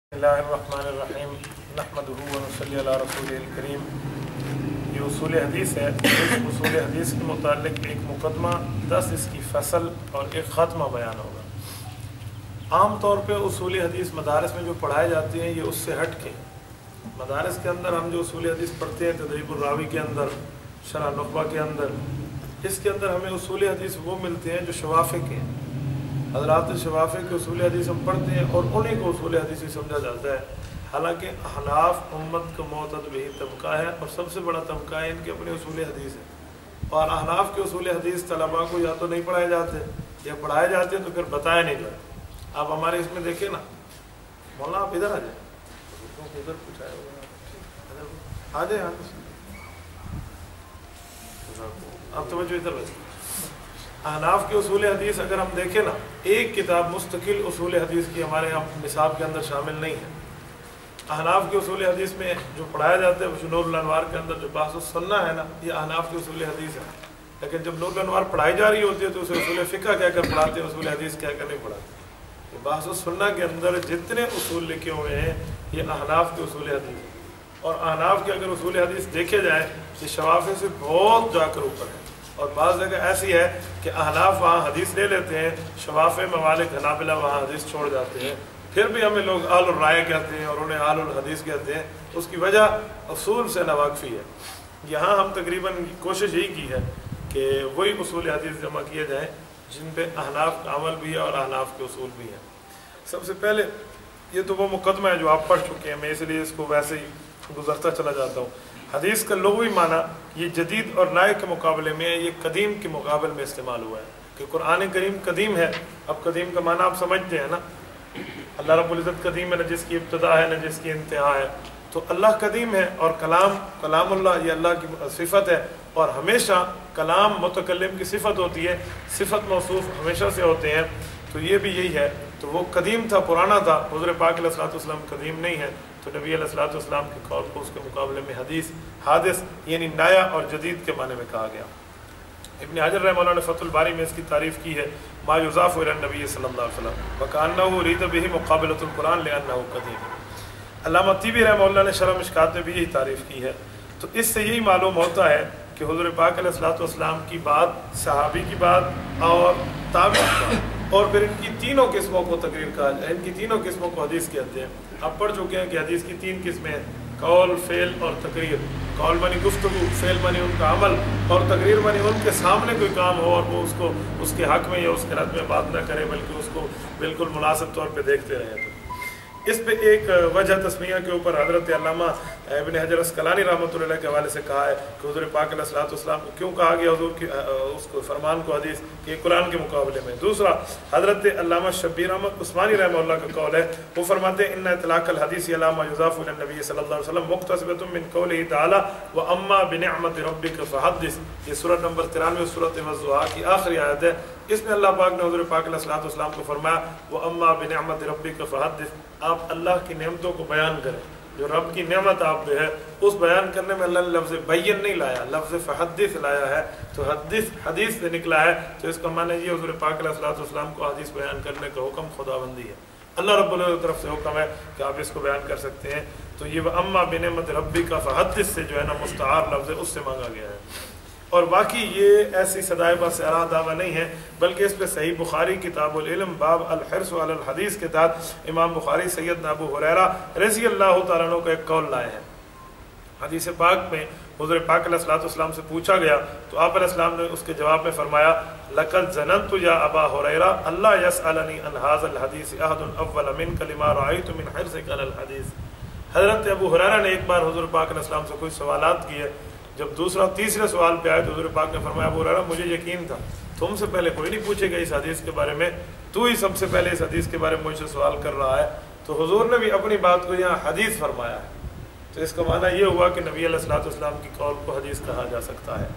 बिस्मिल्लाहिर्रहमानिर्रहीम नहमदुहु व नसल्ली अला रसूलिल करीम। ये उसूल हदीस है। इस उसूल हदीस के मुतालिक एक मुकदमा 10 इसकी फसल और एक ख़त्मा बयान होगा। आम तौर पे उसूल हदीस मदारस में जो पढ़ाए जाते हैं ये उससे हट के मदारस के अंदर हम जो उसूल हदीस पढ़ते हैं तदरीबुर रावी के अंदर, शरह नुखबा के अंदर, इसके अंदर हमें उसूल हदीस वो मिलते हैं जो शवाफ़े के हैं। हज़रात शवाफ़े के उसूल हदीस हम पढ़ते हैं और उन्हीं को उसूल हदीस ही समझा जाता है। हालांकि अहनाफ उम्मत का मोतद भी तबका है और सबसे बड़ा तबका है, इनके अपने उसूल हदीस है। और अहनाफ के उसूल हदीस तलबा को या तो नहीं पढ़ाए जाते या पढ़ाए जाते तो फिर बताया नहीं जाता। आप हमारे इसमें देखें ना, मौलाना आप इधर आ जाए, इधर कुछ आया होगा, आ जाए आप तवज्जो इधर बचे। अहनाफ के उसूल हदीस अगर हम देखें ना, एक किताब मुस्तकिल उसूल हदीस की हमारे यहाँ निसाब के अंदर शामिल नहीं है। अहनाफ के उसूल हदीस में जो पढ़ाया जाता है नूरुल अनवार के अंदर जो बाहस सुन्ना है ना, ये अहनाफ के उसूल हदीस है। लेकिन जब नूरुल अनवार पढ़ाई जा रही होती है तो उसे उसूल फ़िक़्ह कहकर पढ़ाते हैं, उसूल हदीस कहकर नहीं पढ़ाते। तो बाहस सुन्ना के अंदर जितने उसूल लिखे हुए हैं ये अहनाफ के उसूल हदीस है। और अहनाफ के अगर उसूल हदीस देखे जाए ये शवाफ़े से बहुत जाकर ऊपर है। और बाज़ जगह ऐसी है कि अहनाफ वहाँ हदीस ले लेते हैं, शवाफ़े मवालिक हनाबिला वहाँ हदीस छोड़ जाते हैं। फिर भी हमें लोग आलुल राय कहते हैं और उन्हें आलुल हदीस कहते हैं। उसकी वजह उसूल से नावाक़फ़ी है। यहाँ हम तकरीबन कोशिश यही की है कि वही उसूल हदीस जमा किए जाएँ जिन पे अहनाफ का अमल भी है और अहनाफ के उसूल भी हैं। सबसे पहले ये तो वो मुकदमा है जो आप पढ़ चुके हैं, मैं इसलिए इसको वैसे ही गुज़रता चला जाता हूँ। हदीस का लुग़वी माना ये जदीद और नए के मुकाबले में, ये कदीम के मुकाबले में इस्तेमाल हुआ है कि कुरान करीम कदीम है। अब कदीम का माना आप समझते हैं ना, अल्लाह रब्बुल इज़्ज़त कदीम है, न जिसकी इब्तिदा है न जिसकी इंतहा है। तो अल्लाह कदीम है और कलामुल्लाह ये अल्लाह की सिफत है। और हमेशा कलाम मुतकल्लिम की सिफत होती है, सिफत मौसूफ हमेशा से होते हैं। तो ये भी यही है। तो वो कदीम था, पुराना था। हुज़ूर पाक अलैहिस्सलाम कदीम नहीं है, तो नबी अलैहिस्सलाम के कौल को उसके मुकाबले में हदीस हादिस यानी नया और जदीद के माने में कहा गया। इब्न हजर रहमतुल्लाह ने फ़तहुल बारी में इसकी तारीफ़ की है, मा युज़ाफ़ु इला नबी सल्लल्लाहु अलैहि वसल्लम व कअन्नहु उरीदा बिही मुक़ाबलतुल कुरान लिअन्नहु कदीम। अल्लामा तीबी रहमतुल्लाह ने शरह मिशकात में भी यही तारीफ़ की है। तो इससे यही मालूम होता है कि हुज़ूर पाक अलैहिस्सलाम की बात, सहाबी की बात और ताबी की बात, और फिर इनकी तीनों किस्मों को तकरीर कहा जाए। इनकी तीनों किस्मों को हदीस कहते हैं। आप पढ़ चुके हैं कि हदीस की 3 किस्में हैं, कौल, फ़ेल और तकरीर। कौल मानी गुफ्तगू, फ़ेल मानी उनका अमल, और तकरीर मानी उनके सामने कोई काम हो और वो उसको उसके हक़ में या उसके रद्द में बात न करे बल्कि उसको बिल्कुल मुनासिब तौर पर देखते रहें। इस पे एक वजह तस्मिया के ऊपर हज़रत अल्लामा इब्न हजर अस्क़लानी रहमतुल्लाह के हवाले से कहा है कि हुज़ूर पाक अलैहिस्सलाम को क्यों कहा गया हुज़ूर की उसको फरमान को हदीस के कुरान के मुकाबले में। दूसरा हज़रत अल्लामा शब्बीर अहमद उस्मानी रहमतुल्लाह का कौल है, वो फरमाते हैं इन्ना इतलाक़ल हदीस अला मा युज़ाफ़ु इला नबी सल्लल्लाहु अलैहि वसल्लम मुक़्तसिबतुम मिन क़ौलिही तआला व अम्मा बिनिअमति रब्बिका फ़हद्दिस। ये सूरत नंबर 93 सूरत वज़्ज़ुहा की आखिरी आयत है। इसमें अल्लाह पाक ने हुज़ूर पाक अलैहिस्सलाम को फरमाया व अम्मा बिनिअमति रब्बिका फ़हद्दिस, आप अल्लाह की नेमतों को बयान करें। जो रब की नेमत आप पे है उस बयान करने में अल्लाह ने लफ्ज़ बैयन नहीं लाया, लफ्ज़ फ़हद्दिस लाया है। तो हदीस से निकला है। तो इसका माने ये हुज़ूर पाक अलैहिस्सलाम को हदीस बयान करने का हुक्म खुदाबंदी है, अल्लाह रब्बुल इज़्ज़त की तरफ से हुक्म है कि आप इसको बयान कर सकते हैं। तो ये व अम्मा बिनिअमति रब्बिका फ़हद्दिस से जो है ना मुस्तआर लफ्ज़ उससे मांगा गया है। और बाकी ये ऐसी सदाए बस अरा दावा नहीं है, बल्कि इस पर सही बुखारी किताबुल इल्म बाब अल हिर्स अलल हदीस के तहत इमाम बुखारी सैयदना अबू हुरैरा रज़ी अल्लाह तआला अन्हु का एक कौल लाए हैं। हदीस पाक में हुज़ूर पाक अलैहिस्सलाम से पूछा गया तो आप अलैहिस्सलाम ने उसके जवाब में फरमाया लक़द ज़ननतु या अबा हुरैरा अल्ला यसअलनी अन हाज़ल हदीस अहदुन अव्वल मिनका लिमा रअयतु मिन हिर्सिका अलल हदीस। हज़रत अबू हुरैरा ने एक बार हुज़ूर पाक अलैहिस्सलाम से कोई सवालात किए। जब दूसरा तीसरे सवाल पे आए तो हुज़ूर पाक ने फरमाया अबू हुरैरा मुझे यकीन था तुमसे पहले कोई नहीं पूछेगा इस हदीस के बारे में, तू ही सबसे पहले इस हदीस के बारे में मुझसे सवाल कर रहा है। तो हुज़ूर ने भी अपनी बात को यहाँ हदीस फरमाया है। तो इसका माना ये हुआ कि नबी अलैहिस्सलाम की कौल को हदीस कहा जा सकता है।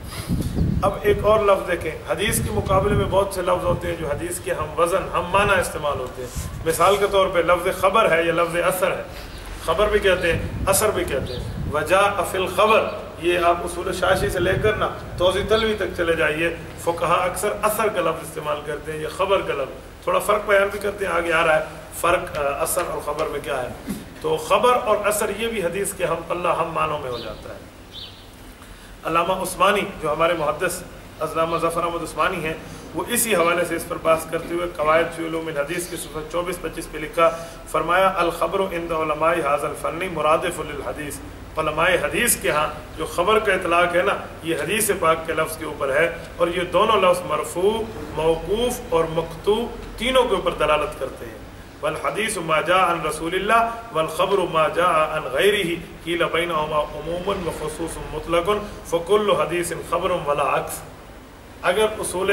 अब एक और लफ्ज़ देखें, हदीस के मुकाबले में बहुत से लफ्ज़ होते हैं जो हदीस के हम वज़न हम माना इस्तेमाल होते हैं। मिसाल के तौर पर लफ्ज़ ख़बर है या लफ्ज़ असर है, ख़बर भी कहते हैं असर भी कहते हैं। वजाअ फ़िल ख़बर, ये आप उसूल शाशी से लेकर ना तौज़ी तलवी तक चले जाइए, फ़ुक़हा अक्सर असर का लफ्ज़ इस्तेमाल करते हैं या ख़बर का लफ्ज़। थोड़ा फ़र्क बयान भी करते हैं, आगे आ रहा है फ़र्क असर और ख़बर में क्या है। تو خبر اور اثر یہ بھی حدیث کے ہم پلہ ہم معنوں میں ہو جاتا ہے۔ علامہ عثمانی جو ہمارے محدث علامہ ظفر احمد عثمانی ہیں، وہ اسی حوالے سے اس پر بحث کرتے ہوئے قواعد فی علوم الحدیث کی صفحہ 24-25 پہ لکھا، فرمایا الخبر عند علماء ھذا الفن مرادف للحدیث، علماء حدیث کے ہاں جو خبر کا اطلاق ہے نا یہ حدیث پاک کے لفظ کے اوپر ہے، اور یہ دونوں لفظ مرفوع، موقوف اور مقطوع تینوں کے اوپر دلالت کرتے ہیں۔ والحدیث ما جاء عن رسول اللہ والخبر ما جاء عن غیرہ قیل بینہما عموم وخصوص مطلق فکل حدیث خبر ولا عکس۔ اگر اصول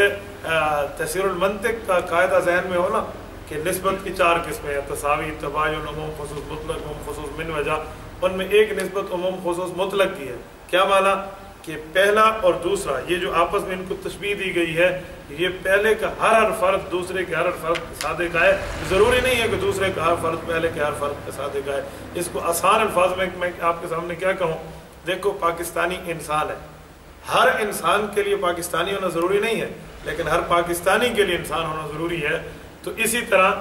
تفسیر المنطق کا قاعدہ ذہن میں ہو نا کہ نسبت کی 4 قسمیں ہیں، تساوی، تباین، عموم خصوص مطلق، عموم خصوص من وجہ، ان میں ایک نسبت عموم خصوص مطلق کی ہے۔ کیا معنی کہ پہلا اور دوسرا یہ جو آپس میں ان کو تشبیہ دی گئی ہے، یہ پہلے کا ہر فرد دوسرے کے ہر فرد کے ساتھ کا ہے، ضروری نہیں ہے کہ دوسرے کا ہر فرد پہلے کے ہر فرد کے ساتھ کا ہے۔ اس کو آسان الفاظ میں آپ کے سامنے کیا کہوں، دیکھو پاکستانی انسان ہے، ہر انسان کے لیے پاکستانی ہونا ضروری نہیں ہے، لیکن ہر پاکستانی کے لیے انسان ہونا ضروری ہے۔ تو اسی طرح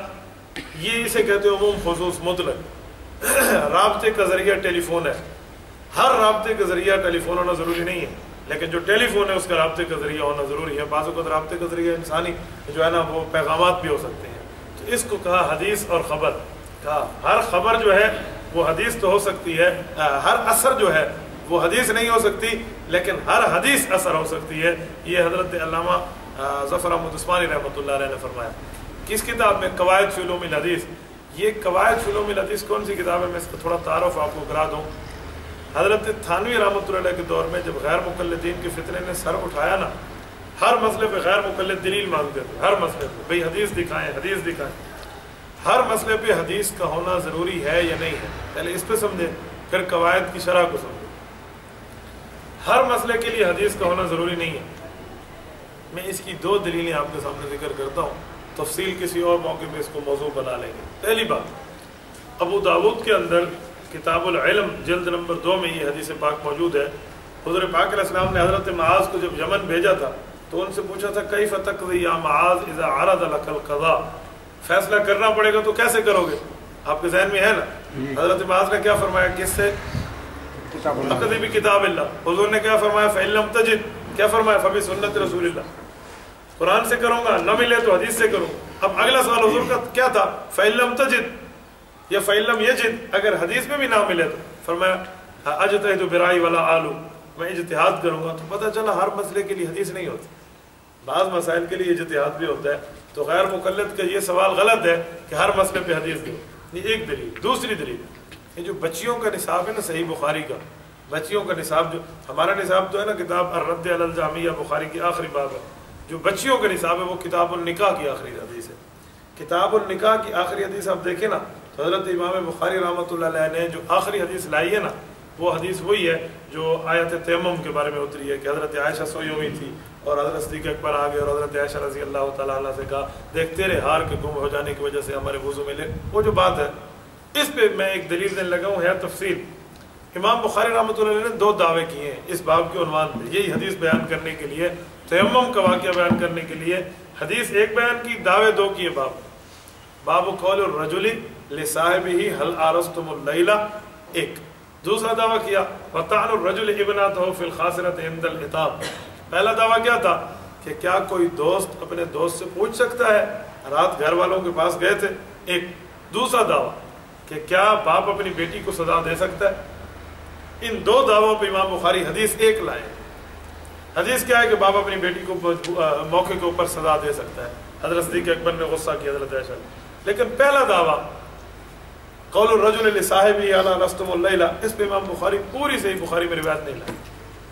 یہ اسے کہتے ہیں عموم خصوص مطلق۔ رابطے کا ذریعہ ٹیلی فون ہے، ہر رابطے کا ذریعہ ٹیلی فون ہونا ضروری نہیں ہے، لیکن جو ٹیلی فون ہے اس کا رابطے کا ذریعہ ہونا ضروری ہے۔ بعض اوقات رابطے کا ذریعہ انسانی جو ہے نا وہ پیغامات بھی ہو سکتے ہیں۔ تو اس کو کہا حدیث اور خبر، کہا ہر خبر جو ہے وہ حدیث تو ہو سکتی ہے، ہر اثر جو ہے وہ حدیث نہیں ہو سکتی، لیکن ہر حدیث اثر ہو سکتی ہے۔ یہ حضرت علامہ ظفر احمد عثمانی رحمۃ اللہ علیہ نے فرمایا۔ کس کتاب میں؟ قواعد فی علوم الحدیث۔ یہ قواعد فی علوم الحدیث کون سی کتاب ہے؟ میں اس کا تھوڑا تعارف آپ کو کرا دوں۔ حضرت تھانوی رحمۃ اللہ علیہ کے دور میں جب غیر مقلدین کے فتنے نے سر اٹھایا نا، ہر مسئلے پہ غیر مقلد دلیل مانگتے تھے، ہر مسئلے پہ بھئی حدیث دکھائیں، حدیث دکھائیں۔ ہر مسئلے پہ حدیث کا ہونا ضروری ہے یا نہیں ہے، پہلے اس پہ سمجھیں، پھر قواعد کی شرح کو سمجھیں۔ ہر مسئلے کے لیے حدیث کا ہونا ضروری نہیں ہے۔ میں اس کی 2 دلیلیں آپ کے سامنے ذکر کرتا ہوں، تفصیل کسی اور موقع پہ اس کو موضوع بنا لیں گے۔ پہلی بات، ابو داؤد کے اندر کتاب العلم جلد نمبر 2 میں یہ حدیث پاک موجود ہے۔ حضور پاک علیہ السلام نے حضرت معاذ کو جب یمن بھیجا تھا تو ان سے پوچھا تھا کیف تقضی یا معاذ اذا عرض لك القضاء، فیصلہ کرنا پڑے گا تو کیسے کرو گے؟ آپ کے ذہن میں ہے نا؟ حضرت معاذ نے کیا فرمایا؟ کس سے؟ اقضی بکتاب اللہ۔ حضور نے کیا فرمایا؟ فإن لم تجد، کیا فرمایا؟ فبسنت رسول اللہ، قرآن سے کروں گا، نہ ملے تو حدیث سے کروں۔ اب اگلا سوال حضور کا کیا تھا؟ فإن لم تجد یا فإن لم یجد، اگر حدیث میں بھی نہ ملے تو فرمایا اجتہد برائے ولا آلو، میں اجتہاد کروں گا۔ تو پتہ چلا ہر مسئلے کے لیے حدیث نہیں ہوتی، بعض مسائل کے لیے اجتہاد بھی ہوتا ہے۔ تو غیر مقلد کا یہ سوال غلط ہے کہ ہر مسئلے پہ حدیث دو، یہ ایک دلیل۔ دوسری دلیل، یہ جو بچیوں کا نصاب ہے نا صحیح بخاری کا، بچیوں کا نصاب، جو ہمارا نصاب تو ہے نا کتاب الرد علی الجامعہ بخاری کی آخری باب ہے، جو بچیوں کا نصاب ہے وہ کتاب النکاح کی آخری حدیث ہے۔ کتاب النکاح کی آخری حدیث آپ دیکھیں نا، حضرت امام بخاری رحمۃ اللہ علیہ نے جو آخری حدیث لائی ہے نا، وہ حدیث وہی ہے جو آیت تیمم کے بارے میں اتری ہے کہ حضرت عائشہ سوئی ہوئی تھی اور حضرت صدیق اکبر آ گئے اور حضرت عائشہ رضی اللہ تعالیٰ عنہ سے کہا دیکھ تیرے ہار کے گم ہو جانے کی وجہ سے ہمارے وضو میں لے، وہ جو بات ہے اس پہ میں ایک دلیل دینے لگا ہوں، ہے تفصیل۔ امام بخاری رحمۃ اللہ علیہ نے 2 دعوے کیے ہیں اس باب کے عنوان پہ، یہی حدیث بیان کرنے کے لیے، تیمم کا واقعہ بیان کرنے کے لیے حدیث ایک بیان کی، دعوے 2 کیے۔ باب قول الرجل لصاحبہ هل عرستم اللیلہ، ایک۔ دوسرا دعویٰ کیا وطعن الرجل ابنته فی الخاصرۃ عند العتاب۔ پہلا دعویٰ کیا تھا کہ کیا کوئی دوست اپنے دوست سے پوچھ سکتا ہے، رات گھر والوں کے پاس گئے تھے، ایک۔ دوسرا دعویٰ کہ کیا باپ اپنی بیٹی کو سزا دے سکتا ہے۔ ان 2 دعووں پہ امام بخاری حدیث ایک لائے۔ حدیث کیا ہے کہ باپ اپنی بیٹی کو موقع کے اوپر سزا دے سکتا ہے، حضرت صدیق اکبر نے غصہ کیا حضرت عائشہ نے۔ لیکن پہلا دعویٰ قول الرجل لصاحبہ الا لستم اللیلہ، اس پہ امام بخاری پوری صحیح بخاری میں روایت نہیں لائی،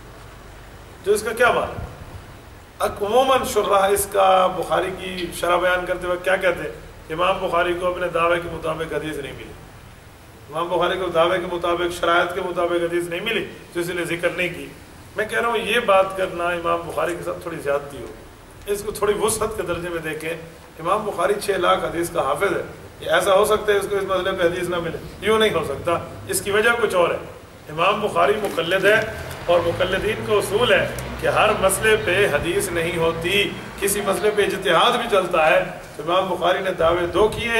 جو اس کا کیا بات ہے؟ عموماً شرح اس کا بخاری کی شرح بیان کرتے ہوئے کیا کہتے ہیں؟ امام بخاری کو اپنے دعوے کے مطابق حدیث نہیں ملی، امام بخاری کو دعوے کے مطابق شرائط کے مطابق حدیث نہیں ملی تو اس نے ذکر نہیں کی۔ میں کہہ رہا ہوں یہ بات کرنا امام بخاری کے ساتھ تھوڑی زیادتی ہو، اس کو تھوڑی وسعت کے درجے میں دیکھیں۔ امام بخاری 6 لاکھ حدیث کا حافظ ہے، یہ ایسا ہو سکتا ہے اس کو اس مسئلے پہ حدیث نہ ملے؟ یوں نہیں ہو سکتا، اس کی وجہ کچھ اور ہے۔ امام بخاری مقلد ہے اور مقلدین کا اصول ہے کہ ہر مسئلے پہ حدیث نہیں ہوتی، کسی مسئلے پہ اجتہاد بھی چلتا ہے۔ تو امام بخاری نے دعوے 2 کیے ہیں،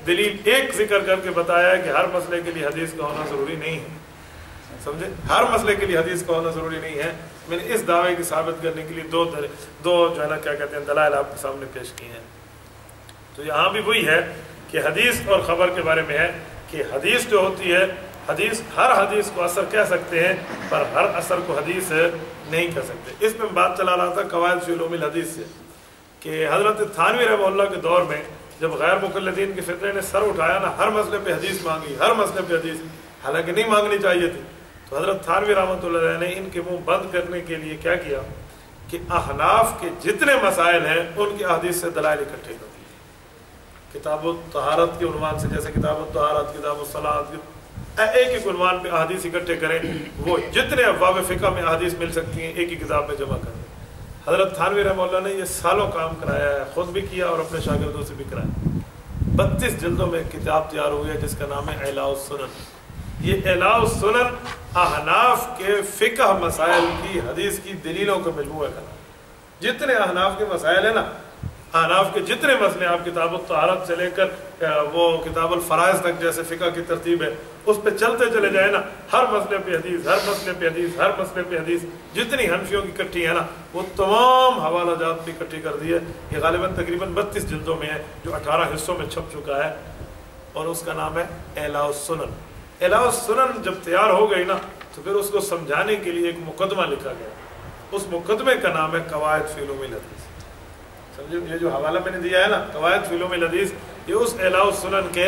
دلیل ایک ذکر کر کے بتایا ہے کہ ہر مسئلے کے لیے حدیث کا ہونا ضروری نہیں ہے. سمجھے؟ ہر مسئلے کے لیے حدیث کا ہونا ضروری نہیں ہے. میں نے اس دعوے کی ثابت کرنے کے لیے دو جو ہے نا کیا کہتے ہیں دلائل آپ کے سامنے پیش کیے ہیں. تو یہاں بھی وہی ہے کہ حدیث اور خبر کے بارے میں ہے کہ حدیث جو ہوتی ہے، ہر حدیث کو اثر کہہ سکتے ہیں پر ہر اثر کو حدیث نہیں کہہ سکتے. اس میں بات چلا رہا تھا قواعد فی علوم الحدیث سے کہ حضرت تھانوی رحمہ اللہ کے دور میں جب غیر مقلدین کے فتنے نے سر اٹھایا نا، ہر مسئلے پہ حدیث مانگی، ہر مسئلے پہ حدیث، حالانکہ نہیں مانگنی چاہیے تھی. تو حضرت تھانوی رحمۃ اللہ علیہ نے ان کے منہ بند کرنے کے لیے کیا کیا کہ احناف کے جتنے مسائل ہیں ان کے احادیث سے دلائل اکٹھے کر دیے. کتاب الطہارت کے عنوان سے، جیسے کتاب الطہارت، کتاب الصلاۃ، ایک ایک عنوان پہ احادیث اکٹھے کریں، وہ جتنے ابواب فقہ میں احادیث مل سکتی ہیں ایک ہی کتاب میں جمع کریں. حضرت تھانوی رحمہ اللہ نے یہ سالوں کام کرایا ہے، خود بھی کیا اور اپنے شاگردوں سے بھی کرایا. 32 جلدوں میں کتاب تیار ہوئی ہے جس کا نام ہے اعلاء السنن. یہ اعلاء السنن احناف کے فقہ مسائل کی حدیث کی دلیلوں کا مجموعہ ہے. جتنے احناف کے مسائل ہیں نا، احناف کے جتنے مسئلے، آپ کتاب الطہارت سے لے کر وہ کتاب الفرائض تک جیسے فقہ کی ترتیب ہے اس پہ چلتے چلے جائیں نا، ہر مسئلے پہ حدیث، ہر مسئلے پہ حدیث، ہر مسئلے پہ حدیث. جتنی حنفیوں کی اکٹھی ہے نا وہ تمام حوالہ جات بھی اکٹھی کر دی ہے. یہ غالباً تقریباً 32 جلدوں میں ہے جو 18 حصوں میں چھپ چکا ہے، اور اس کا نام ہے اعلاء السنن. اعلاء السنن جب تیار ہو گئی نا تو پھر اس کو سمجھانے کے لیے ایک مقدمہ لکھا گیا. اس مقدمے کا نام ہے قواعد فی علوم الحدیث. سمجھو، یہ جو حوالہ میں نے دیا ہے نا قواعد فی علوم الحدیث، یہ اس اعلاء السنن کے،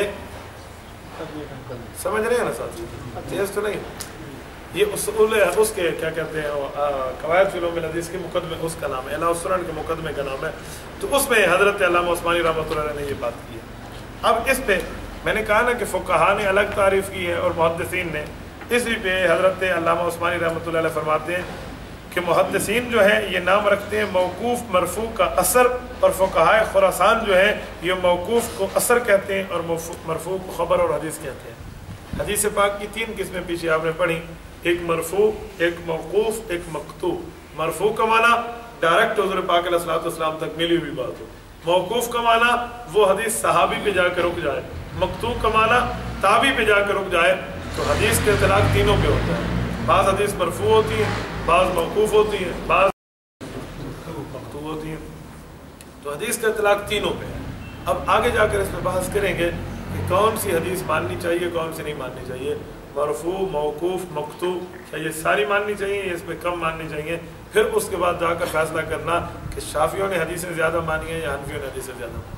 سمجھ رہے ہیں نا ساتھی؟ تیز تو نہیں، یہ اصول اس کے کیا کہتے ہیں قواعد فی علوم الحدیث کے مقدمے، اس کا نام ہے اعلاء السنن کے مقدمے کا نام ہے. تو اس میں حضرت علامہ عثمانی رحمۃ اللہ علیہ نے یہ بات کی ہے. اب اس پہ میں نے کہا نا کہ فقہا نے الگ تعریف کی ہے اور محدثین نے. اسی پہ حضرت علامہ عثمانی رحمۃ اللہ علیہ فرماتے ہیں کہ محدثین جو ہیں یہ نام رکھتے ہیں موقوف مرفوع کا اثر، اور فقہائے خراسان جو ہیں یہ موقوف کو اثر کہتے ہیں اور مرفوع کو خبر اور حدیث کہتے ہیں. حدیث پاک کی 3 قسمیں پیچھے آپ نے پڑھی، ایک مرفوع، ایک موقوف، ایک مقطوع. مرفوع کا معنی ڈائریکٹ حضور پاک علیہ الصلوۃ والسلام تک ملی ہوئی بات ہو. موقوف کا معنی وہ حدیث صحابی پہ جا کے رک جائے. مقطوع کا معنی تابعی پہ جا کے رک جائے. تو حدیث کے اطلاق تینوں پہ ہوتا ہے. بعض حدیث مرفوع ہوتی ہے، بعض موقوف ہوتی ہے، بعض مقطوع ہوتی ہے. تو حدیث کا اطلاق تینوں پہ ہے. اب آگے جا کر اس میں بحث کریں گے کہ کون سی حدیث ماننی چاہیے، کون سی نہیں ماننی چاہیے. مرفوع، موقوف، مقطوع، کیا یہ ساری ماننی چاہیے یا اس میں کم ماننی چاہیے. پھر اس کے بعد جا کر فیصلہ کرنا کہ شافعیوں نے حدیثیں زیادہ مانی ہیں یا حنفیوں نے حدیثیں زیادہ مانی.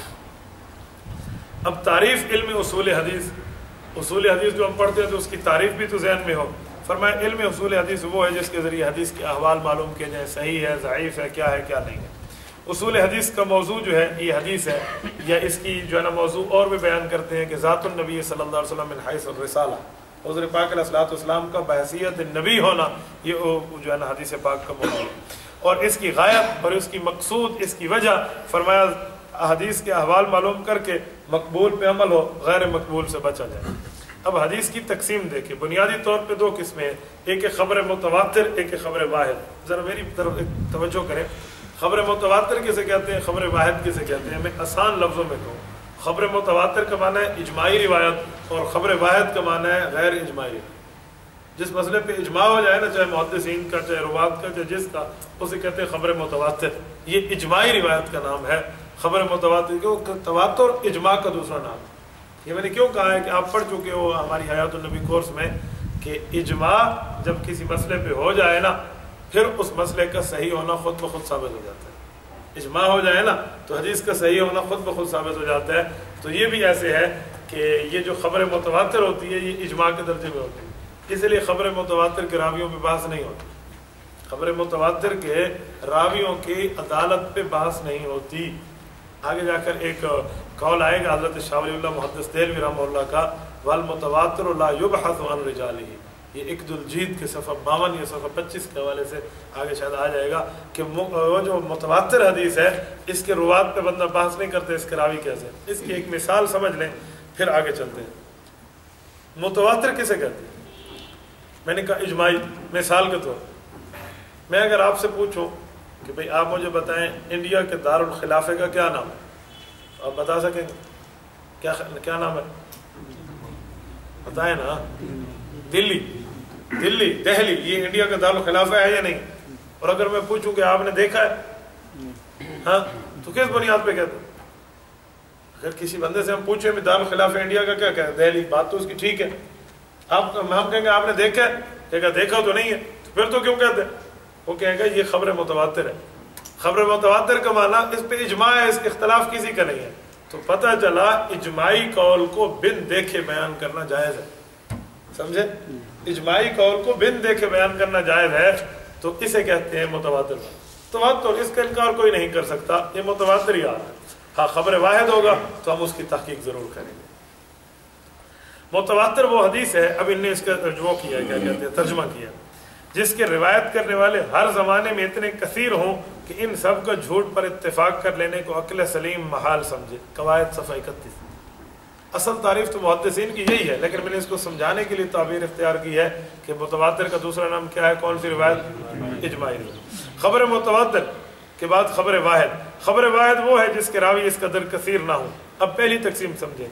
اب تعریف علم اصول حدیث، اصول حدیث جو ہم پڑھتے ہیں تو اس کی تعریف بھی تو ذہن میں ہو. فرمایا علم اصول حدیث وہ ہے جس کے ذریعے حدیث کے احوال معلوم کیے جائیں، صحیح ہے، ضعیف ہے، کیا نہیں ہے. اصول حدیث کا موضوع جو ہے یہ حدیث ہے، یا اس کی جو ہے نا موضوع اور بھی بیان کرتے ہیں کہ ذات النبی صلی اللہ علیہ وسلم من حیث الرسالہ، حضور پاک علیہ الصلوۃ والسلام کا بحیثیت نبی ہونا، یہ جو ہے نا حدیث پاک کا موضوع ہے. اور اس کی غایت اور اس کی مقصود، اس کی وجہ فرمایا حدیث کے احوال معلوم کر کے مقبول پہ عمل ہو، غیر مقبول سے بچا جائے. اب حدیث کی تقسیم دیکھیں، بنیادی طور پہ 2 قسمیں ہیں، ایک ہے خبر متواتر، ایک ہے خبر واحد. ذرا میری طرف توجہ کریں. خبر متواتر کسے کہتے ہیں، خبر واحد کسے کہتے ہیں. میں آسان لفظوں میں کہوں، خبر متواتر کا معنی ہے اجماعی روایت، اور خبر واحد کا معنی ہے غیر اجماعی روایت. جس مسئلے پہ اجماع ہو جائے نا، چاہے محدثین کا، چاہے روات کا، چاہے جس کا، اسے کہتے ہیں خبر متواتر. یہ اجماعی روایت کا نام ہے خبر متواتر. کیوں؟ تواتر اجماع کا دوسرا نام. یہ میں نے کیوں کہا ہے کہ آپ پڑھ چکے ہو ہماری حیات النبی کورس میں کہ اجماع جب کسی مسئلے پہ ہو جائے نا، پھر اس مسئلے کا صحیح ہونا خود بخود ثابت ہو جاتا ہے. اجماع ہو جائے نا تو حدیث کا صحیح ہونا خود بخود ثابت ہو جاتا ہے. تو یہ بھی ایسے ہے کہ یہ جو خبر متواتر ہوتی ہے یہ اجماع کے درجے میں ہوتی ہے. اس لیے خبر متواتر کے راویوں پہ بحث نہیں ہوتی. خبر متواتر کے راویوں کی عدالت پہ بحث نہیں ہوتی. آگے جا کر ایک قول آئے گا حضرت شاہ ولی اللہ محدث دہلوی رحمہ اللہ کا، والمتواتر لا یبحث عن رجالہ. یہ اقد الجید کے صفحہ 52 یا صفحہ 25 کے حوالے سے آگے شاید آ جائے گا کہ وہ جو متواتر حدیث ہے اس کے روات پہ بندہ بحث نہیں کرتے، اس کے راوی کیسے. اس کی ایک مثال سمجھ لیں پھر آگے چلتے ہیں. متواتر کسے کہتے ہیں؟ میں نے کہا اجماعی. مثال کے طور میں اگر آپ سے پوچھوں کہ بھئی آپ مجھے بتائیں انڈیا کے دارالخلافے کا کیا نام ہے، آپ بتا سکیں گے؟ क्या नाम है बताए ना, दिल्ली, दहली, ये इंडिया का दारुल खिलाफा है या नहीं? और अगर मैं पूछूं कि आपने देखा है, हाँ, तो किस बुनियाद पे कहते हैं? अगर किसी बंदे से हम पूछे भी दारुल खिलाफा इंडिया का क्या कहते, दहली, बात तो उसकी ठीक है। आप हम कहेंगे आपने देखा है, कहेगा देखा तो नहीं है, तो फिर तो क्यों कहते हैं? वो कहेगा ये खबर मुतवातिर है। खबर मुतवातिर का माना इस पे इजमा है, इस इख्तलाफ किसी का नहीं है। तो पता चला इजमाई कौल को बिन देखे बयान करना जायज़ है, समझे? इजमाई कौल को बिन देखे बयान करना जायज़ है, तो इसे कहते हैं मुतवातिर। तो इसका इनकार कोई नहीं कर सकता, ये मुतवातिर ही आ रहा है। हाँ, खबर वाहिद होगा तो हम उसकी तहकीक ज़रूर करेंगे। मुतवातिर वो हदीस है, अब इनने इसका वो किया है, क्या कहते हैं, तर्जुमा किया, जिसके रिवायत करने वाले हर ज़माने में इतने कसीर हों कि इन सब का झूठ पर इत्तेफाक कर लेने को अक्ल सलीम महाल समझे। कवायद सफ़ा 31। असल तारीफ तो मुहद्दिसीन की यही है, लेकिन मैंने इसको समझाने के लिए ताबीर इख्तियार की है कि मुतवातिर का दूसरा नाम क्या है, कौन सी रिवायत? इजमाई। खबर मुतवातिर के बाद खबर वाहिद। खबर वाहिद वो है जिसके रावी इस कदर कसीर ना हो। अब पहली तकसीम समझे।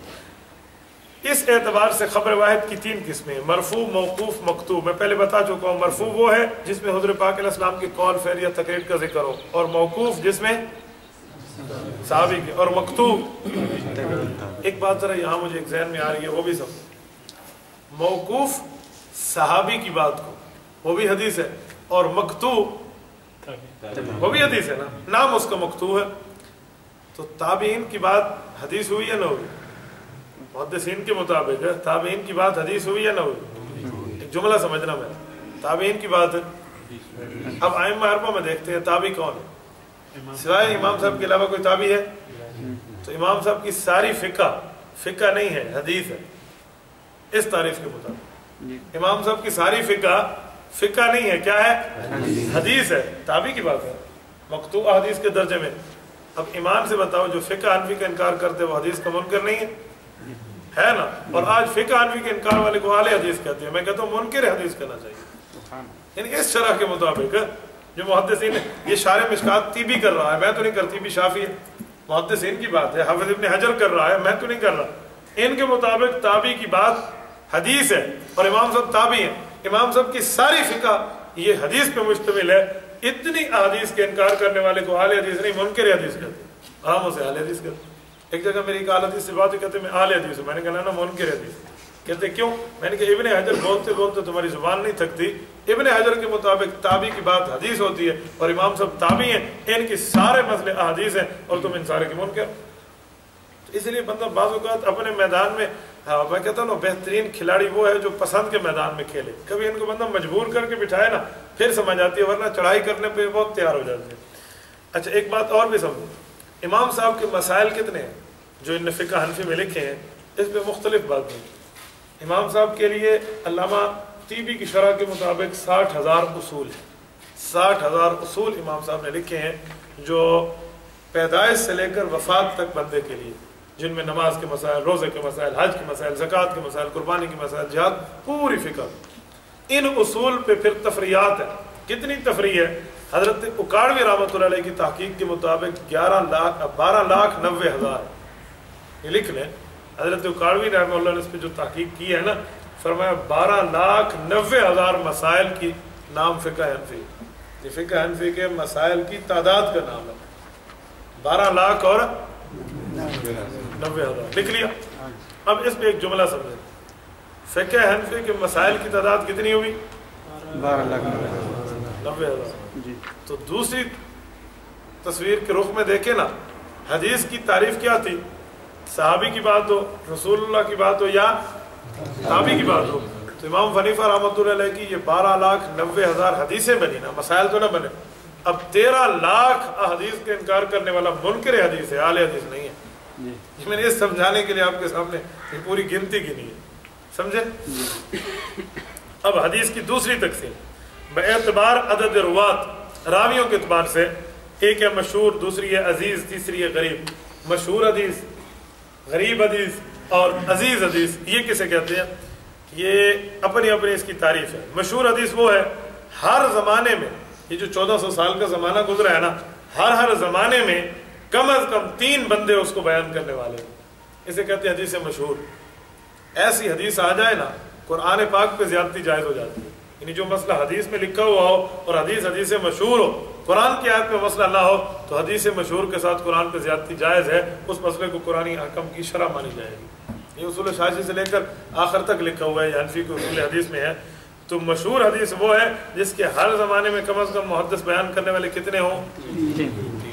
इस एतबार से खबर वाहिद की 3 किस्में हैं, मरफू, मौकूफ, मकतूब। मैं पहले बता चुका हूँ, मरफू वो है जिसमें हुज़ूर पाक अलैहिस्सलाम की कौल, फ़ेल या तकरीर का जिक्र हो, और मौकूफ जिसमें सहाबी की, और मकतूब। एक बात जरा यहाँ मुझे एक ज़हन में आ रही है, वो भी समझो। मौकूफ सहाबी की बात को, वो भी हदीस है, और मकतूब वो भी हदीस है ना, नाम उसका मकतूब है। तो ताबीन की बात हदीस हुई या ना हुई? मुहद्दिसीन के मुताबिक ताबीन की बात हदीस हुई या ना हुई? एक जुमला समझना मैं, ताबीन की बात है। अब आइम्मा अरबा में देखते हैं ताबी कौन है, सिवाय इमाम साहब के अलावा कोई ताबी है? तो इमाम साहब की सारी फिका नहीं है, हदीस है, इस तारीफ के मुताबिक। इमाम साहब की सारी फिका नहीं है, क्या है? हदीस है, ताबी की बात है, मकतूब हदीस के दर्जे में। अब ईमान से बताओ, जो फिका हनफी का इनकार करते वो हदीस का मुनकर नहीं है ना? और आज फिका हनफी के इनकार वाले को आले हदीस कहते हैं। मैं कहता हूँ मुनकर हदीस कहना चाहिए। यानी इस शरह के मुताबिक जो मुहद्दिसीन, ये शारे मिशकात तीबी कर रहा है, मैं तो नहीं करती, भी शाफी है, मुहद्दिसीन की बात है। हाफिज इब्न हजर कर रहा है, मैं तो नहीं कर रहा। इनके मुताबिक ताबी की बात हदीस है, और इमाम साहब ताबी है। इमाम साहब की सारी फिका ये हदीस पे मुश्तमिल है। इतनी हदीस के इनकार करने वाले को आले हदीस नहीं, मुनकर हदीस कहते हैं। आराम से आले हदीस कहते। एक जगह मेरी एक आले हदीस से बात कहते मैं आले हदीस हूँ, मैंने कहा ना मुनकर हदीस। कहते क्यों? मैंने कहा इब्ने हजर बोलते बोलते तुम्हारी जुबान नहीं थकती। इब्ने हजर के मुताबिक ताबी की बात हदीस होती है, और इमाम साहब ताबी हैं, इनके सारे मसले हदीस हैं, और तुम इन सारे के मुनकर। तो इसलिए बंदा बाज़ औक़ात अपने मैदान में, हाँ मैं कहता हूँ ना, बेहतरीन खिलाड़ी वो है जो पसंद के मैदान में खेले। कभी इनको बंदा मजबूर करके बिठाए ना, फिर समझ आती है, वरना चढ़ाई करने पे बहुत तैयार हो जाते हैं। अच्छा, एक बात और भी समझो, इमाम साहब के मसाइल कितने हैं जो इन फ़िक़्ह हनफ़ी में लिखे हैं, इस पर मुख्तलिफ बात नहीं। इमाम साहब के लिए अल्लामा तीबी की शरह के मुताबिक 60,000 उसूल हैं। 60,000 उसूल इमाम साहब ने लिखे हैं, जो पैदाइश से लेकर वफ़ात तक बंदे के लिए, जिनमें नमाज के मसाइल, रोज़े के मसाइल, हज के मसाइल, ज़कात के मसाइल, कुर्बानी के मसाइल, जिहाद, पूरी फ़िक़्ह। इन उसूल पे फिर तफरीयात है। कितनी तफरी है? हज़रत उकाड़वी रहमतुल्लाह अलैह की तहकीक के मुताबिक 12,90,000 ये लिख लें। हज़रत उकाड़वी रहमतुल्लाह ने इस पर जो तहकीक की है ना, फरमाया 12,90,000 मसाइल की नाम फ़िक़्ह हनफ़ी। ये फ़िक़्ह हनफ़ी के मसाइल की तादाद का नाम है, 12,90,000 लिख लिया। अब इस पे एक जुमला समझे, फ़िक़्ह हनफ़ी के मसाइल की तादाद कितनी हुई? 12,90,000। तो दूसरी तस्वीर के रुख में देखे ना, हदीस की तारीफ क्या थी? सहाबी की बात हो, रसूलुल्लाह की बात हो, या ताबी की बात हो। तो इमाम हनीफा रहमतुल्लाह अलैह की ये 12,90,000 हदीसें बनी ना, मसाइल तो ना बने। अब 13 लाख हदीस के इनकार करने वाला मुनकर हदीस है, आले हदीस नहीं है। मैंने ये समझाने के लिए आपके सामने ये पूरी गिनती गिनी है, समझे? अब हदीस की दूसरी तकसीम बेएतबार अदद रुवात, रावियों के एतबार से, एक है मशहूर, दूसरी है अजीज, तीसरी है गरीब। मशहूर हदीस, गरीब हदीस और अजीज हदीस, ये किसे कहते हैं? ये अपनी अपनी इसकी तारीफ है। मशहूर हदीस वो है, हर ज़माने में, ये जो 1400 साल का ज़माना गुजरा है ना, हर ज़माने में कम अज़ कम 3 बंदे उसको बयान करने वाले हैं। اسے کہتے ہیں حدیث مشہور. ایسی حدیث آ جائے نا قرآن پاک پہ زیادتی جائز ہو جاتی ہے. یعنی جو مسئلہ حدیث میں لکھا ہوا ہو اور حدیث مشہور ہو، قرآن کی آیت میں مسئلہ نہ ہو تو حدیث مشہور کے ساتھ قرآن پہ زیادتی جائز ہے. اس مسئلے کو قرآنی حکم کی شرح مانی جائے گی. یہ اصول شاشی سے لے کر آخر تک لکھا ہوا ہے، یہ حنفی کے اصول حدیث میں ہے. تو مشہور حدیث وہ ہے جس کے ہر زمانے میں کم از کم محدث بیان کرنے والے کتنے ہوں؟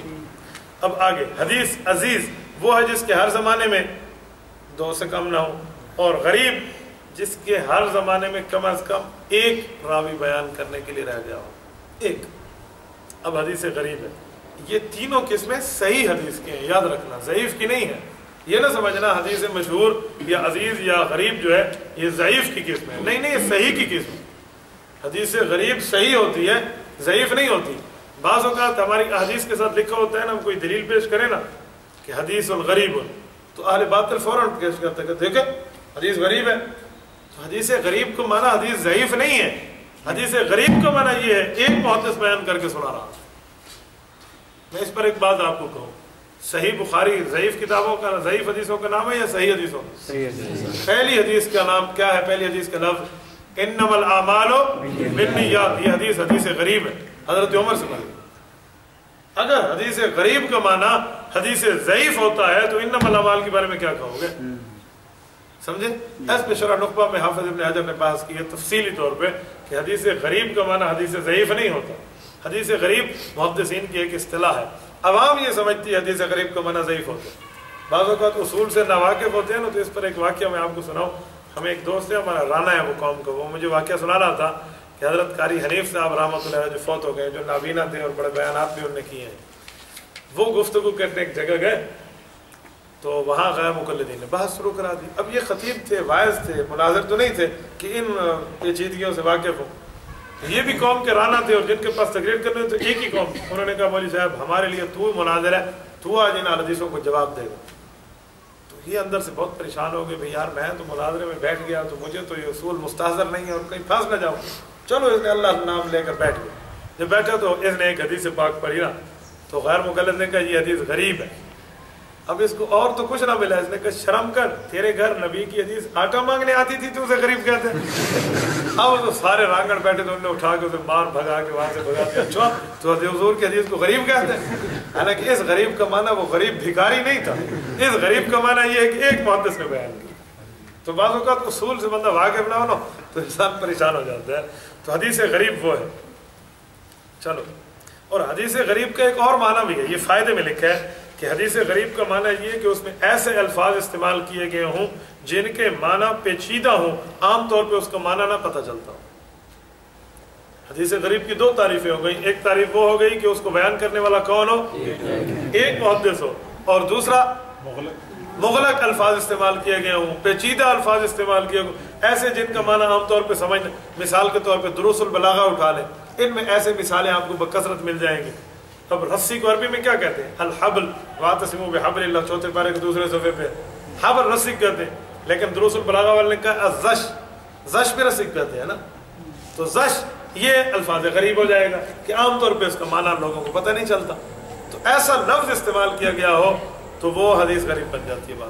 اب آگے حدیث عزیز وہ ہے جس کے ہر زمانے میں 2 سے کم نہ ہو، اور غریب جس کے ہر زمانے میں کم از کم 1 راوی بیان کرنے کے لیے رہ گیا ہو، 1. اب حدیث غریب ہے. یہ تینوں قسمیں صحیح حدیث کی ہیں، یاد رکھنا، ضعیف کی نہیں ہے. یہ نہ سمجھنا حدیث مشہور یا عزیز یا غریب جو ہے یہ ضعیف کی قسم ہے. نہیں، یہ صحیح کی قسم ہے. حدیث غریب صحیح ہوتی ہے، ضعیف نہیں ہوتی. بعض اوقات ہماری حدیث کے ساتھ لکھا ہوتا ہے نا، کوئی دلیل پیش کرے نا کہ حدیث الغریب، تو اہل باطل فوراً پیش کرتے ہیں کہ دیکھیں حدیث غریب ہے. تو حدیث غریب کو مانا حدیث ضعیف نہیں ہے. حدیث غریب کا مانا یہ ہے ایک محدث بیان کر کے سنا رہا. میں اس پر ایک بات آپ کو کہوں، صحیح بخاری ضعیف کتابوں کا، ضعیف حدیثوں کا نام ہے یا صحیح حدیثوں کا؟ پہلی حدیث کا نام کیا ہے؟ پہلی حدیث کا لفظ انما الاعمال بالنیات. یہ حدیث غریب ہے، حضرت عمر سے ملی. اگر حدیث غریب کا معنی حدیث ضعیف ہوتا ہے تو انما الاعمال کے بارے میں کیا کہو گے؟ سمجھے؟ اس پہ شرح نخبہ میں حافظ ابن حجر نے بحث کی ہے تفصیلی طور پہ کہ حدیث غریب کا معنی حدیث ضعیف نہیں ہوتا. حدیث غریب محدثین کی ایک اصطلاح ہے. عوام یہ سمجھتی ہے حدیث غریب کا معنی ضعیف ہوتا ہے. بعض اوقات اصول سے ناواقف ہوتے ہیں نا. تو اس پر ایک واقعہ میں آپ کو سناؤں. ہمیں ایک دوست ہے، ہمارا رانا ہے وہ قوم کا، وہ مجھے واقعہ سنا رہا تھا کہ حضرت قاری حنیف صاحب رحمۃ اللہ علیہ جو فوت ہو گئے، جو نابینا تھے اور بڑے بیانات بھی انہوں نے کیے ہیں، وہ گفتگو کرنے ایک جگہ گئے تو وہاں غیر مقلدین نے بحث شروع کرا دی. اب یہ خطیب تھے، واعظ تھے، مناظر تو نہیں تھے کہ ان پیچیدگیوں سے واقف ہوں. یہ بھی قوم کے رانا تھے اور جن کے پاس تقریر کرنے تو ایک ہی قوم. انہوں نے کہا مولوی صاحب ہمارے لیے تو مناظر ہے، تو آج ان حدیثوں کو جواب دے گا. تو یہ اندر سے بہت پریشان ہو گئے، بھئی یار میں تو مناظرے میں بیٹھ گیا تو مجھے تو یہ اصول مستحضر نہیں ہے اور کہیں پھنس نہ جاؤں. چلو اس نے اللہ نام لے کر بیٹھ گیا. جب بیٹھا تو اس نے ایک حدیث پاک پڑھی نا، تو غیر مقلد نے کہا یہ حدیث غریب ہے. اب اس کو اور تو کچھ نہ ملا. اس نے کہا شرم کر، تیرے گھر نبی کی حدیث آٹا مانگنے آتی تھی تو اسے غریب کہتے ہیں. اب تو سارے رانگڑ بیٹھے تو انہوں نے اٹھا کے اسے مار بھگا کے وہاں سے بھگا دیا. اچھا تو حضور کی حدیث کو غریب کہتے ہیں؟ حالانکہ اس غریب کا معنی وہ غریب بھکاری نہیں تھا. اس غریب کا معنی یہ ہے کہ ایک محدث نے بیان کیا. تو بعض اوقات اصول سے بندہ واقف نہ ہو نا تو انسان پریشان ہو جاتا ہے. تو حدیث غریب وہ ہے. چلو، اور حدیث غریب کا ایک اور معنی بھی ہے، یہ فائدے میں لکھا ہے کہ حدیث غریب کا معنی یہ ہے کہ اس میں ایسے الفاظ استعمال کیے گئے ہوں جن کے معنی پیچیدہ ہوں، عام طور پہ اس کا معنی نہ پتہ چلتا ہو. حدیث غریب کی 2 تعریفیں ہو گئیں. ایک تعریف وہ ہو گئی کہ اس کو بیان کرنے والا کون ہو؟ ایک محدث ہو. اور دوسرا مغلق الفاظ استعمال کیے گئے ہوں، پیچیدہ الفاظ استعمال کیے ہوں، ایسے جن کا معنی عام طور پہ سمجھ. مثال کے طور پہ دروس البلاغہ اٹھا لیں، ان میں ایسے مثالیں آپ کو بکثرت مل جائیں گی. اب رسی کو عربی میں کیا کہتے ہیں؟ الحبل، واعتصموا بحبل اللہ، 4 پارے کے دوسرے صفحے پہ حبل رسی کہتے ہیں. لیکن دروس البلاغہ والے نے کہا الزش، زش پہ رسی کہتے ہیں نا. تو زش یہ الفاظ غریب ہو جائے گا کہ عام طور پہ اس کا معنی لوگوں کو پتہ نہیں چلتا. تو ایسا لفظ استعمال کیا گیا ہو تو وہ حدیث غریب بن جاتی ہے.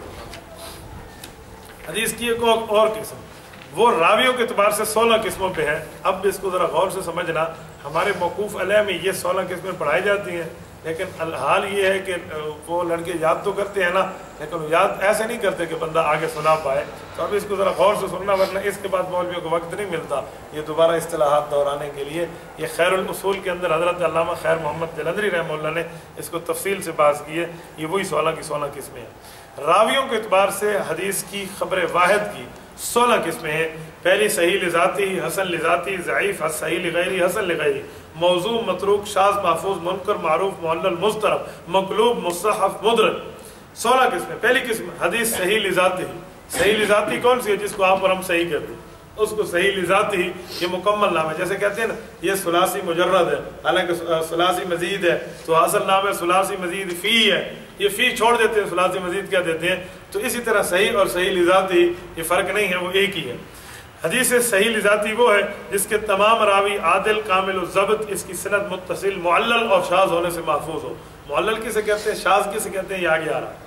بات حدیث کی ایک اور قسم وہ راویوں کے اعتبار سے 16 قسموں پہ ہے. اب اس کو ذرا غور سے سمجھنا. ہمارے موقوف علیہ میں یہ 16 قسمیں پڑھائی جاتی ہیں، لیکن حال یہ ہے کہ وہ لڑکے یاد تو کرتے ہیں نا، لیکن یاد ایسے نہیں کرتے کہ بندہ آگے سنا پائے. تو اب اس کو ذرا غور سے سننا، ورنہ اس کے بعد مولویوں کو وقت نہیں ملتا یہ دوبارہ اصطلاحات دہرانے کے لیے. یہ خیر الاصول کے اندر حضرت علامہ خیر محمد جلندری رحمہ اللہ نے اس کو تفصیل سے بحث کی ہے. یہ وہی 16 کی 16 قسمیں ہیں. راویوں کے اعتبار سے حدیث کی خبر واحد کی 16 قسمیں ہیں. پہلی صحیح لذاتی، حسن لذاتی، ضعیف، صحیح لغیری، حسن لغیری، موضوع، متروک، شاذ، محفوظ، منکر، معروف، معلل، مضطرب، مقلوب، مصحف، مدرج. 16 قسمیں. پہلی قسم حدیث صحیح لذاتی. صحیح لذاتی کون سی ہے؟ جس کو آپ اور ہم صحیح کہتے ہیں اس کو صحیح لذاتی ہی. یہ مکمل نام ہے. جیسے کہتے ہیں نا یہ ثلاثی مجرد ہے، حالانکہ ثلاثی مزید ہے، تو اصل نام ہے ثلاثی مزید فی ہے. یہ فی چھوڑ دیتے ہیں، ثلاثی مزید کیا دیتے ہیں. تو اسی طرح صحیح اور صحیح لذاتی یہ فرق نہیں ہے، وہ ایک ہی ہے. حدیث صحیح لذاتی وہ ہے جس کے تمام راوی عادل، کامل الضبط، اس کی سند متصل، معلل اور شاذ ہونے سے محفوظ ہو. معلل کسے کہتے ہیں؟ شاذ کسے کہتے ہیں؟ یہ آگے آ رہا ہے.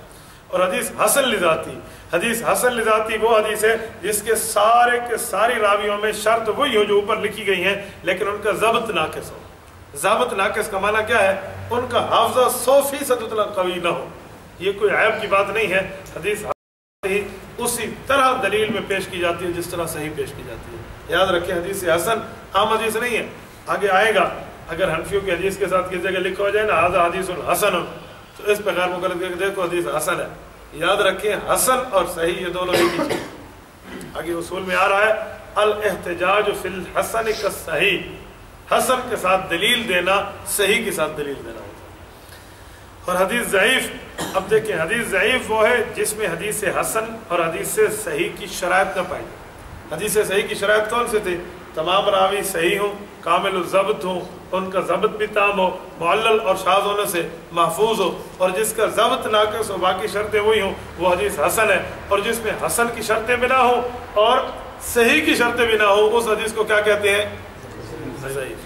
اور حدیث حسن لذاتی، حدیث حسن لذاتی وہ حدیث ہے جس کے سارے کے ساری راویوں میں شرط وہی ہو جو اوپر لکھی گئی ہیں، لیکن ان کا ضبط ناقص ہو۔ ضبط ناقص کا معنی کیا ہے؟ ان کا حافظہ 100% اتنا قوی نہ ہو۔ یہ کوئی عیب کی بات نہیں ہے، حدیث ہی اسی طرح دلیل میں پیش کی جاتی ہے جس طرح صحیح پیش کی جاتی ہے۔ یاد رکھیں حدیث حسن عام حدیث نہیں ہے، آگے آئے گا۔ اگر حنفیوں کی حدیث کے ساتھ کسی جگہ لکھا ہو جائے نا ھذا حدیث حسن، تو اس پہ غیر مقلد کہ دیکھو حدیث حسن ہے۔ یاد رکھیں حسن اور صحیح یہ دونوں ایک ہی چیز۔ آگے اصول میں آ رہا ہے الاحتجاج فی الحسن کالصحیح، حسن کے ساتھ دلیل دینا صحیح کے ساتھ دلیل دینا ہوتا ہے۔ اور حدیث ضعیف، اب دیکھیں حدیث ضعیف وہ ہے جس میں حدیث حسن اور حدیث صحیح کی شرائط نہ پائی جائے۔ حدیث صحیح کی شرائط کون سے تھی؟ تمام راوی صحیح ہوں، کامل الضبط ہوں، ان کا ضبط بھی تام ہو، معلل اور شاذ ہونے سے محفوظ ہو، اور جس کا ضبط ناقص ہو باقی شرطیں وہی ہوں، وہ حدیث حسن ہے۔ اور جس میں حسن کی شرطیں بھی نہ ہوں اور صحیح کی شرطیں بھی نہ ہوں، اس حدیث کو کیا کہتے ہیں؟ ضعیف۔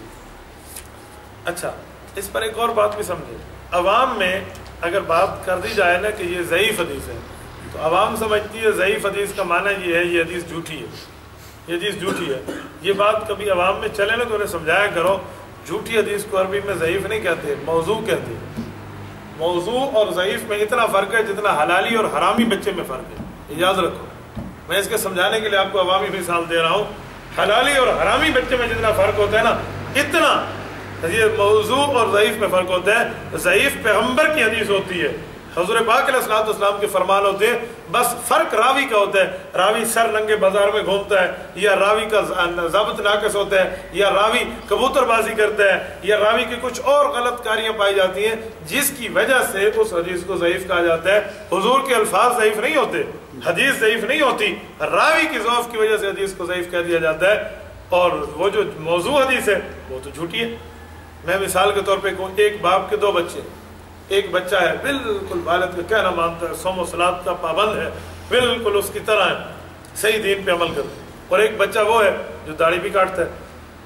اچھا، اس پر ایک اور بات بھی سمجھے۔ عوام میں اگر بات کر دی جائے نا کہ یہ ضعیف حدیث ہے، تو عوام سمجھتی ہے ضعیف حدیث کا معنی یہ ہے یہ حدیث جھوٹی ہے، یہ حدیث جھوٹی ہے۔ یہ بات کبھی عوام میں چلے نا تو انہیں سمجھایا کرو، جھوٹی حدیث کو عربی میں ضعیف نہیں کہتے، موضوع کہتے ہیں۔ موضوع اور ضعیف میں اتنا فرق ہے جتنا حلالی اور حرامی بچے میں فرق ہے، یہ یاد رکھو۔ میں اس کے سمجھانے کے لیے آپ کو عوامی مثال دے رہا ہوں۔ حلالی اور حرامی بچے میں جتنا فرق ہوتا ہے نا، اتنا یہ موضوع اور ضعیف میں فرق ہوتا ہے۔ ضعیف پیغمبر کی حدیث ہوتی ہے، حضور پاک علیہ الصلوۃ والسلام کے فرمان ہوتے ہیں، بس فرق راوی کا ہوتا ہے۔ راوی سر ننگے بازار میں گھومتا ہے، یا راوی کا ضابط ناقص ہوتا ہے، یا راوی کبوتر بازی کرتا ہے، یا راوی کی کچھ اور غلط کاریاں پائی جاتی ہیں جس کی وجہ سے اس حدیث کو ضعیف کہا جاتا ہے۔ حضور کے الفاظ ضعیف نہیں ہوتے، حدیث ضعیف نہیں ہوتی، راوی کی ضعف کی وجہ سے حدیث کو ضعیف کہہ دیا جاتا ہے۔ اور وہ جو موضوع حدیث ہے وہ تو جھوٹی ہے۔ میں مثال کے طور پہ کہوں، ایک باپ کے دو بچے، ایک بچہ ہے بالکل والد کا کہنا مانتا ہے، صوم و صلاۃ کا پابند ہے، بالکل اس کی طرح ہے، صحیح دین پہ عمل کرتا ہے۔ اور ایک بچہ وہ ہے جو داڑھی بھی کاٹتا ہے،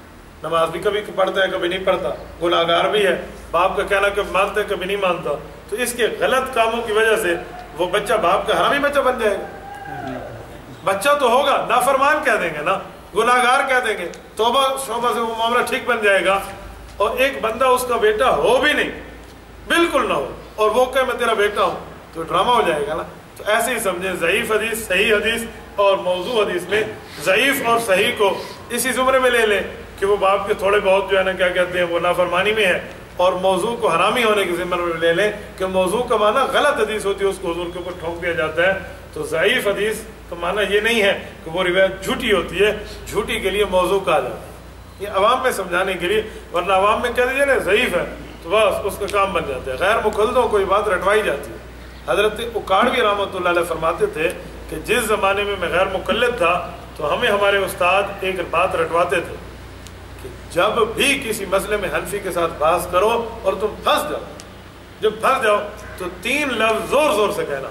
نماز بھی کبھی پڑھتا ہے کبھی نہیں پڑھتا، گناہگار بھی ہے، باپ کا کہنا کبھی مانتا ہے کبھی نہیں مانتا۔ تو اس کے غلط کاموں کی وجہ سے وہ بچہ باپ کا حرامی بچہ بن جائے گا۔ بچہ تو ہوگا، نافرمان کہہ دیں گے نا، گناہگار کہہ دیں گے، توبہ شوبہ سے وہ معاملہ ٹھیک بن جائے گا۔ اور ایک بندہ اس کا بیٹا ہو بھی نہیں، بالکل نہ ہو، اور وہ کہ میں تیرا بیٹا ہوں، تو ڈرامہ ہو جائے گا نا۔ تو ایسے ہی سمجھیں، ضعیف حدیث، صحیح حدیث اور موضوع حدیث میں ضعیف اور صحیح کو اسی زمرے میں لے لیں کہ وہ باپ کے تھوڑے بہت جو ہے نا کیا کہتے ہیں وہ نافرمانی میں ہے، اور موضوع کو حرامی ہونے کے زمرے میں لے لیں کہ موضوع کا معنی غلط حدیث ہوتی ہے، اس کو حضور کے اوپر ٹھونک دیا جاتا ہے۔ تو ضعیف حدیث کا معنی یہ نہیں ہے کہ وہ روایت جھوٹی ہوتی ہے، جھوٹی کے لیے موضوع کہا جاتا ہے، یہ عوام میں سمجھانے کے لیے۔ ورنہ عوام میں کہہ دیجیے نا ضعیف ہے تو بس اس کا کام بن جاتا ہے، غیر مقلدوں کو یہ بات رٹوائی جاتی ہے۔ حضرت اکاڑوی رحمۃ اللہ علیہ فرماتے تھے کہ جس زمانے میں میں غیر مقلد تھا تو ہمیں ہمارے استاد ایک بات رٹواتے تھے کہ جب بھی کسی مسئلے میں حنفی کے ساتھ بحث کرو اور تم پھنس جاؤ، جب پھنس جاؤ تو 3 لفظ زور زور سے کہنا۔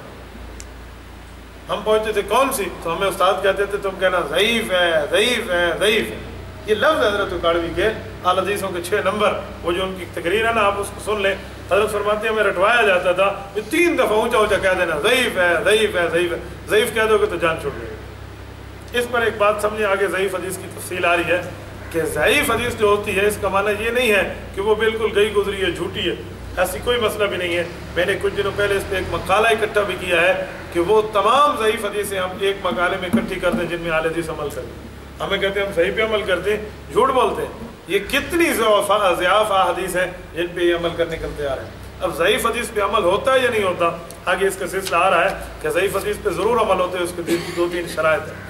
ہم پہنچتے تھے کون سی، تو ہمیں استاد کہتے تھے تم کہنا ضعیف ہے، ضعیف ہے، ضعیف ہے۔ یہ لفظ حضرت اکاڑوی کے اعلی حدیثوں کے 6 نمبر، وہ جو ان کی تقریر ہے نا آپ اس کو سن لیں۔ حضرت فرماتے ہیں ہمیں رٹوایا جاتا تھا، 3 دفعہ اونچا اونچا کہہ دینا ضعیف ہے، ضعیف ہے، ضعیف ہے۔ ضعیف کہہ دو گے تو جان چھوٹ جائے گی۔ اس پر ایک بات سمجھیں، آگے ضعیف حدیث کی تفصیل آ رہی ہے کہ ضعیف حدیث جو ہوتی ہے اس کا معنی یہ نہیں ہے کہ وہ بالکل گئی گزری ہے، جھوٹی ہے، ایسی کوئی مسئلہ بھی نہیں ہے۔ میں نے کچھ دنوں پہلے اس پہ ایک مقالہ اکٹھا بھی کیا ہے کہ وہ تمام ضعیف حدیثیں ہم ایک مقالے میں اکٹھی کرتے ہیں جن میں اہل حدیث عمل کرتے ہیں۔ ہمیں کہتے ہیں ہم صحیح پہ عمل کرتے ہیں، جھوٹ بولتے ہیں۔ یہ کتنی ضعاف حدیث ہیں جن پہ یہ عمل کرنے کے تیار ہیں۔ اب ضعیف حدیث پہ عمل ہوتا ہے یا نہیں ہوتا، آگے اس کا سلسلہ آ رہا ہے کہ ضعیف حدیث پہ ضرور عمل ہوتے ہیں، اس کے 2-3 شرائط ہیں۔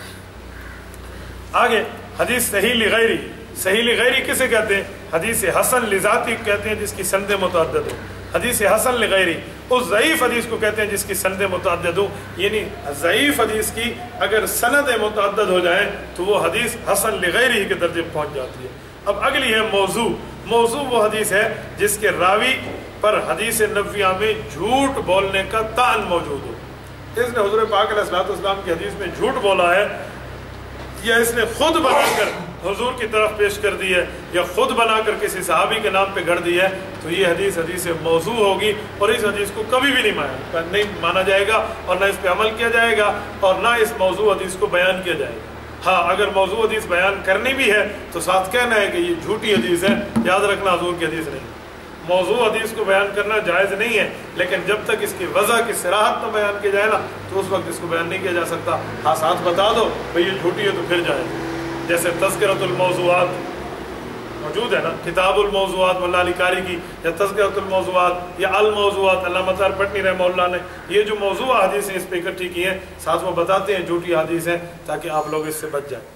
آگے حدیث صحیح لغیری، صحیح لغیری کسے کہتے ہیں؟ حدیث حسن لذاتی کہتے ہیں جس کی سندیں متعدد ہوں۔ حدیث حسن لغیری اس ضعیف حدیث کو کہتے ہیں جس کی سندیں متعدد ہوں، یعنی ضعیف حدیث کی اگر سندیں متعدد ہو جائیں تو وہ حدیث حسن لغیری کے درجے پہنچ جاتی ہے۔ اب اگلی ہے موضوع۔ موضوع وہ حدیث ہے جس کے راوی پر حدیث نبویہ میں جھوٹ بولنے کا طعن موجود ہو۔ اس نے حضور پاک علیہ الصلوۃ والسلام کی حدیث میں جھوٹ بولا ہے، یا اس نے خود بنا کر حضور کی طرف پیش کر دی ہے یا خود بنا کر کسی صحابی کے نام پہ گھڑ دی ہے تو یہ حدیث موضوع ہوگی اور اس حدیث کو کبھی بھی نہیں مانا جائے گا اور نہ اس پہ عمل کیا جائے گا اور نہ اس موضوع حدیث کو بیان کیا جائے گا۔ ہاں اگر موضوع حدیث بیان کرنی بھی ہے تو ساتھ کہنا ہے کہ یہ جھوٹی حدیث ہے، یاد رکھنا حضور کی حدیث نہیں۔ موضوع حدیث کو بیان کرنا جائز نہیں ہے، لیکن جب تک اس کی وضع کی صراحت نہ بیان کی جائے نا تو اس وقت اس کو بیان نہیں کیا جا سکتا۔ ہاں ساتھ بتا دو بھئی یہ جھوٹی ہے تو پھر جائز۔ جیسے تذکرۃ الموضوعات موجود ہے نا، کتاب الموضوعات مولانا علی قاری کی، یا تذکرۃ الموضوعات یا الموضوعات علامہ طاہر پٹنی رحمہ اللہ نے یہ جو موضوع حدیث ہیں اس پہ اکٹھی کی ہیں، ساتھ وہ بتاتے ہیں جھوٹی حدیث ہیں تاکہ آپ لوگ اس سے بچ جائیں۔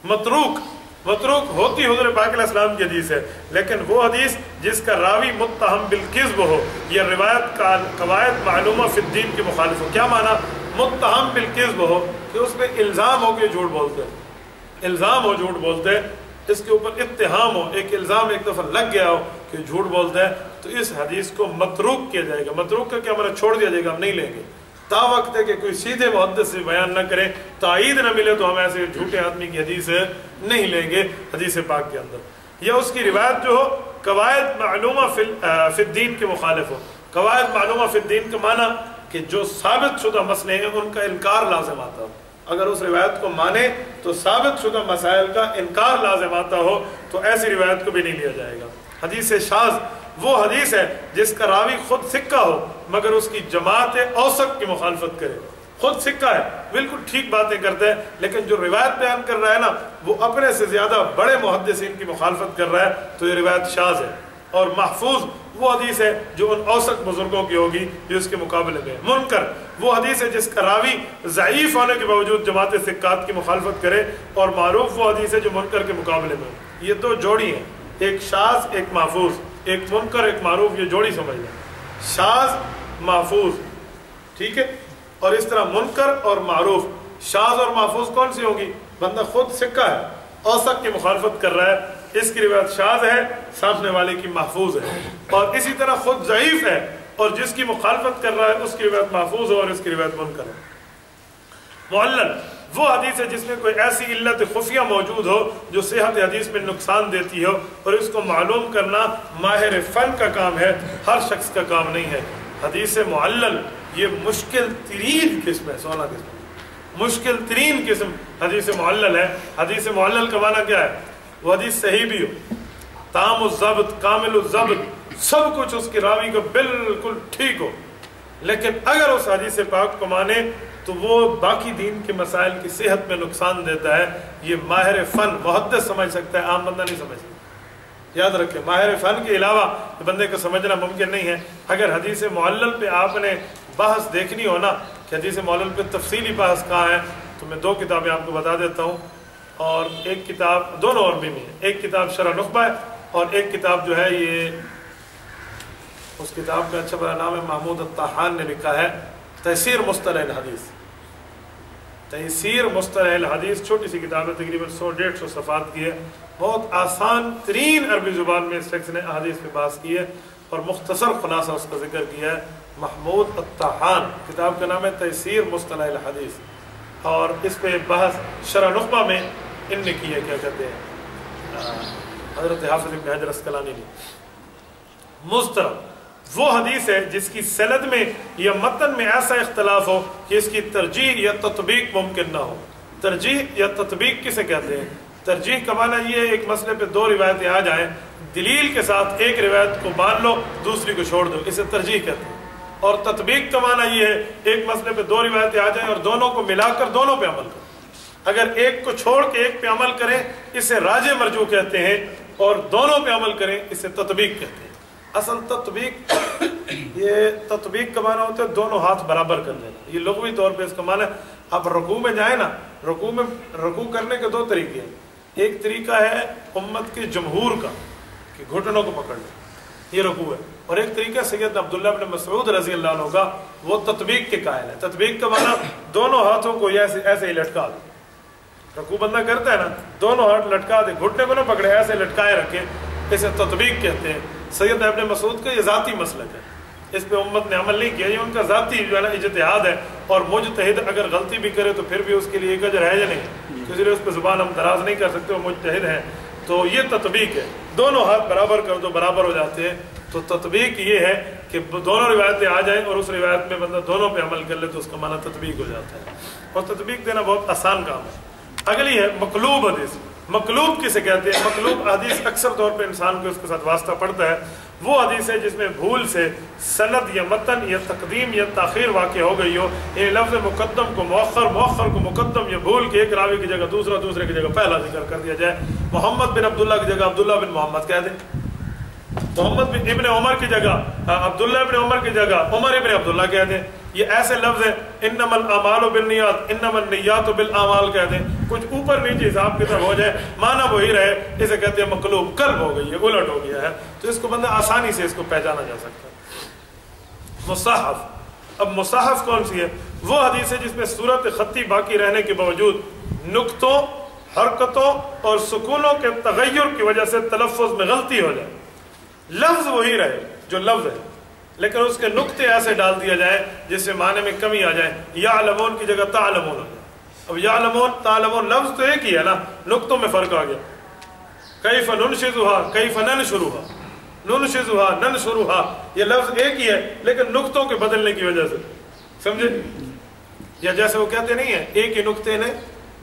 متروک ہوتی حضور پاک علیہ السلام کی حدیث ہے، لیکن وہ حدیث جس کا راوی متہم بالکذب ہو یا روایت کا قواعد معلومہ فی الدین کے مخالف ہو۔ کیا معنی؟ متہم بالکذب ہو کہ اس پہ الزام ہو کہ جھوٹ بولتے ہیں، الزام ہو جھوٹ بولتے ہیں، اس کے اوپر اتہام ہو، ایک الزام ایک دفعہ لگ گیا ہو کہ جھوٹ بولتے ہیں، تو اس حدیث کو متروک کیا جائے گا۔ متروک کا کیا مطلب؟ چھوڑ دیا جائے گا، ہم نہیں لیں گے تا وقت ہے کہ کوئی سیدھے محدث سے بیان نہ کرے، تائید نہ ملے تو ہم ایسے جھوٹے آدمی کی حدیث نہیں لیں گے حدیث پاک کے اندر۔ یا اس کی روایت جو ہو قواعد معلومہ فی الدین کے مخالف ہو۔ قواعد معلومہ فی الدین کا معنی کہ جو ثابت شدہ مسئلے ہیں ان کا انکار لازم آتا ہو۔ اگر اس روایت کو مانے تو ثابت شدہ مسائل کا انکار لازم آتا ہو تو ایسی روایت کو بھی نہیں لیا جائے گا۔ حدیث شاذ وہ حدیث ہے جس کا راوی خود سکہ ہو مگر اس کی جماعت اوسط کی مخالفت کرے۔ خود سکہ ہے، بالکل ٹھیک باتیں کرتا ہے، لیکن جو روایت بیان کر رہا ہے نا وہ اپنے سے زیادہ بڑے محدثین کی مخالفت کر رہا ہے تو یہ روایت شاذ ہے۔ اور محفوظ وہ حدیث ہے جو ان اوسط بزرگوں کی ہوگی جو اس کے مقابلے میں۔ منکر وہ حدیث ہے جس کا راوی ضعیف ہونے کے باوجود جماعت ثقات کی مخالفت کرے، اور معروف وہ حدیث ہے جو منکر کے مقابلے میں۔ یہ دو جوڑی ہیں، ایک شاذ ایک محفوظ، ایک منکر ایک معروف، یہ جوڑی سمجھ لیں، شاذ محفوظ، ٹھیک ہے؟ اور اس طرح منکر اور معروف، شاذ اور محفوظ کون سی ہوگی؟ بندہ خود سکہ ہے، اوسط کی مخالفت کر رہا ہے، اس کی روایت شاذ ہے، سامنے والے کی محفوظ ہے۔ اور اسی طرح خود ضعیف ہے اور جس کی مخالفت کر رہا ہے اس کی روایت محفوظ ہو اور اس کی روایت منکر ہے۔ معلل وہ حدیث ہے جس میں کوئی ایسی علت خفیہ موجود ہو جو صحت حدیث میں نقصان دیتی ہو، اور اس کو معلوم کرنا ماہر فن کا کام ہے، ہر شخص کا کام نہیں ہے۔ حدیث معلل یہ مشکل ترین قسم ہے، 16 قسم، مشکل ترین قسم حدیث معلل ہے۔ حدیث معلل کا معنی کیا ہے؟ وہ حدیث صحیح بھی ہو، تام الضبط، کامل الضبط، سب کچھ اس کی راوی کو بالکل ٹھیک ہو، لیکن اگر اس حدیث پاک کو مانے تو وہ باقی دین کے مسائل کی صحت میں نقصان دیتا ہے۔ یہ ماہر فن محدث سمجھ سکتا ہے، عام بندہ نہیں سمجھ سکتا۔ یاد رکھیں ماہر فن کے علاوہ بندے کو سمجھنا ممکن نہیں ہے۔ اگر حدیث معلل پہ آپ نے بحث دیکھنی ہو نا کہ حدیث معلل پہ تفصیلی بحث کہاں ہے، تو میں 2 کتابیں آپ کو بتا دیتا ہوں، اور ایک کتاب دونوں عربی میں ہے، ایک کتاب شرح نخبہ ہے اور ایک کتاب جو ہے یہ اس کتاب کا اچھا بڑا نام ہے محمود الطحان نے لکھا ہے تیسیر مصطلح الحدیث۔ تیسیر مصطلح الحدیث چھوٹی سی کتاب ہے، تقریباً 100-150 صفحات کی ہے، بہت آسان ترین عربی زبان میں اس شخص نے احادیث پہ بحث کی ہے اور مختصر خلاصہ اس کا ذکر کیا ہے۔ محمود الطحان کتاب کا نام ہے تیسیر مصطلح الحدیث، اور اس پہ بحث شرح نخبہ میں ان نے کی ہے، کیا کہتے ہیں حضرت حافظ ابن حجر اسقلانی نے۔ مضطرب وہ حدیث ہے جس کی سند میں یا متن میں ایسا اختلاف ہو کہ اس کی ترجیح یا تطبیق ممکن نہ ہو۔ ترجیح یا تطبیق کسے کہتے ہیں؟ ترجیح کا معنی یہ ہے ایک مسئلے پہ 2 روایتیں آ جائیں، دلیل کے ساتھ ایک روایت کو مان لو دوسری کو چھوڑ دو، اسے ترجیح کہتے ہیں۔ اور تطبیق کا معنی یہ ہے ایک مسئلے پہ 2 روایتیں آ جائیں اور دونوں کو ملا کر دونوں پہ عمل کریں۔ اگر ایک کو چھوڑ کے ایک پہ عمل کریں اسے راجع مرجوع کہتے ہیں، اور دونوں پہ عمل کریں اسے تطبیق کہتے ہیں۔ اصل تطبیق یہ تطبیق کا معنی ہوتا ہے دونوں ہاتھ برابر کر لینا، یہ لغوی طور پہ اس کا معنی ہے آپ رکوع میں جائیں نا، رکوع کرنے کے 2 طریقے ہیں۔ ایک طریقہ ہے امت کے جمہور کا کہ گھٹنوں کو پکڑ لیں، یہ رکوع ہے، اور ایک طریقہ سیدنا عبداللہ بن مسعود رضی اللہ عنہ کا، وہ تطبیق کے قائل ہے۔ تطبیق کا معنی دونوں ہاتھوں کو ایسے ہی لٹکا دیں، رکوع بندہ کرتا ہے نا، دونوں ہاتھ لٹکا دے، گھٹنے کو نہ پکڑے، ایسے لٹکائے رکھے، اسے تطبیق کہتے ہیں۔ سیدنا ابن مسعود کا یہ ذاتی مسلک ہے، اس پہ امت نے عمل نہیں کیا، یہ ان کا ذاتی جو ہے نا اجتہاد ہے اور مجتہد اگر غلطی بھی کرے تو پھر بھی اس کے لیے ایک اجر ہے یا نہیں، تو اس لیے اس پہ زبان ہم دراز نہیں کر سکتے، وہ مجتہد ہیں۔ تو یہ تطبیق ہے، دونوں ہاتھ برابر کر دو برابر ہو جاتے ہیں۔ تو تطبیق یہ ہے کہ دونوں روایتیں آ جائیں اور اس روایت میں بندہ دونوں پہ عمل کر لے تو اس کا معنی تطبیق ہو جاتا ہے، اور تطبیق دینا بہت آسان کام ہے۔ اگلی ہے مقلوب حدیث۔ مقلوب کسے کہتے ہیں؟ مقلوب حدیث اکثر طور پہ انسان کو اس کے ساتھ واسطہ پڑتا ہے، وہ حدیث ہے جس میں بھول سے سند یا متن یا تقدیم یا تاخیر واقع ہو گئی ہو، یعنی لفظ مقدم کو مؤخر، مؤخر کو مقدم، یا بھول کے ایک راوی کی جگہ دوسرا، دوسرے کی جگہ پہلا ذکر کر دیا جائے۔ محمد بن عبداللہ کی جگہ عبداللہ بن محمد کہہ دیں، محمد بن ابن عمر کی جگہ عبداللہ ابن عمر کی جگہ عمر ابن عبداللہ کہہ دیں۔ یہ ایسے لفظ ہیں، انما الاعمال بالنیات، انما النیات بالاعمال کہہ دیں، کچھ اوپر نیچے حساب کی طرف ہو جائے، معنی وہی رہے، اسے کہتے ہیں مقلوب، قلب ہو گئی ہے، الٹ ہو گیا ہے، تو اس کو بندہ آسانی سے اس کو پہچانا جا سکتا ہے۔ مصحف۔ اب مصحف کون سی ہے؟ وہ حدیث ہے جس میں صورت خطی باقی رہنے کے باوجود نقطوں، حرکتوں اور سکونوں کے تغیر کی وجہ سے تلفظ میں غلطی ہو جائے، لفظ وہی رہے جو لفظ ہے، لیکن اس کے نقطے ایسے ڈال دیا جائے جس سے معنی میں کمی آ جائے۔ یعلمون کی جگہ تعلمون ہو جائے۔ اب یعلمون تعلمون لفظ تو ایک ہی ہے نا، نقطوں میں فرق آ گیا۔ کیف ننشزها کیف ننشرها، ننشزها ننشرها، یہ لفظ ایک ہی ہے لیکن نقطوں کے بدلنے کی وجہ سے، سمجھے؟ یا جیسے وہ کہتے نہیں ہیں ایک ہی نقطے نے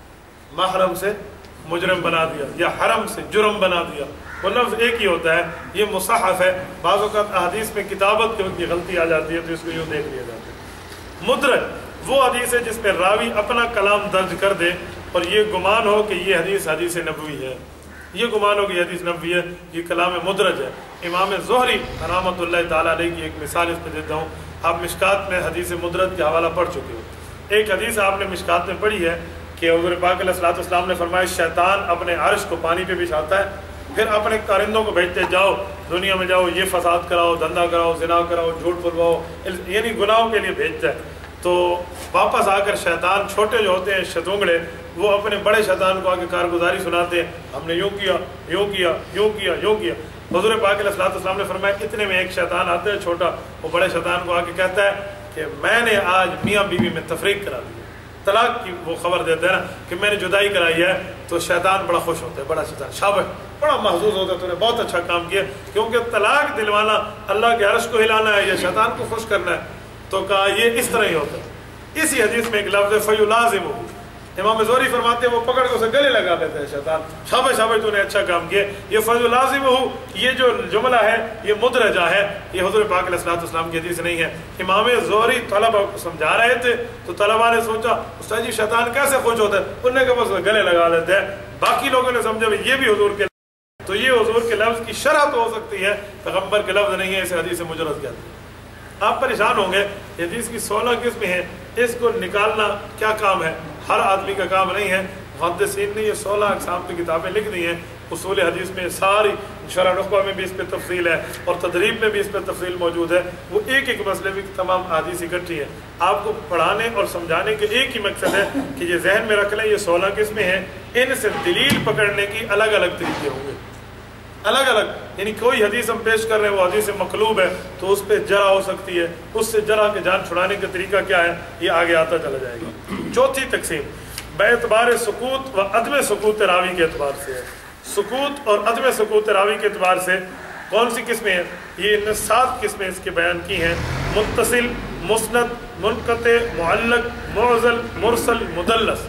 محرم سے مجرم بنا دیا یا حرم سے جرم بنا دیا، وہ لفظ ایک ہی ہوتا ہے۔ یہ مصحف ہے۔ بعض اوقات احادیث میں کتابت کی غلطی آ جاتی ہے تو اس کو یوں دیکھ لیا جاتا ہے۔ مدرج وہ حدیث ہے جس میں راوی اپنا کلام درج کر دے اور یہ گمان ہو کہ یہ حدیث حدیث نبوی ہے، یہ گمان ہو کہ یہ حدیث نبوی ہے، یہ کلام مدرج ہے۔ امام زہری رحمۃ اللہ تعالیٰ علیہ کی ایک مثال اس پہ دیتا ہوں۔ آپ مشکات میں حدیث مدرج کے حوالہ پڑھ چکے ہو۔ ایک حدیث آپ نے مشکات میں پڑھی ہے کہ حضور پاک علیہ الصلوۃ والسلام نے فرمایا شیطان اپنے عرش کو پانی پہ بچھاتا ہے، پھر اپنے کارندوں کو بھیجتے جاؤ دنیا میں جاؤ، یہ فساد کراؤ، دھندا کراؤ، زنا کراؤ، جھوٹ بلواؤ، یعنی گناہوں کے لیے بھیجتا ہے۔ تو واپس آ کر شیطان چھوٹے جو ہوتے ہیں شتونگڑے، وہ اپنے بڑے شیطان کو آ کے کارگزاری سناتے ہیں، ہم نے یوں کیا، یوں کیا، یوں کیا، یوں کیا۔ حضور پاک علیہ الصلوۃ والسلام نے فرمایا اتنے میں ایک شیطان آتا ہے چھوٹا، وہ بڑے شیطان کو آ کے کہتا ہے کہ میں نے آج میاں بیوی میں تفریق کرا دی، طلاق کی وہ خبر دیتے ہیں نا کہ میں نے جدائی کرائی ہے، تو شیطان بڑا خوش ہوتا ہے، بڑا شیطان شاباش، بڑا محظوظ ہوتا ہے، تو نے بہت اچھا کام کیا، کیونکہ طلاق دلوانا اللہ کے عرش کو ہلانا ہے یا شیطان کو خوش کرنا ہے۔ تو کہا یہ اس طرح ہی ہوتا ہے۔ اسی حدیث میں ایک لفظ ہے فیلازمہ، امام زہری فرماتے ہیں وہ پکڑ کے اسے گلے لگا لیتے ہیں شیطان، شاباش شاباش تو نے اچھا کام کیا۔ یہ فیلازمہ، یہ جو جملہ ہے یہ مدرجہ ہے، یہ حضور پاک علیہ الصلوۃ والسلام کی حدیث نہیں ہے۔ امام زہری طلبہ کو سمجھا رہے تھے تو طلبہ نے سوچا استاد جی شیطان کیسے خوش ہوتا ہے، انہوں نے کہا بس گلے لگا لیتے ہیں۔ باقی لوگوں نے سمجھا یہ بھی حضور کے، تو یہ حضور کے لفظ کی شرح تو ہو سکتی ہے، پیغمبر کے لفظ نہیں ہے، اسے حدیث مجرد کہتے ہیں۔ آپ پریشان ہوں گے حدیث کی 16 قسمیں ہیں، اس کو نکالنا کیا کام ہے؟ ہر آدمی کا کام نہیں ہے۔ محدثین نے یہ 16 اقسام کی کتابیں لکھ دی ہیں، اصول حدیث میں ساری، شرح نخبہ میں بھی اس پہ تفصیل ہے اور تدریب میں بھی اس پہ تفصیل موجود ہے۔ وہ ایک ایک مسئلے میں تمام حدیث اکٹھی ہے، آپ کو پڑھانے اور سمجھانے کے ایک ہی مقصد ہے کہ یہ ذہن میں رکھ لیں یہ 16 قسمیں ہیں، ان سے دلیل پکڑنے کی الگ الگ طریقے ہوں گے، الگ الگ، یعنی کوئی حدیث ہم پیش کر رہے ہیں وہ حدیث مقلوب ہے تو اس پہ جرح ہو سکتی ہے، اس سے جرح کے جان چھڑانے کا طریقہ کیا ہے یہ آگے آتا چلا جائے گا۔ چوتھی تقسیم باعتبار سکوت و عدم سکوت راوی کے اعتبار سے ہے۔ سکوت اور عدم سکوت راوی کے اعتبار سے کون سی قسمیں ہیں؟ یہ ان 7 قسمیں اس کے بیان کی ہیں۔ متصل، مسند، منقطع، معلق، معضل، مرسل، مدلس۔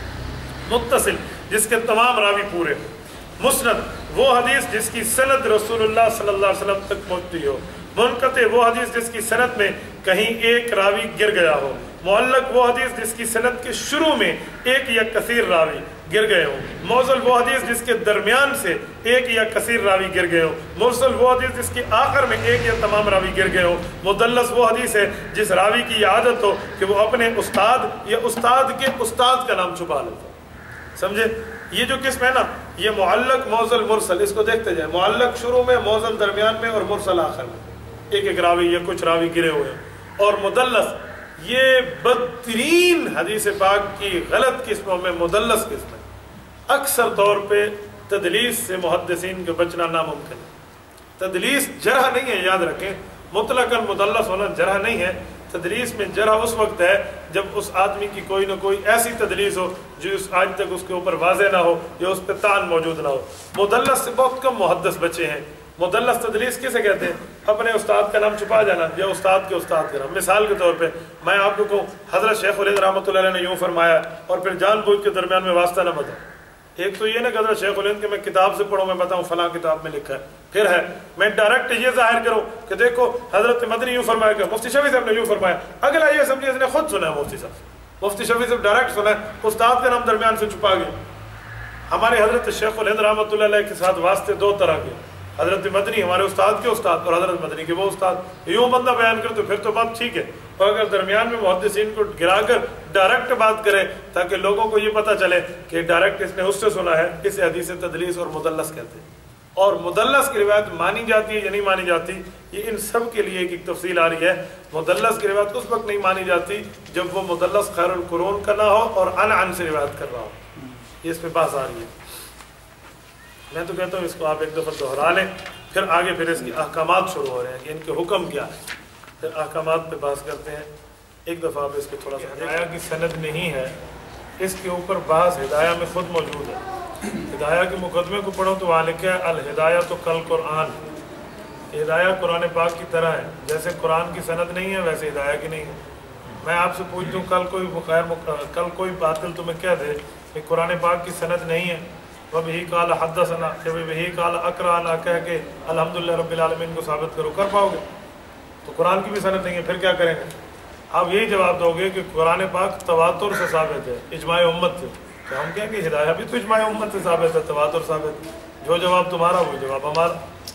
متصل جس کے تمام راوی پورے، مسند وہ حدیث جس کی سند رسول اللہ صلی اللہ علیہ وسلم تک پہنچتی ہو، منقطع وہ حدیث جس کی سند میں کہیں ایک راوی گر گیا ہو، معلق وہ حدیث جس کی سند کے شروع میں ایک یا کثیر راوی گر گئے ہو، موصل وہ حدیث جس کے درمیان سے ایک یا کثیر راوی گر گئے ہو، مرسل وہ حدیث جس کے آخر میں ایک یا تمام راوی گر گئے ہو، مدلس وہ حدیث ہے جس راوی کی یہ عادت ہو کہ وہ اپنے استاد یا استاد کے استاد کا نام چھپا لیتا ہو۔ سمجھے؟ یہ جو قسم ہے نا یہ معلق، موصل، مرسل، اس کو دیکھتے جائیں، معلق شروع میں، موصل درمیان میں اور مرسل آخر میں، ایک ایک راوی یا کچھ راوی گرے ہوئے ہیں۔ اور مدلس یہ بدترین حدیث پاک کی غلط قسموں میں مدلس قسم ہے۔ اکثر طور پہ تدلیس سے محدثین کے بچنا ناممکن ہے۔ تدلیس جرح نہیں ہے، یاد رکھیں، مطلقاً مدلس ہونا جرح نہیں ہے، تدریس میں جرح اس وقت ہے جب اس آدمی کی کوئی نہ کوئی ایسی تدریس ہو جو آج تک اس کے اوپر واضح نہ ہو یا اس پہ تان موجود نہ ہو۔ مدلس سے بہت کم محدث بچے ہیں۔ مدلس تدریس کسے کہتے ہیں؟ اپنے استاد کا نام چھپا جانا یا استاد کے استاد کا نام۔ مثال کے طور پہ میں آپ کو کہوں حضرت شیخ الہند رحمۃ اللہ علیہ نے یوں فرمایا اور پھر جان بوجھ کے درمیان میں واسطہ نہ بتاؤں۔ ایک تو یہ نا کہ حضرت شیخ الہند کہ میں کتاب سے پڑھوں، میں بتاؤں فلاں کتاب میں لکھا ہے۔ پھر ہے میں ڈائریکٹ یہ ظاہر کروں کہ دیکھو حضرت مدنی یوں فرمایا کہ مفتی شفیع صاحب نے یوں فرمایا، اگلا یہ سمجھے اس نے خود سنا ہے، مفتی صاحب مفتی شفیع صاحب ڈائریکٹ سنا ہے، استاد کا نام درمیان سے چھپا گیا۔ ہمارے حضرت شیخ الہند رحمۃ اللہ علیہ کے ساتھ واسطے دو طرح کے، حضرت مدنی ہمارے استاد کے استاد اور حضرت مدنی کے وہ استاد، یوں بندہ بیان کرے تو پھر تو بات ٹھیک ہے، اور اگر درمیان میں محدثین کو گرا کر ڈائریکٹ بات کرے تاکہ لوگوں کو یہ پتہ چلے کہ ڈائریکٹ اس نے اس سے سنا ہے، اسے حدیث تدلیس اور مدلس کہتے ہیں۔ اور مدلس کی روایت مانی جاتی ہے یا نہیں مانی جاتی، یہ ان سب کے لیے ایک تفصیل آ رہی ہے۔ مدلس کی روایت اس وقت نہیں مانی جاتی جب وہ مدلس خیر القرون کا نہ ہو اور عن سے روایت کر رہا ہو، یہ اس پہ بحث آ رہی ہے۔ میں تو کہتا ہوں اس کو آپ ایک دفعہ دہرا لیں، پھر آگے پھر اس کی احکامات شروع ہو رہے ہیں کہ ان کے حکم کیا ہے، پھر احکامات پہ بحث کرتے ہیں۔ ایک دفعہ آپ اس کو تھوڑا سا ہدایہ کی سند نہیں ہے، اس کے اوپر بحث ہدایہ میں خود موجود ہے۔ ہدایہ کے مقدمے کو پڑھو تو وہاں لکھا ہے الہدایہ تو کل قرآن، ہدایہ قرآن پاک کی طرح ہے، جیسے قرآن کی سند نہیں ہے ویسے ہدایہ کی نہیں ہے۔ میں آپ سے پوچھتا ہوں کل کوئی باطل تمہیں کہہ دے کہ قرآن پاک کی سند نہیں ہے، وَبِهِ قَالَ حَدَّثَنَا کہ وَبِهِ قَالَ أَقْرَأَنَا کہہ کے الحمدللہ رب العالمین کو ثابت کرو، کر پاؤ گے؟ تو قرآن کی بھی سند نہیں ہے، پھر کیا کریں گے؟ آپ یہی جواب دو گے کہ قرآن پاک تواتر سے ثابت ہے، اجماع امت سے، تو ہم کہیں گے ہدایہ بھی تو اجماع امت سے ثابت ہے، تواتر ثابت ہے، جو جواب تمہارا وہ جواب ہمارا۔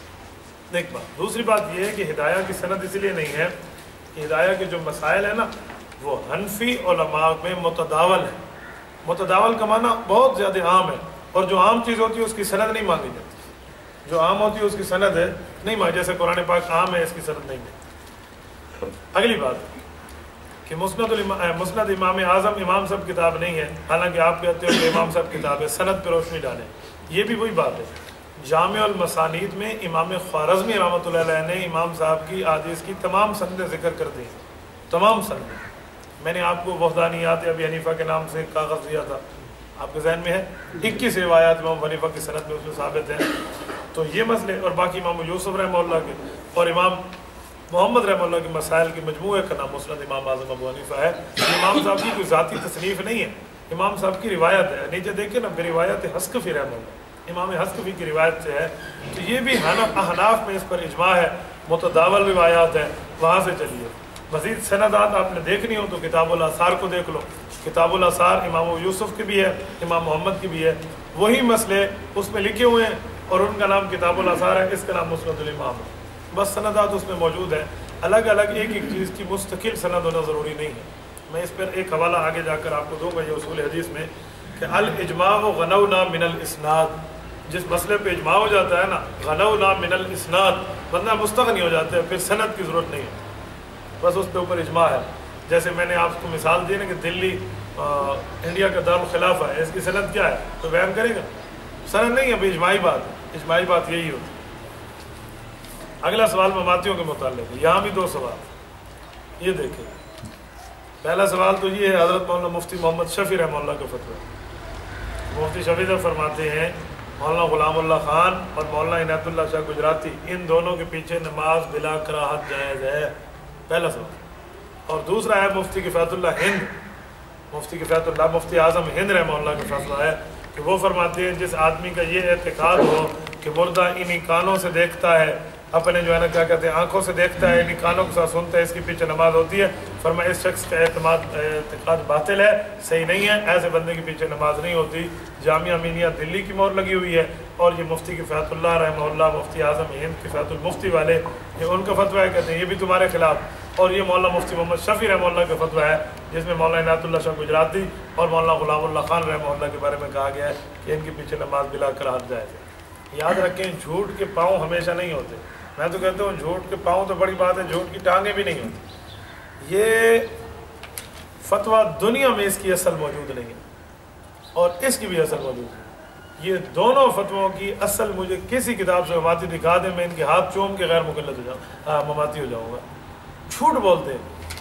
ایک بات، دوسری بات یہ ہے کہ ہدایہ کی سند اس لیے نہیں ہے کہ ہدایہ کے جو مسائل ہیں نا وہ حنفی علماء میں متداول ہیں۔ متداول کا معنی بہت زیادہ عام ہے، اور جو عام چیز ہوتی ہے اس کی سند نہیں مانی جاتی، جو عام ہوتی ہے اس کی سند ہے نہیں مانی، جیسے قرآن پاک عام ہے اس کی سند نہیں ہے۔ اگلی بات کہ مسند امام اعظم امام صاحب کتاب نہیں ہے، حالانکہ آپ کہتے ہو کہ امام صاحب کتاب ہے، سند پہ روشنی ڈالیں، یہ بھی وہی بات ہے۔ جامع المسانید میں امام خوارزمی رحمۃ اللہ علیہ نے امام صاحب کی احادیث کی تمام سندیں ذکر کر دی، تمام سندیں۔ میں نے آپ کو وحدانیات ابی حنیفہ کے نام سے ایک کاغذ دیا تھا، آپ کے ذہن میں ہے، 21 روایات امام حنیفہ کی سند میں اس میں ثابت ہیں۔ تو یہ مسئلے اور باقی امام یوسف رحمہ اللہ کے اور امام محمد رحمہ اللہ کے مسائل کے مجموعے کا نام مسند امام اعظم ابو حنیفہ ہے۔ امام صاحب کی کوئی ذاتی تصنیف نہیں ہے، امام صاحب کی روایت ہے، نیچے دیکھیں نا روایت حسکفی رحمہ اللہ، امام حسکفی کی روایت سے ہے، تو یہ بھی احناف میں اس پر اجماع ہے، متداول روایات ہیں، وہاں سے چلیے۔ مزید سندات آپ نے دیکھنی ہو تو کتاب الاثار کو دیکھ لو، کتاب الاثار امام یوسف کی بھی ہے، امام محمد کی بھی ہے، وہی مسئلے اس میں لکھے ہوئے ہیں اور ان کا نام کتاب الاثار ہے، اس کا نام مسند الامام ہے، بس سندات اس میں موجود ہیں۔ الگ الگ ایک ایک چیز کی مستقل سند ہونا ضروری نہیں ہے۔ میں اس پر ایک حوالہ آگے جا کر آپ کو دوں گا، یہ اصول حدیث میں کہ الاجماع غنونا من الاسناد، جس مسئلے پہ اجماع ہو جاتا ہے نا غنونا من الاسناد، بندہ مستغنی ہو جاتا ہے، پھر سند کی ضرورت نہیں ہے، بس اس پہ اوپر اجماع ہے۔ جیسے میں نے آپ کو مثال دی نا کہ دلی انڈیا کا دارالخلافہ ہے، اس کی سند کیا ہے تو بیان کرے گا، سند نہیں ہے، بھائی اجماعی بات ہے، اجماعی بات یہی ہوتی ہے۔ اگلا سوال مماتیوں کے متعلق ہے، یہاں بھی دو سوال، یہ دیکھیں۔ پہلا سوال تو یہ ہے، حضرت مولانا مفتی محمد شفیع رحمہ اللہ کا فتویٰ، مفتی شفیع صاحب فرماتے ہیں مولانا غلام اللہ خان اور مولانا عنایت اللہ شاہ گجراتی ان دونوں کے پیچھے نماز بلا کراہت جائز ہے، پہلا سوال۔ اور دوسرا ہے مفتی کفایت اللہ ہند، مفتی کفایت اللہ مفتی اعظم ہند رحمہ اللہ کا فیصلہ ہے کہ وہ فرماتے ہیں جس آدمی کا یہ اعتقاد ہو کہ مردہ انہی کانوں سے دیکھتا ہے، اپنے جو ہے نا کیا کہتے ہیں آنکھوں سے دیکھتا ہے، انہی کانوں کے ساتھ سنتا ہے، اس کے پیچھے نماز ہوتی ہے، فرمایا اس شخص کا اعتقاد باطل ہے، صحیح نہیں ہے، ایسے بندے کے پیچھے نماز نہیں ہوتی۔ جامعہ امینیہ دلی کی مہر لگی ہوئی ہے، اور یہ مفتی کفایت اللہ رحمہ اللہ، مفتی اعظم ہند کفایت المفتی والے، یہ ان کا فتویٰ ہے، کہتے ہیں یہ بھی تمہارے خلاف۔ اور یہ مولانا مفتی محمد شفیع رحمہ اللہ کا فتویٰ ہے، جس میں مولانا عنایت اللہ شاہ گجراتی اور مولانا غلام اللہ خان رحمہ اللہ کے بارے میں کہا گیا ہے کہ ان کے پیچھے نماز بلا کراہت جائز ہے۔ یاد رکھیں جھوٹ کے پاؤں ہمیشہ نہیں ہوتے، میں تو کہتا ہوں جھوٹ کے پاؤں تو بڑی بات ہے، جھوٹ کی ٹانگیں بھی نہیں ہوتی۔ یہ فتویٰ دنیا میں اس کی اصل موجود نہیں ہے اور اس کی بھی اصل موجود ہے۔ یہ دونوں فتووں کی اصل مجھے کسی کتاب سے مماتی دکھا دیں، میں ان کے ہاتھ چوم کے غیر مقلد ہو جاؤں، مماتی ہو جاؤں گا۔ جھوٹ بولتے ہیں،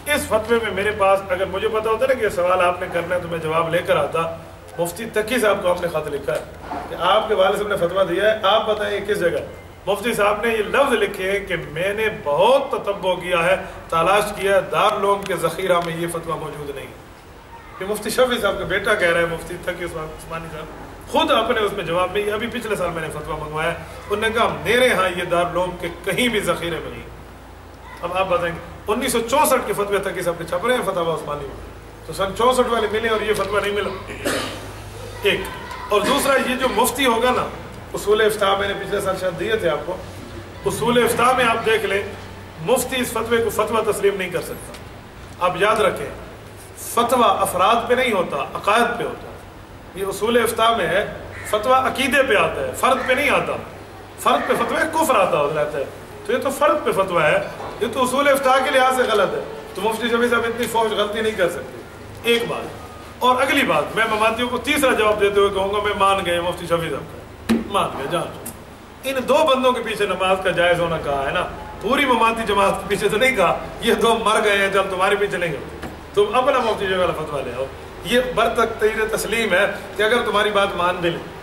اس فتوے میں میرے پاس اگر مجھے پتا ہوتا نا کہ یہ سوال آپ نے کرنا ہے تو میں جواب لے کر آتا. مفتی تقی صاحب کو آپ نے خط لکھا ہے کہ آپ کے والد صاحب نے فتویٰ دیا ہے, آپ بتائیں یہ کس جگہ. مفتی صاحب نے یہ لفظ لکھے ہیں کہ میں نے بہت تتبع کیا ہے, تلاش کیا ہے, دارالعلوم کے ذخیرہ میں یہ فتویٰ موجود نہیں. کہ مفتی شفیع صاحب کا بیٹا کہہ رہا ہے, مفتی تقی عثمانی صاحب خود اپنے اس میں جواب میں, ابھی پچھلے سال میں نے فتویٰ منگوایا, انہوں نے کہا میرے ہاں یہ دارالعلوم کے کہیں بھی ذخیرے میں نہیں. اب آپ بتائیں گے 1964 کے فتوے تقی صاحب کے چھپ رہے ہیں فتاوی عثمانی میں, تو سن 64 والے ملے اور یہ فتویٰ نہیں ملا. ایک اور دوسرا یہ جو مفتی ہوگا نا, اصول افتاء میں نے پچھلے سال شاید دیے تھے آپ کو, اصول افتاء میں آپ دیکھ لیں مفتی اس فتوے کو فتویٰ تسلیم نہیں کر سکتا. آپ یاد رکھیں فتویٰ افراد پہ نہیں ہوتا, عقائد پہ ہوتا ہے. یہ اصول افتاء میں ہے, فتویٰ عقیدے پہ آتا ہے, فرد پہ نہیں آتا. فرد پہ فتویٰ کفر آتا رہتا ہے, تو یہ تو فرد پہ فتویٰ ہے, یہ تو اصول افتاء کے لحاظ سے غلط ہے. تو مفتی شفیع صاحب اتنی فوج غلطی نہیں کر سکتے. ایک بات. اور اگلی بات, میں مماتیوں کو تیسرا جواب دیتے ہوئے کہوں گا میں مان گئے مفتی شفیع صاحب کا, مان گئے جان. ان دو بندوں کے پیچھے نماز کا جائز ہونا کہا ہے نا, پوری مماتی جماعت کے پیچھے تو نہیں کہا. یہ دو مر گئے ہیں جب تمہارے پیچھے نہیں ہوتے, تم اپنا مفتی شفیع والا فتویٰ لے آؤ. یہ برتق تیر تسلیم ہے کہ اگر تمہاری بات مان بھی لیں.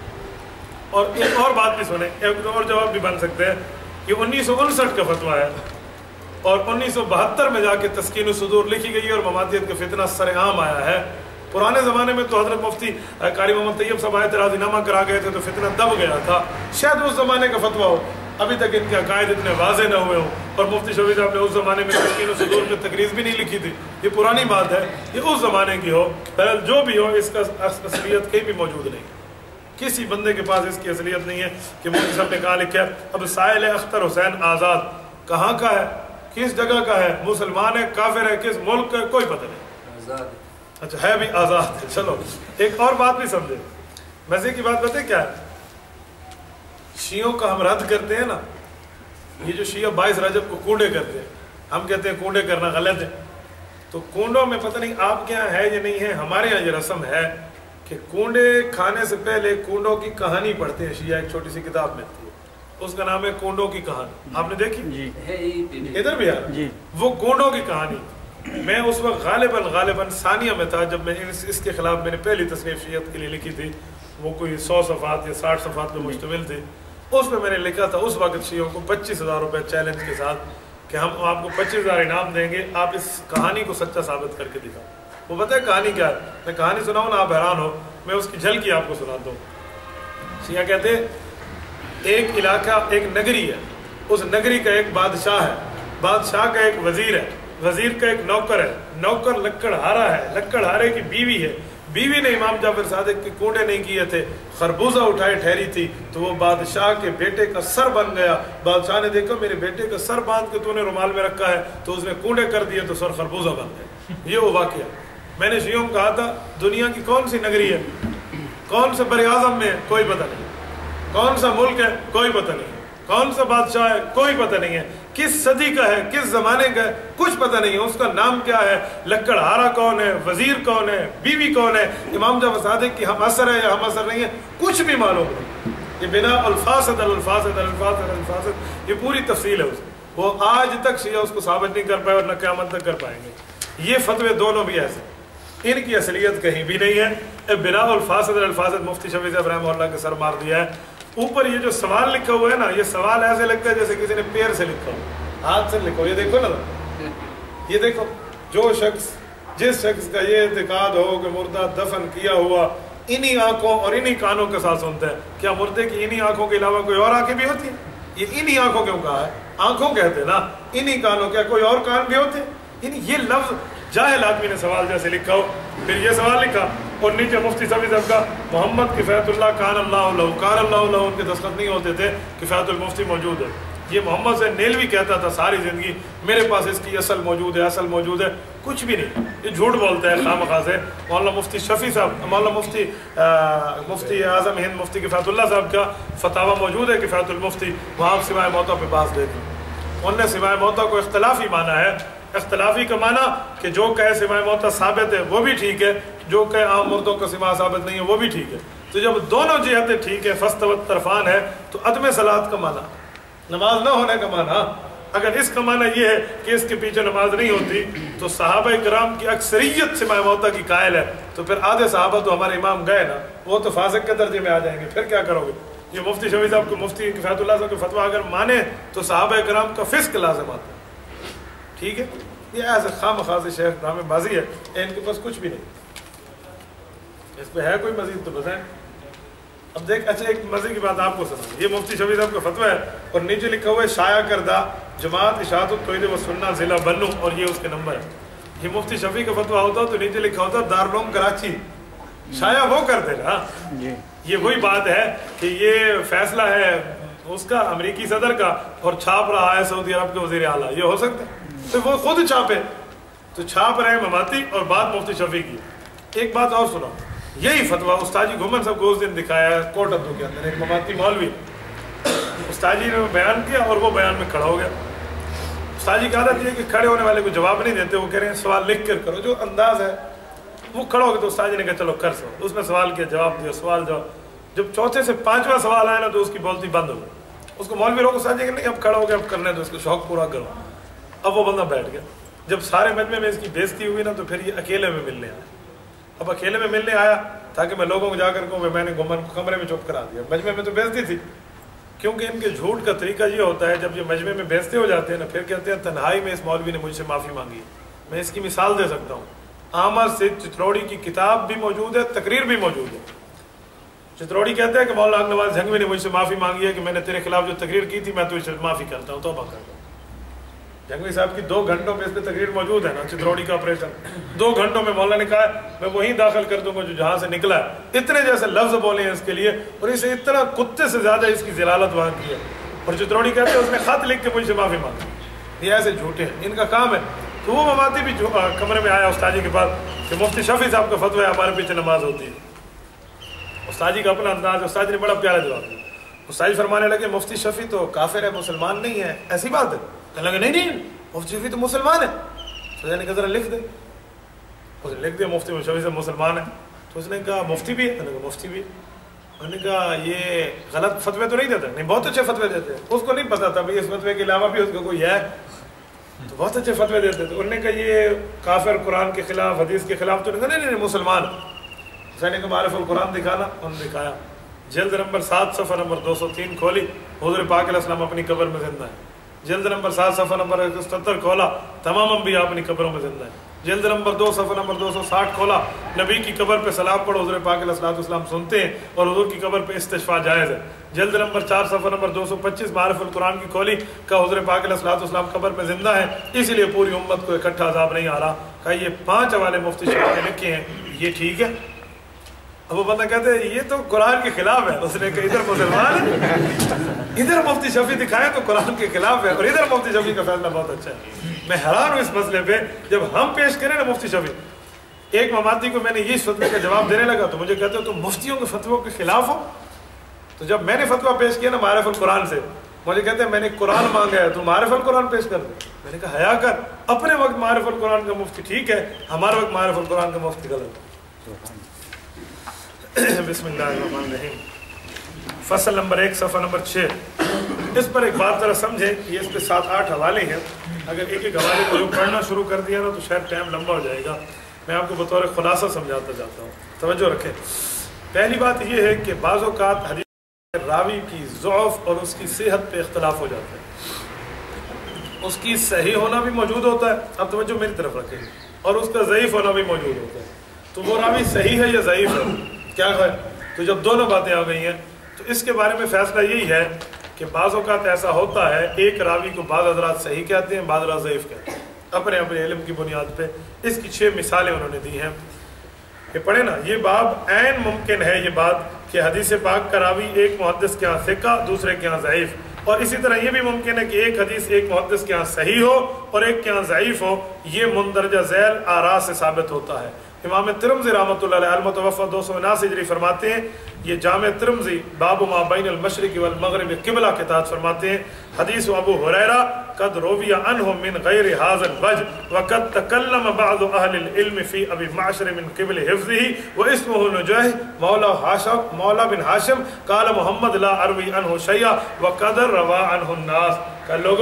اور ایک اور بات بھی سنیں, ایک اور جواب بھی بن سکتے ہیں. یہ 1959 کا فتویٰ ہے اور 1972 میں جا کے تسکین الصدور لکھی گئی اور مماتیت کا فتنہ سر عام آیا ہے. پرانے زمانے میں تو حضرت مفتی قاری محمد طیب صاحب آئے تھے, راضی نامہ کرا گئے تھے تو فتنہ دب گیا تھا. شاید اس زمانے کا فتویٰ ہو, ابھی تک ان کے عقائد اتنے واضح نہ ہوئے ہوں. اور مفتی شفیع صاحب نے اس زمانے میں تسکین الصدور میں تقریر بھی نہیں لکھی تھی. یہ پرانی بات ہے, یہ اس زمانے کی ہو. جو بھی ہو, اس کا اصلیت کہیں بھی موجود نہیں. کسی بندے کے پاس اس کی اصلیت نہیں ہے کہ مفتی صاحب نے کہاں لکھا ہے. اب سائل اختر حسین آزاد کہاں کا ہے, کس جگہ کا ہے, مسلمان ہے, کافر ہے, کس ملک کا ہے, کوئی پتہ نہیں. اچھا ہے بھی آزاد ہے. چلو ایک اور بات بھی سمجھے, مزے کی بات بتائیں کیا ہے. شیعوں کا ہم رد کرتے ہیں نا, یہ جو شیعہ 22 رجب کو کونڈے کرتے ہیں, ہم کہتے ہیں کونڈے کرنا غلط ہے. تو کونڈوں میں پتہ نہیں آپ کے یہاں ہے یا نہیں ہے, ہمارے یہاں یہ رسم ہے کہ کونڈے کھانے سے پہلے کونڈوں کی کہانی پڑھتے ہیں. شیعہ ایک چھوٹی سی کتاب میں تھی, اس کا نام ہے کونڈوں کی کہانی. آپ نے دیکھی ادھر بھی ہے وہ کونڈوں کی کہانی. میں اس وقت غالباً ثانیہ میں تھا جب میں اس کے خلاف میں نے پہلی تصنیف شیعت کے لیے لکھی تھی. وہ کوئی 100 صفحات یا 60 صفحات پہ مشتمل تھی. اس میں نے لکھا تھا اس وقت شیعوں کو 25,000 روپے چیلنج کے ساتھ کہ ہم آپ کو 25,000 انعام دیں گے, آپ اس کہانی کو سچا ثابت کر کے دکھاؤ. وہ پتہ ہے کہانی کیا ہے, میں کہانی سناؤں نا آپ حیران ہو, میں اس کی جھلکی آپ کو سناتا ہوں. شیعہ کہتے ہیں ایک علاقہ ایک نگری ہے, اس نگری کا ایک بادشاہ ہے, بادشاہ کا ایک وزیر ہے, وزیر کا ایک نوکر ہے, نوکر لکڑہارا ہے, لکڑہارے کی بیوی ہے, بیوی نے امام جعفر صادق کے کونڈے نہیں کیے تھے, خربوزہ اٹھائے ٹھہری تھی تو وہ بادشاہ کے بیٹے کا سر بن گیا. بادشاہ نے دیکھا میرے بیٹے کا سر باندھ کے تو نے رومال میں رکھا ہے, تو اس نے کونڈے کر دیے تو سر خربوزہ بن گئے. یہ وہ واقعہ. میں نے شیعوں کو کہا تھا دنیا کی کون سی نگری ہے, کون سے بر اعظم میں ہے, کوئی پتہ نہیں. کون سا ملک ہے, کوئی پتہ نہیں. کون سا بادشاہ ہے, کوئی پتہ نہیں ہے. کس صدی کا ہے, کس زمانے کا ہے, کچھ پتہ نہیں ہے. اس کا نام کیا ہے, لکڑہارا کون ہے, وزیر کون ہے, بیوی کون ہے, امام جعفر صادق کی ہم اثر ہے یا ہم اثر نہیں ہے, کچھ بھی معلوم نہیں. یہ بنا الفاظ یہ پوری تفصیل ہے. وہ آج تک شیعہ اس کو ثابت نہیں کر پائے اور نہ قیامت تک کر پائیں گے. یہ فتوے دونوں بھی ایسے, ان کی اصلیت کہیں بھی نہیں ہے. بنا الفاظ مفتی شفیع صاحب رحمہ اللہ کے سر مار دیا ہے. اوپر یہ جو سوال لکھا ہوا ہے نا, یہ سوال ایسے لگتا ہے جیسے کسی نے پیر سے لکھا ہو, ہاتھ سے لکھا ہو. یہ دیکھو نا, یہ دیکھو, جو شخص جس شخص کا یہ اعتقاد ہو کہ مردہ دفن کیا ہوا انہی آنکھوں اور انہی کانوں کے ساتھ سنتا ہے. کیا مردے کی انہی آنکھوں کے علاوہ کوئی اور آنکھیں بھی ہوتی ہیں؟ یہ انہی آنکھوں کیوں کہا ہے, آنکھوں کہتے نا, انہی کانوں, کیا کوئی اور کان بھی ہوتے؟ یہ لفظ جاہل آدمی نے سوال جیسے لکھا ہو. پھر یہ سوال لکھا اور نیچے مفتی شفیع صاحب کا محمد کفایت اللہ کان اللہ لہو, کان اللہ لہو ان کے دستخط نہیں ہوتے تھے, کفایت المفتی موجود ہے. یہ محمد سے نیلوی کہتا تھا ساری زندگی میرے پاس اس کی اصل موجود ہے, اصل موجود ہے. کچھ بھی نہیں, یہ جھوٹ بولتا ہے خواہ سے. مولانا مفتی شفیع صاحب, مولانا مفتی اعظم ہند مفتی کفایت اللہ صاحب کا فتاویٰ موجود ہے کفایت المفتی, وہاں آپ سوائے موتا پہ باز دیکھیں. انہوں نے سوائے موتا کو اختلافی مانا ہے. اختلافی کا معنی کہ جو کہے سوائے موتا ثابت ہے وہ بھی ٹھیک ہے, جو کہے عام مردوں کا سوا ثابت نہیں ہے وہ بھی ٹھیک ہے. تو جب دونوں جہتیں ٹھیک ہے, فاستوت طرفان ہے, تو عدم صلاۃ کا معنی, نماز نہ ہونے کا معنی, اگر اس کا معنی یہ ہے کہ اس کے پیچھے نماز نہیں ہوتی تو صحابہ کرام کی اکثریت سے موتا کی قائل ہے، تو پھر آدھے صحابہ تو ہمارے امام گئے نا، وہ تو فاسق کے درجے میں آ جائیں گے، پھر کیا کرو گے؟ یہ مفتی شفیع صاحب کو، مفتی کفایت اللہ صاحب کا فتویٰ اگر مانے تو صحابہ کرام کا فسق لازم آتا ہے، ٹھیک ہے؟ یہ ایسے خام خاص شیخ ڈرامے بازی ہے، ان کے پاس کچھ بھی نہیں، اس پہ ہے کوئی مزید تو بتائیں۔ اب دیکھ، اچھا ایک مزے کی بات آپ کو سنا، یہ مفتی شفیع صاحب کا فتویٰ ہے اور نیچے لکھا ہوا ہے شائع کردہ جماعت اشاعت التوحید و سنہ ضلع بنو، اور یہ اس کے نمبر ہے۔ یہ مفتی شفیع کا فتویٰ ہوتا تو نیچے لکھا ہوتا دارالعلوم کراچی، شائع وہ کرتے نا۔ یہ وہی بات ہے کہ یہ فیصلہ ہے اس کا، امریکی صدر کا، اور چھاپ رہا ہے سعودی عرب کے وزیر اعلیٰ، یہ ہو سکتا ہے؟ تو وہ خود چھاپے، تو چھاپ رہے مماتی اور بات مفتی شفیع کی۔ ایک بات اور سنو، یہی فتویٰ استاد جی گھومن صاحب کو اس دن دکھایا ہے کوٹ ابدو کے اندر، ایک مماتی مولوی، استاد جی نے بیان کیا اور وہ بیان میں کھڑا ہو گیا۔ استاد جی کی عادت یہ ہے کہ کھڑے ہونے والے کو جواب نہیں دیتے، وہ کہہ رہے ہیں سوال لکھ کر کرو، جو انداز ہے وہ کھڑا ہو گیا، تو استاد جی نے کہا چلو کر سو، اس نے سوال کیا، جواب دیا، سوال جواب، جب چوتھے سے پانچواں سوال آیا نا تو اس کی بولتی بند ہو گئی۔ اس کو مولوی روک، استاد جی کہ نہیں اب کھڑا ہو گیا، اب کرنے تو اس کو شوق پورا کرو۔ اب وہ بندہ بیٹھ گیا، جب سارے مجمع میں اس کی بےزتی ہوئی نا تو پھر یہ اکیلے میں ملنے آیا۔ اب اکیلے میں ملنے آیا تاکہ میں لوگوں کو جا کر کہوں میں نے گھومن کو کمرے میں چپ کرا دیا، مجمع میں تو بےزتی تھی، کیونکہ ان کے جھوٹ کا طریقہ یہ ہوتا ہے جب یہ مجمع میں بےزتے ہو جاتے ہیں نا پھر کہتے ہیں تنہائی میں اس مولوی نے مجھ سے معافی مانگی ہے۔ میں اس کی مثال دے سکتا ہوں، عامر سید چتروڑی کی کتاب بھی موجود ہے، تقریر بھی موجود ہے۔ چتروڑی کہتے ہیں کہ مولانا نواز جھنگوی نے مجھ سے معافی مانگی ہے کہ میں نے تیرے خلاف جو تقریر کی تھی میں تو اس سے معافی کرتا ہوں، توبہ کرتا ہوں۔ جھنگوی صاحب کی 2 گھنٹوں میں اس پہ تقریر موجود ہے نا، چتروڑی کا آپریشن 2 گھنٹوں میں مولانا نے کہا ہے میں وہیں داخل کر دوں گا جو جہاں سے نکلا ہے، اتنے جیسے لفظ بولے ہیں اس کے لیے، اور اسے اتنا کتے سے زیادہ اس کی ضلالت وہاں کی ہے۔ اور چتروڑی کہتے ہیں اس نے خط لکھ کے مجھ سے معافی مانگی، یہ ایسے جھوٹے ہیں، ان کا کام ہے۔ تو وہ مماتی بھی کمرے میں آیا استاد جی کے پاس کہ مفتی شفیع صاحب کا فتویٰ ہے ہمارے پیچھے نماز ہوتی ہے۔ استاد جی کا اپنا انداز ہے، استاد جی نے بڑا پیارا جواب دیا۔ استاد جی فرمانے لگے مفتی شفیع تو کافر ہے، مسلمان نہیں ہے، ایسی بات ہے؟ کہنے لگے نہیں مفتی شفیع تو مسلمان ہے۔ استاد نے کہا ذرا لکھ دے، اس نے لکھ دیا مفتی شفیع سے مسلمان ہے۔ تو اس نے کہا مفتی بھی ہے؟ کہنے لگا مفتی بھی۔ انہوں نے کہا یہ غلط فتوے تو نہیں دیتے؟ نہیں بہت اچھے فتوے دیتے ہیں۔ اس کو نہیں پتا تھا بھائی اس فتوے کے علاوہ بھی اس کو کوئی ہے، تو بہت اچھے فتوے دیتے تھے۔ انہوں نے کہا یہ کافر قرآن کے خلاف حدیث کے خلاف تو نہیں؟ نہیں مسلمان۔ اس نے کہا معرف القرآن دکھانا، انہوں نے دکھایا، جلد نمبر 7 صفحہ نمبر 203 کھولی، حضور پاک علیہ السلام اپنی قبر میں زندہ ہے۔ جلد نمبر 7 صفحہ نمبر 177 کھولا، تمام انبیاء اپنی قبروں میں زندہ ہے۔ جلد نمبر 2 صفحہ نمبر 260 کھولا، نبی کی قبر پہ سلام پڑھو، حضور پاک علیہ السلام سنتے ہیں اور حضور کی قبر پہ استشفاء جائز ہے۔ جلد نمبر 4 صفحہ نمبر 225 معرف القرآن کی کھولی، کہا حضور پاک علیہ السلام قبر میں زندہ ہے، اسی لیے پوری امت کو اکٹھا عذاب نہیں آ رہا۔ کہا یہ 5 حوالے مفتی شفیع نے لکھے ہیں، یہ ٹھیک ہے؟ اب وہ بندہ کہتے ہیں یہ تو قرآن کے خلاف ہے۔ اس نے کہا ادھر مسلمان ہے، ادھر مفتی شفیع دکھائے تو قرآن کے خلاف ہے، اور ادھر مفتی شفیع کا فیصلہ بہت اچھا ہے۔ میں حیران ہوں اس مسئلے پہ، جب ہم پیش کریں نا مفتی شفیع، ایک مماتی کو میں نے یہ فتوے کا جواب دینے لگا تو مجھے کہتے ہو تم مفتیوں کے فتووں کے خلاف ہو۔ تو جب میں نے فتویٰ پیش کیا نا معرف القرآن سے، مجھے کہتے ہیں میں نے قرآن مانگا ہے تو معرف القرآن پیش کر دیں۔ میں نے کہا حیا کر، اپنے وقت معرف القرآن کا مفتی ٹھیک ہے، ہمارے وقت معرف القرآن کا مفتی غلط ہے۔ بسم اللہ الرحمن الرحیم، فصل نمبر 1 صفحہ نمبر 6۔ اس پر ایک بات ذرا سمجھیں، یہ اس پہ 7-8 حوالے ہیں، اگر ایک ایک حوالے کو پڑھنا شروع کر دیا نا تو شاید ٹائم لمبا ہو جائے گا، میں آپ کو بطور خلاصہ سمجھاتا جاتا ہوں، توجہ رکھیں۔ پہلی بات یہ ہے کہ بعض اوقات حدیث راوی کی ضعف اور اس کی صحت پہ اختلاف ہو جاتا ہے، اس کی صحیح ہونا بھی موجود ہوتا ہے، اب توجہ میری طرف رکھیں، اور اس کا ضعیف ہونا بھی موجود ہوتا ہے۔ تو وہ راوی صحیح ہے یا ضعیف ہے، کیا ہے؟ تو جب دونوں باتیں آ گئی ہیں تو اس کے بارے میں فیصلہ یہی ہے کہ بعض اوقات ایسا ہوتا ہے ایک راوی کو بعض حضرات صحیح کہتے ہیں، بعض حضرات ضعیف کہتے ہیں، اپنے اپنے علم کی بنیاد پہ۔ اس کی 6 مثالیں انہوں نے دی ہیں کہ پڑھیں نا۔ یہ باب عین ممکن ہے یہ بات کہ حدیث پاک کا راوی ایک محدث کے ہاں ثقہ، دوسرے کے ہاں ضعیف، اور اسی طرح یہ بھی ممکن ہے کہ ایک حدیث ایک محدث کے ہاں صحیح ہو اور ایک کے ہاں ضعیف ہو، یہ مندرجہ ذیل آراء سے ثابت ہوتا ہے۔ امام ترمذی رحمۃ اللہ علیہ المتوفی 279 ہجری فرماتے ہیں، یہ جامع ترمذی باب ما بین المشرق والمغرب قبلہ کے تحت فرماتے ہیں، حدیث ابو ہریرہ قد روی عنہ من غیر هذا الوجه وقد تکلم بعض اہل العلم فی ابی معشر من قبل حفظه واسمه نجیح مولا بن ہاشم قال محمد لا اروی عنہ شیئا وقد روى عنہ الناس۔ کہ لوگوں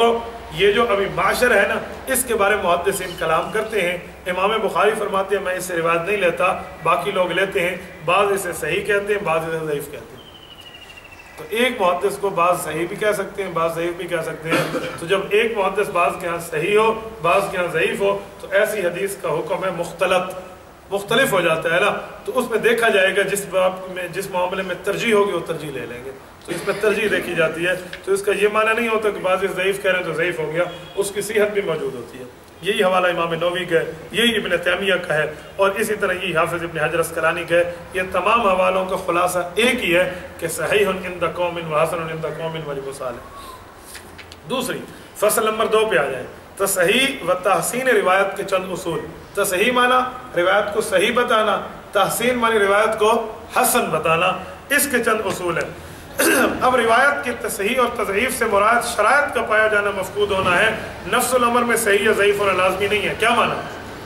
یہ جو ابھی معاشر ہے نا، اس کے بارے میں محدثین کلام کرتے ہیں۔ امام بخاری فرماتے ہیں میں اس سے روایت نہیں لیتا، باقی لوگ لیتے ہیں، بعض اسے صحیح کہتے ہیں، بعض اسے ضعیف کہتے ہیں۔ تو ایک محدث کو بعض صحیح بھی کہہ سکتے ہیں، بعض ضعیف بھی کہہ سکتے ہیں۔ تو جب ایک محدث بعض کے ہاں صحیح ہو، بعض کے ہاں ضعیف ہو، تو ایسی حدیث کا حکم ہے مختلف ہو جاتا ہے نا۔ تو اس میں دیکھا جائے گا جس باب میں جس معاملے میں ترجیح ہوگی وہ ترجیح لے لیں گے، تو اس میں ترجیح دیکھی جاتی ہے۔ تو اس کا یہ معنی نہیں ہوتا کہ بعض ضعیف کہہ رہے ہیں تو ضعیف ہو گیا، اس کی صحت بھی موجود ہوتی ہے۔ یہی حوالہ امام نووی کا ہے، یہی ابن تیمیہ کا ہے، اور اسی طرح یہی حافظ ابن حجر اسقلانی کا ہے۔ یہ تمام حوالوں کا خلاصہ ایک ہی ہے کہ صحیح عند قوم و حسن عند قوم ولمسال۔ دوسری فصل نمبر 2 پہ آ جائیں، تصحیح و تحسین روایت کے چند اصول۔ تصحیح معنی روایت کو صحیح بتانا، تحسین معنی روایت کو حسن بتانا، اس کے چند اصول ہیں۔ اب روایت کی تصحیح اور تضعیف سے مراد شرائط کا پایا جانا مفقود ہونا ہے، نفس الامر میں صحیح یا ضعیف ہونا لازمی نہیں ہے۔ کیا معنی؟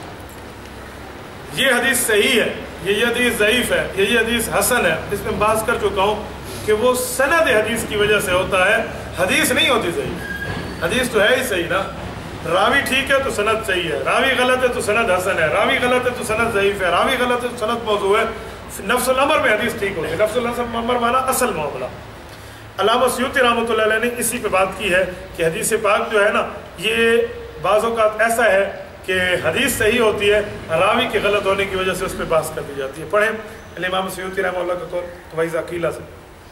یہ حدیث صحیح ہے، یہ حدیث ضعیف ہے، یہ حدیث حسن ہے، اس میں بات کر چکا ہوں کہ وہ سند حدیث کی وجہ سے ہوتا ہے، حدیث نہیں ہوتی صحیح۔ حدیث تو ہے ہی صحیح نا، راوی ٹھیک ہے تو سند صحیح ہے، راوی غلط ہے تو سند حسن ہے، راوی غلط ہے تو سند ضعیف ہے، راوی غلط ہے تو سند موضوع ہے۔ نفس الامر میں حدیث ٹھیک ہوتی ہے، نفس الامر مانا اصل معاملہ۔ علامہ سیوطی رحمۃ اللہ علیہ نے اسی پہ بات کی ہے کہ حدیث پاک جو ہے نا، یہ بعض اوقات ایسا ہے کہ حدیث صحیح ہوتی ہے، راوی کے غلط ہونے کی وجہ سے اس پہ بحث کر دی جاتی ہے۔ پڑھیں امام سیوطی رحمۃ اللہ کا توائز عقیلہ سے۔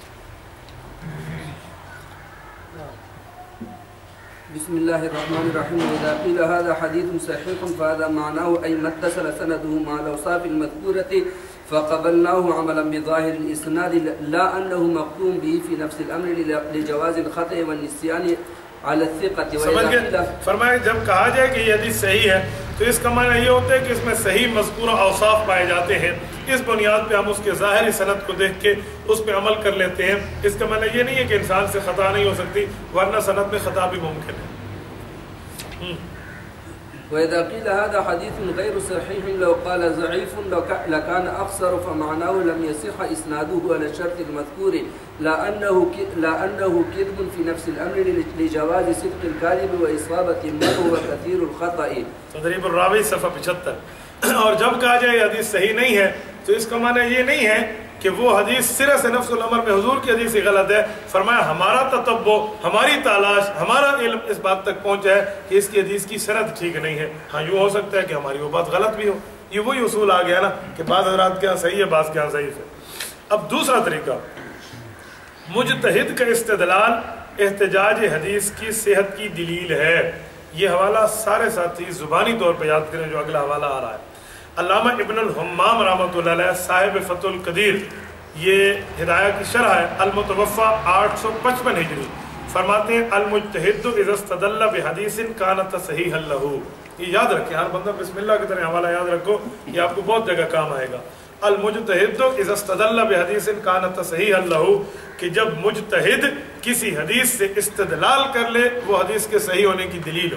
بسم الله الرحمن الرحيم. إذا قيل هذا حديث صحيح فهذا معناه أي ما اتصل سنده مع الأوصاف المذكورة فقبلناه عملا بظاهر الإسناد لا أنه مقطوع به في نفس الأمر لجواز الخطأ والنسيان على الثقة. سمجھ گئے؟ فرمائے جب کہا جائے کہ یہ حدیث صحیح ہے تو اس کا معنی یہ ہوتا ہے کہ اس میں صحیح مذکورہ اوصاف پائے جاتے ہیں، اس بنیاد پہ ہم اس کے ظاہری سند کو دیکھ کے اس پہ عمل کر لیتے ہیں۔ اس کا معنی یہ نہیں ہے کہ انسان سے خطا نہیں ہو سکتی، ورنہ سند میں خطا بھی ممکن ہے۔ وإذا قيل هذا حديث غير صحيح لو قال ضعيف لكان أقصر فمعناه لم يصح إسناده على الشرط المذكور لأنه كذب في نفس الأمر لجواز صدق الكاذب وإصابة من هو كثير الخطأ۔ تدریب الراوی صفحہ 75۔ اور جب کہا جائے یہ حدیث صحیح نہیں ہے تو اس کا معنی یہ نہیں ہے کہ وہ حدیث سرے سے نفس الامر میں حضور کی حدیث ہی غلط ہے۔ فرمایا ہمارا تتبع، ہماری تلاش، ہمارا علم اس بات تک پہنچا ہے کہ اس کی حدیث کی سند ٹھیک نہیں ہے۔ ہاں یوں ہو سکتا ہے کہ ہماری وہ بات غلط بھی ہو، یہ وہی اصول آ گیا نا کہ بعض حضرات کے یہاں صحیح ہے، بعض کے یہاں ضعیف ہے۔ اب دوسرا طریقہ، مجتہد کا استدلال احتجاج حدیث کی صحت کی دلیل ہے۔ یہ حوالہ سارے ساتھی زبانی طور پہ یاد کریں جو اگلا حوالہ آ رہا ہے۔ علامہ ابن الحمام رحمۃ اللہ علیہ صاحب فتح القدیر، یہ ہدایہ کی شرح ہے، المتوفى 855 ہجری، فرماتے ہیں المجتہد اذا استدل بحدیث کانت صحیحا لہ۔ یہ یاد رکھیں، ہر بندہ بسم اللہ کی طرح حوالہ یاد رکھو، یہ آپ کو بہت جگہ کام آئے گا۔ المجتہد اذا استدل بحدیث کانت صحیحا لہ، کہ جب مجتہد کسی حدیث سے استدلال کر لے وہ حدیث کے صحیح ہونے کی دلیل ہو۔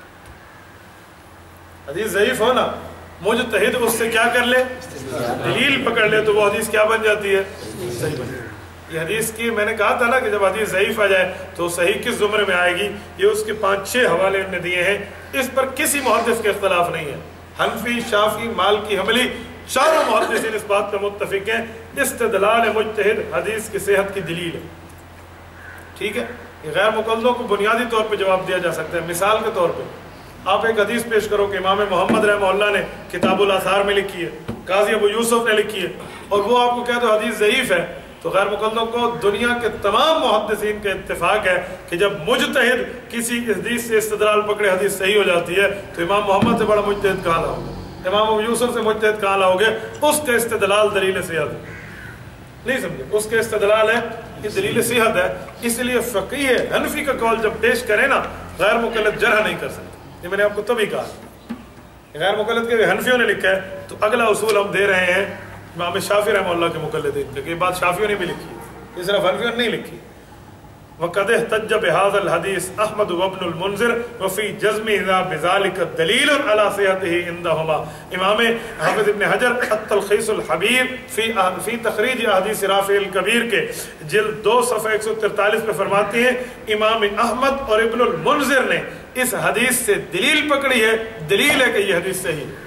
حدیث ضعیف ہو نا، مجتہد اس سے کیا کر لے، دلیل پکڑ لے، تو وہ حدیث کیا بن جاتی ہے، صحیح بن جاتی ہے۔ یہ حدیث کی میں نے کہا تھا نا کہ جب حدیث ضعیف آ جائے تو صحیح کس زمرے میں آئے گی، یہ اس کے 5-6 حوالے نے دیے ہیں، اس پر کسی محدث کے اختلاف نہیں ہے۔ حنفی، شافعی، مالکی، حنبلی، چاروں محدثین اس بات پر متفق ہیں، استدلال مجتہد حدیث کی صحت کی دلیل ہے۔ ٹھیک ہے، یہ غیر مقلدوں کو بنیادی طور پہ جواب دیا جا سکتا ہے۔ مثال کے طور پہ آپ ایک حدیث پیش کرو کہ امام محمد رحمہ اللہ نے کتاب الاثار میں لکھی ہے، قاضی ابو یوسف نے لکھی ہے، اور وہ آپ کو کہہ دو حدیث ضعیف ہے، تو غیر مقلدوں کو دنیا کے تمام محدثین کا اتفاق ہے کہ جب مجتہد کسی حدیث سے استدلال پکڑے حدیث صحیح ہو جاتی ہے تو امام محمد سے بڑا مجتہد کہاں لاؤ گے، امام ابو یوسف سے مجتہد کہاں لاؤ گے؟ اس کا استدلال دلیل صحت ہے، نہیں سمجھے، اس کے استدلال ہے کہ دلیل صحت ہے۔ اس لیے فقیہ حنفی کا قول جب پیش کرے نا، غیر مقلد جرح نہیں کر سکتے۔ یہ میں نے آپ کو تبھی کہا، غیر مقلد کے حنفیوں نے لکھا ہے، تو اگلا اصول ہم دے رہے ہیں امام شافعی رحمہ اللہ کے مقلدین کہ یہ بات شافعیوں نے بھی لکھی ہے، یہ صرف حنفیوں نے نہیں لکھی۔ وقد احتج بهذا الحديث احمد وابن المنذر وفي جزمه بذلك دليل على صحته عندهما۔ امام حافظ ابن حجر التلخیص الحبیر فی تخریج احادیث رافع الکبیر کے جلد 2 صفحہ 143 پہ فرماتے ہیں امام احمد اور ابن المنذر نے اس حدیث سے دلیل پکڑی ہے، دلیل ہے کہ یہ حدیث صحیح ہے۔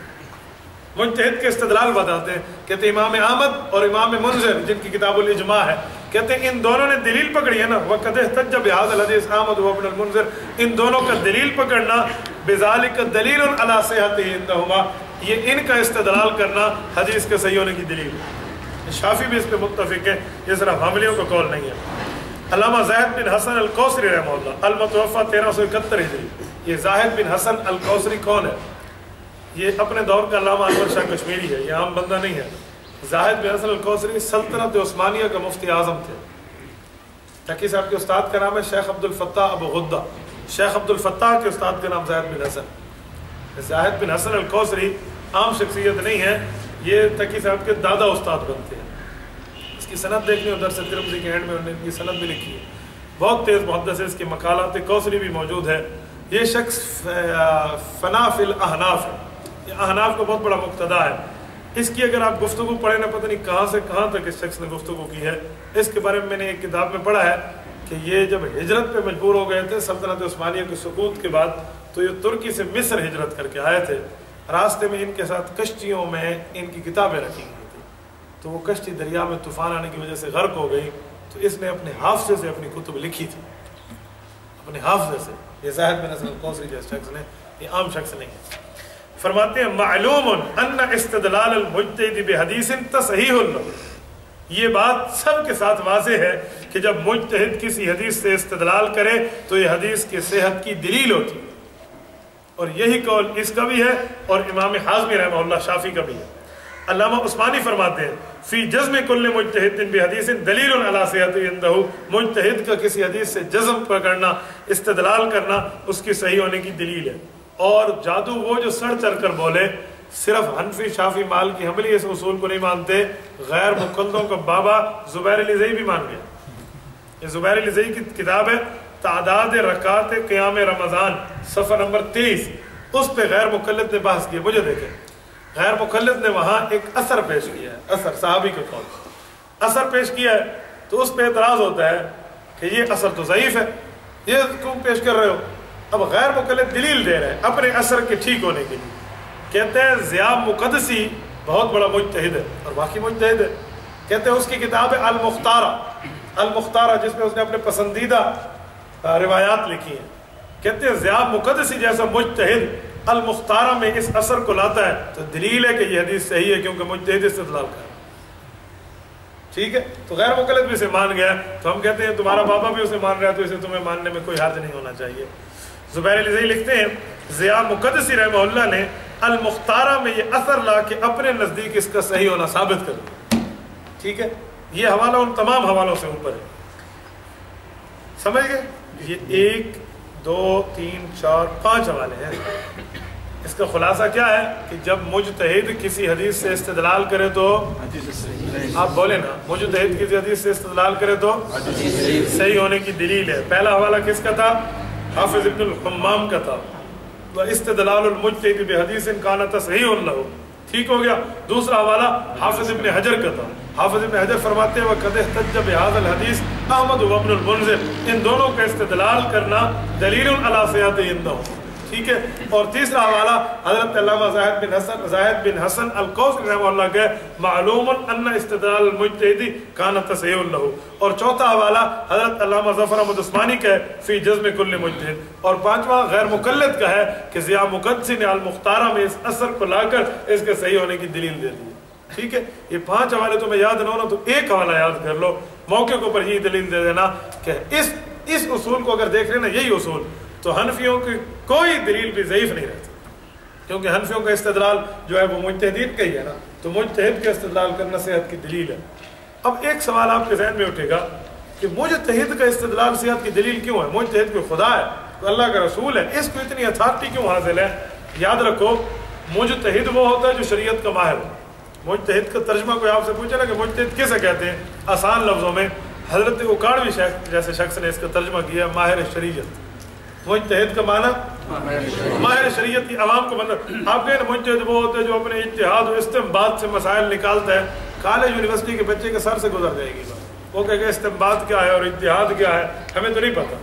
مجتہد کے استدلال بتاتے ہیں، کہتے ہیں امام احمد اور امام منذر جن کی کتاب الاجماع ہے، کہتے ہیں ان دونوں نے دلیل پکڑی ہے نا، وَقَدْ احْتَجَّ بِهَذَا الْحَدِيثِ احمد وابن المنذر، ان دونوں کا دلیل پکڑنا بِذَلِكَ دَلِيلٌ عَلَى صِحَتِهِ عِندَهُمَا، یہ ان کا استدلال کرنا حدیث کے صحیح ہونے کی دلیل ہے۔ شافعی بھی اس پہ متفق ہے، یہ صرف حنبلیوں کا قول نہیں ہے۔ علامہ زاہد بن حسن القوسری رحمہ اللہ، المتوفى 1371 ہجری، یہ زاہد بن حسن القوسری کون ہے؟ یہ اپنے دور کا علامہ انور شاہ کشمیری ہے، یہ عام بندہ نہیں ہے۔ زاہد بن حسن القوسری سلطنت عثمانیہ کا مفتی اعظم تھے۔ تقی صاحب کے استاد کا نام ہے شیخ عبد الفتاح ابو غدہ، شیخ عبد الفتاح کے استاد کا نام زاہد بن حسن۔ زاہد بن حسن القوسری عام شخصیت نہیں ہے، یہ تقی صاحب کے دادا استاد بنتے ہیں۔ اس کی سند دیکھنی ہو درس ترمذی کے اینڈ میں انہوں نے کی سند بھی لکھی ہے، بہت تیز محدث ہے، اس کے مقالات کوثری بھی موجود ہے۔ یہ شخص فنا فی الاحناف ہے، یہ احناف کو بہت بڑا مقتدا ہے۔ اس کی اگر آپ گفتگو پڑھیں نہ، پتہ نہیں کہاں سے کہاں تک اس شخص نے گفتگو کی ہے۔ اس کے بارے میں میں نے ایک کتاب میں پڑھا ہے کہ یہ جب ہجرت پہ مجبور ہو گئے تھے سلطنت عثمانیہ کے سقوط کے بعد، تو یہ ترکی سے مصر ہجرت کر کے آئے تھے۔ راستے میں ان کے ساتھ کشتیوں میں ان کی کتابیں رکھی گئی تھی، تو وہ کشتی دریا میں طوفان آنے کی وجہ سے غرق ہو گئی، تو اس نے اپنے حافظے سے اپنی کتب لکھی تھی، اپنے حافظے سے۔ یہ زاہد بن حسن القوسری جیسے شخص نے، یہ عام شخص نہیں ہے۔ فرماتے ہیں معلوم ان استدلال المجتہد بحدیث تصحیح له، یہ بات سب کے ساتھ واضح ہے کہ جب مجتہد کسی حدیث سے استدلال کرے تو یہ حدیث کی صحت کی دلیل ہوتی ہے، اور یہی قول اس کا بھی ہے اور امام حازمی رحمہ اللہ شافعی کا بھی ہے۔ علامہ عثمانی فرماتے ہیں فی جزم کل مجتہد بحدیث دلیل علی صحت عنده، مجتہد کا کسی حدیث سے جزم پکڑنا، استدلال کرنا اس کی صحیح ہونے کی دلیل ہے۔ اور جادو وہ جو سڑ چڑھ کر بولے، صرف حنفی شافعی مالکی حنبلی اس اصول کو نہیں مانتے، غیر مقلدوں کا بابا زبیر الزئی بھی مان گیا۔ یہ زبیر الزئی کی کتاب ہے تعداد رکعات قیام رمضان، صفحہ نمبر 23، اس پہ غیر مقلد نے بحث کیا۔ مجھے دیکھیں، غیر مقلد نے وہاں ایک اثر پیش کیا ہے، اثر صحابی کا قول اثر پیش کیا ہے، تو اس پہ اعتراض ہوتا ہے کہ یہ اثر تو ضعیف ہے، یہ کیوں پیش کر رہے ہو؟ اب غیر مقلد دلیل دے رہے ہیں اپنے اثر کے ٹھیک ہونے کے لیے۔ کہتے ہیں ضیاء مقدسی بہت بڑا مجتہد ہے اور واقعی مجتہد ہے۔ کہتے ہیں اس کی کتاب ہے المختارہ، المختارہ، جس میں اس نے اپنے پسندیدہ روایات لکھی ہیں۔ کہتے ہیں ضیاء مقدسی جیسا مجتہد المختارہ میں اس اثر کو لاتا ہے تو دلیل ہے کہ یہ حدیث صحیح ہے، کیونکہ مجتہد استدلال کر۔ ٹھیک ہے، تو غیر مقلد بھی اسے مان گیا، تو ہم کہتے ہیں تمہارا بابا بھی اسے مان رہا ہے تو اسے تمہیں ماننے میں کوئی حرج نہیں ہونا چاہیے۔ زبیر الزئی لکھتے ہیں ضیاء مقدسی رحمہ اللہ نے المختارہ میں یہ اثر لا کے اپنے نزدیک اس کا صحیح ہونا ثابت کر دیا۔ ٹھیک ہے، یہ حوالہ ان تمام حوالوں سے اوپر ہے، سمجھ گئے؟ یہ 1 2 3 4 5 حوالے ہیں۔ اس کا خلاصہ کیا ہے کہ جب مجتہد کسی حدیث سے استدلال کرے تو، آپ بولے نا، مجتہد کسی حدیث سے استدلال کرے تو صحیح ہونے کی دلیل ہے۔ پہلا حوالہ کس کا تھا؟ حافظ ابن الحمام کا تھا، استدلال المجتہد بحدیث کان تصحیح له، ٹھیک ہو گیا۔ دوسرا حوالہ حافظ ابن حجر کا تھا، حافظ ابن حجر فرماتے ہیں وَقَدْ احْتَجَّ بِهَذَا الْحَدِيثِ احمد وابن المنذر، ان دونوں کا استدلال کرنا دلیل علی صحت عنده، ٹھیک ہے۔ اور تیسرا حوالہ حضرت علامہ زاہد بن حسن القوسری رحمہ اللہ کے معلوم ان استدلال المجتہد کان تصحیح له، اور چوتھا حوالہ حضرت علامہ ظفر احمد عثمانی کا ہے فی جزم کل مجتہد، اور پانچواں غیر مقلد کا ہے کہ ضیاء مقدسی نے المختارہ میں اس اثر کو لا کر اس کے صحیح ہونے کی دلیل دے دی۔ ٹھیک ہے، یہ 5 حوالے تمہیں یاد نہ ہونا تو ایک حوالہ یاد کر لو، موقع کے اوپر یہ دلیل دے دینا کہ اس اصول کو اگر دیکھ لینا، یہی اصول، تو حنفیوں کی کوئی دلیل بھی ضعیف نہیں رہتی، کیونکہ حنفیوں کا استدلال جو ہے وہ مجتہدین کا ہی ہے نا، تو مجتہد کا استدلال کرنا صحت کی دلیل ہے۔ اب ایک سوال آپ کے ذہن میں اٹھے گا کہ مجتہد کا استدلال صحت کی دلیل کیوں ہے؟ مجتہد کوئی خدا ہے، کوئی اللہ کا رسول ہے، اس کو اتنی اتھارٹی کیوں حاصل ہے؟ یاد رکھو، مجتہد وہ ہوتا ہے جو شریعت کا ماہر ہو۔ مجتہد کا ترجمہ کوئی آپ سے پوچھے نا کہ مجتہد کسے کہتے ہیں، آسان لفظوں میں حضرت اکاڑوی جیسے شخص نے اس کا ترجمہ کیا ماہر شریعت۔ مجتہد کا معنی ماہر شریعت کی عوام کو مطلب، آپ کہیں مجتہد وہ ہوتا ہے جو اپنے اجتہاد و استنباط سے مسائل نکالتا ہے۔ کالج یونیورسٹی کے بچے کے سر سے گزر جائے گی بات، وہ کہے گا استنباط کیا ہے اور اجتہاد کیا ہے، ہمیں تو نہیں پتہ۔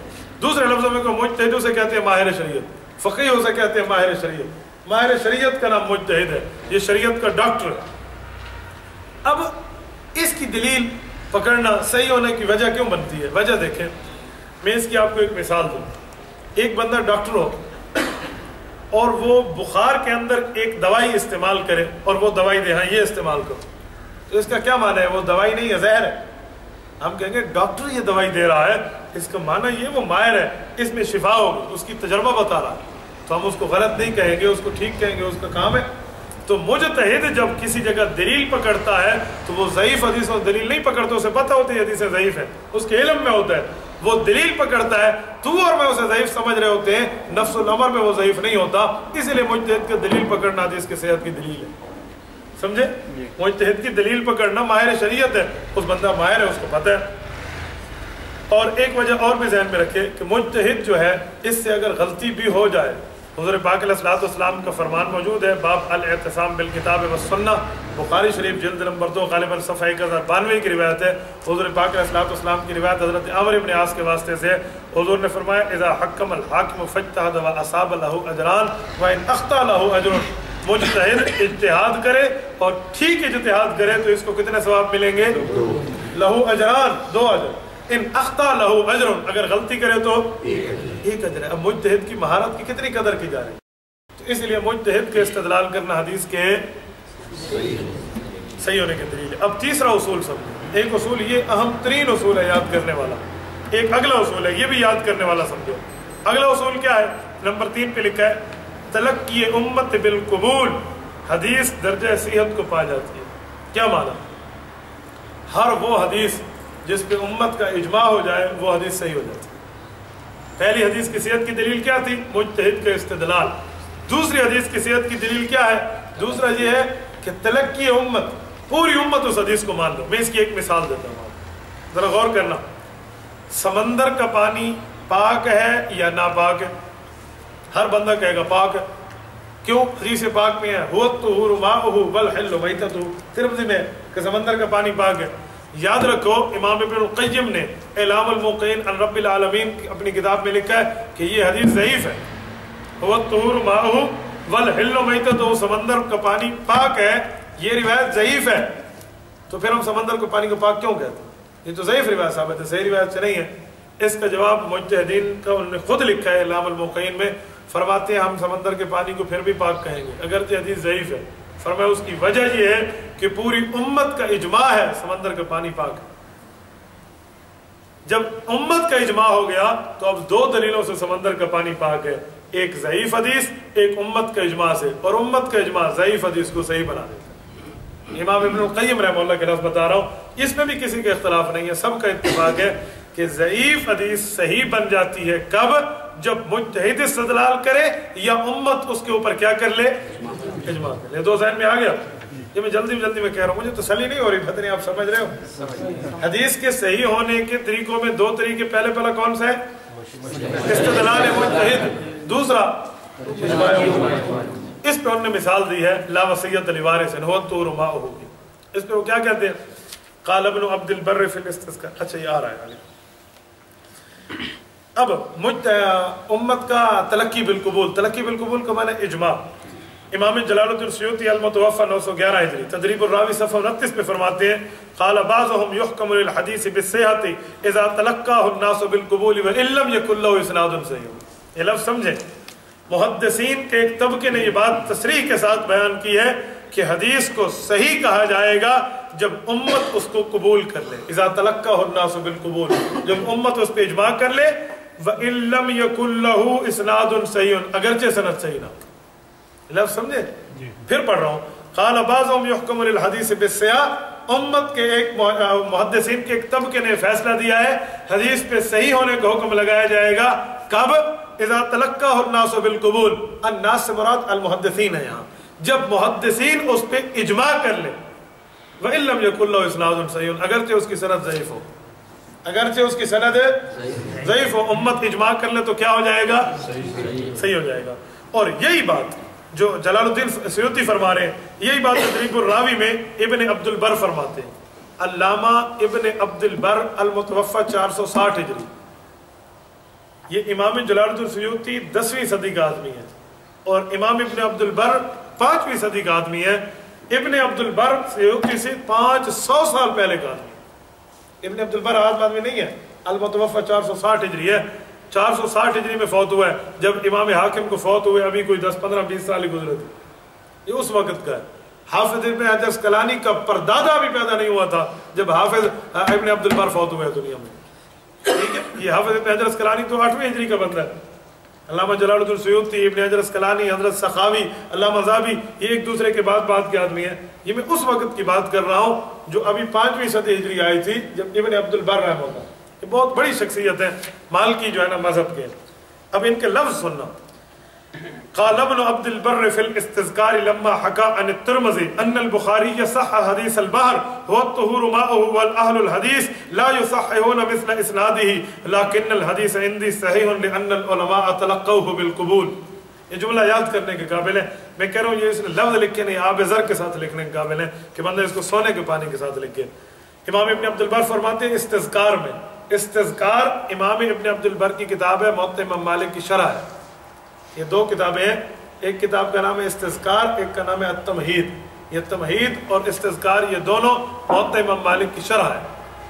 دوسرے لفظوں میں کوئی مجتہد اسے کہتے ہیں ماہر شریعت، فقیہ اسے کہتے ہیں ماہر شریعت. ماہر شریعت کا نام مجتہد ہے، یہ شریعت کا ڈاکٹر ہے. اب اس کی دلیل پکڑنا صحیح ہونے کی وجہ کیوں بنتی ہے؟ وجہ دیکھیں، میں اس کی آپ کو ایک مثال دوں. ایک بندہ ڈاکٹر ہو اور وہ بخار کے اندر ایک دوائی استعمال کرے اور وہ دوائی دے ہاں یہ استعمال کرو، تو اس کا کیا معنی ہے؟ وہ دوائی نہیں ہے، زہر ہے. ہم کہیں گے ڈاکٹر یہ دوائی دے رہا ہے، اس کا معنی یہ وہ ماہر ہے، اس میں شفا ہوگی، اس کی تجربہ بتا رہا ہے، تو ہم اس کو غلط نہیں کہیں گے، اس کو ٹھیک کہیں گے، اس کا کام ہے. تو مجتہد جب کسی جگہ دلیل پکڑتا ہے تو وہ ضعیف حدیثوں سے دلیل نہیں پکڑتا، اسے پتہ ہوتی ہے حدیثیں ضعیف ہیں، اس کے علم میں ہوتا ہے، وہ دلیل پکڑتا ہے. تو اور میں اسے ضعیف سمجھ رہے ہوتے ہیں، نفس الامر میں وہ ضعیف نہیں ہوتا. اسی لیے مجتہد کا دلیل پکڑنا حدیث کی صحت کی دلیل ہے. سمجھے؟ مجتہد کی دلیل پکڑنا ماہر شریعت ہے، اس بندہ ماہر ہے، اس کو پتہ ہے. اور ایک وجہ اور بھی ذہن میں رکھے کہ مجتہد جو ہے اس سے اگر غلطی بھی ہو جائے، حضور پاک علیہ الصلوۃ والسلام کا فرمان موجود ہے، باب الاعتصام بالکتاب والسنہ، بخاری شریف جلد نمبر 2 غالباً صفحہ 1092 کی روایت ہے. حضور پاک علیہ الصلوۃ والسلام کی روایت حضرت عمرو بن عاص کے واسطے سے، حضور نے فرمایا اذا حکم الحاکم فاجتہد واصاب له اجران وان اخطا له اجر. مجتہد اجتہاد کرے اور ٹھیک اجتہاد کرے تو اس کو کتنے ثواب ملیں گے؟ له اجران، 2 اجر. ان اخطا له اجر، اگر غلطی کرے تو 1 اجر ہے. اب مجتہد کی مہارت کی کتنی قدر کی جا رہی ہے؟ تو اس لیے مجتہد کے استدلال کرنا حدیث کے صحیح ہونے کی دلیل ہے. اب تیسرا اصول سمجھو. ایک اصول یہ اہم ترین اصول ہے یاد کرنے والا، ایک اگلا اصول ہے یہ بھی یاد کرنے والا سمجھو. اگلا اصول کیا ہے؟ نمبر 3 پہ لکھا ہے تلقی امت بالقبول، حدیث درجہ صحت کو پا جاتی ہے. کیا معنی؟ ہر وہ حدیث جس پہ امت کا اجماع ہو جائے وہ حدیث صحیح ہو جاتی ہے. پہلی حدیث کی صحت کی دلیل کیا تھی؟ مجتہد کا استدلال. دوسری حدیث کی صحت کی دلیل کیا ہے؟ دوسرا یہ ہے کہ تلقی امت، پوری امت اس حدیث کو مان لو. میں اس کی ایک مثال دیتا ہوں، ذرا غور کرنا. سمندر کا پانی پاک ہے یا ناپاک ہے؟ ہر بندہ کہے گا پاک ہے. کیوں؟ حدیث پاک میں ہے هو الطہور ماؤہ والحل میتۃ، ترمذی میں کہ سمندر کا پانی پاک ہے. یاد رکھو امام ابن القیم نے اعلام الموقعین عن رب العالمین اپنی کتاب میں لکھا ہے کہ یہ حدیث ضعیف ہے. هو الطہور ماؤہ والحل میتۃ، سمندر کا پانی پاک ہے، یہ روایت ضعیف ہے. تو پھر ہم سمندر کو پانی کو پاک کیوں کہتے ہیں؟ یہ تو ضعیف روایت ثابت ہے، صحیح روایت سے نہیں ہے. اس کا جواب مجتہدین کا انہوں نے خود لکھا ہے اعلام الموقعین میں. فرماتے ہیں ہم سمندر کے پانی کو پھر بھی پاک کہیں گے اگرچہ حدیث ضعیف ہے. فرمایا اس کی وجہ یہ ہے کہ پوری امت کا اجماع ہے سمندر کا پانی پاک ہے. جب امت کا اجماع ہو گیا تو اب 2 دلیلوں سے سمندر کا پانی پاک ہے، ایک ضعیف حدیث، ایک امت کا اجماع سے، اور امت کا اجماع ضعیف حدیث کو صحیح بنا دیتا ہے. امام ابن القیم رحمہ اللہ کے لفظ بتا رہا ہوں، اس میں بھی کسی کا اختلاف نہیں ہے، سب کا اتفاق ہے کہ ضعیف حدیث صحیح بن جاتی ہے. کب؟ جب مجتہد استدلال کرے یا امت اس کے اوپر کیا کر لے؟ اجماع کر لے. 2 ذہن میں آ گیا؟ یہ میں جلدی میں کہہ رہا ہوں، مجھے تسلی نہیں ہو رہی، پتہ نہیں آپ سمجھ رہے ہو؟ حدیث کے صحیح ہونے کے طریقوں میں 2 طریقے، پہلا کون سا ہے؟ استدلال مجتہد، دوسرا اجماع. اس پہ انہوں نے مثال دی ہے لا وصیت لوارث هو الطہور ماؤہ کی. اس پہ وہ کیا کہتے ہیں؟ قال ابن عبد البر فی الاستسقاء. اچھا یہ آ رہا ہے. اب امت کا تلقی بالقبول، تلقی بالقبول کا معنی اجماع. امام جلال الدین سیوطی المتوفی 911 ہجری تدریب الراوی صفحہ 29 پہ فرماتے ہیں قال بعضهم يحكم للحديث بالصحة اذا تلقاه الناس بالقبول وان لم يكن له اسناد صحیح. یہ لفظ سمجھیں، محدثین کے ایک طبقے نے یہ بات تصریح کے ساتھ بیان کی ہے کہ حدیث کو صحیح کہا جائے گا جب امت اس کو قبول کر لے. اذا تلقاه الناس بالقبول، جب امت اس پہ اجماع کر لے. وَإِن لَمْ يَكُنْ لَهُ إِسْنَادٌ صَحِيحٌ، اگرچہ سند صحیح نہ. لفظ سمجھے؟ پھر پڑھ رہا ہوں. قال بعضهم يحكم للحديث بالصحة، امت کے ایک محدثین کے ایک طبقے نے فیصلہ دیا ہے حدیث پہ صحیح ہونے کا حکم لگایا جائے گا. کب؟ اذا تلقاه الناس بالقبول. الناس سے مراد المحدثین ہے یہاں، جب محدثین اس پہ اجماع کر لیں. وَإِن لَمْ يَكُنْ لَهُ إِسْنَادٌ صَحِيحٌ، اگرچہ اس کی سند ضعیف ہو، اگرچہ اس کی سند ضعیف ہو، امت اجماع کر لے تو کیا ہو جائے گا؟ صحیح ہو جائے گا. اور یہی بات جو جلال الدین سیوطی فرما رہے ہیں، یہی بات تدریب الراوی میں ابن عبد البر فرماتے ہیں. علامہ ابن عبد البر المتوفی 460 ہجری، یہ امام جلال الدین سیوطی 10ویں صدی کا آدمی ہے اور امام ابن عبد البر 5ویں صدی کا آدمی ہے. ابن عبد البر سیوطی سے 500 سال پہلے کا آدمی. ابن عبد البر آدمی نہیں ہے. المتوفى 460 ہجری ہے. 460 ہجری میں فوت ہوا ہے. جب امام حاکم کو فوت ہوئے ابھی کوئی 10 15 20 سال ہی گزرے تھے. یہ اس وقت کا ہے. حافظ ابن حجر اسقلانی کا پردادا بھی پیدا نہیں ہوا تھا جب حافظ ابن عبد البر فوت ہوئے دنیا میں. ٹھیک ہے. یہ حافظ ابن حجر اسقلانی تو 8ویں ہجری کا بندہ ہے. علامہ جلال الدین سیوطی، ابن حجر اسقلانی، حضرت سخاوی، علامہ ذہبی، یہ ایک دوسرے کے بعد کے آدمی ہیں. یہ میں اس وقت کی بات کر رہا ہوں جو ابھی 5ویں صدی ہجری آئی تھی جب ابن عبد البر رحمہ اللہ. یہ بہت بڑی شخصیت ہے مالکی جو ہے نا مذہب کے. اب ان کے لفظ سننا. قال ابن عبد البر في الاستذكار لما حكى عن الترمذي ان البخاري صح حديث البحر هو الطهور ماؤه والاهل الحديث لا يصححون مثل اسناده لكن الحديث عندي صحيح لان العلماء تلقوه بالقبول. یہ جملہ یاد کرنے کے قابل ہے. میں کہہ رہا ہوں یہ اس نے لفظ لکھے نہیں، آب زر کے ساتھ لکھنے کے قابل ہے کہ بندہ اس کو سونے کے پانی کے ساتھ لکھے. امام ابن عبد البر فرماتے ہیں استذکار میں، استذکار امام ابن عبد البر کی کتاب ہے، موطئ امام مالک کی شرح ہے. یہ دو کتابیں ہیں. ایک کتاب کا نام ہے استذکار، ایک کا نام ہے التمہید. یہ تمہید اور استذکار یہ دونوں موطئ امام مالک کی شرح ہے.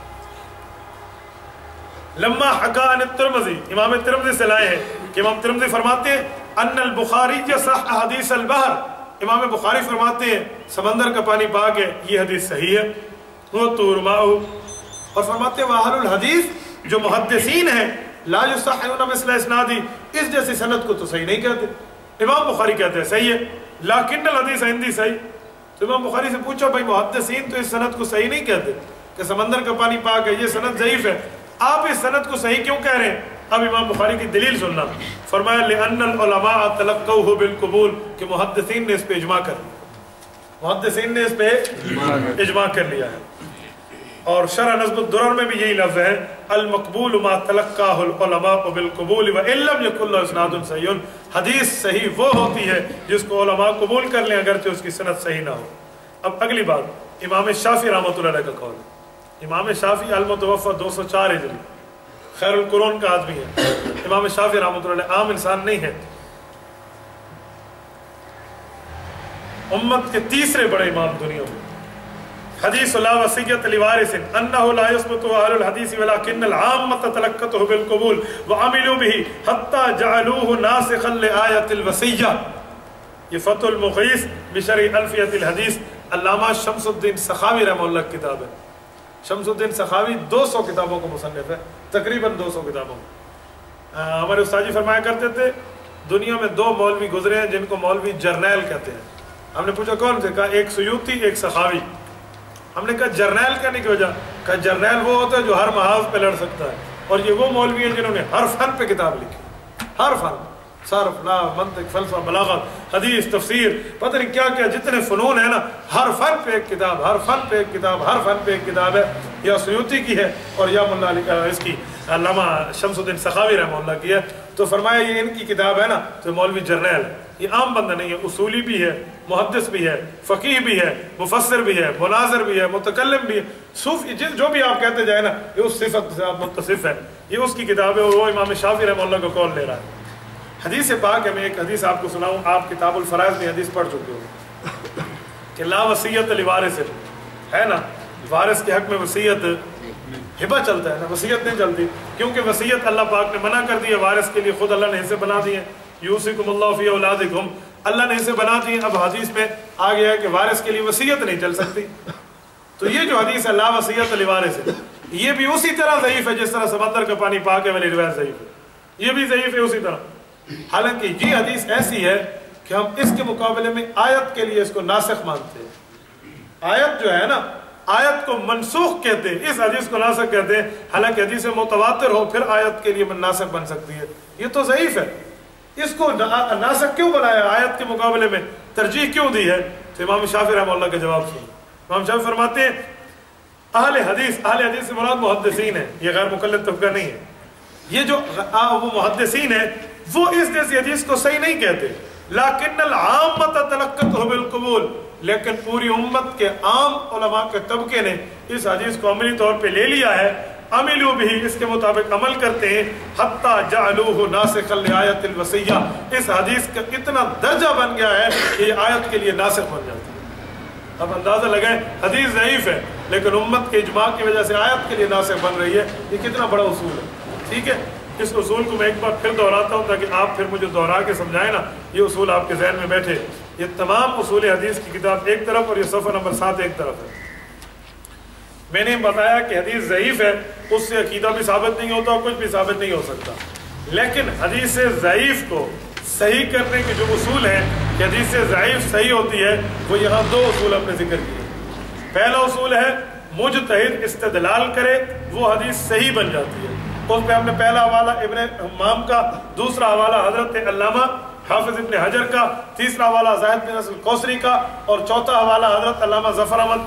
لما حکا عن الترمذی، امام ترمذی سے لائے ہیں کہ امام ترمذی فرماتے ہیں ان البخاری صح حدیث البحر، امام بخاری فرماتے ہیں سمندر کا پانی پاک ہے، یہ حدیث صحیح ہے. وہ طور ماؤ، اور فرماتے ہیں واہل الحدیث، جو محدثین ہیں لا یصححون مثل اسنادی، اس جیسی سند کو تو صحیح نہیں کہتے. امام بخاری کہتے ہیں صحیح ہے، لیکن الحدیث عندی صحیح. تو امام بخاری سے پوچھا بھائی محدثین تو اس سند کو صحیح نہیں کہتے کہ سمندر کا پانی پاک ہے، یہ سند ضعیف ہے، آپ اس سند کو صحیح کیوں کہہ رہے ہیں؟ اب امام بخاری کی دلیل سننا. فرمایا لأن العلماء تلقوه بالقبول، کہ محدثین نے اس پہ اجماع کر لیا، محدثین نے اس پہ اجماع کر لیا ہے. اور شرح نظم الدرر میں بھی یہی لفظ ہے المقبول ما تلقاہ العلماء بالقبول وان لم یکن له اسناد صحیح. حدیث صحیح وہ ہوتی ہے جس کو علماء قبول کر لیں اگرچہ اس کی سند صحیح نہ ہو. اب اگلی بات امام شافعی رحمۃ اللہ علیہ کا قول ہے. امام شافعی المتوفى 204 ہجری، خیر القرون کا آدمی ہے. امام شافعی رحمۃ اللہ علیہ عام انسان نہیں ہے، امت کے تیسرے بڑے امام دنیا میں. حدیث لا وصیۃ لوارث انه لا يثبت اهل الحديث ولكن العامه تلقته بالقبول وعملوا به حتى جعلوه ناسخا لآية الوصیہ. یہ فتح المغیث بشرح الفیۃ الحدیث، علامہ شمس الدین سخاوی رحمہ اللہ کی کتاب ہے. شمس الدین سخاوی 200 کتابوں کو مصنف ہے، تقریباً 200 کتابوں. ہمارے استاد جی فرمایا کرتے تھے دنیا میں 2 مولوی گزرے ہیں جن کو مولوی جرنیل کہتے ہیں. ہم نے پوچھا کون سے؟ کہا ایک سیوطی ایک سخاوی. ہم نے کہا جرنیل کہنے کی وجہ؟ کہا جرنیل وہ ہوتا ہے جو ہر محاذ پہ لڑ سکتا ہے، اور یہ وہ مولوی ہیں جنہوں نے ہر فن پہ کتاب لکھی، ہر فن، صرف، نحو، منطق، فلسفہ، بلاغت، حدیث، تفسیر، پتہ نہیں کیا کیا جتنے فنون ہیں نا، ہر فن پہ ایک کتاب، ہر فن پہ ایک کتاب، ہر فن پہ ایک کتاب ہے. یا سیوطی کی ہے اور یا مولا علی اس کی علامہ شمس الدین سخاوی رحمہ اللہ کی ہے. تو فرمایا یہ ان کی کتاب ہے نا تو مولوی جرنیل. یہ عام بندہ نہیں ہے، اصولی بھی ہے، محدث بھی ہے، فقیہ بھی ہے، مفسر بھی ہے، مناظر بھی ہے، متکلم بھی ہے، صوفی، جو بھی آپ کہتے جائیں نا یہ اس صفت سے آپ متصف ہے. یہ اس کی کتاب ہے اور وہ امام شافعی رحمہ اللہ کا قول لے رہا ہے. حدیث پاک ہے، میں ایک حدیث آپ کو سناؤں. آپ کتاب الفرائض میں حدیث پڑھ چکے ہو کہ لا وصیۃ لوارث ہے نا، وارث کے حق میں وصیت ہبہ چلتا ہے نا، وصیت نہیں چلتی، کیونکہ وصیت اللہ پاک نے منع کر دی ہے وارث کے لیے، خود اللہ نے حصے بنا دیے. یوصیکم اللہ فی اولادکم، اللہ نے حصے بنا دیے. اب حدیث میں آ گیا ہے کہ وارث کے لیے وصیت نہیں چل سکتی. تو یہ جو حدیث ہے لا وصیۃ لوارث ہے، یہ بھی اسی طرح ضعیف ہے جس طرح سمندر کا پانی پاک ہے والی روایت ضعیف ہے، یہ بھی ضعیف ہے اسی طرح. حالانکہ یہ حدیث ایسی ہے کہ ہم اس کے مقابلے میں آیت کے لیے اس کو ناسخ مانتے ہیں. آیت جو ہے نا، آیت کو منسوخ کہتے ہیں، اس حدیث کو ناسخ کہتے ہیں. حالانکہ حدیث متواتر ہو پھر آیت کے لیے ناسخ بن سکتی ہے. یہ تو ضعیف ہے، اس کو ناسخ کیوں بنایا؟ آیت کے مقابلے میں ترجیح کیوں دی ہے؟ تو امام شافعی رحمہ اللہ کا جواب سن. امام شافعی فرماتے ہیں اہل حدیث سے مراد محدثین ہیں، یہ غیر مقلد طبقہ نہیں ہے. یہ جو وہ محدثین ہیں وہ اس جیسی حدیث کو صحیح نہیں کہتے. لیکن العامۃ تلقته بالقبول، لیکن پوری امت کے عام علماء کے طبقے نے اس حدیث کو عملی طور پہ لے لیا ہے عملوا بھی اس کے مطابق عمل کرتے ہیں حتی جعلوہ ناسخا لآیت الوصیہ، اس حدیث کا اتنا درجہ بن گیا ہے کہ یہ آیت کے لیے ناسخ بن جاتی ہے۔ اب اندازہ لگائیں حدیث ضعیف ہے لیکن امت کے اجماع کی وجہ سے آیت کے لیے ناسخ بن رہی ہے، یہ کتنا بڑا اصول ہے۔ ٹھیک ہے، اس اصول کو میں ایک بار پھر دہراتا ہوں تاکہ آپ پھر مجھے دہرا کے سمجھائیں نا، یہ اصول آپ کے ذہن میں بیٹھے۔ یہ تمام اصول حدیث کی کتاب ایک طرف اور یہ صفحہ نمبر 7 ایک طرف ہے۔ میں نے بتایا کہ حدیث ضعیف ہے، اس سے عقیدہ بھی ثابت نہیں ہوتا اور کچھ بھی ثابت نہیں ہو سکتا، لیکن حدیث ضعیف کو صحیح کرنے کے جو اصول ہیں کہ حدیث سے ضعیف صحیح ہوتی ہے، وہ یہاں 2 اصول ہم نے ذکر کیے۔ پہلا اصول ہے مجتہد استدلال کرے وہ حدیث صحیح بن جاتی ہے، اس پہ ہم نے پہلا حوالہ ابن حمام کا، دوسرا حوالہ حضرت علامہ حافظ ابن حجر کا، تیسرا حوالہ زاہد بن نصر الکوثری کا، اور چوتھا حوالہ حضرت علامہ ظفر احمد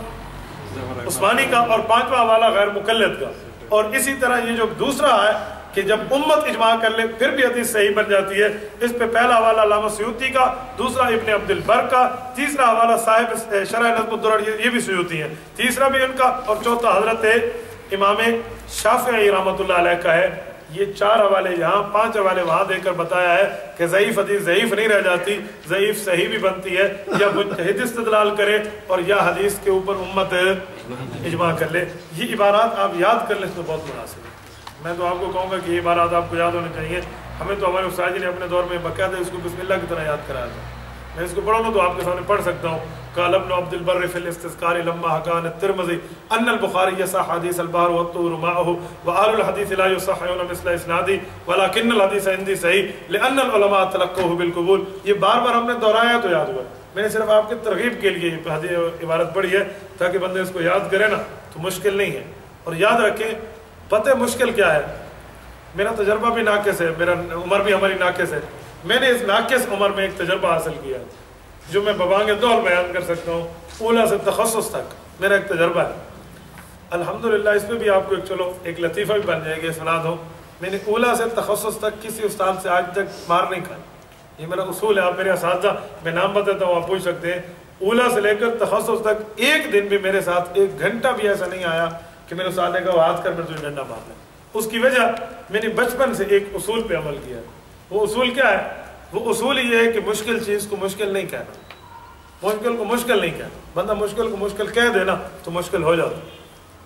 عثمانی کا، اور 5واں حوالہ غیر مقلد کا۔ اور اسی طرح یہ جو دوسرا ہے کہ جب امت اجماع کر لے پھر بھی حدیث صحیح بن جاتی ہے، اس پہ پہلا حوالہ علامہ سیوطی کا، دوسرا ابن عبد البر کا، تیسرا حوالہ صاحب شرح نظم الدرر، یہ بھی سیوطی ہیں، تیسرا بھی ان کا، اور چوتھا حضرت امام شافعی رحمۃ اللہ علیہ کا ہے۔ یہ 4 حوالے یہاں، 5 حوالے وہاں دے کر بتایا ہے کہ ضعیف حدیث ضعیف نہیں رہ جاتی، ضعیف صحیح بھی بنتی ہے، یا مجتہد استدلال کرے اور یا حدیث کے اوپر امت اجماع کر لے۔ یہ عبارات آپ یاد کر لیں، اس میں بہت مناسب ہے۔ میں تو آپ کو کہوں گا کہ یہ عبارات آپ کو یاد ہونے چاہیے۔ ہمیں تو ہمارے استاد جی نے اپنے دور میں باقاعدہ اس کو بسم اللہ کی طرح یاد کرایا تھا۔ میں اس کو پڑھوں گا تو آپ کے سامنے پڑھ سکتا ہوں۔ قال ابن عبد البر في الاستذكار لما حكى عن الترمذي ان البخاري يصح حديث البحر والطور معه واهل الحديث لا يصححون مثل اسنادي ولكن الحديث عندي صحيح لان العلماء تلقوه بالقبول۔ یہ بار بار ہم نے دہرایا تو یاد ہوا، میں نے صرف آپ کی ترغیب کے لیے یہ عبارت پڑھی ہے تاکہ بندے اس کو یاد کرے نا تو مشکل نہیں ہے۔ اور یاد رکھیں پتہ مشکل کیا ہے، میرا تجربہ بھی ناقص ہے، میرا عمر بھی ہماری ناقص ہے۔ میں نے اس ناقص عمر میں ایک تجربہ حاصل کیا جو میں ببانگ دول بیان کر سکتا ہوں، اولا سے تخصص تک میرا ایک تجربہ ہے۔ الحمدللہ اس پہ بھی آپ کو ایک لطیفہ بھی بن جائے گا، سنا دو۔ میں نے اولا سے تخصص تک کسی استاد سے آج تک مار نہیں کھائی، یہ میرا اصول ہے۔ آپ میرے اساتذہ، میں نام بتاتا ہوں، آپ پوچھ سکتے ہیں، اولا سے لے کر تخصص تک ایک دن بھی میرے ساتھ 1 گھنٹہ بھی ایسا نہیں آیا کہ میرے استاد نے کہا ہاتھ کر میں تجھے ڈنڈا مار لیں۔ اس کی وجہ میں نے بچپن سے ایک اصول پہ عمل کیا ہے۔ وہ اصول کیا ہے؟ وہ اصول یہ ہے کہ مشکل چیز کو مشکل نہیں کہنا، مشکل کو مشکل نہیں کہنا۔ بندہ مشکل کو مشکل کہہ دے نا تو مشکل ہو جاتا ہے،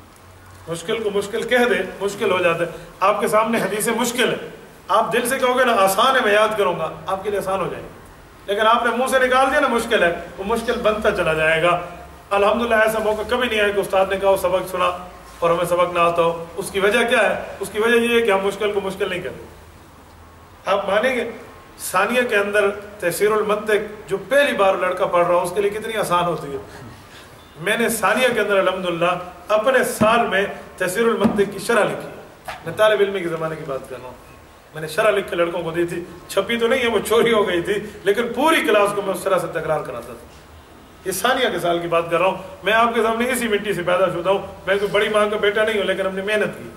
مشکل کو مشکل کہہ دے مشکل ہو جاتا ہے۔ آپ کے سامنے حدیث مشکل ہے، آپ دل سے کہو گے نا آسان ہے میں یاد کروں گا، آپ کے لیے آسان ہو جائے گا، لیکن آپ نے منہ سے نکال دیا نا مشکل ہے، وہ مشکل بنتا چلا جائے گا۔ الحمدللہ ایسا موقع کبھی نہیں آیا کہ استاد نے کہا سبق سنا اور ہمیں سبق نہ آتا ہو۔ اس کی وجہ کیا ہے؟ اس کی وجہ یہ ہے کہ ہم مشکل کو مشکل نہیں کہتے۔ آپ مانیں گے ثانیہ کے اندر تفسیر المنطق جو پہلی بار لڑکا پڑھ رہا ہو اس کے لیے کتنی آسان ہوتی ہے۔ میں نے ثانیہ کے اندر الحمدللہ اپنے سال میں تفسیر المنطق کی شرح لکھی ہے۔ میں طالب علم کے زمانے کی بات کر رہا ہوں، میں نے شرح لکھ کے لڑکوں کو دی تھی، چھپی تو نہیں ہے، وہ چوری ہو گئی تھی، لیکن پوری کلاس کو میں اس طرح سے تکرار کراتا تھا۔ یہ ثانیہ کے سال کی بات کر رہا ہوں، میں آپ کے سامنے اسی مٹی سے پیدا شدہ ہوں، میں کوئی بڑی ماں کا بیٹا نہیں ہوں، لیکن ہم نے محنت کی۔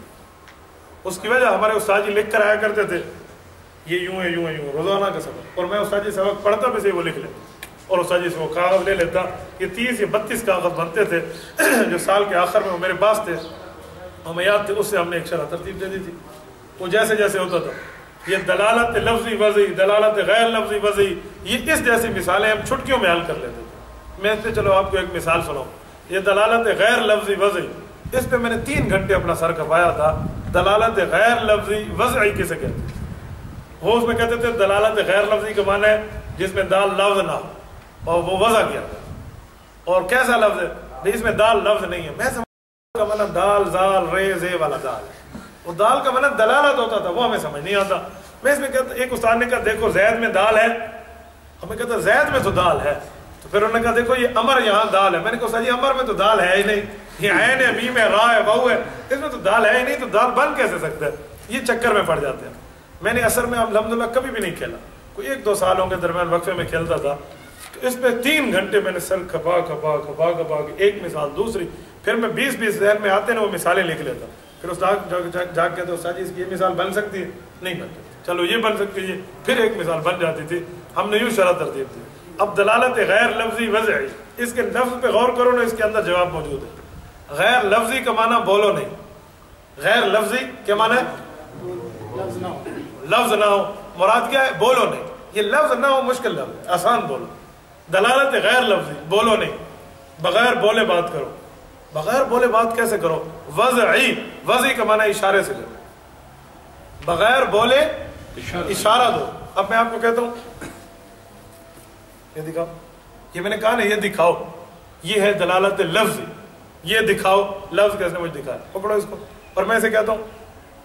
اس کی وجہ ہمارے استاد جی لکھ کر آیا کرتے تھے، یہ یوں ہے یوں ہے یوں، روزانہ کا سبق، اور میں استاد جی سبق پڑھتا بھی سے وہ لکھ لیتا، اور استاد جی سے وہ کاغذ لے لیتا۔ یہ 30 یا 32 کاغذ بنتے تھے جو سال کے آخر میں میرے پاس تھے، اور میں یاد تھے اس سے ہم نے ایک شرح ترتیب دے دی تھی، وہ جیسے جیسے ہوتا تھا۔ یہ دلالت لفظی وضعی، دلالت غیر لفظی وضعی، یہ اس جیسی مثالیں ہم چھٹکیوں میں حل کر لیتے تھے۔ میں سے چلو آپ کو ایک مثال سناؤں، یہ دلالت غیر لفظی وضعی، اس پہ میں نے 3 گھنٹے اپنا سر کھپایا تھا۔ دلالت غیر لفظی وضعی کسے کہتے ہیں؟ وہ اس میں کہتے تھے دلالت غیر لفظی کا معنی ہے جس میں دال لفظ نہ ہو اور وہ وضع کیا تھا۔ اور کیسا لفظ ہے؟ اس میں دال لفظ نہیں ہے، میں سمجھ کا معنی دال زال رے زے والا دال، وہ دال کا معنی دلالت ہوتا تھا، وہ ہمیں سمجھ نہیں آتا۔ میں اس میں کہتا، ایک استاد نے کہا دیکھو زید میں دال ہے، ہمیں کہتا زید میں تو دال ہے، تو پھر انہوں نے کہا دیکھو یہ امر یہاں دال ہے، میں نے کہا جی امر میں تو دال ہے ہی نہیں، یہ عین ہے میم ہے را ہے واو ہے، اس میں تو دال ہے ہی نہیں، تو دال بن کیسے سکتا ہے؟ یہ چکر میں پڑ جاتے ہیں۔ میں نے اثر میں الحمدللہ کبھی بھی نہیں کھیلا، کوئی 1-2 سالوں کے درمیان وقفے میں کھیلتا تھا، اس پہ 3 گھنٹے میں نے سر کھپا کے ایک مثال دوسری، پھر میں 20 ذہن میں آتے نا وہ مثالیں لکھ لیتا، پھر استاد جا کے تو استاد جی اس کی یہ مثال بن سکتی ہے؟ نہیں بن سکتی، چلو یہ بن سکتی ہے، پھر ایک مثال بن جاتی تھی۔ ہم نے یوں شرح ترتیب دی۔ اب دلالت غیر لفظی وضعی، اس کے لفظ پہ غور کرو نا، اس کے اندر جواب موجود ہے۔ غیر لفظی کا معنی بولو نہیں، غیر لفظی کیا معنی ہے؟ لفظ نہ ہو، مراد کیا ہے؟ بولو نہیں. یہ لفظ نہ ہو مشکل لفظ ہے، آسان بولو. دلالت غیر لفظی، بولو نہیں، بغیر بولے بات کرو. بغیر بولے بات کیسے کرو؟ وضعی، وضعی کا معنی اشارے سے کرو. بغیر بولے اشارہ دو. اب میں آپ کو کہتا ہوں یہ دکھاؤ، یہ میں نے کہا نا یہ دکھاؤ، یہ ہے دلالت لفظی. یہ دکھاؤ لفظ کیسے مجھے دکھایا، پکڑو اس کو. اور میں اسے کہتا ہوں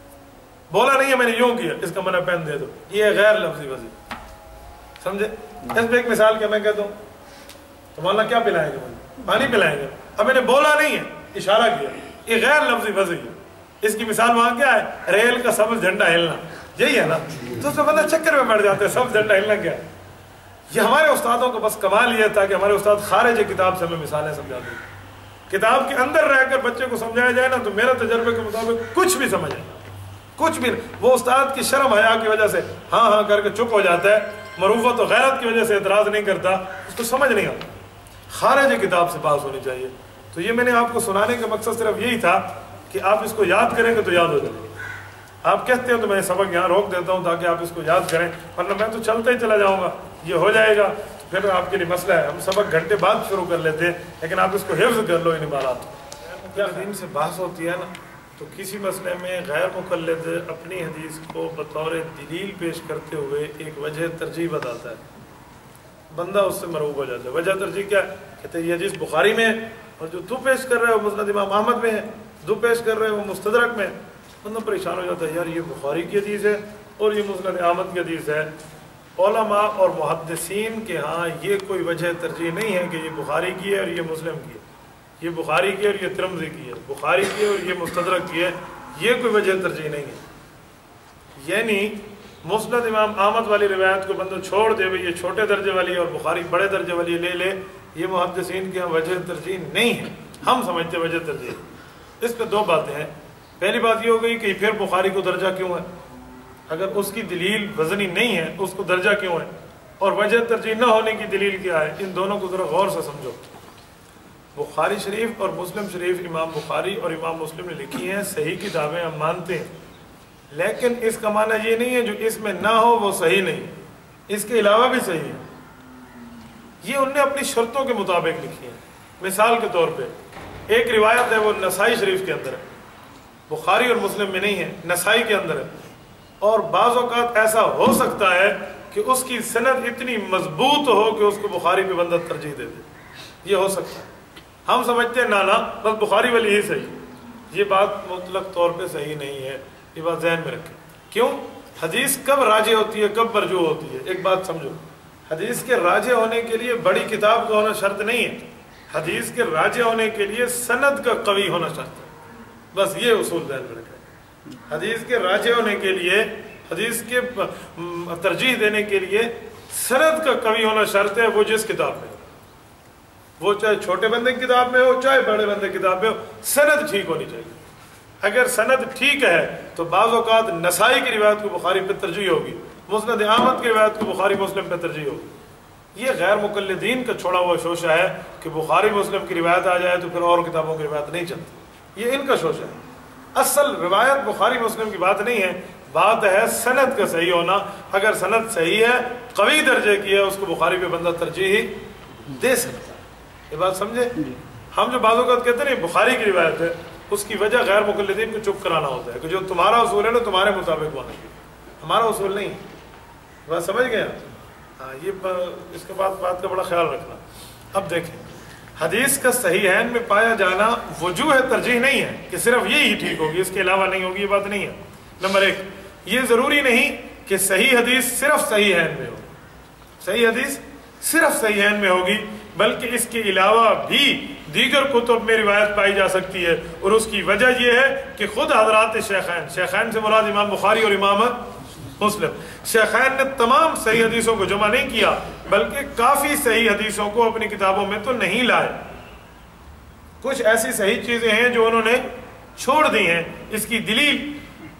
بولا نہیں ہے میں نے یوں کیا، اس کا منع پین دے دو، یہ ہے غیر لفظی وضعی. سمجھے؟ اس میں ایک مثال کیا میں کہتا ہوں تو مولانا کیا پلائیں گے؟ مجھے پانی پلائیں گے. اب میں نے بولا نہیں ہے، اشارہ کیا، یہ غیر لفظی وضعی ہے. اس کی مثال وہاں کیا ہے؟ ریل کا سبز جھنڈا ہلنا، یہی ہے نا. تو اس میں بندہ چکر میں پڑ جاتے ہیں، سبز جھنڈا ہلنا کیا ہے. یہ ہمارے استادوں کو بس کمال یہ تھا کہ ہمارے استاد خارج کتاب سے ہمیں مثالیں سمجھاتے ہیں. کتاب کے اندر رہ کر بچے کو سمجھایا جائے نا تو میرے تجربے کے مطابق کچھ بھی سمجھ آئے، کچھ بھی. وہ استاد کی شرم حیا کی وجہ سے ہاں ہاں کر کے چپ ہو جاتا ہے، مروت و غیرت کی وجہ سے اعتراض نہیں کرتا، اس کو سمجھ نہیں آتا. خارج کتاب سے پاس ہونی چاہیے. تو یہ میں نے آپ کو سنانے کا مقصد صرف یہی تھا کہ آپ اس کو یاد کریں گے تو یاد ہو جائے گا. آپ کہتے ہیں تو میں سبق یہاں روک دیتا ہوں تاکہ آپ اس کو یاد کریں، ورنہ میں تو چلتا ہی چلا جاؤں گا، یہ ہو جائے گا تو پھر آپ کے لیے مسئلہ ہے. ہم سبق گھنٹے بعد شروع کر لیتے ہیں، لیکن آپ اس کو حفظ کر لو ان عبارات. کیا دین سے بحث ہوتی ہے نا تو کسی مسئلے میں غیر مقلد اپنی حدیث کو بطور دلیل پیش کرتے ہوئے ایک وجہ ترجیح بتاتا ہے، بندہ اس سے مرعوب ہو جاتا ہے. وجہ ترجیح کیا ہے؟ کہتے ہیں یہ حدیث بخاری میں ہے اور جو تو پیش کر رہے ہو مسند امام احمد میں ہے، جو پیش کر رہے ہو مستدرک میں ہے. بندہ پریشان ہو جاتا ہے، یار یہ بخاری کی حدیث ہے اور یہ مسند احمد کی حدیث ہے. علماء اور محدثین کے ہاں یہ کوئی وجہ ترجیح نہیں ہے کہ یہ بخاری کی ہے اور یہ مسلم کی ہے، یہ بخاری کی ہے اور یہ ترمذی کی ہے، بخاری کی ہے اور یہ مستدرک کی ہے. یہ کوئی وجہ ترجیح نہیں ہے. یعنی مسند امام احمد والی روایت کو بندہ چھوڑ دے بھئی یہ چھوٹے درجے والی اور بخاری بڑے درجے والی لے لے، یہ محدثین کے ہاں وجہ ترجیح نہیں ہے. ہم سمجھتے وجہ ترجیح. اس پہ دو باتیں ہیں. پہلی بات یہ ہو گئی کہ پھر بخاری کو درجہ کیوں ہے؟ اگر اس کی دلیل وزنی نہیں ہے اس کو درجہ کیوں ہے؟ اور وجہ ترجیح نہ ہونے کی دلیل کیا ہے؟ ان دونوں کو ذرا غور سے سمجھو. بخاری شریف اور مسلم شریف امام بخاری اور امام مسلم نے لکھی ہیں، صحیح کتابیں ہم مانتے ہیں، لیکن اس کا معنی یہ نہیں ہے جو اس میں نہ ہو وہ صحیح نہیں، اس کے علاوہ بھی صحیح ہے. یہ ان نے اپنی شرطوں کے مطابق لکھی ہیں. مثال کے طور پہ ایک روایت ہے وہ نسائی شریف کے اندر ہے، بخاری اور مسلم میں نہیں ہے، نسائی کے اندر ہے. اور بعض اوقات ایسا ہو سکتا ہے کہ اس کی سند اتنی مضبوط ہو کہ اس کو بخاری پہ بندہ ترجیح دے دے. یہ ہو سکتا ہے. ہم سمجھتے ہیں نانا بس بخاری والی ہی صحیح. یہ بات مطلق طور پہ صحیح نہیں ہے. یہ بات ذہن میں رکھیں. کیوں؟ حدیث کب راجع ہوتی ہے کب مرجوع ہوتی ہے؟ ایک بات سمجھو، حدیث کے راجع ہونے کے لیے بڑی کتاب کا ہونا شرط نہیں ہے. حدیث کے راجع ہونے کے لیے سند کا قوی ہونا شرط ہے. بس یہ اصول ذہن میں رکھیں. حدیث کے راجع ہونے کے لیے، حدیث کے ترجیح دینے کے لیے سند کا قوی ہونا شرط ہے. وہ جس کتاب میں، وہ چاہے چھوٹے بندے کی کتاب میں ہو چاہے بڑے بندے کی کتاب میں ہو، سند ٹھیک ہونی چاہیے. اگر سند ٹھیک ہے تو بعض اوقات نسائی کی روایت کو بخاری پہ ترجیح ہوگی، مسند احمد کی روایت کو بخاری مسلم پہ ترجیح ہوگی. یہ غیر مقلدین کا چھوڑا ہوا شوشہ ہے کہ بخاری مسلم کی روایت آ جائے تو پھر اور کتابوں کی روایت نہیں چلتی. یہ ان کا شوشہ ہے. اصل روایت بخاری مسلم کی بات نہیں ہے، بات ہے سند کا صحیح ہونا. اگر سند صحیح ہے، قوی درجے کی ہے، اس کو بخاری پہ بندہ ترجیح دے سکتا ہے. یہ بات سمجھے؟ ہم جو بعض اوقات کہتے ہیں بخاری کی روایت ہے، اس کی وجہ غیر مقلدین کو چپ کرانا ہوتا ہے کہ جو تمہارا اصول ہے نا تمہارے مطابق ہونا چاہیے، ہمارا اصول نہیں. بات سمجھ گئے؟ ہاں، یہ اس کے بعد بات کا بڑا خیال رکھنا. اب دیکھیں، حدیث کا صحیحین میں پایا جانا وجوہ ترجیح نہیں ہے کہ صرف یہی ٹھیک ہوگی اس کے علاوہ نہیں ہوگی. یہ بات نہیں ہے. نمبر ایک، یہ ضروری نہیں کہ صحیح حدیث صرف صحیحین میں ہو. صحیح حدیث صرف صحیحین میں ہوگی، بلکہ اس کے علاوہ بھی دیگر کتب میں روایت پائی جا سکتی ہے. اور اس کی وجہ یہ ہے کہ خود حضرات شیخین سے مراد امام بخاری اور امام مسلم، شیخین نے تمام صحیح حدیثوں کو جمع نہیں کیا بلکہ کافی صحیح حدیثوں کو اپنی کتابوں میں تو نہیں لائے. کچھ ایسی صحیح چیزیں ہیں جو انہوں نے چھوڑ دی ہیں. اس کی دلیل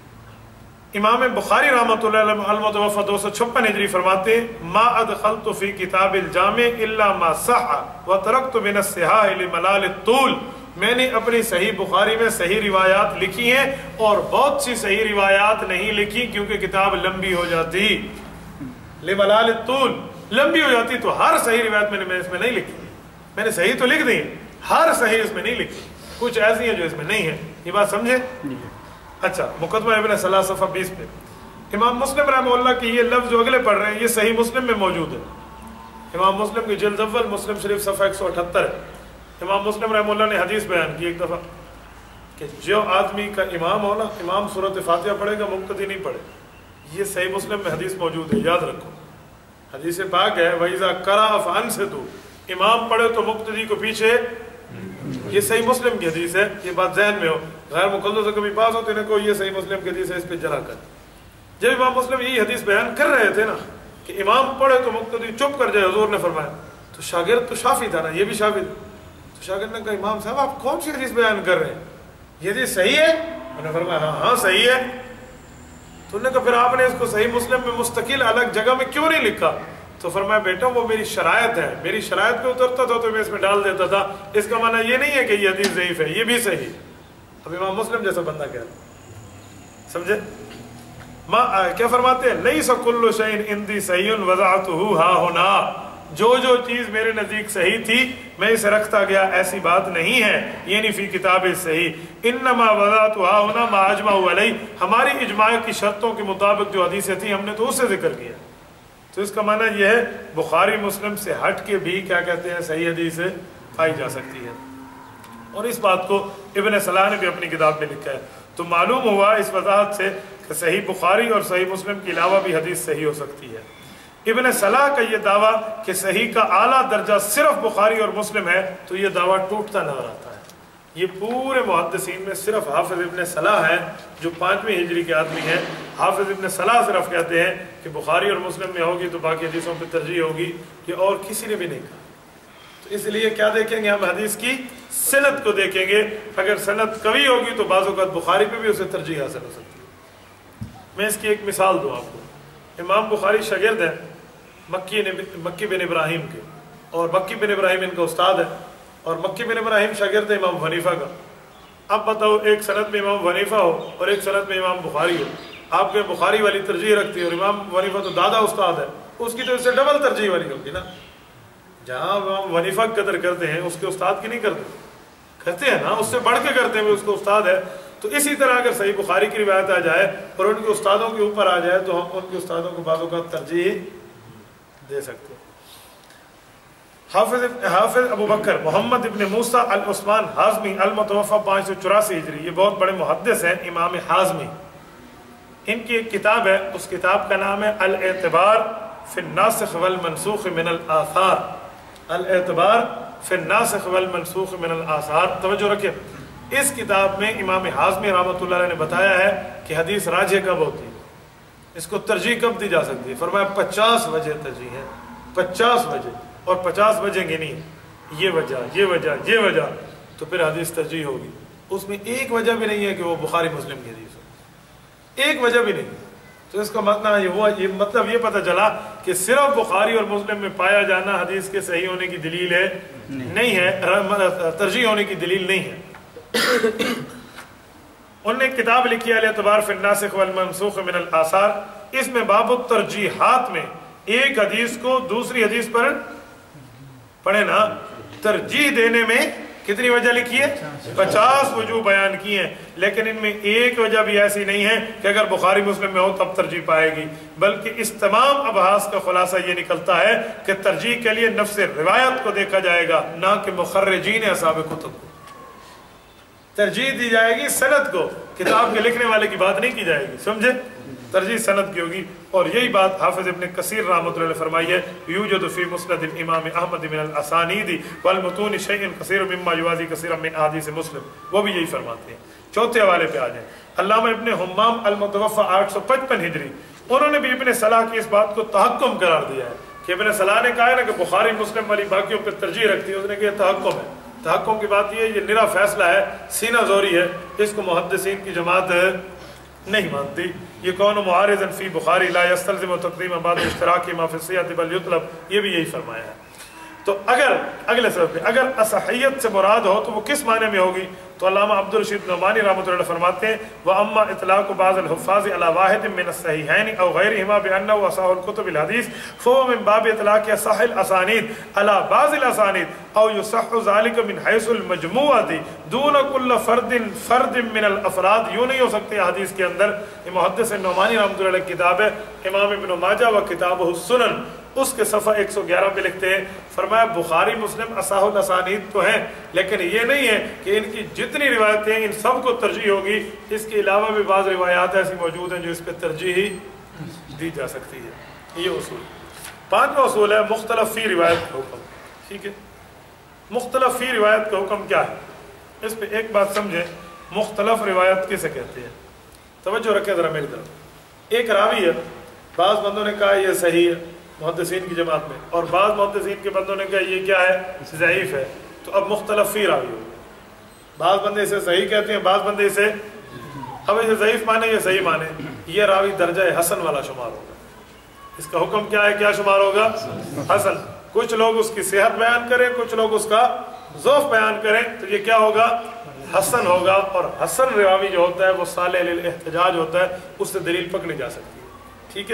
امام بخاری رحمۃ اللہ علیہ المتوفی 256 ہجری فرماتے ہیں، ما ادخلت فی کتاب الجامع الا ما صح وترکت من الصحاح لملال الطول میں نے اپنی صحیح بخاری میں صحیح روایات لکھی ہیں اور بہت سی صحیح روایات نہیں لکھی کیونکہ کتاب لمبی ہو جاتی، لملال الطول، لمبی ہو جاتی، تو ہر صحیح روایت میں نے اس میں نہیں لکھی. میں نے صحیح تو لکھ دی، ہر صحیح اس میں نہیں لکھی، کچھ ایسی ہیں جو اس میں نہیں ہے. یہ بات سمجھے؟ اچھا، مقدمہ ابن صلاح صفحہ 20 پہ امام مسلم رحمہ اللہ کی یہ لفظ جو اگلے پڑھ رہے ہیں یہ صحیح مسلم میں موجود ہے. امام مسلم کی جلد اول مسلم شریف صفحہ 178 ہے. امام مسلم رحمہ اللہ نے حدیث بیان کی ایک دفعہ کہ جو آدمی کا امام ہو نا، امام سورۃ فاتحہ پڑھے گا، مقتدی نہیں پڑھے. یہ صحیح مسلم میں حدیث موجود ہے، یاد رکھو. حدیث پاک ہے وَإِذَا قَرَأَ فَأَنصِتُوا، امام پڑھے تو مقتدی کو پیچھے. یہ صحیح مسلم کی حدیث ہے، یہ بات ذہن میں ہو. غیر مقلدوں سے کبھی پاس ہوتے ہیں کو یہ صحیح مسلم کی حدیث ہے، اس پہ جلا کر. جب امام مسلم یہی حدیث بیان کر رہے تھے نا کہ امام پڑھے تو مقتدی چپ کر جائے، حضور نے فرمایا، تو شاگرد تو شافعی تھا نا، یہ بھی شافعی تھا. تو شاگرد نے کہا امام صاحب آپ کون سی حدیث بیان کر رہے ہیں، یہ حدیث صحیح ہے؟ انہوں نے فرمایا ہاں صحیح ہے. تو انہوں نے کہا پھر آپ نے اس کو صحیح مسلم میں مستقل الگ جگہ میں کیوں نہیں لکھا؟ تو فرمایا بیٹا وہ میری شرائط ہے، میری شرائط پہ اترتا تھا تو میں اس میں ڈال دیتا تھا. اس کا معنی یہ نہیں ہے کہ یہ حدیث ضعیف ہے، یہ بھی صحیح. اب امام مسلم جیسا بندہ کہہ رہا، سمجھے؟ کیا فرماتے ہیں؟ لیس کل شیء عندی صحیح وضعته ہا ہونا، جو چیز میرے نزدیک صحیح تھی میں اسے رکھتا گیا، ایسی بات نہیں ہے. یعنی فی کتاب صحیح انما وضعت ہا ہونا ما اجمع علیہ، ہماری اجماع کی شرطوں کے مطابق جو حدیثیں تھیں ہم نے تو اسے ذکر کیا. تو اس کا معنی یہ ہے بخاری مسلم سے ہٹ کے بھی کیا کہتے ہیں صحیح حدیث پائی جا سکتی ہے. اور اس بات کو ابن صلاح نے بھی اپنی کتاب میں لکھا ہے. تو معلوم ہوا اس وضاحت سے کہ صحیح بخاری اور صحیح مسلم کے علاوہ بھی حدیث صحیح ہو سکتی ہے. ابن صلاح کا یہ دعویٰ کہ صحیح کا اعلیٰ درجہ صرف بخاری اور مسلم ہے تو یہ دعویٰ ٹوٹتا نظر آتا ہے. یہ پورے محدثین میں صرف حافظ ابن صلاح ہے جو 5ویں ہجری کے آدمی ہیں. حافظ ابن صلاح صرف کہتے ہیں کہ بخاری اور مسلم میں ہوگی تو باقی حدیثوں پہ ترجیح ہوگی، یہ اور کسی نے بھی نہیں کہا. تو اس لیے کیا دیکھیں گے ہم؟ حدیث کی سند کو دیکھیں گے. اگر سند قوی ہوگی تو بعض اوقات بخاری پہ بھی اسے ترجیح حاصل ہو سکتی ہے. میں اس کی ایک مثال دوں آپ کو. امام بخاری شاگرد ہیں مکی بن ابراہیم کے، اور مکی بن ابراہیم ان کا استاد ہے، اور مکی بن ابراہیم شاگرد ہے امام حنیفہ کا. اب بتاؤ ایک سند میں امام حنیفہ ہو اور ایک سند میں امام بخاری ہو، آپ کے بخاری والی ترجیح رکھتی ہے اور امام حنیفہ تو دادا استاد ہے، اس کی تو اس سے ڈبل ترجیح والی ہوگی نا. جہاں امام حنیفہ کی قدر کرتے ہیں اس کے استاد کی نہیں کرتے ہیں نا، اس سے بڑھ کے کرتے ہیں، اس کو استاد ہے. تو اسی طرح اگر صحیح بخاری کی روایت آ جائے اور ان کے استادوں کے اوپر آ جائے تو ہم ان کے استادوں کو بعض اوقات ترجیح دے سکتے ہیں. حافظ ابو بکر محمد ابن موسیٰ العثمان حازمی المتوفى 584 ہجری، یہ بہت بڑے محدث ہیں امام حازمی. ان کی ایک کتاب ہے، اس کتاب کا نام ہے الاعتبار فی الناسخ والمنسوخ من الآثار. الاعتبار فی الناسخ والمنسوخ من الآثار. توجہ رکھیں، اس کتاب میں امام حازمی رحمۃ اللہ علیہ نے بتایا ہے کہ حدیث راجح کب ہوتی ہے، اس کو ترجیح کب دی جا سکتی ہے. فرمایا 50 وجہ ترجیح ہے، 50 وجہ، اور 50 وجہ گنی، یہ وجہ یہ وجہ یہ وجہ، تو پھر حدیث ترجیح ہوگی. اس میں ایک وجہ بھی نہیں ہے کہ وہ بخاری مسلم کی حدیث ہو، ایک وجہ بھی نہیں. تو اس کا مطلب یہ ہوا، یہ مطلب یہ پتہ چلا کہ صرف بخاری اور مسلم میں پایا جانا حدیث کے صحیح ہونے کی دلیل ہے نہیں ہے، ترجیح ہونے کی دلیل نہیں ہے. انہوں نے کتاب لکھی ہے الاعتبار فی الناسخ والمنسوخ من الآثار. اس میں باب الترجیحات میں ایک حدیث کو دوسری حدیث پر پڑھے نا، ترجیح دینے میں کتنی وجہ لکھی ہے؟ 50 وجوہ بیان کی ہیں. لیکن ان میں ایک وجہ بھی ایسی نہیں ہے کہ اگر بخاری مسلم میں ہو تب ترجیح پائے گی، بلکہ اس تمام ابحاث کا خلاصہ یہ نکلتا ہے کہ ترجیح کے لیے نفس روایت کو دیکھا جائے گا، نہ کہ مخرجین اصحاب کتب کو. ترجیح دی جائے گی سند کو، کتاب کے لکھنے والے کی بات نہیں کی جائے گی، سمجھے؟ ترجیح سند کی ہوگی. اور یہی بات حافظ ابن کثیر رحمۃ اللہ علیہ فرمائی ہے، یوجد فی مسند الامام احمد من الاسانید والمتون شیء کثیر مما یوازی کثیرا من احادیث مسلم. وہ بھی یہی فرماتے ہیں. چوتھے حوالے پہ آ جائیں، علامہ ابن حمام المتوفى 855 ہجری، انہوں نے بھی ابن صلاح کی اس بات کو تحکم قرار دیا ہے کہ ابن صلاح نے کہا ہے نا کہ بخاری مسلم والی باقیوں پہ ترجیح رکھتی ہے، اس نے کہا تحکم ہے. تحکم کی بات یہ نرا فیصلہ ہے، سینہ زوری ہے، اس کو محدثین کی جماعت نہیں مانتی. یہ کون معارض فی بخاری لا یستلزم تقدیم بعد اشتراک ما فی الصحۃ بل یطلب، یہ بھی یہی فرمایا ہے. تو اگر اگلے سبب پہ اگر اصحیت سے مراد ہو تو وہ کس معنی میں ہوگی؟ تو علامہ عبدالرشید نعمانی رحمۃ اللہ فرماتے ہیں وَأَمَّا إِطْلَاقُ بَعْضِ الْحُفَّاظِ عَلَى وَاحِدٍ مِّنَ الصَّحِيحَيْنِ أَوْ غَيْرِهِمَا بِأَنَّهُ أَصَحُّ الْكُتُبِ الْحَدِيثِ فَهُوَ مِن بَابِ إِطْلَاقِ أَصَحِّ الْأَسَانِيدِ عَلَى بَعْضِ الْأَسَانِيدِ أَوْ يُصَحُّ ذَلِكَ مِنْ حَيْثُ الْمَجْمُوعَةِ دُونَ كُلِّ فَرْدٍ مِّنَ الْأَفْرَادِ. یوں نہیں ہو سکتے حدیث کے اندر. یہ محدث نعمانی رحمۃ اللہ علیہ کتاب ہے امام ابن ماجہ و کتابہ السنن، اس کے صفحہ 111 پہ لکھتے ہیں، فرمایا بخاری مسلم اصح الاسانید تو ہیں لیکن یہ نہیں ہے کہ ان کی جتنی روایتیں ان سب کو ترجیح ہوگی. اس کے علاوہ بھی بعض روایات ایسی موجود ہیں جو اس پہ ترجیح دی جا سکتی ہے. یہ اصول. پانچواں اصول ہے مختلف فی روایت کا حکم. ٹھیک ہے، مختلف فی روایت کا حکم کیا ہے؟ اس پہ ایک بات سمجھیں، مختلف روایت کسے کہتے ہیں؟ توجہ رکھیں ذرا میری طرف. ایک راوی ہے، بعض بندوں نے کہا یہ صحیح ہے محدثین کی جماعت میں، اور بعض محدثین کے بندوں نے کہا یہ کیا ہے؟ ضعیف ہے. تو اب مختلف فی راوی ہو. بعض بندے اسے صحیح کہتے ہیں، بعض بندے اسے اب اسے ضعیف مانے یا صحیح مانے. یہ راوی درجہ حسن والا شمار ہوگا. اس کا حکم کیا ہے؟ کیا شمار ہوگا؟ حسن. کچھ لوگ اس کی صحت بیان کریں، کچھ لوگ اس کا ضعف بیان کریں، تو یہ کیا ہوگا؟ حسن ہوگا. اور حسن راوی جو ہوتا ہے وہ صالح للاحتجاج ہوتا ہے، اس سے دلیل پکڑی جا سکتی ہے. ٹھیک ہے.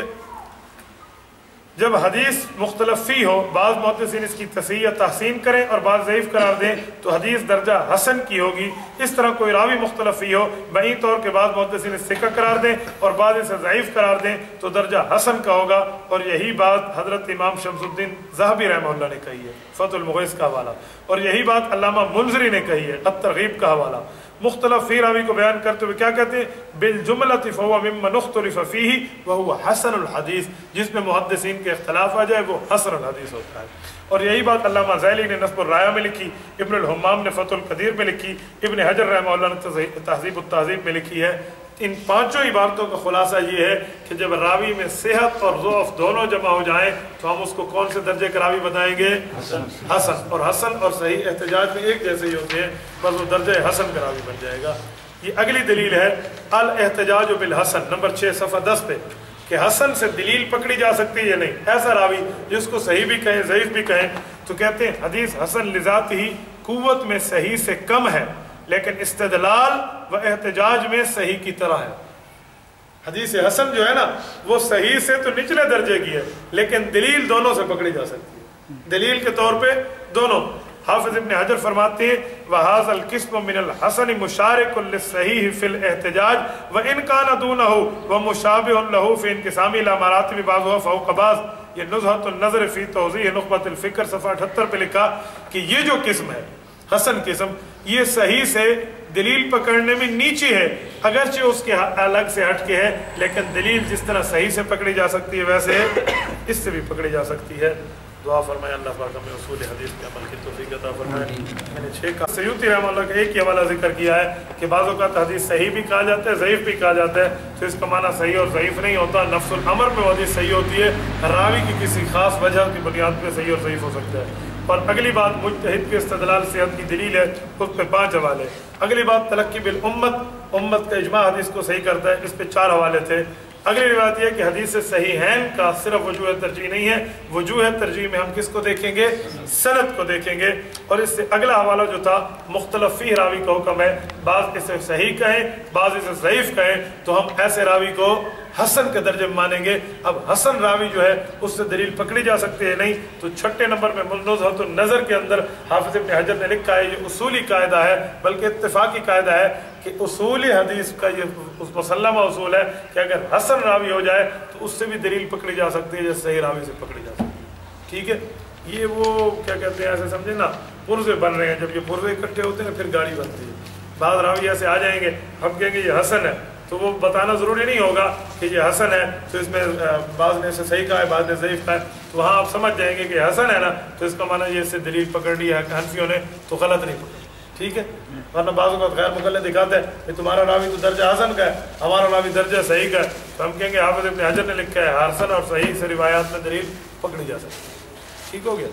جب حدیث مختلف فی ہو، بعض محدثین اس کی تصحیح یا تحسین کریں اور بعض ضعیف قرار دیں تو حدیث درجہ حسن کی ہوگی. اس طرح کوئی راوی مختلف فی ہو، بعید طور کے بعض محدثین ثقہ قرار دیں اور بعض اسے ضعیف قرار دیں تو درجہ حسن کا ہوگا. اور یہی بات حضرت امام شمس الدین ذہبی رحمہ اللہ نے کہی ہے، فتح المغیث کا حوالہ، اور یہی بات علامہ منذری نے کہی ہے، الترغیب کا حوالہ. مختلف فی راوی کو بیان کرتے ہوئے کیا کہتے ہیں؟ بالجملۃ فهو ممن اختلف فیہ وهو حسن الحدیث. جس میں محدثین کے اختلاف آ جائے وہ حسن الحدیث ہوتا ہے. اور یہی بات علامہ ذیلی نے نصب الرایہ میں لکھی، ابن الحمام نے فتح القدیر میں لکھی، ابن حجر رحمہ اللہ نے تہذیب التہذیب میں لکھی ہے. ان پانچوں عبارتوں کا خلاصہ یہ ہے کہ جب راوی میں صحت اور ضعف دونوں جمع ہو جائیں تو ہم اس کو کون سے درجے کا راوی بتائیں گے؟ حسن. اور حسن اور صحیح احتجاج میں ایک جیسے ہی ہوتے ہیں، بس وہ درجہ حسن کا راوی بن جائے گا. یہ اگلی دلیل ہے الاحتجاج بالحسن، نمبر 6 صفحہ 10 پہ، کہ حسن سے دلیل پکڑی جا سکتی ہے یا نہیں. ایسا راوی جس کو صحیح بھی کہیں ضعیف بھی کہیں تو کہتے ہیں حدیث حسن لذات ہی قوت میں صحیح سے کم ہے لیکن استدلال و احتجاج میں صحیح کی طرح ہے. حدیث حسن جو ہے نا وہ صحیح سے تو نچلے درجے کی ہے لیکن دلیل دونوں سے پکڑی جا سکتی ہے. دلیل کے طور پہ دونوں. حافظ ابن حجر فرماتے ہیں وَهَذَا الْقِسْمُ مِنَ الْحَسَنِ مُشَارِكٌ لِلصَّحِيحِ فِي الْاحْتِجَاج وَإِنْ كَانَ دُونَهُ وَمُشَابِهٌ لَهُ فِي انْقِسَامِ إِلَى مَرَاتِبِ بَعْضُهَا فَوْقَ بَعْضٍ. یہ نزہۃ النظر فی توضیح نخبۃ الفکر صفحہ 78 پہ لکھا کہ یہ جو قسم ہے حسن قسم، یہ صحیح سے دلیل پکڑنے میں نیچی ہے، اگرچہ اس کے الگ سے ہٹ کے ہے لیکن دلیل جس طرح صحیح سے پکڑی جا سکتی ہے ویسے اس سے بھی پکڑی جا سکتی ہے. دعا فرمائے اللہ پاک ہمیں اصول حدیث کے عمل کی توفیق عطا فرمائے. میں نے 6 کا سیوطی رحمہ اللہ کا ایک ہی حوالہ ذکر کیا ہے کہ بعض اوقات حدیث صحیح بھی کہا جاتا ہے ضعیف بھی کہا جاتا ہے، تو اس کا معنی صحیح اور ضعیف نہیں ہوتا. نفس الامر میں حدیث صحیح ہوتی ہے، راوی کی کسی خاص وجہ کی بنیاد پہ صحیح اور ضعیف ہو سکتا ہے. اور اگلی بات مجتہد کے استدلال صحت کی دلیل ہے، اس پہ 5 حوالے. اگلی بات تلقی بالامت، امت کا اجماع حدیث کو صحیح کرتا ہے، اس پہ 4 حوالے تھے. اگلی روایت یہ کہ حدیث صحیحین کا صرف وجوہ ترجیح نہیں ہے، وجوہ ترجیح میں ہم کس کو دیکھیں گے؟ سند کو دیکھیں گے. اور اس سے اگلا حوالہ جو تھا مختلف فی راوی کا حکم ہے، بعض اسے صحیح کہیں بعض اسے ضعیف کہیں تو ہم ایسے راوی کو حسن کے درجے میں مانیں گے. اب حسن راوی جو ہے اس سے دلیل پکڑی جا سکتی ہے نہیں. تو 6 نمبر میں نزہۃ النظر کے اندر حافظ ابن حجر نے لکھا ہے، یہ اصولی قاعدہ ہے بلکہ اتفاقی قاعدہ ہے کہ اصولی حدیث کا یہ مسلمہ اصول ہے کہ اگر حسن راوی ہو جائے تو اس سے بھی دلیل پکڑی جا سکتی ہے جیسے صحیح راوی سے پکڑی جا سکتی ہے. ٹھیک ہے. یہ وہ کیا کہتے ہیں ایسے سمجھے نا پرزے بن رہے ہیں، جب یہ پرزے اکٹھے ہوتے ہیں پھر گاڑی بنتی ہے. بعض راوی ایسے آ جائیں گے ہم کہیں گے یہ حسن ہے تو وہ بتانا ضروری نہیں ہوگا کہ یہ حسن ہے، تو اس میں بعض نے اسے صحیح کہا ہے بعض نے ضعیف کہا ہے، تو وہاں آپ سمجھ جائیں گے کہ حسن ہے نا تو اس کا معنی یہ اس سے دلیل پکڑ لی ہے حنفیوں نے تو غلط نہیں پکڑی. ٹھیک ہے. ورنہ بعضوں کا غیر مقلد دکھاتا ہے کہ تمہارا راوی تو درجہ حسن کا ہے ہمارا راوی درجہ صحیح کا ہے، تو ہم کہیں گے حافظ ابن حجر نے لکھا ہے حسن اور صحیح سے روایات میں دلیل پکڑی جا سکتی ہے. ٹھیک ہو گیا.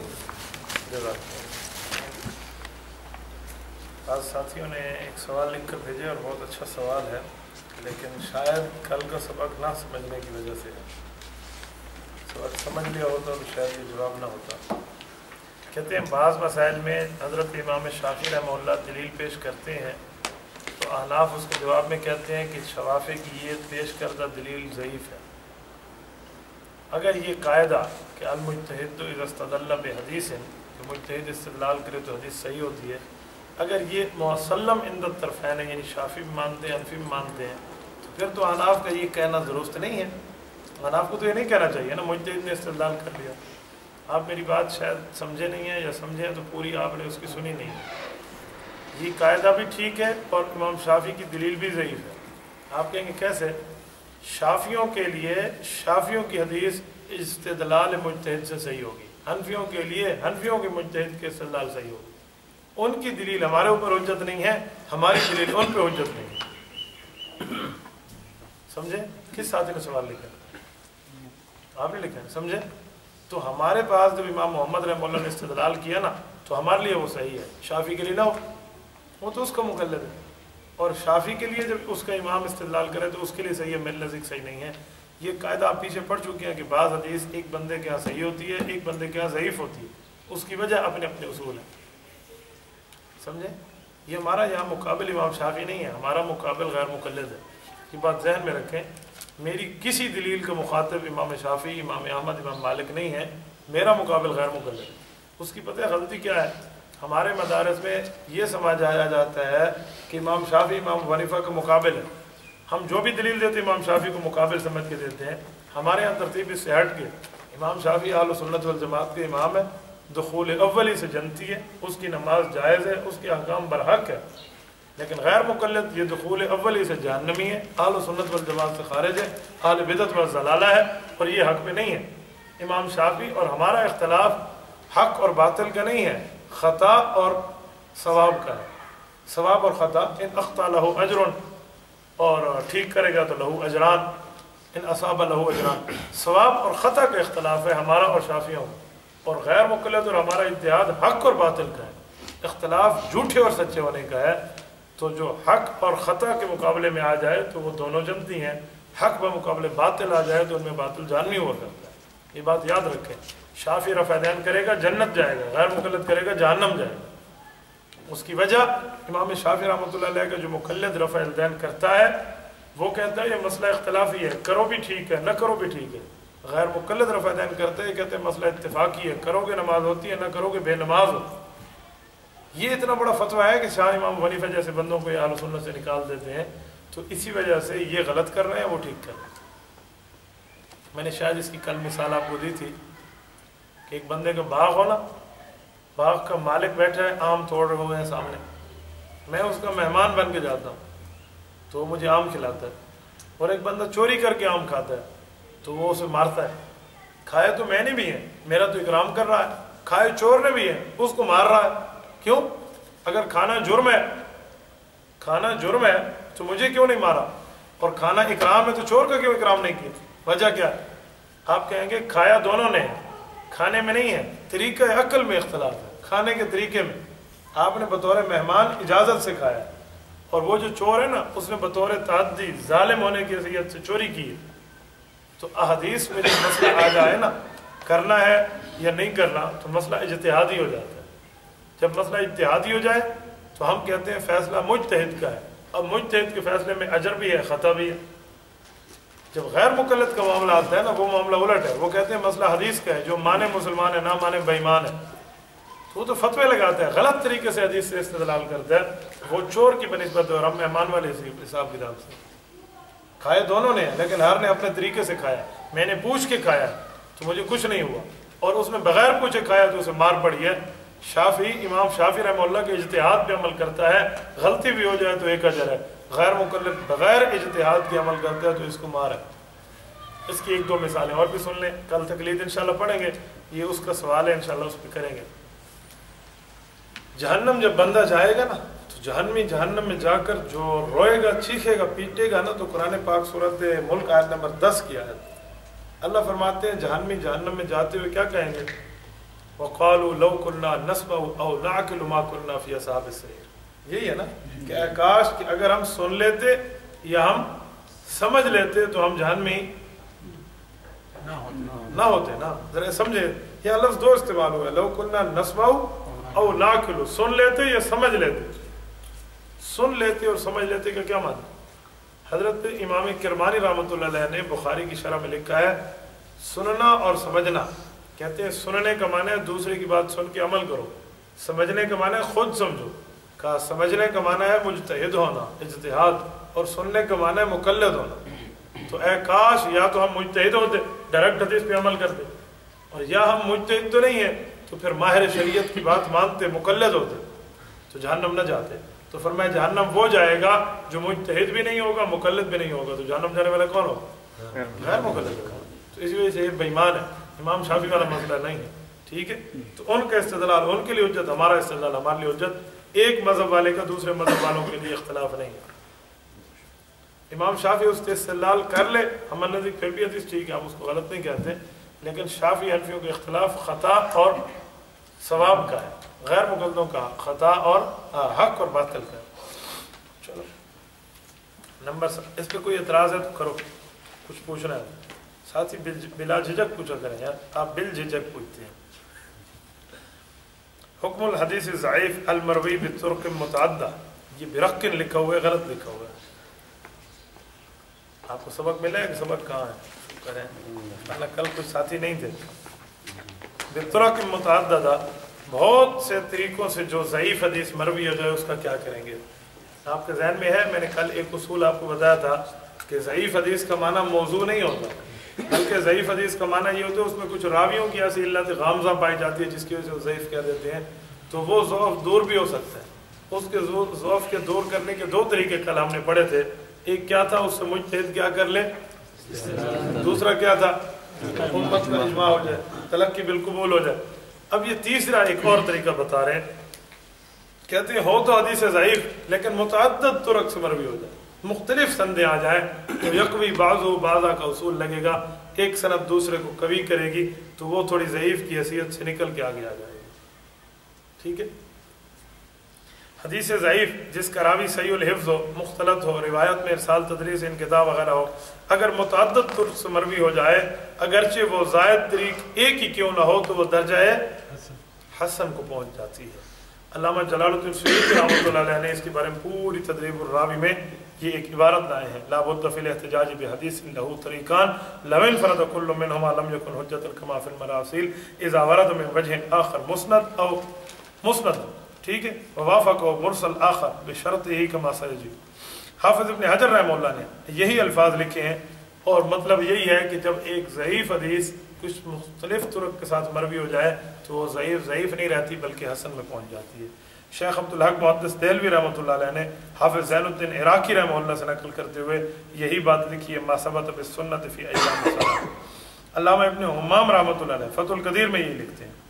آج ساتھیوں نے ایک سوال لکھ کر بھیجے اور بہت اچھا سوال ہے لیکن شاید کل کا سبق نہ سمجھنے کی وجہ سے سبق سمجھ لیا ہوتا تو شاید یہ جواب نہ ہوتا. कहते हैं बाज़ मसाइल में हज़रत इमाम शाफ़ी रहमहुल्लाह दलील पेश करते हैं तो अहनाफ उसके जवाब में कहते हैं कि शवाफ़ी की ये पेश करदा दलील ज़ईफ़ है। अगर ये कायदा कि अल-मुज्तहिद इज़ा इस्तदल्ल बिहदीस कि मुज्तहिद इस्तिदलाल करे तो हदीस सही होती है, अगर ये मुसल्लम इंद तरफ़ैन है यानी शाफ़ी भी मानते हैं हनफी भी मानते हैं तो फिर तो अहनाफ का ये कहना दुरुस्त नहीं है। अहनाफ को तो ये नहीं कहना चाहिए ना मुज्तहिद ने इस्तिदलाल कर लिया। आप मेरी बात शायद समझे नहीं है या समझे हैं तो पूरी आपने उसकी सुनी नहीं है। ये कायदा भी ठीक है और इमाम शाफ़ी की दलील भी ज़ईफ़ है। आप कहेंगे कैसे? शाफ़ियों के लिए शाफ़ियों की हदीस इस्तिदलाल मुज्तहिद से सही होगी, हनफियों के लिए हनफियों के मुज्तहिद के इस्तिदलाल सही होगी। उनकी दलील हमारे ऊपर हुज्जत नहीं है, हमारी दलील उन पे हुज्जत नहीं है। समझे? किस साथी ने सवाल लिखा? आपने लिखा है, समझे? तो हमारे पास जब इमाम मोहम्मद रहमतुल्लाह ने इस्तिदलाल किया ना तो हमारे लिए वो सही है, शाफ़ी के लिए ना हो, वो तो उसका मुक़ल्लिद है। और शाफ़ी के लिए जब उसका इमाम इस्तिदलाल करे तो उसके लिए सही है, मेरे नज़दीक सही नहीं है। ये कायदा आप पीछे पढ़ चुके हैं कि बाज़ हदीस एक बंदे के यहाँ सही होती है, एक बंदे के यहाँ ज़ईफ़ होती है, उसकी वजह अपने अपने उसूल है। समझे? ये हमारा यहाँ मुकाबिल इमाम शाफ़ी नहीं है, हमारा मुकाबिल गैर मुक़ल्लिद है। ये बात जहन में रखें। मेरी किसी दलील का मुखातिब इमाम शाफ़ी, इमाम अहमद, इमाम मालिक नहीं है, मेरा मुकाबिल गैर मुक़ल्लिद है। उसकी पता है गलती क्या है? हमारे मदारस में ये समझाया जाता है कि इमाम शाफ़ी इमाम हनीफा का मुकाबिल है। हम जो भी दलील देते हैं इमाम शाफ़ी को मुकाबिल समझ के देते हैं। हमारे यहाँ तरतीब इससे हट के इमाम शाफ़ी अहले सुन्नत वल जमात के इमाम है, दुखूल अव्वली से जनती है, उसकी नमाज जायज़ है, उसके अहकाम बरहक है। लेकिन गैर मुक़ल्लिद ये दुखूल अव्वली से जहन्नमी है, अहले सुन्नत वल जमात से खारिज है, अहले बिदअत व ज़लाला है और ये हक़ पे नहीं है। इमाम शाफ़ी और हमारा इख्तलाफ हक़ और बातिल का नहीं है, ख़ता और सवाब का है। सवाब और ख़ता, इन अख्ता लहू अजरुन, और ठीक करेगा तो लहू अजरान, इन असाबा लहू अजरान। सवाब और ख़ता का इख्तलाफ है हमारा और शाफ़ियों का, और गैर मुक़ल्लिद और हमारा इत्तेहाद हक़ और बातिल का है। इख्तलाफ झूठे और सच्चे होने का है। तो जो हक़ और ख़ता के मुकाबले में आ जाए तो वो दोनों जनती हैं, हक़ ब मुकाबले बातिल आ जाए तो उनमें बातिल जानवी हुआ करता है। ये बात याद रखें। शाफ़ी रफ़अदैन करेगा जन्नत जाएगा, गैर मुक़ल्लिद करेगा जहन्नम जाएगा। उसकी वजह इमाम शाफ़ी रहमतुल्लाह अलैह का जो मुक़ल्लिद रफ़अदैन करता है वो कहता है ये मसला इख्तिलाफ़ी है, करो भी ठीक है, न करो भी ठीक है। गैर मुक़ल्लिद रफ़अदैन करते हैं, कहते हैं मसला इत्तिफ़ाक़ी है, करोगे नमाज होती है, न करोगे बेनमाज हो। ये इतना बड़ा फतवा है कि शाह इमाम हनीफा जैसे बंदों को अहले सुन्नत से निकाल देते हैं। तो इसी वजह से ये गलत कर रहे हैं, वो ठीक कर रहे हैं। मैंने शायद इसकी कल मिसाल आपको दी थी कि एक बंदे का बाग हो ना, बाग का मालिक बैठा है, आम तोड़ रहे हुए हैं सामने, मैं उसका मेहमान बन के जाता हूँ तो वो मुझे आम खिलाता है। और एक बंदा चोरी करके आम खाता है तो वो उसे मारता है। खाए तो मैंने भी है, मेरा तो इकराम कर रहा है, खाए चोर ने भी है, उसको मार रहा है। क्यों? अगर खाना जुर्म है, खाना जुर्म है तो मुझे क्यों नहीं मारा, और खाना इकराम है तो चोर का क्यों इकराम नहीं किया? वजह क्या है? आप कहेंगे खाया दोनों ने, खाने में नहीं है, तरीका अक्ल में इख्तलाफ है, खाने के तरीके में। आपने बतौर मेहमान इजाज़त से खाया, और वो जो चोर है ना उसने बतौर तादी जालिम होने की हैसियत से चोरी की है। तो अहदीस में जब मसला आ जाए ना, करना है या नहीं करना, तो मसला इज्तिहादी हो जाता है। जब मसला इज्तिहादी हो जाए तो हम कहते हैं फ़ैसला मुज्तहिद का है। अब मुज्तहिद के फ़ैसले में अजर भी है, ख़ता भी है। जब गैर मुक़ल्लिद का मामला आता है ना, वो मामला उलट है। वो कहते हैं मसला हदीस का है, जो माने मुसलमान है, ना माने बेईमान है। तो वो तो फतवे लगाता है, गलत तरीके से हदीस से इस्तेदलाल करता है। वो चोर की बनिस्बत और हम मेहमान वाले हिसाब किताब से। खाए दोनों ने, लेकिन हर ने अपने तरीके से खाया। मैंने पूछ के खाया तो मुझे कुछ नहीं हुआ, और उसने बगैर पूछे खाया तो उसे मार पड़ी है। शाफ़ी इमाम शाफ़ी रहमतुल्लाह के इज्तिहाद पे अमल करता है, गलती भी हो जाए तो एक अजर है। गैर मुक़ल्लिद बगैर इज्तिहाद के अमल करता है तो इसको मार है। इसकी एक दो मिसालें और भी सुन लें, कल तकलीद इंशाल्लाह पढ़ेंगे। ये उसका सवाल है, इंशाल्लाह उस पर करेंगे। जहन्नम जब बंदा जाएगा ना, तो जहन्नम में जाकर जो रोएगा, चीखेगा, पीटेगा ना, तो कुरान पाक सूरत मुल्क आयत नंबर 10 की आयत, अल्लाह फरमाते हैं जहन्नम में जाते हुए क्या कहेंगे? वक़ालू लौ कुन्ना नस्मअु औ नअक़िलु मा कुन्ना फ़ी अस्हाबिस सईर। यही है ना कि काश कि अगर हम सुन लेते या हम समझ लेते तो हम जहन्नमी ना होते ना। जरा समझे, यहाँ लफ्ज़ दो इस्तेमाल हुआ, लो कुन्ना नस्माउ और नाकिलु, सुन लेते या समझ लेते। सुन लेते और समझ लेते का क्या माना? हजरत इमाम किरमानी रहमतुल्लाह अलैह ने बुखारी की शरह में लिखा है सुनना और समझना। कहते हैं सुनने का माना है दूसरे की बात सुन के अमल करो, समझने का माना है खुद समझो। कहा समझने का माना है मुजतहिद होना, इज्तिहाद, और सुनने का माना है मुकल्लद होना। तो ऐ काश या तो हम मुजतहिद होते, डायरेक्ट हदीस पे अमल करते, और या हम मुजतहिद तो नहीं है तो फिर माहिर शरीयत की बात मानते, मुकल्लद होते, तो जहन्नम न जाते। तो फरमाया जहन्नम वो जाएगा जो मुजतहिद भी नहीं होगा, मुकल्लद भी नहीं होगा। तो जहन्नम जाने वाला कौन होगा? गैर मुकल्लद होगा। तो इसी वजह से ये बेईमान है, इमाम शाफी वाला मसला नहीं है। ठीक है, तो उनका इस्तेदलाल उनके लिए हुज्जत, हमारा इस्तेदलाल हमारे लिए हुज्जत। एक मजहब वाले का दूसरे मजहब वालों के लिए इख्तलाफ नहीं है। इमाम शाफी उससे इस्तेदलाल कर ले, हमारे नज़दीक फिर भी हदीस ठीक है, हम उसको गलत नहीं कहते, लेकिन शाफी हनफियों का इख्तलाफ खता और सवाब का है, गैर मुकल्लदों का खता और हक और बातिल का। चलो नंबर इस पर कोई एतराज़ है तो करो, कुछ पूछना है साथ ही बिला झिझक पूछा करें यार, आप बिल झिझक पूछते हैं। हुक्मुल हदीस ज़ईफ़ अल मरवी बितुर्क मुतअद्दा, ये बिरक्किन लिखा हुआ है, गलत लिखा हुआ है। आपको सबक मिला है कि सबक कहाँ है? करें वरना कल कुछ साथी नहीं थे। बितुर्क मुतअद्दा, बहुत से तरीकों से जो ज़ईफ़ हदीस मरवी हो जाए उसका क्या करेंगे? आपके जहन में है, मैंने कल एक उसूल आपको बताया था कि ज़ईफ़ हदीस का माना मौजू नहीं होता, बल्कि ज़ईफ़ हदीस का माना ये होता है उसमें कुछ रावियों की ऐसी इल्लत गामज़ा पाई जाती है जिसकी वजह से वो ज़ईफ़ कह देते हैं, तो वो ज़ौफ़ दूर भी हो सकता है। उसके ज़ौफ़ के दूर करने के दो तरीके कल हमने पढ़े थे। एक क्या था, उससे मुजतहिद क्या कर ले, दूसरा क्या था, उम्मत का इजमा हो जाए, तलक्की बिलकुबूल हो जाए। अब ये तीसरा एक और तरीका बता रहे हैं, कहते हैं हो तो हदीस ज़ईफ़ लेकिन मुतअद्दिद तुरक से मरवी हो जाए, मुख्तलिफ संदे आ जाए तो यकवी बाज़ु बाज़ा का उसूल लगेगा, एक सनद दूसरे को कवी करेगी तो वो थोड़ी ज़ईफ़ की हैसियत से निकल के आगे आ जाएगी। ठीक है, हदीस ज़ईफ़ जिसका रावी सहीउल हिफ्ज़ हो, मुख्तलत हो, रिवायत में इरसाल तदरीस इनकिताब वगैरह हो, अगर मुतअद्दिद तुर्क से मरवी हो जाए, अगरचे वो ज़ायद तरीक एक ही क्यों ना हो, तो वो दर्जाए हसन को पहुँच जाती है। अल्लामा जलालुद्दीन सुयूती रहमतुल्लाह अलैह ने इसके बारे में पूरी तदरीबुर रावी में ये एक इबारत लाए हैं, ला बुद्द फिल इहतिजाज बिहदीसिन लहू तरीकान लम इनफरद कुल्लु मिनहुमा लम यकुन हुज्जतन कमा फिल मरासिल इज़ा वरद मिन वजह आखर मुस्नद औ मुस्नद, ठीक है, ववाफक व मुरसल आखर बिशर्तिही कमा सयजी। हाफिज़ इब्न हजर रहमतुल्लाह ने यही अल्फाज लिखे हैं, और मतलब यही है कि जब एक ज़ईफ़ हदीस कुछ मुख्तलिफ तुरक के साथ मरवी हो जाए तो वो ज़ईफ़ नहीं रहती बल्कि हसन में पहुँच जाती है। शेख अब्दुल हक मुहद्दिस देहलवी रहमतुल्लाह अलैह ने हाफिज़ ज़ैनुद्दीन इराकी रहमतुल्लाह से नकल करते हुए यही बात लिखी है, मा सबत बिस्सुन्नत फ़ी अय्याम सलाह। अल्लामा इब्न हुम्माम रहमतुल्लाह अलैह फ़तहुल क़दीर में यही लिखते हैं।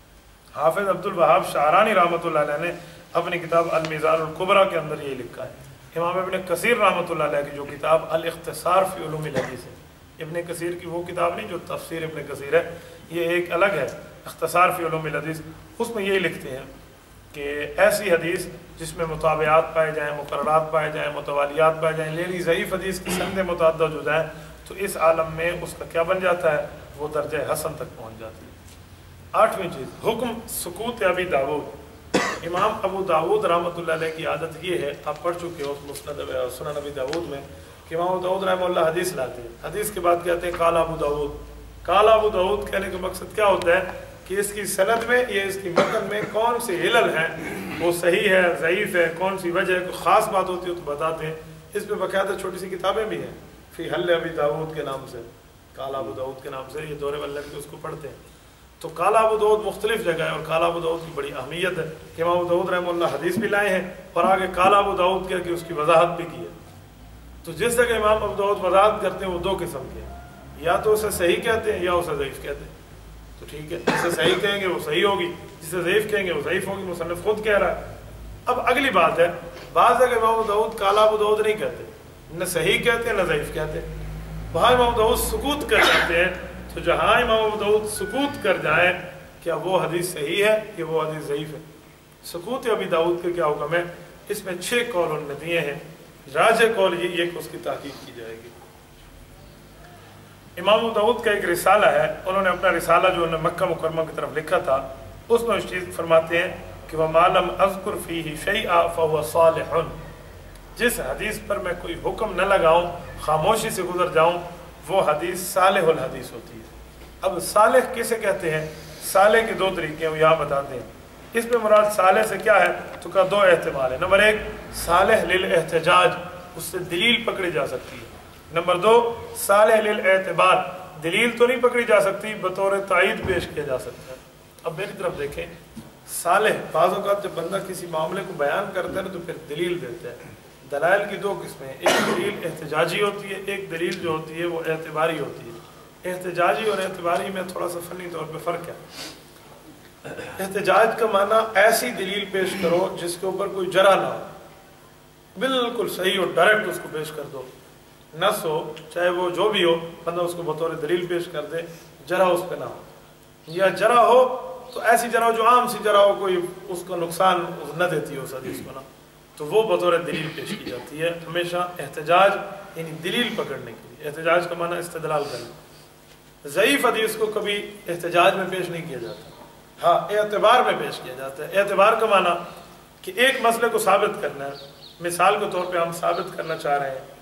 हाफिज़ अब्दुल वहाब शारानी रहमतुल्लाह अलैह ने अपनी किताब अल मीज़ानुल कुबरा के अंदर यही लिखा है। इमाम इब्न कसीर रहमतुल्लाह अलैह की जो किताब अल इख्तिसार फ़ी उलूमिल हदीस है, इब्न कसीर की वो किताब नहीं जो तफसीर इब्न कसीर है, ये एक अलग है, इख्तिसार फ़ी उलूमिल हदीस, उसमें यही लिखते हैं कि ऐसी हदीस जिसमें मुताबियात पाए जाएँ, मुकर्ररात पाए जाएँ, मुतवालियात पाए जाएँ, लेकिन ज़ईफ़ हदीस की संदे मुतअद्दिद हो जाएँ तो इस आलम में उसका क्या बन जाता है, वो दर्जा हसन तक पहुँच जाती है। आठवीं चीज़, हुक्म सुकूत अबी दाऊद। इमाम अबू दाऊद रहमतुल्लाह अलैह की आदत ये है, आप पढ़ चुके हो मुस्नद सुनन अबी दाऊद में, कि इमाम अबू दाऊद रहमतुल्लाह हदीस लाते हैं, हदीस के बाद कहते हैं काला अबू दाऊद। काला अबू दाऊद कहने का मकसद क्या होता है कि इसकी सनद में या इसकी मतन में कौन से इलल हैं, वो सही है, ज़ईफ़ है, कौन सी वजह है, कोई ख़ास बात होती है तो बताते हैं। इस पर बाकायदा छोटी सी किताबें भी हैं, फ़ी हल अबी दाऊद के नाम से, काला अबू दाऊद के नाम से, ये दौरे वल्लभ के उसको पढ़ते हैं। तो काला अबू दाऊद मुख्तलिफ जगह है, और काला अबू दाऊद की बड़ी अहमियत है कि इमाम अबू दाऊद रहमतुल्लाह हदीस भी लाए हैं और आगे काला अबू दाऊद कह के उसकी वजाहत भी की है। तो जिस जगह इमाम अबू दाऊद वजाहत करते हैं वो दो किस्म के हैं, या तो उसे सही कहते हैं या उसे ज़ईफ़ कहते हैं। तो ठीक है, जिसे सही कहेंगे वो सही होगी, जिसे ज़ईफ़ कहेंगे वो ज़ईफ़ होगी, मुसन्निफ़ खुद कह रहा है। अब अगली बात है, बाज़ जगह इमाम अबू दाऊद काला अबू दाऊद नहीं कहते, न सही कहते हैं न ज़ईफ़ कहते हैं, वहाँ इमाम अबू दाऊद सुकूत कर जाते हैं। तो जहाँ इमाम अबू दाऊद सुकूत कर जाए, क्या वो हदीस सही है या वो हदीस ज़ईफ़ है? सुकूत अबी दाऊद के क्या हुक्म है? इसमें 6 कौल उनमें दिए हैं। राज कौल यही है कि उसकी तहकीक की जाएगी। इमाम अबू दाऊद का एक रिसाला है, उन्होंने अपना रिसाला जो उन्होंने मक्का मुकरमा की तरफ लिखा था उसमें इस चीज़ फरमाते हैं कि वह मालम अज़कुर फ़ीही शैअ फ़हुव सालिहुन, जिस हदीस पर मैं कोई हुक्म न लगाऊं, खामोशी से गुजर जाऊं, वो हदीस सालिहुल हदीस होती है। अब सालिह किसे कहते हैं? सालिह के दो तरीके हैं, वो यहाँ बताते हैं। इसमें मुराद सालिह से क्या है तो का दो एहतमाल है। नंबर एक, सालिह लिल एहतजाज, उससे दलील पकड़ी जा सकती है। नंबर दो, सालिह लिल एतबार, दलील तो नहीं पकड़ी जा सकती, बतौर तायीद पेश किया जा सकता है। अब मेरी तरफ देखें, सालिह बाज़ औक़ात जब बंदा किसी मामले को बयान करता है तो फिर दलील देता है। दलाइल की दो किस्में हैं, एक दलील एहतजाजी होती है, एक दलील जो होती है वो एतबारी होती है। एहतजाजी और एतबारी में थोड़ा सा फ़नी तौर पर फ़र्क है। एहतजाज का माना ऐसी दलील पेश करो जिसके ऊपर कोई जरा ना हो, बिल्कुल सही हो, डायरेक्ट उसको पेश कर दो, नस हो चाहे वो जो भी हो, बंदा उसको बतौर दलील पेश कर दे, जरा उस पर ना हो, या जरा हो तो ऐसी जरा हो जो आम सी जरा हो, कोई उसका नुकसान न देती हो उस हदीस को ना, तो वो बतौर दलील पेश की जाती है। हमेशा एहतजाज यानी दलील पकड़ने के लिए, एहतजाज का माना इस्तेदलाल करना। ज़ईफ़ हदीस को कभी एहतजाज में पेश नहीं किया जाता, हाँ एतबार में पेश किया जाता है। एतबार का माना कि एक मसले को साबित करना है। मिसाल के तौर पे हम साबित करना चाह रहे हैं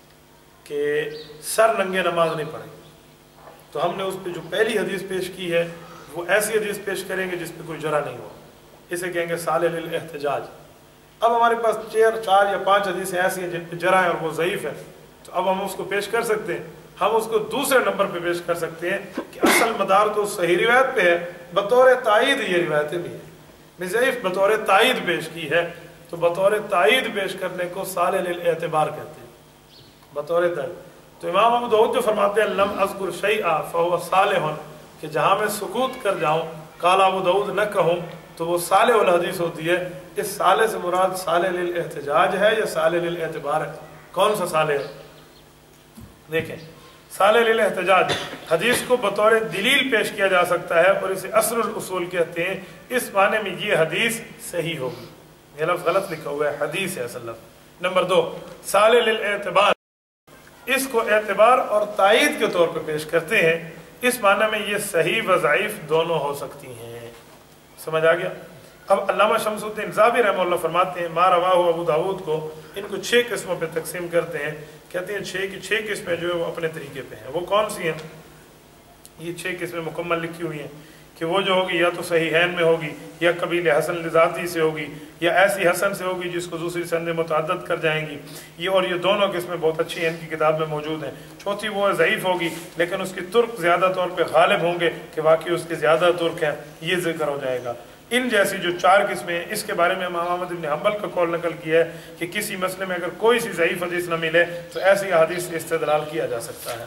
कि सर नंगे नमाज नहीं पढ़ेंगे, तो हमने उस पर जो पहली हदीस पेश की है वो ऐसी हदीस पेश करेंगे जिस पे कोई जरा नहीं हो, इसे कहेंगे सालिह लिल एहतजाज। अब हमारे पास चार या पांच हदीसें ऐसी हैं जिन पे जरा है और वो ज़ईफ़ है, तो अब हम उसको पेश कर सकते हैं। हम उसको दूसरे नंबर पे पेश कर सकते हैं कि असल मदार तो सही रिवायत पे है, बतौर तायीद ये रिवायतें भी हैं। ज़ईफ़ बतौर तायीद पेश की है, तो बतौर तायीद पेश करने को सालिह लिल एतबार कहते हैं, बतौर तायीद। तो इमाम अबू दाऊद जो फरमाते हैं लम अज़कुर शैअ फ़हुव सालिहुन, कि जहाँ मैं सुकूत कर जाऊँ, काला अबू दाऊद न कहूँ, तो वो सालिहुल हदीस होती है। इस साले से मुराद सालिह लिल एहतजाज है या सालिह लिल एतबार है? कौन सा सालिह है? देखें, सालिह लिल एहतजाज हदीस को बतौर दलील पेश किया जा सकता है और इसे असरुल उसूल कहते हैं। इस माने में ये हदीस सही होगी, ये लफ्ज़ गलत लिखा हुआ है, हदीस है असल लफ्ज़। नंबर दो, सालिह लिल एतबार, इसको एतबार और तायीद के तौर पर पेश करते हैं। इस माने में ये सही व ज़ईफ़ दोनों हो सकती हैं। समझ आ गया? अब अल्लामा शम्सुद्दीन ज़ाबी रहमतुल्लाह फरमाते हैं मा रवाहु अबू दाऊद को इनको 6 किस्मों पे तकसीम करते हैं। कहते हैं 6 की 6 किस्में जो है वो अपने तरीके पे हैं। वो कौन सी हैं? ये 6 किस्में मुकम्मल लिखी हुई हैं कि वो जो होगी या तो सहीहैन में होगी, या कबील हसन लिज़ाती से होगी, या ऐसी हसन से होगी जिसको दूसरी संद मुतअद्दद कर जाएंगी। ये और ये दोनों किस्में बहुत अच्छी हैं, इनकी किताब में मौजूद हैं। चौथी वो ज़ईफ़ होगी लेकिन उसकी तुर्क ज़्यादा तौर पर गालिब होंगे कि वाकई उसके ज़्यादा तुर्क हैं, ये जिक्र हो जाएगा। इन जैसी जो 4 किस्में हैं, इसके बारे में इमाम अहमद इब्न हंबल का कौल नकल किया है कि किसी मसले में अगर कोई सी ज़ईफ़ हदीस न मिले तो ऐसी हदीस से इस्तेदलाल किया जा सकता है।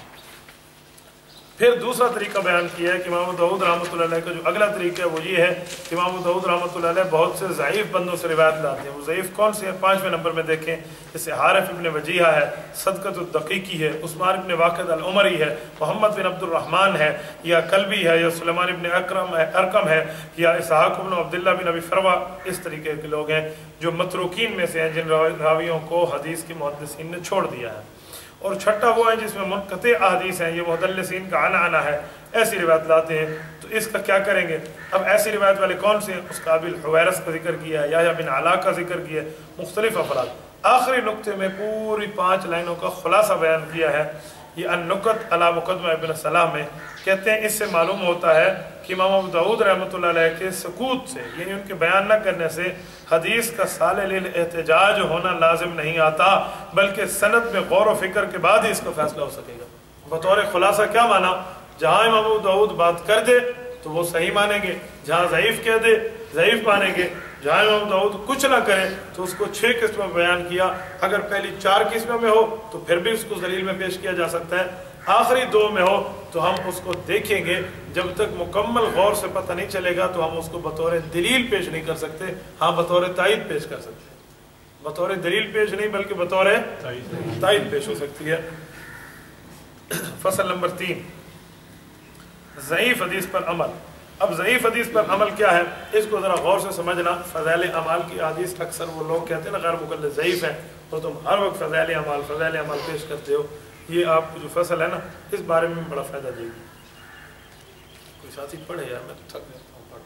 फिर दूसरा तरीका बयान किया है कि इमाम दाऊद रहमतुल्लाह अलैह का जो अगला तरीका है वो ये है कि इमाम दाऊद रहमतुल्लाह अलैह बहुत से ज़ईफ़ बंदों से रिवायत लाते हैं। वो ज़ईफ़ कौन से हैं? 5वें नंबर में देखें, जैसे हारिफ इब्न वजीहा है, सदक़तुद्दक़ीक़ी है, उस्मान इब्न वाक़िद अल उमरी है, मोहम्मद बिन अब्दुर्रहमान है, या कल्बी है, या सुलेमान इब्न अरकम है, या इसहाक़ इब्न अब्दुल्लाह बिन अबी फरवा। इस तरीके के लोग हैं जो मतरूकीन में से हैं, जिन रावियों को हदीस के मुहद्दिसीन ने छोड़ दिया है। और छठा वो है जिसमें मुनक़ते अहादीस हैं, ये मुदल्लिसीन का आना है, ऐसी रिवायत लाते हैं। तो इसका क्या करेंगे? अब ऐसी रिवायत वाले कौन से हैं? उसका अबिल हुवैरस का जिक्र किया है, या बिन अला का जिक्र किया है, मुख्तलिफ अफराद। आखिरी नुक्ते में पूरी 5 लाइनों का खुलासा बयान किया है। ये अन-नुकत अला मुक़द्दमा इब्न सलाह में कहते हैं, इससे मालूम होता है कि इमाम अबू दाऊद रहमतुल्लाह अलैह के सकूत से, यानी उनके बयान न करने से हदीस का सालिह लिल एहतजाज होना लाजिम नहीं आता, बल्कि सनद में गौर व फिक्र के बाद ही इसका फैसला हो सकेगा। बतौर खुलासा क्या माना? जहाँ इमाम अबू दाऊद बात कर दे तो वो सही मानेंगे, जहाँ ज़ईफ़ कह दे ज़ईफ़ मानेंगे, जहाँ इमाम दाऊद कुछ ना करे तो उसको 6 किस्मों में बयान किया। अगर पहली 4 किस्मों में हो तो फिर भी उसको दलील में पेश किया जा सकता है, आखिरी 2 में हो तो हम उसको देखेंगे। जब तक मुकम्मल गौर से पता नहीं चलेगा तो हम उसको बतौर दलील पेश नहीं कर सकते, हाँ बतौर तायीद पेश कर सकते हैं। बतौर दलील पेश नहीं बल्कि बतौर तायीद पेश हो सकती है। फसल नंबर 3, ज़ईफ़ हदीस पर अमल। अब ज़ईफ़ हदीस पर अमल क्या है, इसको ज़रा गौर से समझना। फ़ज़ाइल अमाल की हदीस अक्सर वो लोग कहते हैं ना गैर मुक़ल्लिद ज़ईफ़ है, तो तुम हर वक्त फ़ज़ाइल अमाल पेश करते हो, یہ آپ کو جو فصل ہے نا اس بارے میں بڑا فائدہ دے گی. کوئی ساتھی پڑھے یار، میں تو تھک گیا ہوں پڑھ.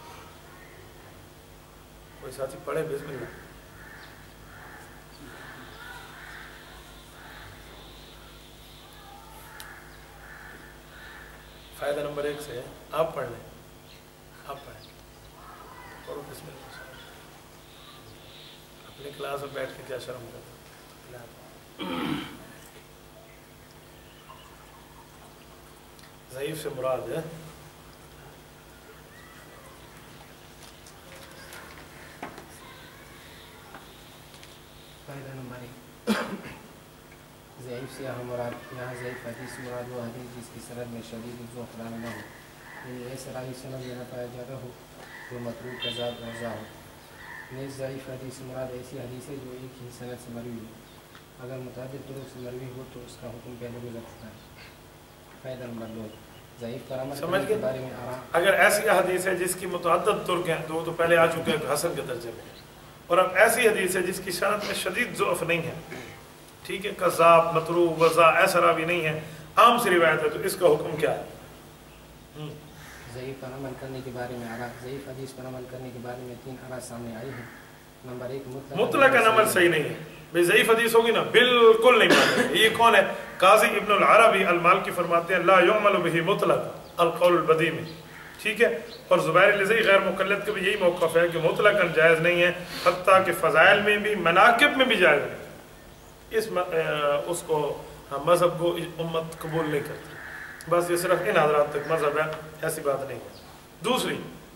کوئی ساتھی پڑھے بسم اللہ. فائدہ نمبر 1 سے ہے، آپ پڑھ لیں، آپ پڑھیں، پڑھو بسم اللہ. اپنی کلاس میں بیٹھ کے کیا شرم کرتے. ضعیف سے مراد ہے فائدہ نمبر 1. ضعیف سے یہاں ضعیف حدیث مراد وہ حدیث جس کی سند میں شدید ضعف نہ ہو، یعنی ایسا راوی سند میں نہ پایا جاتا ہو وہ متروک کذاب مرزا ہو. نیز ضعیف حدیث مراد ایسی حدیث ہے جو ایک ہی سند سے مروی ہو، اگر متعدد طرق سے مروی ہو تو اس کا حکم پہلے گزر چکا ہے. فائدہ نمبر 2. ضعیف پر عمل کرنے کے بارے میں اگر ایسی حدیث ہے جس کی متعدد طرق ہیں تو وہ تو پہلے آ چکے ہیں حسن کے درجے میں، اور اب ایسی حدیث ہے جس کی سند میں شدید ضعف نہیں ہے، ٹھیک ہے، کذاب متروک وضع ایسا راوی نہیں ہے، عام سی روایت ہے، تو اس کا حکم کیا ہے؟ ضعیف پر عمل کرنے کے بارے میں آراء. ضعیف حدیث پر عمل کرنے کے بارے میں 3 آراء سامنے آئی ہیں. نمبر 1 مطلق عمل صحیح نہیں ہے. بھئی ضعیف حدیث ہوگی نا بالکل نہیں مانتے. یہ کون ہے؟ قاضی ابن العربی المالکی فرماتے ہیں لا یعمل به مطلق القول البدی میں، ٹھیک ہے. اور زبیر لزئی غیر مقلد کا بھی یہی موقف ہے کہ مطلقاً جائز نہیں ہے، حتیٰ کہ فضائل میں بھی مناقب میں بھی جائز نہیں. اس کو مذہب کو امت قبول نہیں کرتی. بس یہ صرف ان حضرات تک مذہب ہے، ایسی بات نہیں ہے. دوسری،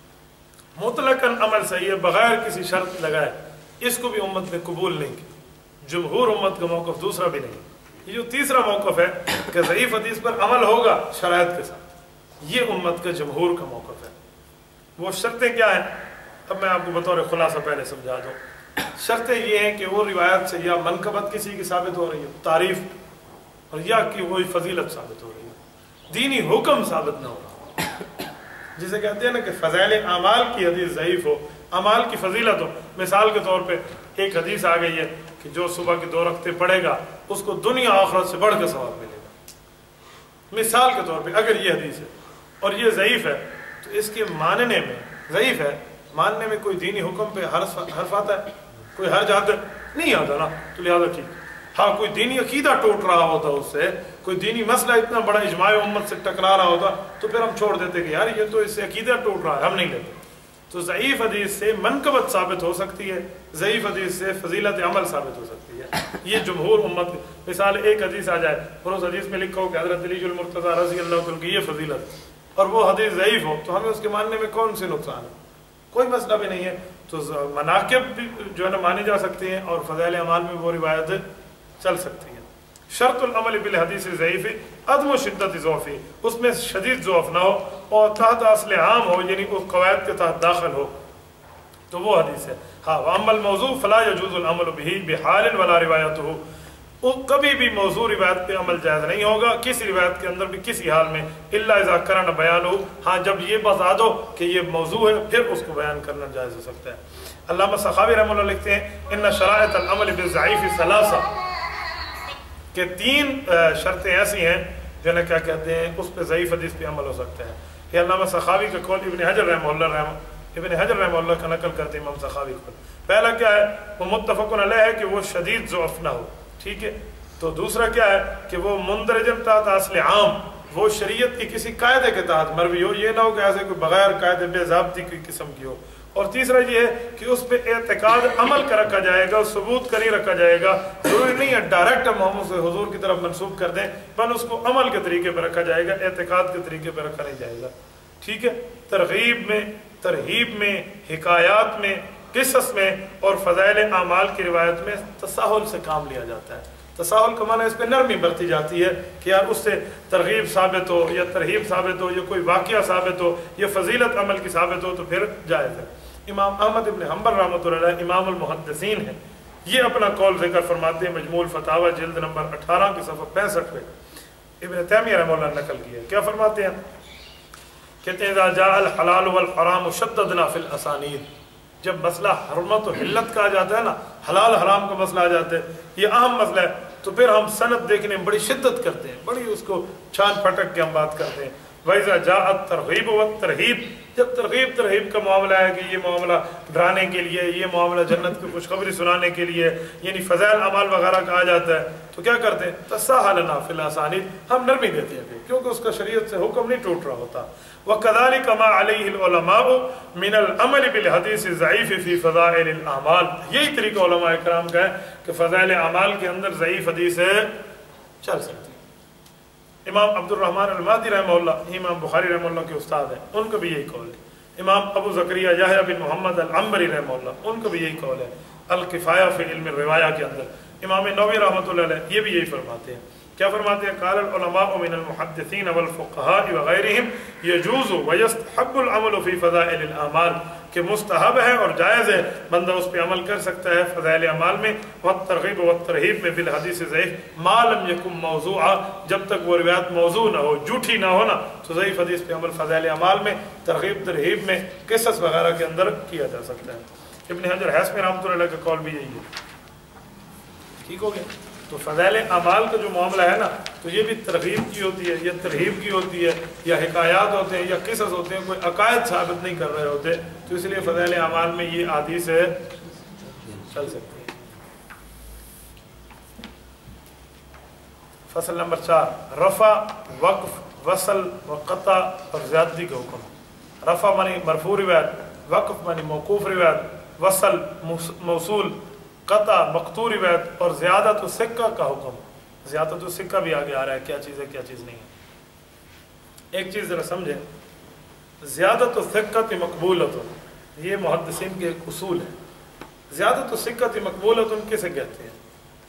مطلقاً عمل صحیح ہے بغیر کسی شرط لگائے، اس کو بھی امت نے قبول نہیں کی. جمہور امت کا موقف دوسرا بھی نہیں. یہ جو تیسرا موقف ہے کہ ضعیف حدیث پر عمل ہوگا شرائط کے ساتھ، یہ امت کا جمہور کا موقف ہے. وہ شرطیں کیا ہیں؟ اب میں آپ کو بطور خلاصہ پہلے سمجھا دوں. شرطیں یہ ہیں کہ وہ روایت سے یا منقبت کسی کی ثابت ہو رہی ہے، تعریف، اور یا کہ وہی فضیلت ثابت ہو رہی ہے، دینی حکم ثابت نہ ہوگا. جسے کہتے ہیں نا کہ فضائل اعمال کی حدیث ضعیف ہو، اعمال کی فضیلت ہو. مثال کے طور پہ ایک حدیث آ گئی ہے کہ جو صبح کی 2 رکعتیں پڑھے گا اس کو دنیا آخرت سے بڑھ کے ثواب ملے گا. مثال کے طور پہ اگر یہ حدیث ہے اور یہ ضعیف ہے تو اس کے ماننے میں، ضعیف ہے ماننے میں کوئی دینی حکم پہ حرف آتا ہے؟ کوئی حرج آتا نہیں آتا نا، تو لہٰذا ٹھیک. ہاں کوئی دینی عقیدہ ٹوٹ رہا ہوتا اس سے، کوئی دینی مسئلہ اتنا بڑا اجماع امت سے ٹکرا رہا ہوتا تو پھر ہم چھوڑ دیتے کہ یار یہ تو اس سے عقیدہ ٹوٹ رہا ہے، ہم نہیں لیتے. تو ضعیف حدیث سے منقبت ثابت ہو سکتی ہے، ضعیف حدیث سے فضیلت عمل ثابت ہو سکتی ہے. یہ جمہور امت. مثال ایک حدیث آ جائے اور اس حدیث میں لکھا ہو کہ حضرت علی المرتضیٰ رضی اللہ عنہ کی یہ فضیلت، اور وہ حدیث ضعیف ہو تو ہمیں اس کے ماننے میں کون سے نقصان ہے؟ کوئی مسئلہ بھی نہیں ہے. تو مناقب بھی جو ہے نا مانی جا سکتے ہیں اور فضائل اعمال میں وہ روایت چل سکتی ہے. شرط العمل بالحدیث ضعیف عدم و شدت ضعف، اس میں شدید ضعف نہ ہو اور تحت اصل عام ہو، یعنی اس قواعد کے تحت داخل ہو، تو وہ حدیث ہے. ہاں واما الموضوع فلا يجوز العمل به بحال ولا روایته، کبھی بھی موضوع روایت پہ عمل جائز نہیں ہوگا کسی روایت کے اندر بھی کسی حال میں، الا اذا قرن بیان ہو، ہاں جب یہ بتا دو کہ یہ موضوع ہے پھر اس کو بیان کرنا جائز ہو سکتا ہے. علامہ سخاوی رحمہ اللہ لکھتے ہیں ان شرائط العمل بالضعیف ثلاثہ، کہ 3 شرطیں ایسی ہیں جو کیا کہتے ہیں اس پہ ضعیف حدیث پہ عمل ہو سکتا ہے. یہ علامہ سخاوی کا قول ابن حجر رحمہ اللہ کا نقل کرتے ہیں امام سخاوی کو. پہلا کیا ہے؟ وہ متفق علیہ ہے کہ وہ شدید ضعف نہ ہو، ٹھیک ہے. تو دوسرا کیا ہے کہ وہ مندرجن تحت اصل عام، وہ شریعت کی کسی قاعدے کے تحت مروی ہو، یہ نہ ہو کہ ایسے کوئی بغیر قاعدے بے ضابطی کی قسم کی ہو. اور تیسرا یہ ہے کہ اس پہ اعتقاد عمل کا رکھا جائے گا، ثبوت کا نہیں رکھا جائے گا. ضروری نہیں ہے ڈائریکٹ ہم اسے حضور کی طرف منسوب کر دیں، بل اس کو عمل کے طریقے پہ رکھا جائے گا، اعتقاد کے طریقے پہ رکھا نہیں جائے گا، ٹھیک ہے. ترغیب میں، ترہیب میں، حکایات میں، قصص میں اور فضائل اعمال کی روایت میں تساہل سے کام لیا جاتا ہے. تساہل کا معنی اس پہ نرمی برتی جاتی ہے کہ یار اس سے ترغیب ثابت ہو یا ترہیب ثابت ہو یا کوئی واقعہ ثابت ہو یا فضیلت عمل کی ثابت ہو تو پھر جائز ہے. امام احمد ابن حنبل رحمۃ اللہ علیہ امام المحدثین ہیں، یہ اپنا قول ذکر فرماتے ہیں مجموع الفتاوی جلد نمبر 18 کے صفحہ 65 پہ. ابن تیمیہ رحمہ اللہ نے نقل کیا ہے. کیا فرماتے ہیں؟ کہتے ہیں اذا جاء الحلال والحرام شددنا فی الاسانید، جب مسئلہ حرمت و حلت کا آ جاتا ہے نا، حلال حرام کا مسئلہ آ جاتا ہے، یہ اہم مسئلہ ہے، तो फिर हम सनद देखने में बड़ी शिद्दत करते हैं, बड़ी उसको छान फटक के हम बात करते हैं। वैसा जाअत तरगीब व तरहीब, जब तरगीब तरहीब का मामला है कि ये मामला डराने के लिए, ये मामला जन्नत की खुशखबरी सुनाने के लिए, यानी फ़ज़ाइल अमाल वगैरह कहा जाता है, तो क्या करते हैं, तसाहलना फिल आसानीद, हम नरमी देते हैं क्योंकि उसका शरीयत से हुक्म नहीं टूट रहा होता। वकज़ालिक मा अलैहिल उलमाउ मिनल अमल बिल हदीस ज़ईफ़ फ़ी फ़ज़ाइलिल अमाल, यही तरीका उलमा इकराम का है कि फ़ज़ाइल अमाल के अंदर ज़ईफ़ हदीस चल सकती है। इमाम अब्दुर रहमान अल-महदी रहमहुल्लाह, इमाम बुखारी रहमहुल्लाह के उस्ताद हैं, उनका भी यही कौल है। इमाम अबू ज़करिया याहया बिन मोहम्मद अल-अंबरी रहमहुल्लाह, उनका भी यही कौल है अल-किफ़ाया फ़ी इल्म रिवाया के अंदर। इमाम नववी रहमतुल्लाह अलैह ये भी यही फरमाते हैं। क्या फरमाते हैं, क़ाल उलमाउ मिनल मुहद्दिसीन वल फ़ुक़हा व ग़ैरिहिम यजूज़ु व यस्तहब्बुल अमलु फ़ी फ़ज़ाइलिल अमाल, कि मुस्तहब है और जायज़ है, बंदा उस पर अमल कर सकता है फ़ज़ाइल अमाल में, व तरग़ीब व तरहीब में बिल हदीस ज़ईफ़ मा लम यकुन मौज़ूआ, जब तक वो रिवायत मौज़ू ना हो, झूठी ना हो ना, तो ज़ईफ़ हदीस पे अमल फ़ज़ाइल अमाल में, तरग़ीब तरहीब में, क़िसस वगैरह के अंदर किया जा सकता है। इब्न हजर हैसमी रहमतुल्लाह अलैह का कौल भी यही है। ठीक हो गया। तो फ़ज़ाइल अमाल का जो मामला है ना, तो ये भी तरग़ीब की होती है, या तरहीब की होती है, या हिकायात होते हैं, या क़िसस होते हैं, कोई अकायद साबित नहीं कर रहे होते, तो इसलिए फ़ज़ाइल अमाल में ये हदीस चल सकती है। फसल नंबर 4, रफ़ा, वक़्फ़, वसल व क़ता और ज़्यादती का हुक्म। रफ़ा मानी मरफ़ू रिवायत, वक़्फ़ मानी मौक़ूफ़ रिवायत, वसल मौसूल, क़ता मक़तू रिवायत और ज़ियादत सिक्का का हुक्म। ज़ियादत सिक्का भी आगे आ रहा है, क्या चीज़ है क्या चीज़ नहीं है। एक चीज़ ज़रा समझें, ज़ियादत सिक्कत मक़बूलत, ये मुहद्दिसीन के एक उसूल है। ज़ियादत सिक्कत मक़बूलत किसे कहते हैं,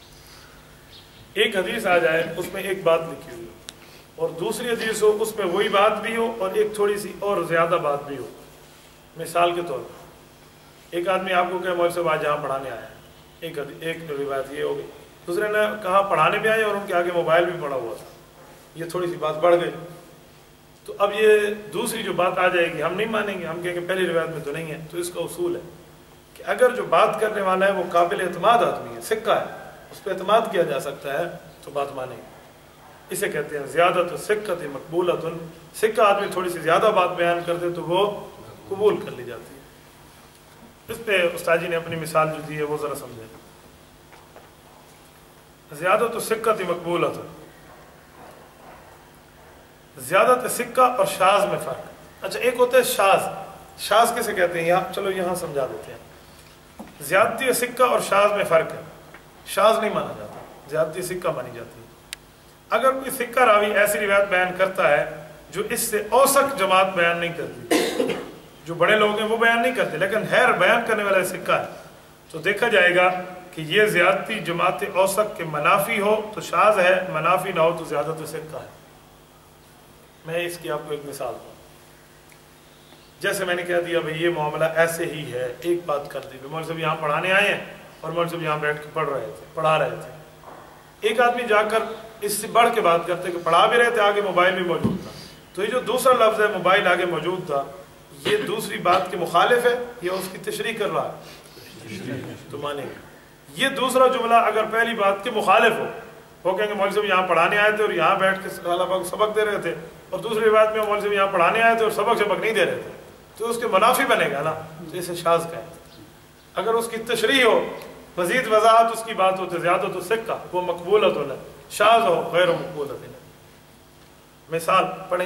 एक हदीस आ जाए उसमें एक बात लिखी हुई हो और दूसरी हदीस हो उसमें वही बात भी हो और एक थोड़ी सी और ज़्यादा बात भी हो। मिसाल के तौर पर एक आदमी आपको कहे मौलवी साहब आज यहाँ पढ़ाने आया, एक रिवायत ये हो गई, दूसरे ने कहा पढ़ाने भी आए और उनके आगे मोबाइल भी पड़ा हुआ था, ये थोड़ी सी बात बढ़ गई। तो अब ये दूसरी जो बात आ जाएगी हम नहीं मानेंगे, हम कहेंगे पहली रिवायत में तो नहीं है। तो इसका उसूल है कि अगर जो बात करने वाला है वो काबिल एतमाद आदमी है, सिक्का है, उस पर एतमाद किया जा सकता है, तो बात मानेंगे। इसे कहते हैं ज़ियादत सिक्कत मक़बूलतुन, सिक्का आदमी थोड़ी सी ज़्यादा बात बयान कर दे तो वो कबूल कर ली जाती है। इस पे उस्ताद जी ने अपनी मिसाल जो दी है वो ज़रा समझें। ज़ियादत सिक्कत मक़बूलतुन, ज़्यादत सिक्का और शाज़ में फ़र्क। अच्छा, एक होता है शाज़, शाज़ किसे कहते हैं, यहाँ चलो यहाँ समझा देते हैं। ज़्यादती सिक्का और शाज़ में फ़र्क है। शाज़ नहीं माना जाता, ज़्यादती सिक्का मानी जाती है। अगर कोई सिक्का रावी ऐसी रिवायत बयान करता है जो इससे औसत जमात बयान नहीं करती, जो बड़े लोग हैं वो बयान नहीं करते, लेकिन हैर बयान करने वाला सिक्का है, तो देखा जाएगा कि ये ज़्यादती जमात औसत के मनाफी हो तो शाज़ है, मनाफी ना हो तो ज़्यादत सिक्का है। मैं इसकी आपको एक मिसाल दूँ। जैसे मैंने कह दिया भाई ये मामला ऐसे ही है, एक बात कर दी, मौलवी साहब यहाँ पढ़ाने आए हैं और मौलवी साहब यहाँ बैठ के पढ़ा रहे थे। एक आदमी जाकर इससे बढ़ के बात करते कि पढ़ा भी रहे थे, आगे मोबाइल भी मौजूद था, तो ये जो दूसरा लफ्ज़ है मोबाइल आगे मौजूद था, ये दूसरी बात के मुखालिफ है या उसकी तशरीह कर रहा है, तो मानेंगे। ये दूसरा जुमला अगर पहली बात के मुखालिफ हो, वो कहेंगे मौलवी साहब यहाँ पढ़ाने आए थे और यहाँ बैठ के सबक दे रहे थे, और दूसरी बात में मौलवी साहब यहाँ पढ़ाने आए थे और सबक नहीं दे रहे थे, तो उसके मुनाफी बनेगा ना, तो इसे शाज़ कहें। अगर उसकी तशरीह हो, मज़ीद वज़ाहत उसकी बात हो तो ज़्यादा तो सिक्का वो मक़बूलत हो, शाज़ हो गैर मक़बूलत। मिसाल पढ़ें।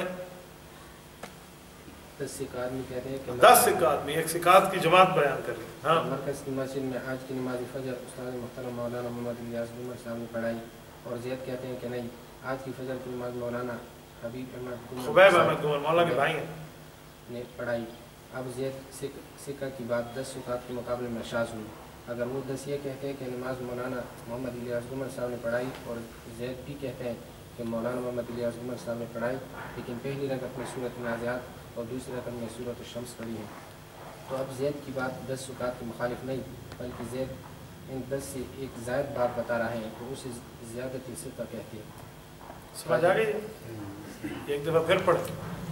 10 सिक्का आदमी कहते हैं कि 10 सिक्का आदमी एक सिक्कात की जमात बयान कर रही है। हाँ, मरकज़ की मस्जिद में आज की नमाज फजर उस्ताद मुहतरम मौलाना मोहम्मद इलियास गुमर साहब ने पढ़ाई, और ज़ैद कहते हैं कि नहीं, आज की फजर की नमाज मौलाना हबीब अहमद खुबैब अहमद गुमर मौला के भाई हैं ने पढ़ाई। अब ज़ैद सिक्का की बात 10 सिक्कात के मुकाबले में शाज़ हुई। अगर वो 10 ये कहते हैं कि नमाज मौलाना मोहम्मद इलियास गुमर साहब ने पढ़ाई, और ज़ैद भी कहते हैं कि मौलाना मोहम्मद इलियास गुमर साहब ने पढ़ाई, लेकिन पहली रकअत में सूरत नाज़ियात और दूसरी रकअत में सूरत शम्स पढ़ी है, तो अब ज़ैद की बात 10 सिक्कात के मुखालिफ नहीं, बल्कि ज़ैद इन 10 से एक ज़ायद बात बता रहा है, तो उसे ज़्यादती सिक्का कहते हैं। समझ आ गई? एक दफ़ा फिर पढ़े,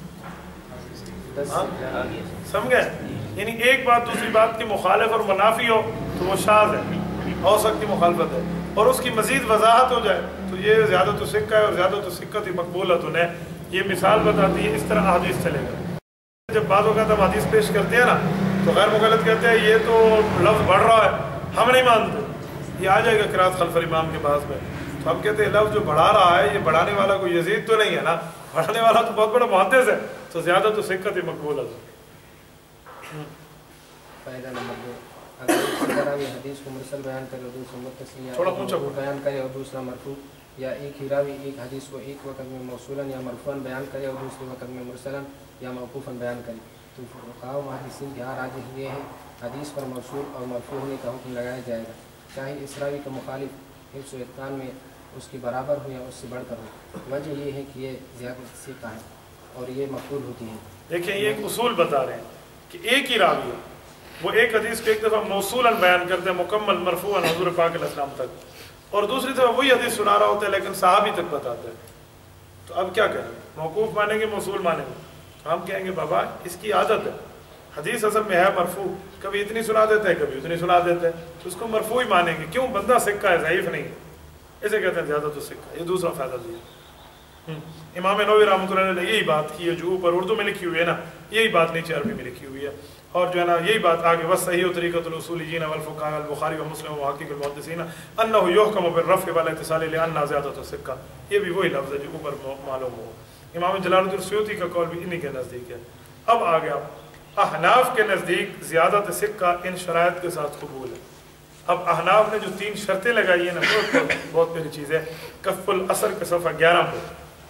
समझ गए? यानी एक बात दूसरी बात की मुखालिफ और मुनाफी हो तो वो शाज़ है, औसत की मुखालफत है। اور اس کی مزید وضاحت ہو جائے تو یہ زیادت الثقہ ہے اور زیادت الثقۃ مقبولۃ ہے. یہ مثال بتاتی ہے اس طرح حدیث چلے گا. جب بعض اوقات ہم حدیث پیش کرتے ہیں نا تو غیر مغلط کہتے ہیں یہ تو لفظ بڑھ رہا ہے ہم نہیں مانتے. یہ آ جائے گا قرات خلف الامام کے بعض میں تو ہم کہتے ہیں لفظ جو بڑھا رہا ہے یہ بڑھانے والا کوئی یزید تو نہیں ہے نا, بڑھانے والا تو بہت بڑا محدث ہے تو زیادت الثقۃ مقبولۃ ہے. فائدہ نمبر 2 اگر ایک راوی حدیث کو مرسل بیان کرے اور دوسرا متصل یا بیان کرے اور دوسرا مرفوع, یا ایک ہی راوی ایک حدیث کو ایک وقت میں موصولاً یا مرفوعاً بیان کرے اور دوسرے وقت میں مرسلاً یا موقوفاً بیان کرے تو فقہاء و محدثین کے ہاں راجح یہ ہے حدیث پر موصول اور مرفوع ہونے کا حکم لگایا جائے گا, چاہے اس راوی کا مخالف حفظ و اتقان میں اس کے برابر ہو یا اس سے بڑھ کر ہو. وجہ یہ ہے کہ یہ زیادہ ثقہ ہے اور یہ مقبول ہوتی ہیں. دیکھیں یہ ایک اصول بتا رہے ہیں کہ ایک ہی راوی ہے وہ ایک حدیث کو ایک دفعہ موصولاً بیان کرتے ہیں مکمل مرفوعاً حضور پاک علیہ السلام تک, اور دوسری طرف وہی حدیث سنا رہا ہوتا ہے لیکن صحابی تک بتاتے ہیں. تو اب کیا کریں, موقوف مانیں گے موصول مانیں گے؟ تو ہم کہیں گے بابا اس کی عادت ہے, حدیث اصل میں ہے مرفوع, کبھی اتنی سنا دیتے ہیں کبھی اتنی سنا دیتے ہیں تو اس کو مرفوع ہی مانیں گے. کیوں؟ بندہ ثقہ ہے ضعیف نہیں ہے, اسے کہتے ہیں زیادت الثقہ. یہ دوسرا فائدہ دیا. امام نووی رحمۃ اللہ علیہ نے یہی بات کی ہے جو اوپر اردو میں لکھی ہوئی ہے نا, یہی بات نیچے عربی میں لکھی ہوئی ہے, اور جو ہے نا یہی بات آگے وصحیح و طریقۃ الاصولیین والفقہاء البخاری و مسلم و محقق المحدثین انہ یحکم بالرفع والاتصال لان زیادۃ الثقہ. یہ بھی وہی لفظ ہے جو اوپر معلوم ہو. امام جلال الدین السیوطی کا قول بھی انہی کے نزدیک ہے. اب آ گیا احناف کے نزدیک زیادت ثقہ ان شرائط کے ساتھ قبول ہے. اب احناف نے جو 3 شرطیں لگائی ہیں نا بہت بڑی چیز ہے. کف الاثر کے صفحہ 11 پر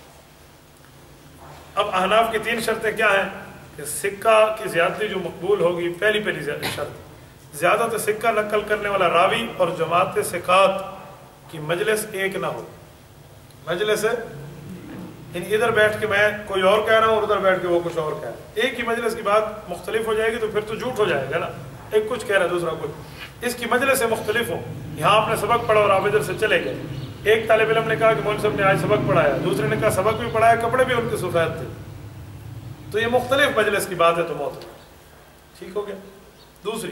اب احناف کی 3 شرطیں کیا ہیں کہ سکہ کی زیادتی جو مقبول ہوگی, پہلی شرط زیادت سکہ نقل کرنے والا راوی اور جماعت ثقات کی مجلس ایک نہ ہو. مجلس یعنی ادھر بیٹھ کے میں کوئی اور کہہ رہا ہوں اور ادھر بیٹھ کے وہ کچھ اور کہہ رہا ہے. ایک ہی مجلس کی بات مختلف ہو جائے گی تو پھر تو جھوٹ ہو جائے گا نا, ایک کچھ کہہ رہا ہے دوسرا کچھ. اس کی مجلس مختلف ہوں, یہاں آپ نے سبق پڑھا اور آپ ادھر سے چلے گئے. ایک طالب علم نے کہا کہ مولوی صاحب نے آج سبق پڑھایا, دوسرے نے کہا سبق بھی پڑھایا کپڑے بھی ان کے سفید تھے, تو یہ مختلف مجلس کی بات ہے تو موت ٹھیک ہو گیا. دوسری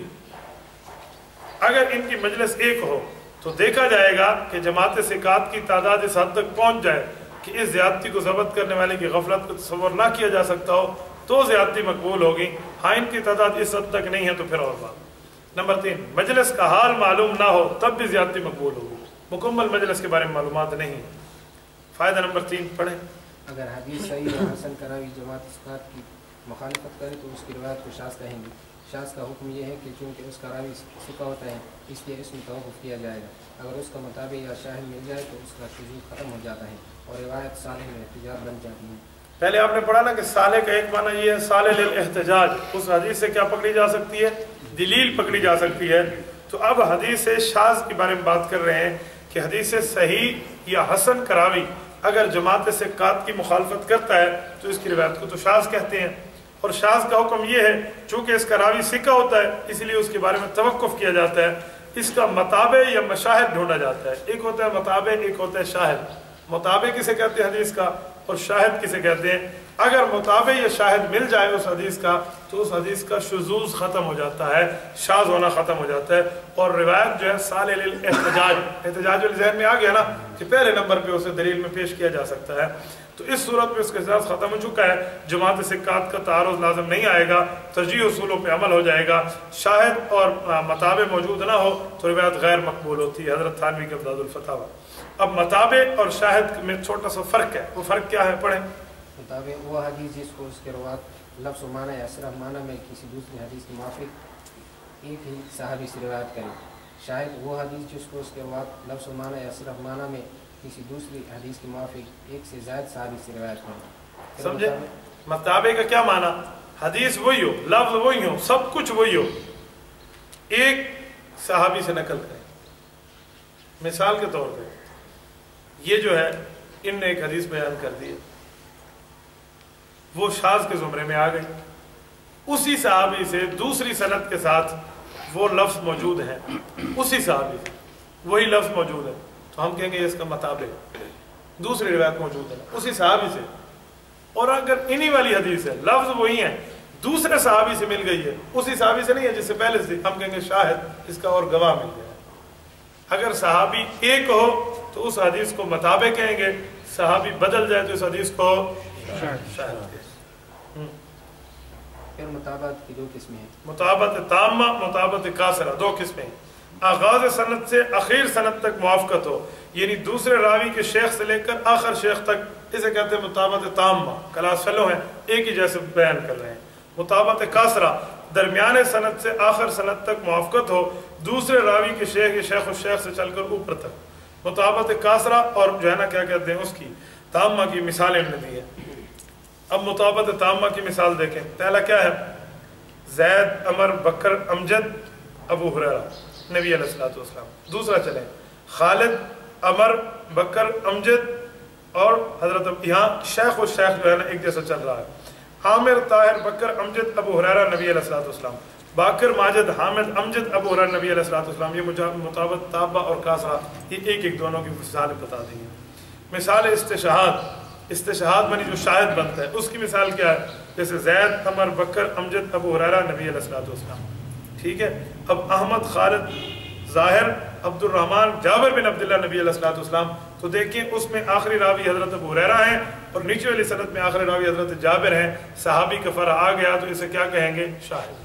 اگر ان کی مجلس ایک ہو تو دیکھا جائے گا کہ جماعت ثقات کی تعداد اس حد تک پہنچ جائے کہ اس زیادتی کو ضبط کرنے والے کی غفلت کو تصور نہ کیا جا سکتا ہو تو زیادتی مقبول ہوگی. ہاں ان کی تعداد اس حد تک نہیں ہے تو پھر اور بات. نمبر 3 مجلس کا حال معلوم نہ ہو تب بھی زیادتی مقبول ہوگی, مکمل مجلس کے بارے میں معلومات نہیں. فائدہ نمبر 3 پڑھیں. اگر حدیث صحیح اور حسن کراوی جماعت ثقات کی مخالفت کرے تو اس کی روایت کو شاذ کہیں گے. شاذ کا حکم یہ ہے کہ چونکہ اس کا راوی ثقہ ہوتا ہے اس لیے اس میں توقف کیا جائے گا. اگر اس کا مطابق یا شاہد مل جائے تو اس کا شذوذ ختم ہو جاتا ہے اور روایت صالح میں احتجاج بن جاتی ہے. پہلے آپ نے پڑھا نا کہ صالح کا ایک معنی یہ ہے صالح للاحتجاج, اس حدیث سے کیا پکڑی جا سکتی ہے, دلیل پکڑی جا سکتی ہے. تو اب حدیث شاذ کے بارے میں بات کر رہے ہیں کہ حدیث صحیح یا حسن کراوی اگر جماعت ثقات کی مخالفت کرتا ہے تو اس کی روایت کو تو شاذ کہتے ہیں. اور شاذ کا حکم یہ ہے چونکہ اس کا راوی ثقہ ہوتا ہے اس لیے اس کے بارے میں توقف کیا جاتا ہے, اس کا متابع یا مشاہد ڈھونڈا جاتا ہے. ایک ہوتا ہے متابع, ایک ہوتا ہے شاہد. متابع کسے کہتے ہیں حدیث کا اور شاہد کسے کہتے ہیں. اگر متابع یا شاہد مل جائے اس حدیث کا تو اس حدیث کا شذوذ ختم ہو جاتا ہے, شاذ ہونا ختم ہو جاتا ہے, اور روایت جو ہے صالح للاحتجاج, احتجاج ذہن میں آ گیا نا کہ پہلے نمبر پہ اسے دلیل میں پیش کیا جا سکتا ہے. تو اس صورت میں اس کا اعزاز ختم ہو چکا ہے, جماعت ثقات کا تعارض لازم نہیں آئے گا, ترجیح اصولوں پہ عمل ہو جائے گا. شاہد اور متابع موجود نہ ہو تو روایت غیر مقبول ہوتی ہے. حضرت تھانوی کے امداد الفتاوی. اب متابع اور شاہد میں چھوٹا سا فرق ہے, وہ فرق کیا ہے پڑھیں. مطابق وہ حدیث جس کو اس کے روات لفظ و معنی یا صرف معنی میں کسی دوسری حدیث کے موافق ایک ہی صحابی سے روایت کرے. شاہد وہ حدیث جس کو اس کے روات لفظ و معنی یا صرف معنی میں کسی دوسری حدیث کے موافق ایک سے زائد صحابی سے روایت کرے. سمجھے متابع کا کیا معنی؟ حدیث وہی ہو, لفظ وہی ہو, سب کچھ وہی ہو, ایک صحابی سے نقل کرے. مثال کے طور پہ یہ جو ہے ان نے ایک حدیث بیان کر دی, وہ شاذ کے زمرے میں آ گئی. اسی صحابی سے دوسری سند کے ساتھ وہ لفظ موجود ہے, اسی صحابی سے وہی لفظ موجود ہے, تو ہم کہیں گے اس کا مطابع دوسری روایت موجود ہے اسی صحابی سے. اور اگر انہی والی حدیث ہے, لفظ وہی ہے, دوسرے صحابی سے مل گئی ہے, اسی صحابی سے نہیں ہے جس سے پہلے سے, ہم کہیں گے شاہد اس کا اور گواہ مل گیا. اگر صحابی ایک ہو تو اس حدیث کو متابع کہیں گے، صحابی بدل جائے تو اس حدیث کو شاہد کہیں گے۔ پھر مطابعت کی دو قسمیں ہیں، مطابعت تامہ، مطابعت قاصرہ، دو قسمیں۔ آغاز سند سے آخر سند تک موافقت ہو، یعنی دوسرے راوی کے شیخ سے لے کر آخر شیخ تک، اسے کہتے ہیں مطابعت تامہ، کلاس فیلو ہیں ایک ہی جیسے بیان کر رہے ہیں۔ مطابعت قاصرہ، درمیانے سند سے آخر سند تک موافقت ہو، دوسرے راوی کے شیخ یا شیخ الشیخ سے چل کر اوپر تک۔ مطابعت قاصرہ اور جو ہے نا کیا کہتے ہیں اس کی تامہ کی مثالیں نے دی ہیں۔ اب مطابعت تامہ کی مثال دیکھیں، پہلا کیا ہے؟ زید، عمر، بکر، امجد، ابو ہریرہ، نبی علیہ الصلوۃ والسلام۔ دوسرا چلیں، خالد، عمر، بکر، امجد اور حضرت، یہاں شیخ و شیخ جو ہے نا ایک جیسا چل رہا ہے۔ عامر، طاہر، بکر، امجد، ابو ہریرہ، نبی علیہ الصلوۃ والسلام۔ باقر، ماجد، حامد، امجد، ابو ہریرہ، نبی علیہ الصلوۃ والسلام۔ یہ مطابعت تامہ اور قاصرہ، یہ ایک ایک دونوں کی مثالیں بتا دی ہیں۔ مثال استشہاد، استشہاد بنی جو شاہد بنتا ہے، اس کی مثال کیا ہے؟ جیسے زید، عمر، بکر، امجد، ابو ہریرہ، نبی علیہ الصلوۃ والسلام۔ ٹھیک ہے، اب احمد، خالد، ظاہر، عبد الرحمن، جابر بن عبداللہ، نبی علیہ الصلوۃ والسلام۔ تو دیکھیں اس میں آخری راوی حضرت ابو ہریرہ ہیں اور نیچے والی سند میں آخری راوی حضرت جابر ہیں، صحابی کا فرع آ گیا تو اسے کیا کہیں گے؟ شاہد۔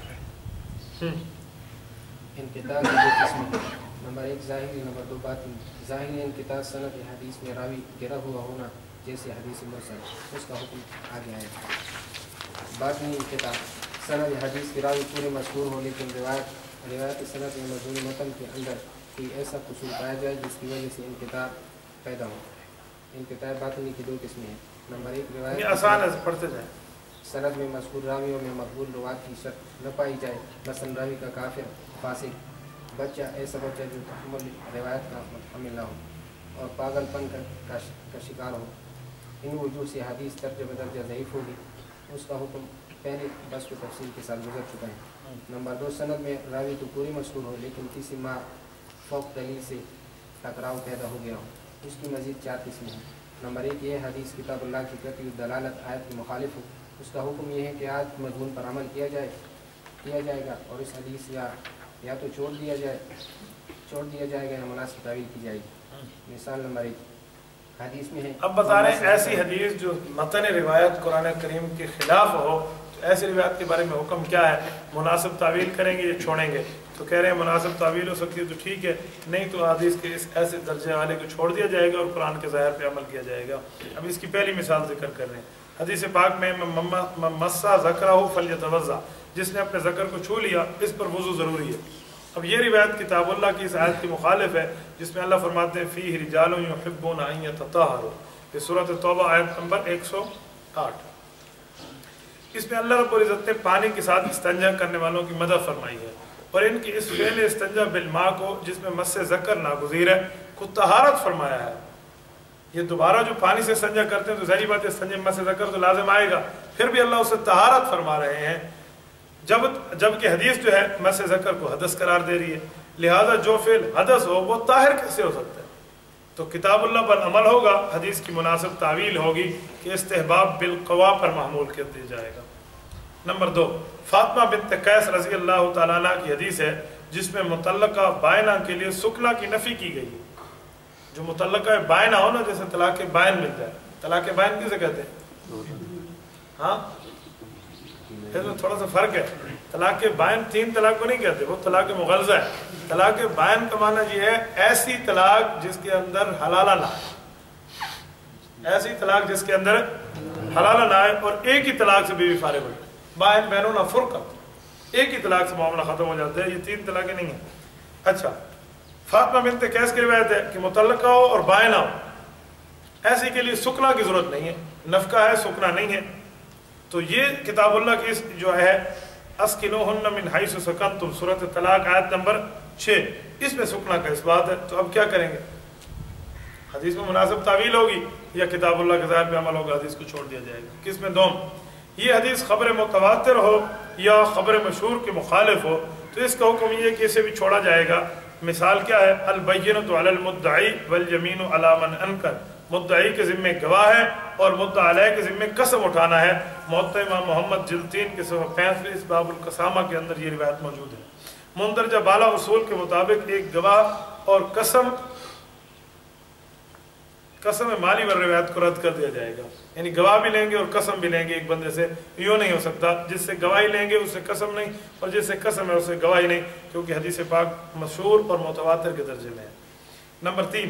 انقطاع کی دو قسمیں ہیں، نمبر ایک ظاہری، نمبر دو باطنی۔ ظاہری انقطاع سند حدیث میں راوی گرا ہوا ہونا، جیسے حدیث مرسل، اس کا حکم آگے آئے گا۔ باطنی انقطاع، سند حدیث کے راوی پورے مذکور ہو لیکن روایت سند میں مضمون متن کے اندر کوئی ایسا قصور پایا جائے جس کی وجہ سے انقطاع پیدا ہو۔ انقطاع باطنی کی دو قسمیں ہیں، نمبر ایک روایت آسان ہے، پڑھتے جائیں۔ سند میں مذکور راویوں میں مقبول روایت کی شرط نہ پائی جائے، مثلا راوی کا کافر، فاسق، بچہ، ایسا بچہ جو تحمل روایت کا حامل نہ ہو اور پاگل پن کا شکار ہو، ان وجوہ سے حدیث درجہ بدرجہ ضعیف ہوگی۔ اس کا حکم پہلے بس کو تفصیل کے ساتھ گزر چکا ہے۔ نمبر دو، سند میں راوی تو پوری مذکور ہو لیکن کسی ما فوق دلیل سے ٹکراؤ پیدا ہو گیا ہو، اس کی مزید چار قسمیں ہیں۔ نمبر ایک، یہ حدیث کتاب اللہ کی قطعی دلالت آیت کی مخالف ہو، اس کا حکم یہ ہے کہ آیت کے مضمون پر عمل کیا جائے گا اور اس حدیث یا تو چھوڑ دیا جائے گا یا مناسب تعویل کی جائے گی۔ مثال نمبر ایک، حدیث میں ہے، اب بتا رہے ہیں ایسی حدیث جو متن روایت قرآن کریم کے خلاف ہو تو ایسی روایت کے بارے میں حکم کیا ہے؟ مناسب تعویل کریں گے یا چھوڑیں گے؟ تو کہہ رہے ہیں مناسب تعویل ہو سکتی ہے تو ٹھیک ہے، نہیں تو حدیث کے اس ایسے درجے والے کو چھوڑ دیا جائے گا اور قرآن کے ظاہر پہ عمل کیا جائے گا۔ اب اس کی پہلی مثال ذکر کر رہے ہیں، حدیث پاک میں مسا ذکرہ فلیتوضا، جس نے اپنے ذکر کو چھو لیا اس پر وضو ضروری ہے۔ اب یہ روایت کتاب اللہ کی اس آیت کی مخالف ہے جس میں اللہ فرماتے ہیں فیہ رجال یحبون ان یتطہروا، یہ سورۃ توبہ آیت نمبر 108۔ اس میں اللہ رب العزت نے پانی کے ساتھ استنجا کرنے والوں کی مدح فرمائی ہے اور ان کی اس فعل استنجا بالماء کو، جس میں مس ذکر ناگزیر ہے، کو طہارت فرمایا ہے۔ یہ دوبارہ جو پانی سے استنجا کرتے ہیں تو ظاہری بات ہے استنجا میں مس ذکر تو لازم آئے گا، پھر بھی اللہ اسے طہارت فرما رہے ہیں، جبکہ حدیث جو ہے مس ذکر کو حدث قرار دے رہی ہے، لہذا جو فعل حدث ہو وہ طاہر کیسے ہو سکتا ہے؟ تو کتاب اللہ پر عمل ہوگا، حدیث کی مناسب تعویل ہوگی کہ استحباب بالقوا پر محمول کر دیا جائے گا۔ نمبر دو، فاطمہ بنت قیس رضی اللہ تعالیٰ عنہ کی حدیث ہے جس میں مطلقہ بائنہ کے لیے سکنا کی نفی کی گئی ہے۔ جو مطلقہ بائنہ ہو نا، جیسے طلاق بائن مل جائے، طلاق بائن کسے کہتے ہیں؟ ہاں، اس میں تھوڑا سا فرق ہے، طلاق بائن 3 طلاق کو نہیں کہتے، وہ طلاق مغلظہ ہے۔ طلاق بائن کا معنی یہ ہے ایسی طلاق جس کے اندر حلالہ نہ آئے، ایسی طلاق جس کے اندر حلالہ نہ آئے اور ایک ہی طلاق سے بیوی فارغ ہو جائے۔ بائن بینونا فرقت، ایک ہی طلاق سے معاملہ ختم ہو جاتا ہے، یہ 3 طلاقیں نہیں ہیں۔ اچھا، فاطمہ بنت قیس کی روایت ہے کہ مطلقہ ہو اور بائنہ ہو، ایسی کے لیے سکنا کی ضرورت نہیں ہے، نفقہ ہے، سکنا نہیں ہے۔ تو یہ کتاب اللہ کی جو ہے اسکنوہن من حیث سکنتم، سورۃ طلاق آیت نمبر 6، اس میں سکنا کا اس بات ہے۔ تو اب کیا کریں گے؟ حدیث میں مناسب تعویل ہوگی یا کتاب اللہ کے ظاہر پہ عمل ہوگا، حدیث کو چھوڑ دیا جائے گا؟ کس میں دوم، یہ حدیث خبر متواتر ہو یا خبر مشہور کے مخالف ہو تو اس کا حکم یہ ہے کہ اسے بھی چھوڑا جائے گا۔ مثال کیا ہے؟ البینۃ علی المدعی والیمین علی من انکر، مدعی کے ذمے گواہ ہے اور مدعا علیہ کے ذمے قسم اٹھانا ہے۔ موطا امام محمد جلد 3 کے صفحہ 35 اس باب القسامہ کے اندر یہ روایت موجود ہے۔ مندرجہ بالا اصول کے مطابق ایک گواہ اور قسم مالی و روایت کو رد کر دیا جائے گا. یعنی گواہ بھی لیں گے اور قسم بھی لیں گے ایک بندے سے. یوں نہیں ہو سکتا جس سے گواہی لیں گے اس سے قسم نہیں اور جس سے قسم ہے اس سے گواہی نہیں, کیونکہ حدیث پاک مشہور اور متواتر کے درجے میں ہے. نمبر 3,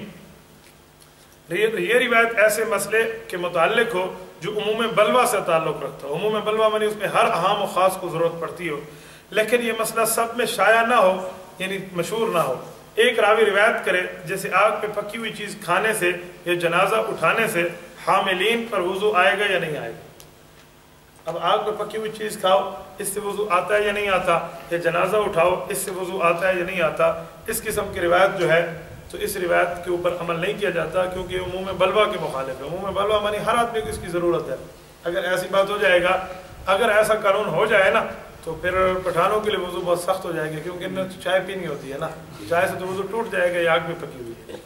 یہ روایت ایسے مسئلے کے متعلق ہو جو عموم بلوہ سے تعلق رکھتا ہو. عموم بلوہ معنی اس میں ہر اہم و خاص کو ضرورت پڑتی ہو, لیکن یہ مسئلہ سب میں شائع نہ ہو, یعنی مشہور نہ ہو. ایک راوی روایت کرے جیسے آگ پہ پکی ہوئی چیز کھانے سے یا جنازہ اٹھانے سے حاملین پر وضو آئے گا یا نہیں آئے گا. اب آگ پہ پکی ہوئی چیز کھاؤ, اس سے وضو آتا ہے یا نہیں آتا, یا جنازہ اٹھاؤ, اس سے وضو آتا ہے یا نہیں آتا. اس قسم کی روایت جو ہے تو اس روایت کے اوپر عمل نہیں کیا جاتا, کیونکہ عموم بلوہ کے مخالف ہے. عموم بلوہ معنی ہر آدمی کو اس کی ضرورت ہے. اگر ایسی بات ہو جائے گا, اگر ایسا قانون ہو جائے نا, تو پھر پٹھانوں کے لیے وضو بہت سخت ہو جائے گا, کیونکہ انہیں تو چائے پینی ہوتی ہے نا, چائے سے تو وضو ٹوٹ جائے گا, یہ آگ میں پکی ہوئی ہے.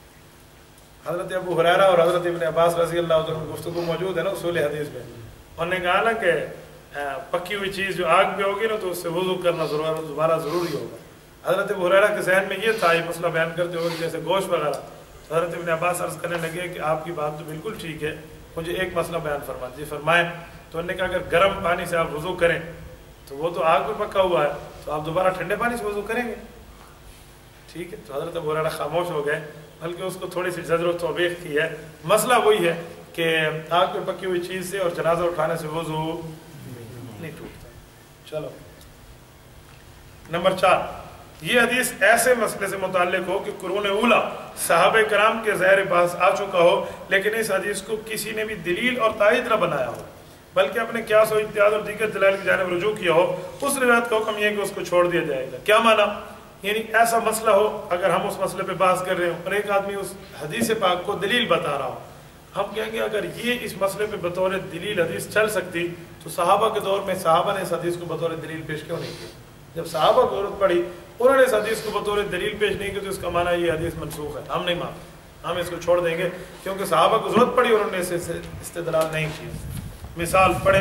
حضرت ابو ہریرہ اور حضرت ابن عباس رضی اللہ عنہ کی گفتگو موجود ہے نا اصول حدیث میں. انہوں نے کہا نا کہ پکی ہوئی چیز جو آگ پہ ہوگی نا تو اس سے وضو کرنا دوبارہ ضروری ہوگا. حضرت ابو ہریرہ کے ذہن میں یہ تھا, یہ مسئلہ بیان کرتے ہوئے جیسے گوشت وغیرہ. تو حضرت ابن عباس عرض کرنے لگے کہ آپ کی بات تو بالکل ٹھیک ہے, مجھے ایک مسئلہ بیان فرما دیجیے. فرمائیں. تو انہوں نے کہا اگر گرم پانی سے آپ وضو کریں تو وہ تو آگ پہ پکا ہوا ہے, تو آپ دوبارہ ٹھنڈے پانی سے وضو کریں گے. ٹھیک ہے. تو حضرت ابو ہریرہ خاموش ہو گئے, بلکہ اس کو تھوڑی سی زجر و توبیخ کی ہے. مسئلہ وہی ہے کہ آگ پہ پکی ہوئی چیز سے اور جنازہ اٹھانے سے وضو نہیں ٹوٹتا. چلو نمبر 4, یہ حدیث ایسے مسئلے سے متعلق ہو کہ قرون اولا صحابہ کرام کے زہر پاس آ چکا ہو, لیکن اس حدیث کو کسی نے بھی دلیل اور تائید نہ بنایا ہو, بلکہ اپنے قیاس و اجتہاد اور دیگر دلائل کی جانب رجوع کیا ہو. اس روایت کا حکم یہ ہے کہ اس کو چھوڑ دیا جائے گا. کیا معنی؟ یعنی ایسا مسئلہ ہو, اگر ہم اس مسئلے پہ بحث کر رہے ہوں اور ایک آدمی اس حدیث پاک کو دلیل بتا رہا ہو, ہم کہیں گے اگر یہ اس مسئلے پہ بطور دلیل حدیث چل سکتی تو صحابہ کے دور میں صحابہ نے اس حدیث کو بطور دلیل پیش کیوں نہیں کیا؟ جب صحابہ کو ضرورت پڑی انہوں نے اس حدیث کو بطور دلیل پیش نہیں کی, تو اس کا معنی یہ حدیث منسوخ ہے. ہم نہیں مانتے, ہم اس کو چھوڑ دیں گے, کیونکہ صحابہ کو ضرورت پڑی اور انہوں نے اسے استدلال نہیں کیا. مثال پڑھیں.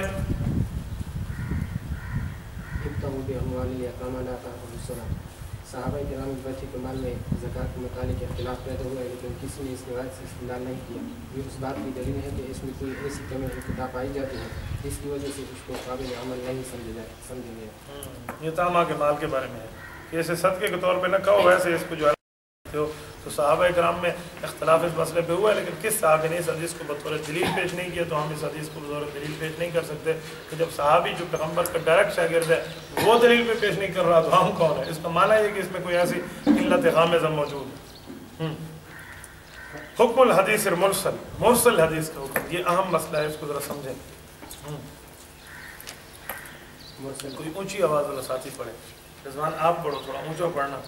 صحابہ کرام بچے کے مال میں زکوٰۃ کے متعلق اختلاف پیدا ہوا ہے, لیکن کسی نے اس روایت سے استدلال نہیں کیا. یہ اس بات کی دلیل ہے کہ اس میں کوئی ایسی کمی انقطاع پائی جاتی ہے جس کی وجہ سے اس کو قابل عمل نہیں سمجھا گیا. یہ تامہ کے مال کے بارے میں ہے کہ اسے صدقے کے طور پہ نہ کہو, ویسے اس کو جو ہے تو صحابہ کرام میں اختلاف اس مسئلے پہ ہوا ہے, لیکن کس صحابی نے اس حدیث کو بطور دلیل پیش نہیں کیا, تو ہم اس حدیث کو بطور دلیل پیش نہیں کر سکتے. کہ جب صحابی جو پیغمبر کا ڈائریکٹ شاگرد ہے وہ دلیل پہ پیش نہیں کر رہا تو ہم کون ہیں؟ اس کا معنی ہے کہ اس میں کوئی ایسی علت غامضہ موجود ہے. حکم الحدیث المرسل, مرسل حدیث کا حکم, یہ اہم مسئلہ ہے, اس کو ذرا سمجھیں. کوئی اونچی آواز والا ساتھی پڑھے. رضوان آپ پڑھو, تھوڑا اونچا پڑھنا.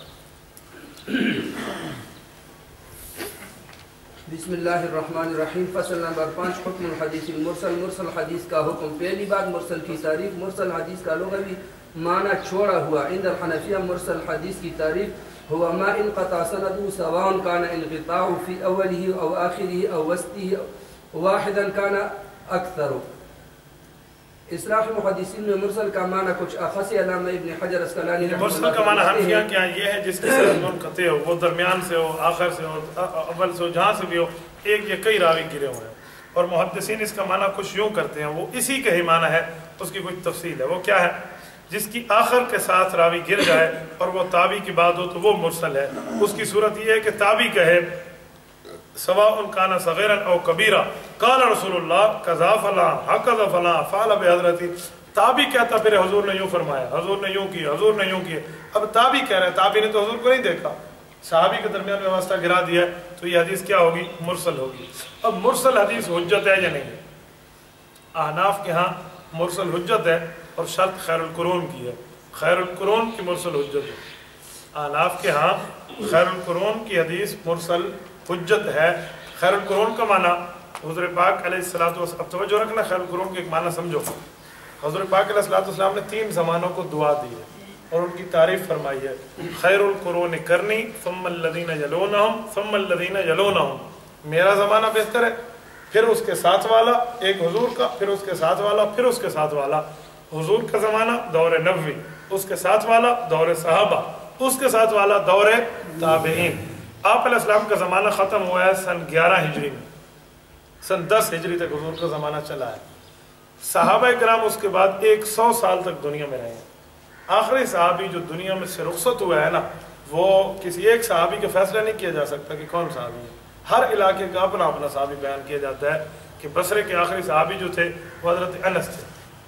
بسم اللہ الرحمن الرحیم. فصل نمبر 5, حکم الحدیث المرسل. مرسل حدیث کا حکم. پہلی بات مرسل کی تعریف. مرسل حدیث کا لغوی معنی چھوڑا ہوا. عند الحنفیہ مرسل حدیث کی تعریف ہوا ما انقطع سندہ سواء کان انقطاع فی اوله او آخره او وسطه واحدا کان اکثر. اصلاح محدثین میں مرسل کا معنی کچھ اخص علامہ ابن حجر اسقلانی مرسل کا معنی حنفیہ کیا یہ ہے جس کی سند منقطع ہو, وہ درمیان سے ہو, آخر سے ہو, اول سے ہو, جہاں سے بھی ہو, ایک یا کئی راوی گرے ہوئے ہیں. اور محدثین اس کا معنی کچھ یوں کرتے ہیں, وہ اسی کا ہی معنی ہے, اس کی کچھ تفصیل ہے. وہ کیا ہے؟ جس کی آخر کے ساتھ راوی گر جائے اور وہ تابعی کی بات ہو تو وہ مرسل ہے. اس کی صورت یہ ہے کہ تابعی کہے سواء کان صغیرا او کبیرا قال رسول اللہ کذا فلاں ہکذا فلاں فعل بحضرتی. تابعی کہتا پھر حضور نے یوں فرمایا, حضور نے یوں کیا, حضور نے یوں کیا. اب تابعی کہہ رہا ہے, تابعی نے تو حضور کو نہیں دیکھا, صحابی کے درمیان میں واسطہ گرا دیا, تو یہ حدیث کیا ہوگی؟ مرسل ہوگی. اب مرسل حدیث حجت ہے یا نہیں ہے؟ احناف کے ہاں مرسل حجت ہے اور شرط خیر القرون کی ہے. خیر القرون کی مرسل حجت ہے. احناف کے ہاں خیر القرون کی حدیث مرسل حجت ہے. خیر القرون کا معنی حضور پاک علیہ الصلوۃ والسلام, اب توجہ رکھنا, خیر القرون کے ایک معنی سمجھو. حضور پاک علیہ الصلوۃ والسلام نے 3 زمانوں کو دعا دی ہے اور ان کی تعریف فرمائی ہے. خیر القرون کرنی ثم الذین یلونہم ثم الذین یلونہم. میرا زمانہ بہتر ہے, پھر اس کے ساتھ والا, ایک حضور کا, پھر اس کے ساتھ والا, پھر اس کے ساتھ والا. हुजूर का ज़माना दौर नबवी, उसके साथ वाला दौर सहाबा, उसके साथ वाला दौर ताबईन। आप अलैहिस्सलाम का ज़माना ख़त्म हुआ है सन 11 हिजरी में, सन 10 हिजरी तक हुजूर का ज़माना चला है। सहाबा किराम उसके बाद 100 साल तक दुनिया में रहे हैं। आखिरी सहाबी जो दुनिया में से रुखसत हुआ है ना, वो किसी एक सहाबी के फैसला नहीं किया जा सकता कि कौन सहाबी है। हर इलाके का अपना अपना सहाबी बयान किया जाता है कि बसरे के आखिरी सहाबी जो थे वो हज़रत अनस थे,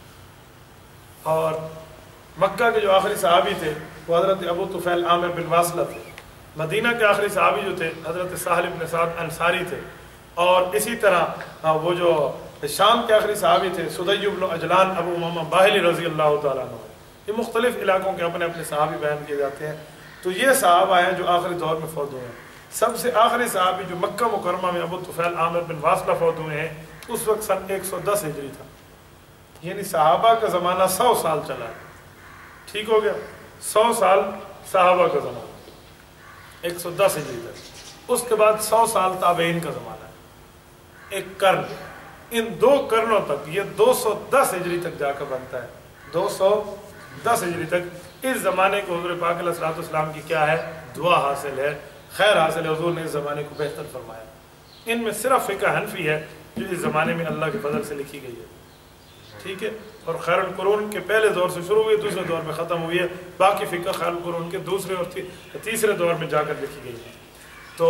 और मक्का के जो आखिरी सहाबी थे वो हज़रत अबू तुफ़ैल आमिर बिन वासला थे। मदीना के आखिरी सहाबी जो थे हज़रत साहिल इब्न साद अंसारी थे, और इसी तरह वो जो शाम के आखिरी सहाबी थे सुदैय इब्न अजलान अबू उमामा बाहिली रज़ी अल्लाह तआला अन्हु। ये मुख्तलिफ इलाकों के अपने अपने सहाबी बयान किए जाते हैं। तो ये सहाबा हैं जो आखिरी दौर में फौत हुए हैं। सबसे आखिरी सहाबी जो मक्का मुकरमा में अबू तुफ़ैल आमिर बिन वासला फौत हुए हैं, उस वक्त सन 110 हिजरी था। यानी सहाबा का ज़माना 100 साल चला है। ठीक हो गया, 100 साल सहाबा का ज़माना, 110 हिजरी तक। उसके बाद 100 साल ताबईन का ज़माना है, एक कर्न। इन 2 कर्नों तक, ये 210 हिजरी तक जाकर बनता है, 210 हिजरी तक। इस ज़माने को हुज़ूर पाक अलैहिस्सलाम की क्या है, दुआ हासिल है, खैर हासिल है। हुज़ूर ने इस ज़माने को बेहतर फरमाया। इनमें सिर्फ फ़िक़्ह हनफी है जो इस ज़माने में अल्लाह के फजल से लिखी गई है, ठीक है। और खैरुल कुरून के पहले दौर से शुरू हुई, दूसरे दौर में ख़त्म हुई है। बाकी फ़िक़्ह खैरुल कुरून के दूसरे और तीसरे दौर में जाकर लिखी गई है। तो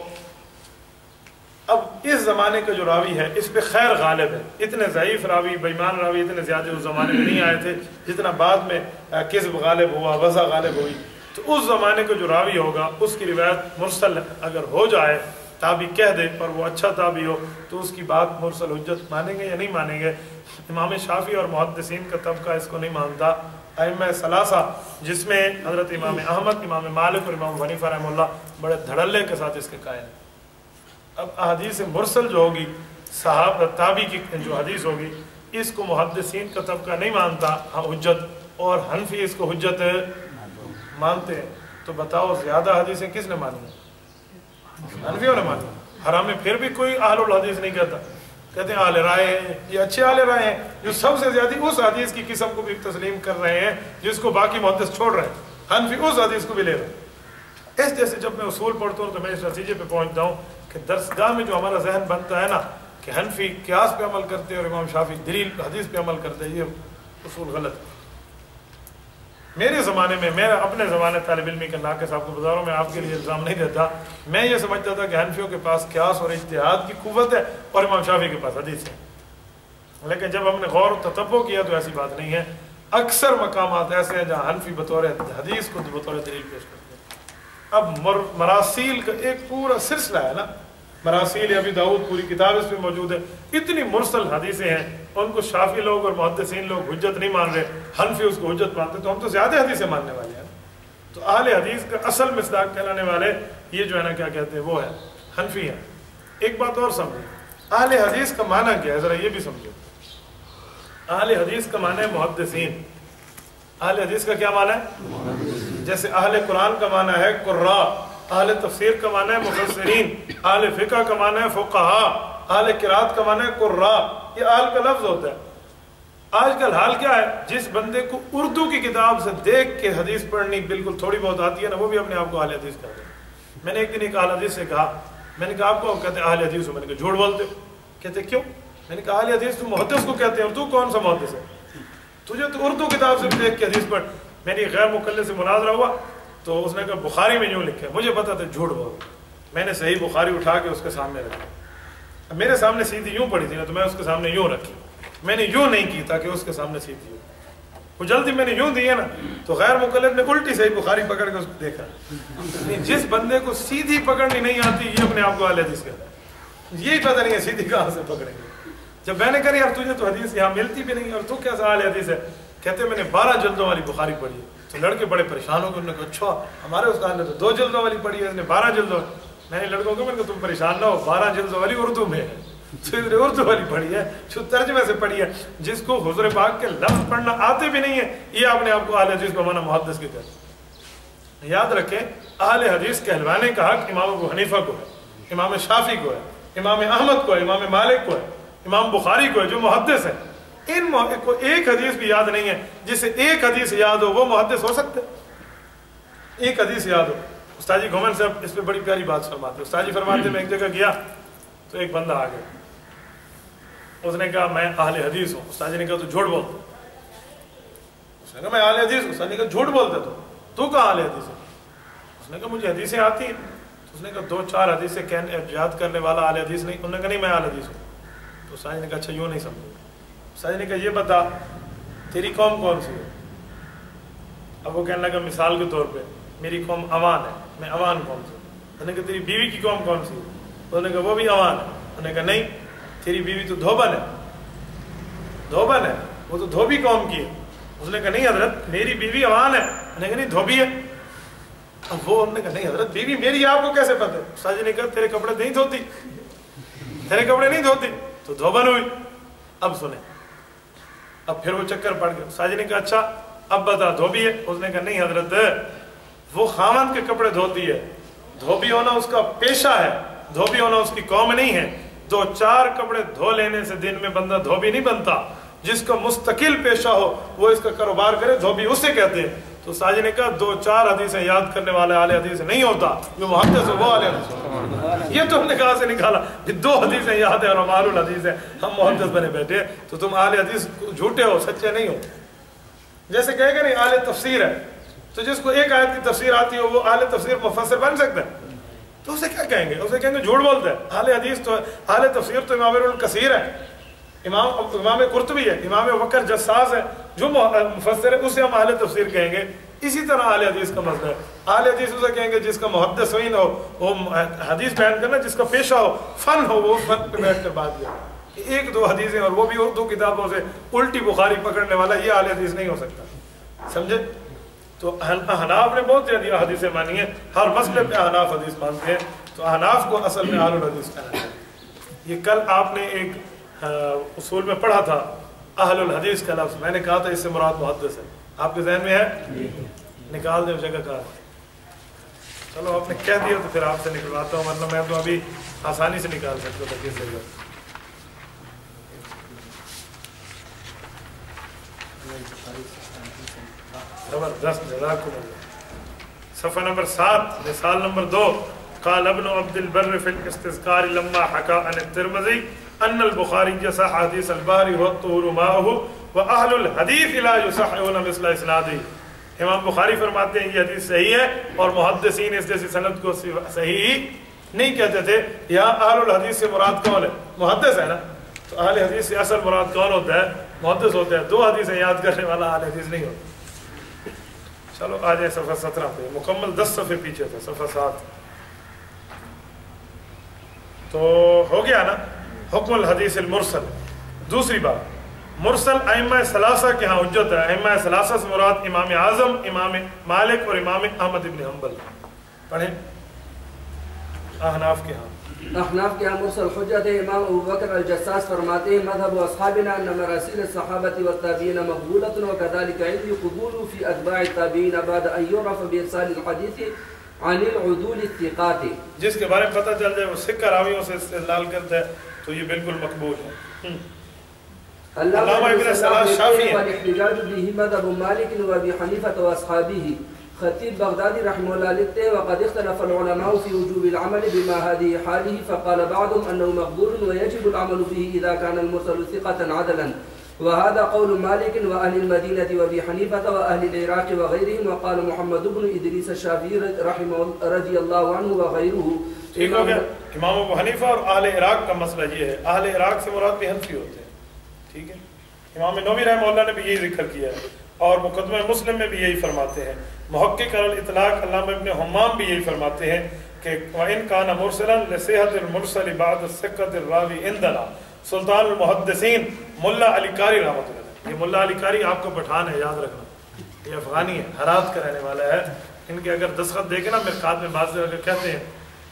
अब इस ज़माने का जो रावी है इस पे खैर गालिब है। इतने ज़ईफ़ रावी, बेईमान रावी इतने ज़्यादा उस ज़माने में नहीं आए थे जितना बाद में किज़्ब गालिब हुआ, वज़ा गालिब हुई। तो उस ज़माने का जो रावी होगा उसकी रिवायत मुरसल अगर हो जाए, ताबी कह दे और वो अच्छा ताबी हो, तो उसकी बात मुरसल हुज्जत मानेंगे या नहीं मानेंगे। इमाम शाफ़ी और मुहद्दिसीन का तबका इसको नहीं मानता। अइम्मा सलासा जिसमें हज़रत इमाम अहमद, इमाम मालिक और इमाम हनीफा रहमतुल्लाह बड़े धड़ल्ले के साथ इसके कायल हैं। अब हदीस मुरसल जो होगी, सहाब ताबी की जो हदीस होगी, इसको मुहद्दिसीन का तबका नहीं मानता हुज्जत, और हनफी इसको हुज्जत मानते हैं। तो बताओ ज़्यादा हदीसें किसने मानी? हनफियों ने मानी। हराम फिर भी कोई अहलुल हदीस नहीं कहता, कहते हैं आले राय हैं, ये अच्छे आले राय हैं जो सबसे ज़्यादा उस हदीस की किस्म को भी तस्लीम कर रहे हैं जिसको बाकी मुहद्दिस छोड़ रहे हैं। हनफी उस हदीस को भी ले रहे हैं। इस जैसे जब मैं उसूल पढ़ता हूँ तो मैं इस नतीजे पे पहुँचता हूँ कि दरसगाह में जो हमारा जहन बनता है ना कि हनफी क़ियास पे अमल करते हैं और इमाम शाफ़ी दलील हदीस पे अमल करते हैं, ये उसूल गलत है। मेरे ज़माने में, मैं अपने ज़माने तालिब इल्मी के नाक़िस आपको बता रहा हूँ, मैं आपके लिए इल्ज़ाम नहीं देता, मैं ये समझता था कि हनफियों के पास क़ियास और इज्तिहाद की क़ुव्वत है और इमाम शाफ़ी के पास हदीस है। लेकिन जब हमने गौर ततब्बुर किया तो ऐसी बात नहीं है। अक्सर मकामात ऐसे हैं जहाँ हनफी बतौर हदीस को बतौर दलील पेश करते हैं। अब मरासील का एक पूरा सिलसिला है ना, मरासील अबी दाऊद पूरी किताब इसमें मौजूद है। इतनी मुरसल हदीसें हैं, उनको शाफी लोग और मुहद्दिसीन लोग हुज्जत नहीं मान रहे, हनफी उसको हुज्जत मानते, तो हम तो ज़्यादा हदीसें मानने वाले हैं। तो अहले हदीस का असल मिस्दाक कहलाने वाले ये जो है ना क्या कहते हैं वो है हनफी है। एक बात और समझे, अहले हदीस का माना क्या है, ज़रा ये भी समझो। अहले हदीस का माना है मुहद्दिसीन। अहले हदीस का क्या माना है? जैसे अहले कुरान का माना है कुर्रा, अहले तफसीर का माना है मुफस्सिरीन, अहले फिक़ह का माना है फुक़हा, अहले किरात का माना है कुर्रा। ये अहल का लफ्ज़ होता है। आजकल हाल क्या है, जिस बंदे को उर्दू की किताब से देख के हदीस पढ़नी बिल्कुल थोड़ी बहुत आती है ना, वो भी अपने आप को अहले हदीस कहते हैं। मैंने एक दिन एक अहले हदीस से कहा, मैंने कहा आपको कहते हैं अहले हदीस हो? मैंने कहा झूठ बोलते हो। कहते क्यों? मैंने कहा अहले हदीस तुम मुहद्दिस को कहते हैं और तू कौन सा मुहद्दिस है? तुझे तो उर्दू किताब से देख के हदीस पढ़। मेरी गैर मुकल्लिद से मुनाज़रा हुआ तो उसने कहा बुखारी में यूँ लिखा है, मुझे पता था झूठ बोल। मैंने सही बुखारी उठा के उसके सामने रखा। मेरे सामने सीधी यूँ पड़ी थी ना, तो मैं उसके सामने यूँ रखी। मैंने यूँ नहीं की ताकि उसके सामने सीधी हो। वो जल्दी मैंने यूँ दी है ना, तो गैर मुकल्लिद ने उल्टी सही बुखारी पकड़ के उसको देखा। जिस बंदे को सीधी पकड़नी नहीं आती ये अपने आप को अहले हदीस कहता है। यही पता नहीं है सीधी कहाँ से पकड़ेंगे। जब मैंने कहा यार तुझे तो हदीस यहाँ मिलती भी नहीं और तू क्या अहले हदीस है? कहते मैंने 12 जल्दों वाली बुखारी पढ़ी है। तो लड़के बड़े परेशान हो गए। उन्होंने कहा अच्छा हमारे उस्ताद ने तो 2 जल्दों वाली पढ़ी है, इसने 12 जल्दों। मैंने लड़कों को, मैंने कहा तुम परेशान ना हो, 12 जल्दों वाली उर्दू में है, तो इसने उर्दू वाली पढ़ी है, जो तर्जमे से पढ़ी है। जिसको हुज़ूर पाक के लफ्ज़ पढ़ना आते भी नहीं है, ये अपने आपको अहले हदीस को माना मुहद्दिस की तरह। याद रखें, अहले हदीस कहलवाने का हक इमाम अबू हनीफा को है, इमाम शाफी को है, इमाम अहमद को है, इमाम मालिक को है, इमाम बुखारी को है जो मुहद्दिस है। ان کو ایک حدیث بھی یاد نہیں ہے، جسے ایک حدیث یاد ہو وہ محدث ہو سکتے؟ ایک حدیث یاد ہو۔ استاد جی گھومن صاحب اس پہ بڑی پیاری بات فرماتے، استاد جی فرماتے میں ایک جگہ گیا تو ایک بندہ آ گیا، اس نے کہا میں اہل حدیث ہوں۔ استاد جی نے کہا تو جھوٹ بولتا، اس نے کہا میں اہل حدیث ہوں۔ استاد نے کہا جھوٹ بولتا تو کہاں اہل حدیث ہے؟ اس نے کہا مجھے حدیثیں آتی ہیں۔ اس نے کہا 2-4 حدیثیں یاد کرنے والا اہل حدیث نہیں؟ انہوں نے کہا نہیں میں اہل حدیث ہوں۔ تو استاد نے کہا اچھا یوں نہیں سمجھو۔ استاد نے کہا یہ بتا تیری قوم کون سی ہے؟ اب وہ کہنے لگا مثال کے طور پہ میری قوم عوان ہے، میں عوان قوم سے۔ انہوں نے کہا تیری بیوی کی قوم کون سی ہے؟ انہوں نے کہا وہ بھی عوان ہے۔ انہوں نے کہا نہیں تیری بیوی تو دھوبن ہے، دھوبن ہے، وہ تو دھوبی قوم کی ہے۔ اس نے کہا نہیں حضرت میری بیوی عوان ہے۔ انہوں نے کہا نہیں دھوبی ہے۔ اب وہ انہوں نے کہا نہیں حضرت بیوی میری آپ کو کیسے پتہ ہے؟ استاد جی نے کہا تیرے کپڑے نہیں دھوتی، تیرے کپڑے نہیں دھوتی تو دھوبن ہوئی۔ اب سنیں، اب پھر وہ چکر پڑ گیا۔ استاد جی نے کہا اچھا اب بتا دھوبی ہے؟ اس نے کہا نہیں حضرت وہ خاوند کے کپڑے دھوتی ہے، دھوبی ہونا اس کا پیشہ ہے، دھوبی ہونا اس کی قوم نہیں ہے۔ 2-4 کپڑے دھو لینے سے دن میں بندہ دھوبی نہیں بنتا، جس کا مستقل پیشہ ہو وہ اس کا کاروبار کرے دھوبی اسے کہتے ہیں۔ تو ساجی نے کہا 2-4 حدیثیں یاد کرنے والے اہل حدیث نہیں ہوتا، جو محدث ہے وہ اہل حدیث۔ یہ تم نے کہاں سے نکالا؟ 2 حدیثیں یاد ہیں اور ہم اہل الحدیث ہیں، ہم محدث بنے بیٹھے، تو تم اہل حدیث جھوٹے ہو، سچے نہیں ہو۔ جیسے کہے گا نہیں اہل تفسیر ہے، تو جس کو ایک آیت کی تفسیر آتی ہو وہ اہل تفسیر مفسر بن سکتا ہے؟ تو اسے کیا کہیں گے؟ اسے کہیں گے جھوٹ بولتا ہے۔ اہل حدیث تو اہل تفسیر تو امام الکثیر ہے، امام قرطبی ہے، امام بکر جساس ہے، جو مفسر ہے اسے ہم اہل تفسیر کہیں گے۔ اسی طرح اہل حدیث کا مسئلہ ہے، اہل حدیث اسے کہیں گے جس کا محدثین ہو، وہ حدیث بیان کرنا جس کا پیشہ ہو، فن ہو، وہ فن پہ بیٹھ کر بات کرے۔ 1-2 حدیثیں اور وہ بھی اردو کتابوں سے الٹی بخاری پکڑنے والا، یہ اہل حدیث نہیں ہو سکتا، سمجھے؟ تو احناف نے بہت زیادہ حدیثیں مانی ہیں، ہر مسئلے پہ احناف حدیث مانتے ہیں، تو احناف کو اصل میں اہل الحدیث کہنا ہے۔ یہ کل آپ نے ایک اصول میں پڑھا تھا اہل الحدیث کا لفظ، میں نے کہا تھا اس سے مراد محدث ہے، آپ کے ذہن میں ہے؟ نکال دیں جگہ کا۔ چلو آپ نے کہہ دیا تو پھر آپ سے نکلواتا ہوں، ورنہ میں تو ابھی آسانی سے نکال سکتا تھا کس جگہ۔ زبردست، جزاکم اللہ۔ صفحہ نمبر 7 مثال نمبر 2، قال ابن عبد البر في الاستذكار لما حكى عن الترمذي ان البخاري صح حديث البحر والطهور ماؤه واهل الحديث لا يصححون مثل اسناده۔ امام بخاری فرماتے ہیں یہ حدیث صحیح ہے اور محدثین اس جیسی سند کو صحیح نہیں کہتے تھے۔ یہاں اہل الحدیث سے مراد کون ہے؟ محدث ہے نا، تو اہل حدیث سے اصل مراد کون ہوتا ہے؟ محدث ہوتا ہے۔ 2 حدیثیں یاد کرنے والا اہل حدیث نہیں ہوتا۔ چلو آ جائیں صفحہ 17 پہ، مکمل 10 صفحے پیچھے تھا، صفحہ 7 تو ہو گیا نا۔ حکم الحدیث المرسل، دوسری بات، مرسل ائمہ ثلاثہ کے ہاں حجت ہے۔ ائمہ ثلاثہ سے مراد امام اعظم، امام مالک اور امام احمد ابن حنبل۔ پڑھیں احناف کے ہاں، احناف کے ہاں مرسل حجت ہے۔ امام ابو بکر الجساس فرماتے ہیں مذہب اصحابنا ان مراسیل الصحابۃ والتابعین مقبولۃ وكذلك عندي قبول في اتباع التابعین بعد ان يعرف بارسال الحدیث عن العدول الثقات۔ جس کے بارے میں پتہ چل جائے وہ سکہ راویوں سے استدلال کرتا ہے تو یہ بالکل مقبول ہے۔ علامہ ابن صلاح شافعی ہے۔ والاحتجاج به مذهب مالك وابي حنيفة واصحابه۔ خطیب بغدادی رحمہ اللہ لکھتے ہیں وقد اختلف العلماء في وجوب العمل بما هذه حاله فقال بعضهم انه مقبول ويجب العمل به اذا كان المرسل ثقة عدلا، وهذا قول مالك واهل المدينة وابي حنيفة واهل العراق وغيرهم، وقال محمد بن ادریس الشافعی رحمه رضی اللہ عنہ وغيره۔ ٹھیک ہو گیا۔ امام ابو حنیفہ اور اہل عراق کا مسئلہ یہ ہے، اہل عراق سے مراد بھی حنفی ہوتے ہیں، ٹھیک ہے۔ امام نووی رحمہ اللہ نے بھی یہی ذکر کیا ہے اور مقدمہ مسلم میں بھی یہی فرماتے ہیں۔ محقق علی الاطلاق علامہ ابن حمام بھی یہی فرماتے ہیں کہ وَإِن كَانَ مُرْسَلًا لِصِحَّةِ الْمُرْسَلِ بَعْدَ الثِّقَّةِ الرَّاوِي عِندَنَا۔ سلطان المحدثین ملا علی قاری رحمۃ اللہ، یہ ملا علی قاری آپ کو پٹھان ہے، یاد رکھنا، یہ افغانی ہے، ہرات کا رہنے والا ہے۔ ان کے اگر دستخط دیکھیں نا مرقات میں بعض اگر کہتے ہیں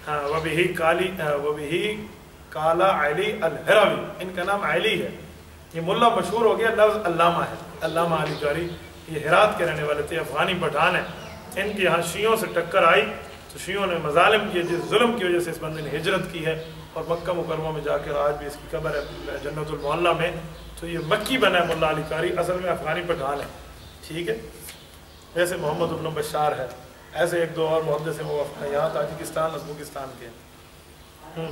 وَبِهِ قَالَ علی الہروی، ان کا نام علی ہے۔ یہ ملا مشہور ہو گیا، لفظ علامہ ہے، علامہ علی قاری، یہ ہرات کے رہنے والے تھے، افغانی پٹھان ہیں۔ ان کی یہاں شیعوں سے ٹکر آئی تو شیعوں نے مظالم کیے، جس ظلم کی وجہ سے اس بندے نے ہجرت کی ہے اور مکہ مکرمہ میں جا کے آج بھی اس کی قبر ہے جنت المعلیٰ میں. تو یہ مکی بنا ہے ملا علی قاری، اصل میں افغانی پٹھان ہے. ٹھیک ہے، جیسے محمد ابن بشار ہے، ایسے ایک دو اور محدث ہیں وہ یہاں تاجکستان ازبکستان کے ہیں.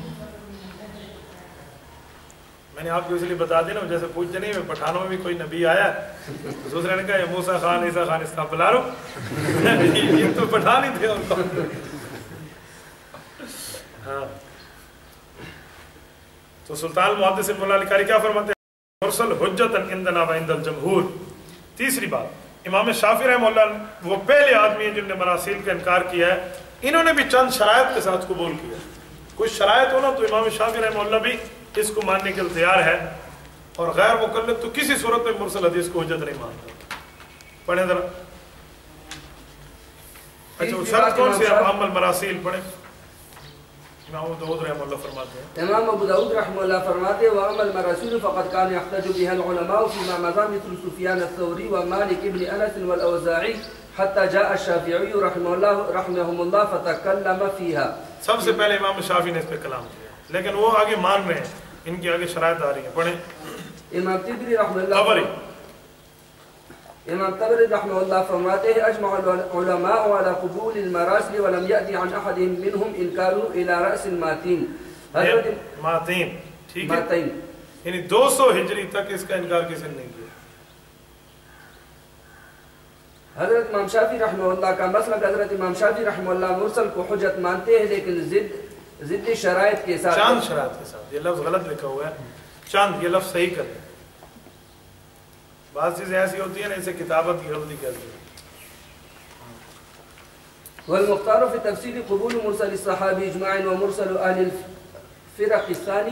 میں نے آپ کو اس لیے بتا دیا نا، جیسے پوچھتے نہیں پٹھانوں میں بھی کوئی نبی آیا ہے، دوسرے نے کہا یہ موسیٰ خان عیسیٰ خان اس کا بلا رہو. یہ تو پٹھان ہی تھے ان کو. ہاں، تو سلطان محدث مولا علی قاری کیا فرماتے ہیں؟ مرسل حجت عندنا و عند الجمہور. تیسری بات، امام شافعی رحمہ اللہ وہ پہلے آدمی ہیں جن نے مراسیل کا انکار کیا ہے. انہوں نے بھی چند شرائط کے ساتھ قبول کیا. کچھ شرائط ہونا تو امام شافعی رحمہ اللہ بھی اس کو ماننے کے لیے تیار ہے، اور غیر مکلف تو کسی صورت میں مرسل حدیث کو حجت نہیں مانتا. پڑھیں ذرا. اچھا وہ شرط کون سی ہے؟ اما المراسیل پڑھیں. امام ابو داؤد رحمہ اللہ فرماتے ہیں، امام ابو داؤد رحمہ اللہ فرماتے ہیں وَأَمَّا الْمَرَاسِيلُ فَقَدْ كَانَ يَحْتَجُ بِهَا الْعُلَمَاءُ فِيمَا مَضَىٰ مِثْلُ سُفْيَانَ الثَّوْرِي وَمَالِكِ بْنِ أَنَسٍ وَالْأَوْزَاعِيِّ حَتَّى جَاءَ الشَّافِعِيُّ رحمهم الله فتكلم فيها. سب سے پہلے امام شافعی نے اس پہ کلام کیا، لیکن وہ آگے مان رہے ہیں، ان کی آگے شرائط آ رہی ہیں. پڑھیں. امام طبری رحمہ اللہ امام طبری رحمہ اللہ فرماتے ہیں اجمع العلماء على قبول المراسل ولم يأتي عن احدهم منهم انکار الى رأس الماتین. ماتین، ٹھیک ہے، ماتین یعنی 200 ہجری تک اس کا انکار کسی نے نہیں کیا. حضرت امام شافعی رحمہ اللہ کا مسلک، حضرت امام شافعی رحمہ اللہ مرسل کو حجت مانتے ہیں لیکن ضد شرائط کے ساتھ. چاند شرائط کے ساتھ. یہ لفظ غلط لکھا ہوا ہے، چاند، یہ لفظ صحیح کر دیں. بعض چیزیں ایسی ہوتی ہیں نا، اسے کتابت کی غلطی کہتے ہیں. والمختار في تفسير قبول مرسل الصحابي اجماع ومرسل اهل الفرق الثاني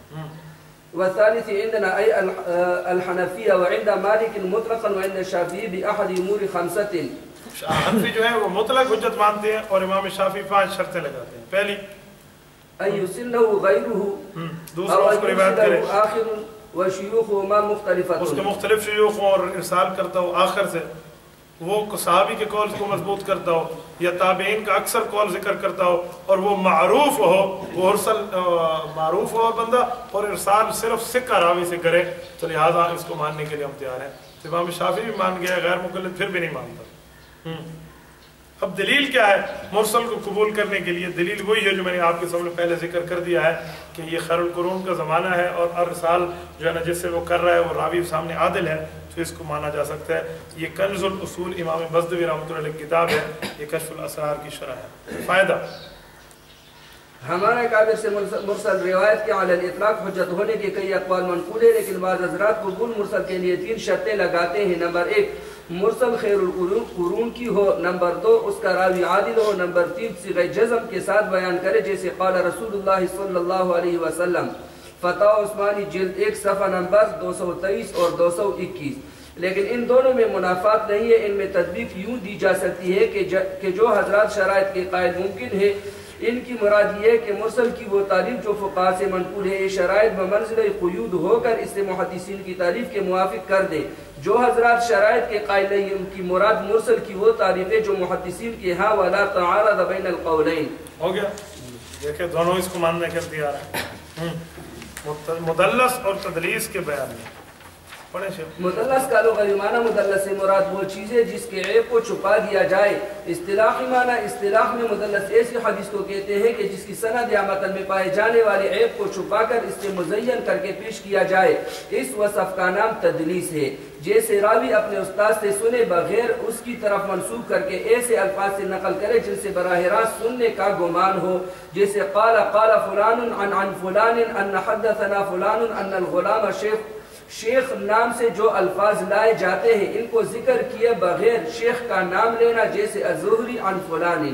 والثالث عندنا اي الحنفيه وعند مالك مطلقا وعند الشافعي باحد امور خمسه. حنفی جو ہے وہ مطلق حجت مانتے ہیں اور امام شافعی 5 شرطیں لگاتے ہیں. پہلی ان يسنه غيره، دوسرا اس کو روایت کرے آخر وشيوخهما مختلفه، اس کے مختلف شیوخ اور ارسال کرتا ہو آخر سے، وہ صحابی کے قول کو مضبوط کرتا ہو یا تابعین کا اکثر قول ذکر کرتا ہو، اور وہ معروف ہو، وہ ارسل معروف ہو اور بندہ، اور ارسال صرف ثقہ راوی سے کرے، تو لہٰذا اس کو ماننے کے لیے ہم تیار ہیں. امام شافعی بھی مان گیا، غیر مقلد پھر بھی نہیں مانتا. اب دلیل کیا ہے مرسل کو قبول کرنے کے لیے؟ دلیل وہی ہے جو میں نے آپ کے سامنے پہلے ذکر کر دیا ہے کہ یہ خیر القرون کا زمانہ ہے، اور ارسال جو ہے نا جس سے وہ کر رہا ہے وہ راوی سامنے عادل ہے، تو اس کو مانا جا سکتا ہے. یہ کنز الاصول امام بزدوی رحمۃ اللہ علیہ کتاب ہے، یہ کشف الاسرار کی شرح ہے. فائدہ ہمارے قابل سے مرسل روایت کے علی الاطلاق حجت ہونے کے کئی اقوال منقول ہے، لیکن بعض حضرات قبول مرسل کے لیے 3 شرطیں لگاتے ہیں. نمبر 1 مرسل خیر القرون کی ہو، نمبر 2 اس کا راوی عادل ہو، نمبر 3 صیغہ جزم کے ساتھ بیان کرے جیسے قال رسول اللہ صلی اللہ علیہ وسلم. فتح عثمانی جلد 1 صفحہ نمبر 223 اور 221. لیکن ان دونوں میں منافات نہیں ہے. ان میں تطبیق یوں دی جا سکتی ہے کہ جو حضرات شرائط کے قائل ممکن ہے، ان کی مراد یہ ہے کہ مرسل کی وہ تعریف جو فقہاء سے منقول ہے، یہ شرائط بمنزلہ قیود ہو کر اس سے محدثین کی تعریف کے موافق کر دے. جو حضرات شرائط کے قائل ہیں، ان کی مراد مرسل کی وہ تعریف ہے جو محدثین کے ہاں ولا تعارض بین القولین. ہو گیا، دیکھیں دونوں اس کو ماننے کے تیار ہیں. مدلس اور تدلیس کے بیان میں مدلس کا لغوی معنی مدلس سے مراد وہ چیز ہے جس کے عیب کو چھپا دیا جائے. اصطلاحی معنی اصطلاح میں مدلس ایسی حدیث کو کہتے ہیں کہ جس کی سند یا متن میں پائے جانے والے عیب کو چھپا کر اس سے مزین کر کے پیش کیا جائے. اس وصف کا نام تدلیس ہے. جیسے راوی اپنے استاد سے سنے بغیر اس کی طرف منسوب کر کے ایسے الفاظ سے نقل کرے جن سے براہ راست سننے کا گمان ہو، جیسے قال فلان عن فلان ان حدثنا فلان ان الغلام شیخ نام سے جو الفاظ لائے جاتے ہیں ان کو ذکر کیے بغیر شیخ کا نام لینا، جیسے الزہری عن فلان.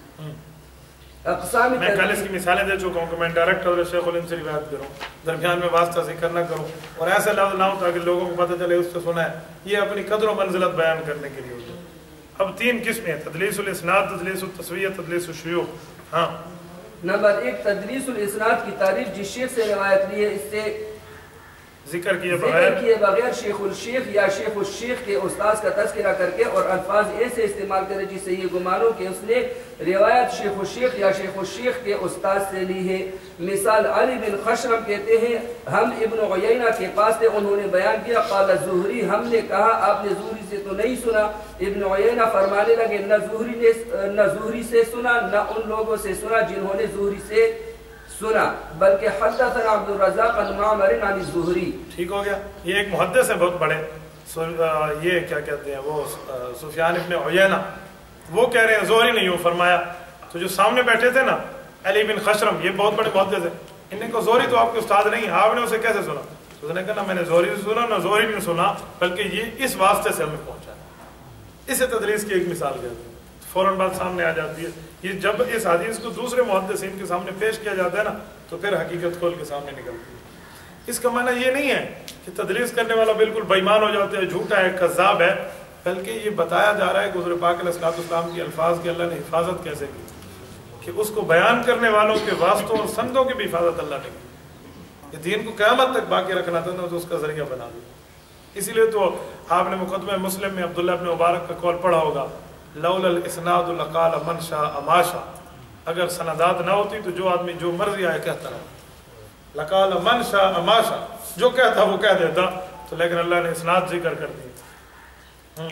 اقسام میں کل اس کی مثالیں دے چکا ہوں کہ میں ڈائریکٹ حضرت شیخ الہند سے روایت کروں، درمیان میں واسطہ ذکر نہ کروں، اور ایسا لفظ نہ ہو تاکہ لوگوں کو پتہ چلے اس سے سنا ہے. یہ اپنی قدر و منزلت بیان کرنے کے لیے ہوتا ہے. اب 3 قسمیں ہیں: تدلیس الاسناد، تدلیس التسویہ، تدلیس الشیوخ. ہاں، نمبر 1 تدلیس الاسناد کی تعریف جس شیخ سے روایت لی ہے اس سے ذکر کیے بغیر شیخ الشیخ یا شیخ الشیخ کے استاذ کا تذکرہ کر کے اور الفاظ ایسے استعمال کرے جس سے یہ گمان ہو کہ اس نے روایت شیخ الشیخ یا شیخ الشیخ کے استاذ سے لی ہے۔ مثال علی بن خشرم کہتے ہیں ہم ابن عیینہ کے پاس تھے، انہوں نے بیان کیا قال زہری، ہم نے کہا آپ نے زہری سے تو نہیں سنا؟ ابن عیینہ فرمانے لگے نہ زہری سے سنا نہ ان لوگوں سے سنا جنہوں نے زہری سے سنا، بلکہ حدثنا عبد الرزاق عن معمر عن الزہری۔ ٹھیک ہو گیا۔ یہ ایک محدث ہیں بہت بڑے، یہ کیا کہتے ہیں وہ سفیان ابن عیینہ، وہ کہہ رہے ہیں زہری نہیں ہو فرمایا، تو جو سامنے بیٹھے تھے نا علی بن خشرم، یہ بہت بڑے محدث ہیں، انہیں کو زہری تو آپ کے استاد نہیں، آپ نے اسے کیسے سنا؟ اس نے کہا نہ میں نے زہری سے سنا نہ زہری نے سنا، بلکہ یہ اس واسطے سے ہمیں پہنچا۔ اسے تدریس کی ایک مثال کہتے ہیں، فوراً بات سامنے آ جاتی ہے۔ یہ جب اس حدیث کو دوسرے محدثین کے سامنے پیش کیا جاتا ہے نا تو پھر حقیقت کھول کے سامنے نکلتی ہے۔ اس کا معنی یہ نہیں ہے کہ تدریس کرنے والا بالکل بے ایمان ہو جاتا ہے، جھوٹا ہے، کذاب ہے، بلکہ یہ بتایا جا رہا ہے کہ حضور پاک علیہ الصلوۃ والسلام کی الفاظ کی اللہ نے حفاظت کیسے کی، کہ اس کو بیان کرنے والوں کے واسطوں اور سندوں کی بھی حفاظت اللہ نے کی، کہ دین کو قیامت تک باقی رکھنا تھا تو اس کا ذریعہ بنا دیا۔ اسی لیے تو آپ نے مقدمہ مسلم میں عبداللہ ابن مبارک کا قول پڑھا ہوگا، لولا الاسناد لقال من شاء ما شاء، اگر سندات نہ ہوتی تو جو آدمی جو مرضی آئے کہتا رہا، لقال من شاء ما شاء، جو کہتا وہ کہہ دیتا، تو لیکن اللہ نے اسناد ذکر کر دی۔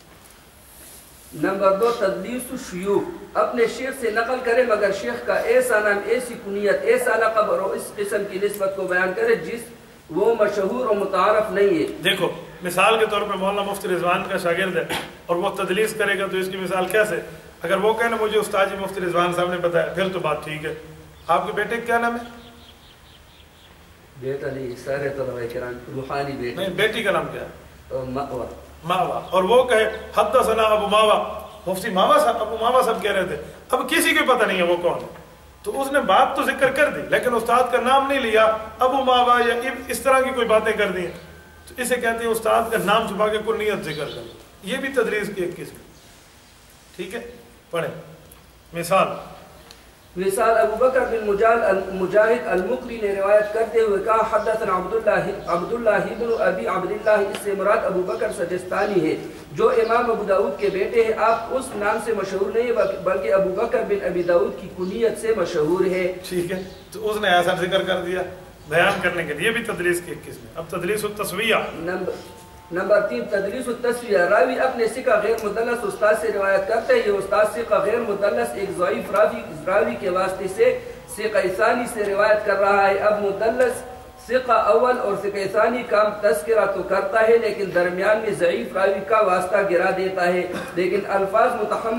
نمبر 2 تدلیس الشیوخ، اپنے شیخ سے نقل کرے مگر شیخ کا ایسا نام، ایسی کنیت، ایسا لقب اور اس قسم کی نسبت کو بیان کرے جس وہ مشہور اور متعارف نہیں ہے۔ دیکھو مثال کے طور پہ مولانا مفتی رضوان کا شاگرد ہے اور وہ تدلیس کرے گا تو اس کی مثال کیسے؟ اگر وہ کہنا مجھے استاد جی مفتی رضوان صاحب نے بتایا پھر تو بات ٹھیک ہے۔ آپ کے بیٹے کیا نام ہے؟ بیٹا نہیں، سارے طلبہ کرام روحانی بیٹا نہیں، بیٹی کا نام کیا ہے؟ مأوا۔ ماوا، اور وہ کہے حدثنا ابو ماوا، مفتی ماوا صاحب، ابو ماوا صاحب کہہ رہے تھے، اب کسی کو پتہ نہیں ہے وہ کون ہے، تو اس نے بات تو ذکر کر دی لیکن استاد کا نام نہیں لیا، ابو ماوا یا اس طرح کی کوئی باتیں کر دی، تو اسے کہتے ہیں استاد کا نام چھپا کے کنیت ذکر کر، یہ بھی تدریس کی ایک قسم۔ ٹھیک ہے، پڑھیں مثال ابو بکر بن مجاہد المقری نے روایت کرتے ہوئے کہا حدثنا عبداللہ بن ابی عبداللہ، اس سے مراد ابو بکر سجستانی ہے جو امام ابو داؤد کے بیٹے ہیں، آپ اس نام سے مشہور نہیں بلکہ ابو بکر بن ابی داؤد کی کنیت سے مشہور ہے۔ ٹھیک ہے، تو اس نے ایسا ذکر کر دیا بیان کرنے کے لیے، بھی تدریس کی ایک قسم ہے۔ اب تدریس التسویہ۔ نمبر 3 تدریس التسویہ، راوی اپنے ثقہ غیر مدلس استاد سے روایت کرتے ہیں، یہ استاد ثقہ غیر مدلس ایک ضعیف راوی کے واسطے سے ثقہ ثانی سے روایت کر رہا ہے۔ اب مدلس ثقہ اول اور ثقہ ثانی کا تذکرہ تو کرتا ہے لیکن درمیان میں ضعیف راوی کا واسطہ گرا دیتا ہے، لیکن الفاظ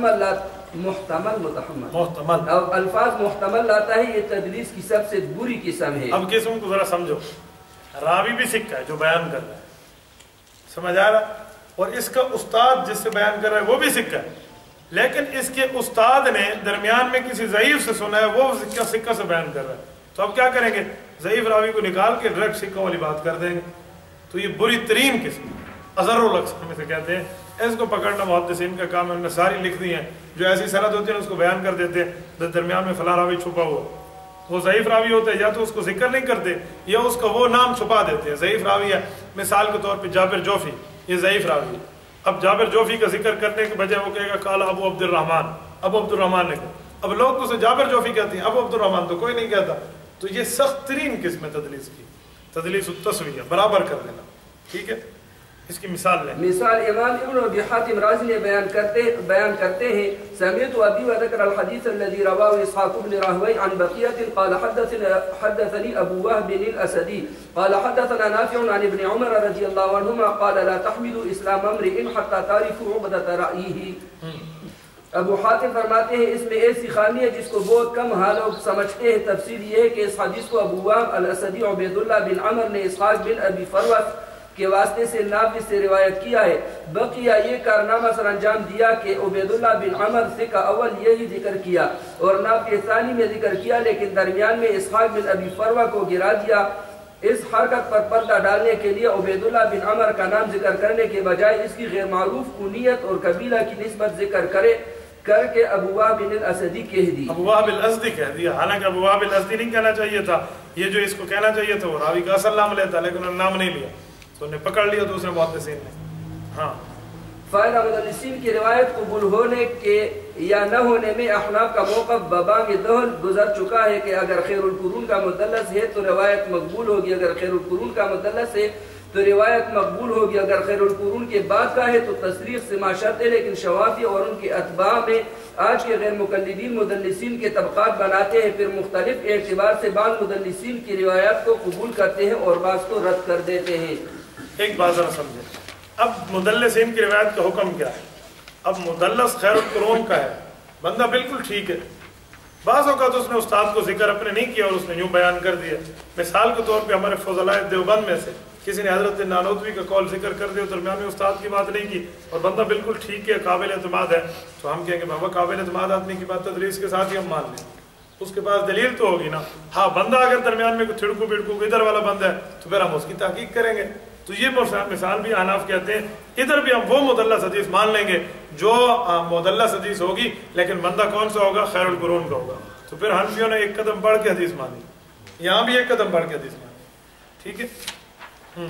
محتمل اب الفاظ محتمل لاتا ہے، یہ تدلیس کی سب سے بری قسم ہے۔ اب قسم کو ذرا سمجھو، راوی بھی سکہ ہے جو بیان کر رہا ہے، سمجھ آ رہا، اور اس کا استاد جس سے بیان کر رہا ہے وہ بھی سکہ ہے، لیکن اس کے استاد نے درمیان میں کسی ضعیف سے سنا ہے، وہ سکہ سے بیان کر رہا ہے، تو اب کیا کریں گے؟ ضعیف راوی کو نکال کے ڈائریکٹ سکوں والی بات کر دیں گے، تو یہ بری ترین قسم اظہر الاقسام میں سے کہتے ہیں، اس کو پکڑنا محدثین کا کام ہے، انہوں نے ساری لکھ دی ہیں، جو ایسی سند ہوتی ہے اس کو بیان کر دیتے ہیں، درمیان میں فلاں راوی چھپا ہوا، وہ ضعیف راوی ہوتے ہیں، یا تو اس کو ذکر نہیں کرتے یا اس کا وہ نام چھپا دیتے ہیں، ضعیف راوی ہے، مثال کے طور پہ جابر جوفی، یہ ضعیف راوی ہے، اب جابر جوفی کا ذکر کرنے کے بجائے وہ کہے گا قال ابو عبد الرحمن، ابو عبد الرحمن نے کہا، اب لوگ اسے جابر جوفی کہتے ہیں، ابو عبد الرحمن تو کوئی نہیں کہتا، تو یہ سخت ترین قسم ہے تدلیس کی، تدلیس التسویہ، برابر کر دینا۔ ٹھیک ہے، اس کی مثال لیں۔ مثال امام ابن ابی حاتم رازی نے بیان کرتے ہیں، سمعت ابی وذکر الحدیث الذي رواه اسحاق بن راهوی عن بقیہ قال حدثني ابو وهب الاسدی قال حدثنا نافع عن ابن عمر رضی اللہ عنہما قال لا تحملوا اسلام امرئ حتى تعرفوا عقدة رأيه۔ ابو حاتم فرماتے ہیں اس میں ایسی خامی ہے جس کو بہت کم لوگ سمجھتے ہیں، تفسیر یہ ہے کہ اس حدیث کو ابو وهب الاسدی عبید اللہ بن عمر نے اسحاق بن ابی فروت کے واسطے سے نافع سے روایت کیا ہے، بقیہ یہ کارنامہ سر انجام دیا کہ عبید اللہ بن عمر ثقہ اول یہی ذکر کیا اور نافع ثانی میں ذکر کیا، لیکن درمیان میں اسحاق بن ابی فروہ کو گرا دیا۔ اس حرکت پر پردہ ڈالنے کے لیے عبید اللہ بن عمر کا نام ذکر کرنے کے بجائے اس کی غیر معروف کنیت اور قبیلہ کی نسبت ذکر کرے کر کے ابو وہب الاسدی کہہ دی. ابو وہب الاسدی کہہ دیا، حالانکہ ابو وہب الاسدی نہیں کہنا چاہیے تھا، یہ جو اس کو کہنا چاہیے تھا وہ راوی کا اصل نام لیتا، لیکن انہوں نے نام نہیں لیا تو انہیں پکڑ لیا دوسرے محدثین نے. ہاں فائدہ مدلسین کی روایت قبول ہونے کے یا نہ ہونے میں احناف کا موقف ببانگ دہل گزر چکا ہے کہ اگر خیر القرون کا مدلس ہے تو روایت مقبول ہوگی، اگر خیر القرون کا مدلس ہے تو روایت مقبول ہوگی، اگر خیر القرون کے بعد کا ہے تو تصریح سما شرط ہے. لیکن شوافی اور ان کے اتباع میں آج کے غیر مقلدین مدلسین کے طبقات بناتے ہیں، پھر مختلف اعتبار سے بعض مدلسین کی روایات کو قبول کرتے ہیں اور بعض کو رد کر دیتے ہیں. ایک بات ذرا سمجھیں، اب مدلسین کی روایت کا حکم کیا ہے؟ اب مدلس خیر القرون کا ہے، بندہ بالکل ٹھیک ہے، بعض اوقات اس نے استاد کو ذکر اپنے نہیں کیا اور اس نے یوں بیان کر دیا. مثال کے طور پہ ہمارے فضلاء دیوبند میں سے کسی نے حضرت نانوتوی کا قول ذکر کر دیا، درمیان میں استاد کی بات نہیں کی اور بندہ بالکل ٹھیک ہے، قابل اعتماد ہے، تو ہم کہیں گے بابا قابل اعتماد آدمی کی بات تدریس کے ساتھ ہی ہم مان لیں، اس کے پاس دلیل تو ہوگی نا. ہاں بندہ اگر درمیان میں کوئی چھڑکو بڑکو ادھر والا بندہ ہے تو پھر ہم اس کی تحقیق کریں گے. تو یہ مثال بھی احناف کہتے ہیں، ادھر بھی ہم وہ مدلس حدیث مان لیں گے جو مدلس حدیث ہوگی، لیکن بندہ کون سا ہوگا؟ خیر القرون کا ہوگا. تو پھر حنفیوں نے ایک قدم بڑھ کے حدیث مانی، یہاں بھی ایک قدم بڑھ کے حدیث مانی. ٹھیک ہے.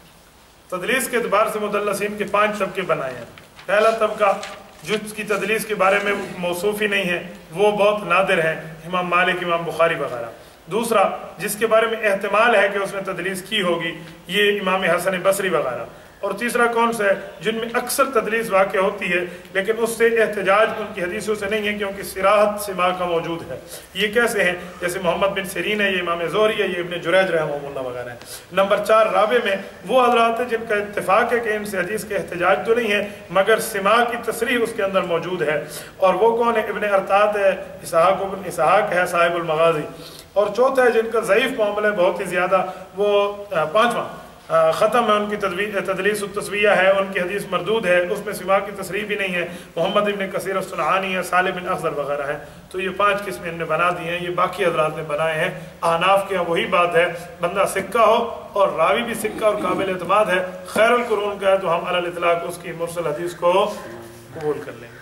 تدلیس کے اعتبار سے مدلسین کے 5 طبقے بنائے ہیں. پہلا طبقہ جس کی تدلیس کے بارے میں موصوف ہی نہیں ہے، وہ بہت نادر ہے، امام مالک، امام بخاری وغیرہ. دوسرا جس کے بارے میں احتمال ہے کہ اس نے تدلیس کی ہوگی، یہ امام حسن بصری وغیرہ. اور تیسرا کون سا ہے؟ جن میں اکثر تدلیس واقع ہوتی ہے لیکن اس سے احتجاج ان کی حدیثوں سے نہیں ہے کیونکہ صراحت سما کا موجود ہے. یہ کیسے ہیں؟ جیسے محمد بن سیرین ہے، یہ امام زہری ہے، یہ ابن جریج رحمہ اللہ وغیرہ ہے. نمبر 4 رابع میں وہ حضرات ہیں جن کا اتفاق ہے کہ ان سے حدیث کے احتجاج تو نہیں ہے مگر سما کی تصریح اس کے اندر موجود ہے. اور وہ کون ہے؟ ابن ارطاد ہے، اسحاق ابن اسحاق ہے صاحب المغازی. اور چوتھا ہے جن کا ضعیف معاملہ ہے بہت ہی زیادہ، وہ 5واں ختم ہے، ان کی تدلیس التسویہ ہے، ان کی حدیث مردود ہے، اس میں سما کی تصریح بھی نہیں ہے. محمد ابن کثیر الصنعانی ہے، صالح بن اخضر وغیرہ ہے. تو یہ 5 قسمیں ان نے بنا دی ہیں، یہ باقی حضرات نے بنائے ہیں. احناف کے وہی بات ہے، بندہ سکہ ہو اور راوی بھی سکہ اور قابل اعتماد ہے، خیر القرون کا ہے، تو ہم علی الاطلاق اس کی مرسل حدیث کو قبول کر لیں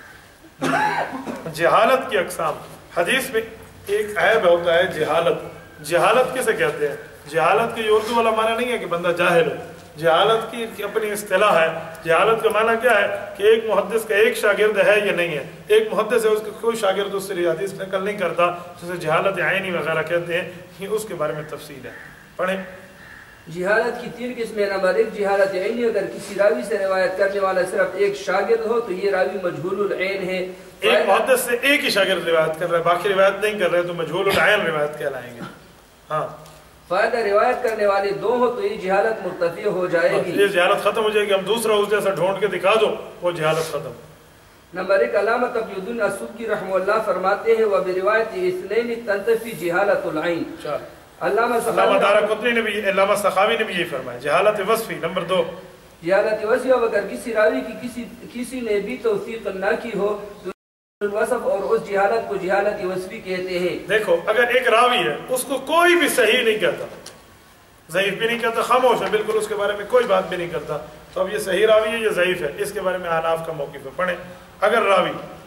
گے. جہالت کی اقسام. حدیث میں ایک عیب ہوتا ہے جہالت. جہالت کسے کہتے ہیں؟ جہالت کے اردو والا معنی نہیں ہے کہ بندہ جاہل ہو، جہالت کی اپنی اصطلاح ہے. جہالت کا معنی کیا ہے کہ ایک محدث کا ایک شاگرد ہے یا نہیں ہے، ایک محدث ہے اس کا کوئی شاگرد اس سے حدیث نقل نہیں کرتا، جسے جہالت عینی وغیرہ کہتے ہیں. یہ اس کے بارے میں تفصیل ہے، پڑھیں. جہالت کی 3 قسمیں. نمبر 1 جہالت عینی، اگر کسی راوی سے روایت کرنے والا صرف ایک شاگرد ہو تو یہ راوی مجہول العین ہے. ایک محدث سے ایک ہی شاگرد روایت کر رہا ہے، باقی روایت نہیں کر رہے تو مجہول العین روایت کہلائیں گے. ہاں فائدہ روایت کرنے والے 2 ہو تو یہ جہالت مرتفع ہو جائے گی، یہ جہالت ختم ہو جائے گی. ہم دوسرا اس جیسا ڈھونڈ کے دکھا دو، وہ جہالت ختم. نمبر 1 علامہ تقی الدین السبکی رحمہ اللہ فرماتے ہیں وبروایت اثنین تنتفی جہالت العین. علامہ دارقطنی نے بھی، علامہ سخاوی نے بھی یہی فرمایا. جہالت وصفی. نمبر 2 جہالت وصفی، اگر کسی راوی کی کسی نے بھی توثیق نہ کی ہو تو الوصف، اور اس جہالت کو جہالت وصفی کہتے ہیں. دیکھو اگر ایک راوی ہے اس کو کوئی بھی صحیح نہیں کہتا، ضعیف بھی نہیں کہتا، خاموش ہے بالکل، اس کے بارے میں کوئی بات بھی نہیں کرتا، تو اب یہ صحیح راوی ہے یا ضعیف ہے؟ اس کے بارے میں احناف کا موقف ہے. پڑھیں. اگر راوی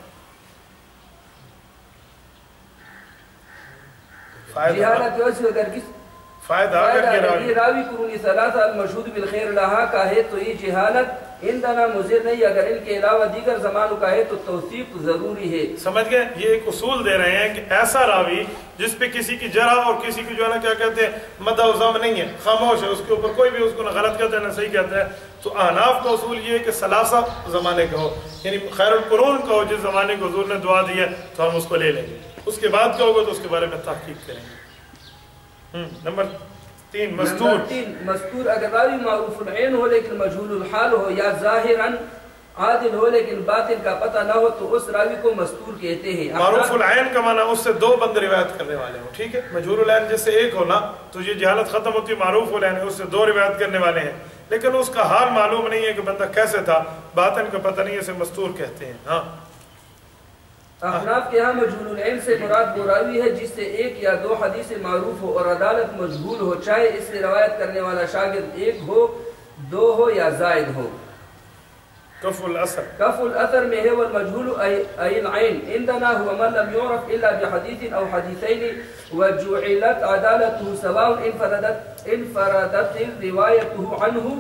جہالت وصفی، اگر کس فائدہ اگر یہ راوی قرون ثلاثہ المشہود بالخیر لہا کا ہے تو یہ جہالت اندنا مضر نہیں، اگر ان کے علاوہ دیگر زمانوں کا ہے تو توثیق ضروری ہے. سمجھ گئے؟ یہ ایک اصول دے رہے ہیں کہ ایسا راوی جس پہ کسی کی جرح اور کسی کی جو ہے نا کیا کہتے ہیں مدح و ذم نہیں ہے، خاموش ہے، اس کے اوپر کوئی بھی اس کو نہ غلط کہتا ہے نہ صحیح کہتا ہے، تو احناف کا اصول یہ ہے کہ ثلاثہ زمانے کا ہو، یعنی خیر القرون کا ہو، جس زمانے کو حضور نے دعا دی ہے تو ہم اس کو لے لیں گے. اس کے بعد کیا ہوگا تو اس کے بارے میں تحقیق کریں گے. نمبر 3 مستور. مستور، اگر راوی معروف العین ہو لیکن مجہول الحال ہو، یا ظاہراً عادل ہو لیکن باطن کا پتہ نہ ہو تو اس راوی کو مستور کہتے ہیں. معروف العین کا معنی اس سے 2 بندے روایت کرنے والے ہوں. ٹھیک ہے. مجہول العین جس سے ایک ہونا تو یہ جہالت ختم ہوتی ہے. معروف العین اس سے 2 روایت کرنے والے ہیں لیکن اس کا حال معلوم نہیں ہے کہ بندہ کیسے تھا، باطن کا پتہ نہیں ہے، اسے مستور کہتے ہیں. ہاں احناف کے ہاں مجہول العین سے مراد وہ راوی ہے جس سے 1 یا 2 حدیث معروف ہو اور عدالت مجہول ہو، چاہے اس سے روایت کرنے والا شاگرد 1 ہو، 2 ہو یا زائد ہو. کف الاثر کف الاثر میں ہے والمجهول أي العين عندنا هو من لم يعرف إلا بحديث أو حديثين وجعلت عدالته سواء انفردت روايته عنه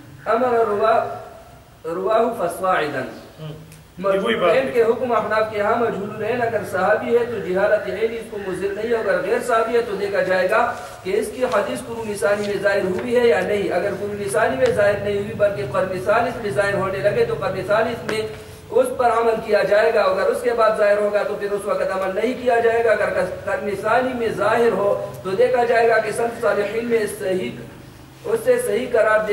أمر رواه فصاعدا. مجهول العين کے حکم احناف کے ہاں مجهول العين اگر صحابی ہے تو جہالت عینی اس کو مضر نہیں ہے، اگر غیر صحابی ہے تو دیکھا جائے گا کہ اس کی حدیث قرون ثانی میں ظاہر ہوئی ہے یا نہیں. اگر قرون ثانی میں ظاہر نہیں ہوئی بلکہ قرن ثالث میں ظاہر ہونے لگے تو قرن ثالث میں اس پر عمل کیا جائے گا. اگر اس کے بعد ظاہر ہوگا تو پھر اس وقت عمل نہیں کیا جائے گا. اگر قرن ثانی میں ظاہر ہو تو دیکھا جائے گا کہ سلف صالحین میں اس سے صحیح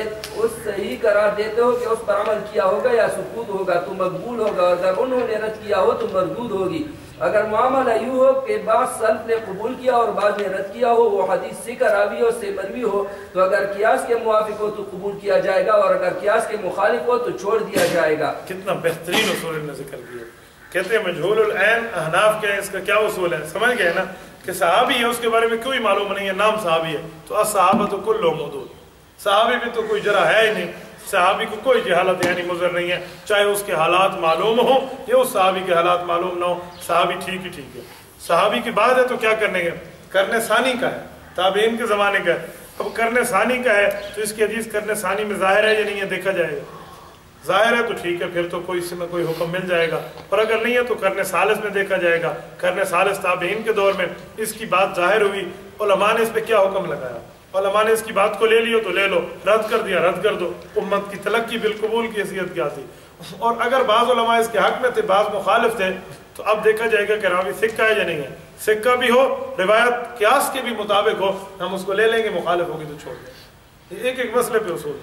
قرار دیتے ہو کہ اس پر عمل کیا ہوگا یا سکوت ہوگا تو مقبول ہوگا. اگر انہوں نے رد کیا ہو تو مردود ہوگی. اگر معاملہ یوں ہو کہ بعض سلف نے قبول کیا اور بعض نے رد کیا ہو، وہ حدیث سے راوی ہو سے مروی ہو، تو اگر قیاس کے موافق ہو تو قبول کیا جائے گا اور اگر قیاس کے مخالف ہو تو چھوڑ دیا جائے گا. کتنا بہترین اصول نے ذکر کیا. کہتے ہیں مجہول العین احناف کے اس کا کیا اصول ہے، سمجھ گئے نا کہ صحابی ہے اس کے بارے میں کوئی معلوم نہیں ہے، نام صحابی ہے تو الصحابہ تو کلهم موجود، صحابی بھی تو کوئی جرح ہے ہی نہیں، صحابی کو کوئی جہالت یعنی مضر نہیں ہے، چاہے اس کے حالات معلوم ہوں یا اس صحابی کے حالات معلوم نہ ہوں، صحابی ٹھیک ہی ٹھیک ہے. صحابی کی بات ہے تو کیا کرنے گے، کرنے ثانی کا ہے، تابعین کے زمانے کا ہے. اب کرنے ثانی کا ہے تو اس کی حدیث کرنے ثانی میں ظاہر ہے یا نہیں ہے دیکھا جائے گا. ظاہر ہے تو ٹھیک ہے، پھر تو کوئی اس میں کوئی حکم مل جائے گا، اور اگر نہیں ہے تو کرنے ثالث میں دیکھا جائے گا. کرنے ثالث تابعین کے دور میں اس کی بات ظاہر ہوئی، علماء نے اس پہ کیا حکم لگایا، علماء نے اس کی بات کو لے لیو تو لے لو، رد کر دیا رد کر دو. امت کی تلقی بالقبول کی حیثیت کیا تھی. اور اگر بعض علماء اس کے حق میں تھے بعض مخالف تھے تو اب دیکھا جائے گا کہ راوی سکہ ہے یا نہیں ہے. سکہ بھی ہو، روایت قیاس کے بھی مطابق ہو، ہم اس کو لے لیں گے، مخالف ہوگی تو چھوڑ دیں. ایک ایک مسئلے پہ اصول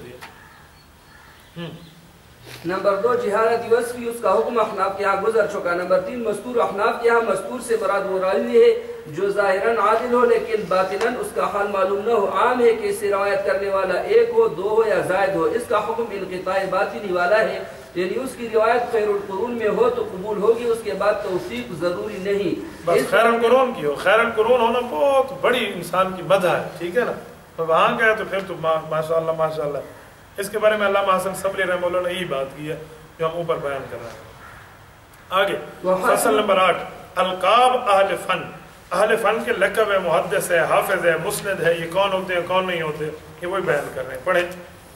دیے. نمبر 2 جہالت وصفی، اس کا حکم احناف کے یہاں گزر چکا. نمبر 3 مستور، احناف کے یہاں مستور سے مراد وہ راوی ہے جو ظاہراً عادل ہو لیکن باطناً اس کا حال معلوم نہ ہو. عام ہے کہ اس سے روایت کرنے والا ایک ہو، دو ہو یا زائد ہو. اس کا حکم انقطاع باطنی والا ہے، یعنی اس کی روایت خیر القرون میں ہو تو قبول ہوگی، اس کے بعد توثیق ضروری نہیں. بس خیر القرون کی ہو، خیر القرون ہونا بہت بڑی انسان کی مدح ہے، ٹھیک ہے نا. وہاں گئے تو پھر تو ماشاء اللہ ماشاء اللہ. اس کے بارے میں علامہ حسن صبری رحمہ اللہ نے یہی بات کی ہے جو ہم اوپر بیان کر رہے ہیں. آگے فصل نمبر 8 القاب اہل فن. اہل فن کے لقب ہے، محدث ہے، حافظ ہے، مسند ہے، یہ کون ہوتے ہیں کون نہیں ہوتے، یہ وہی بیان کر رہے ہیں. پڑھیں.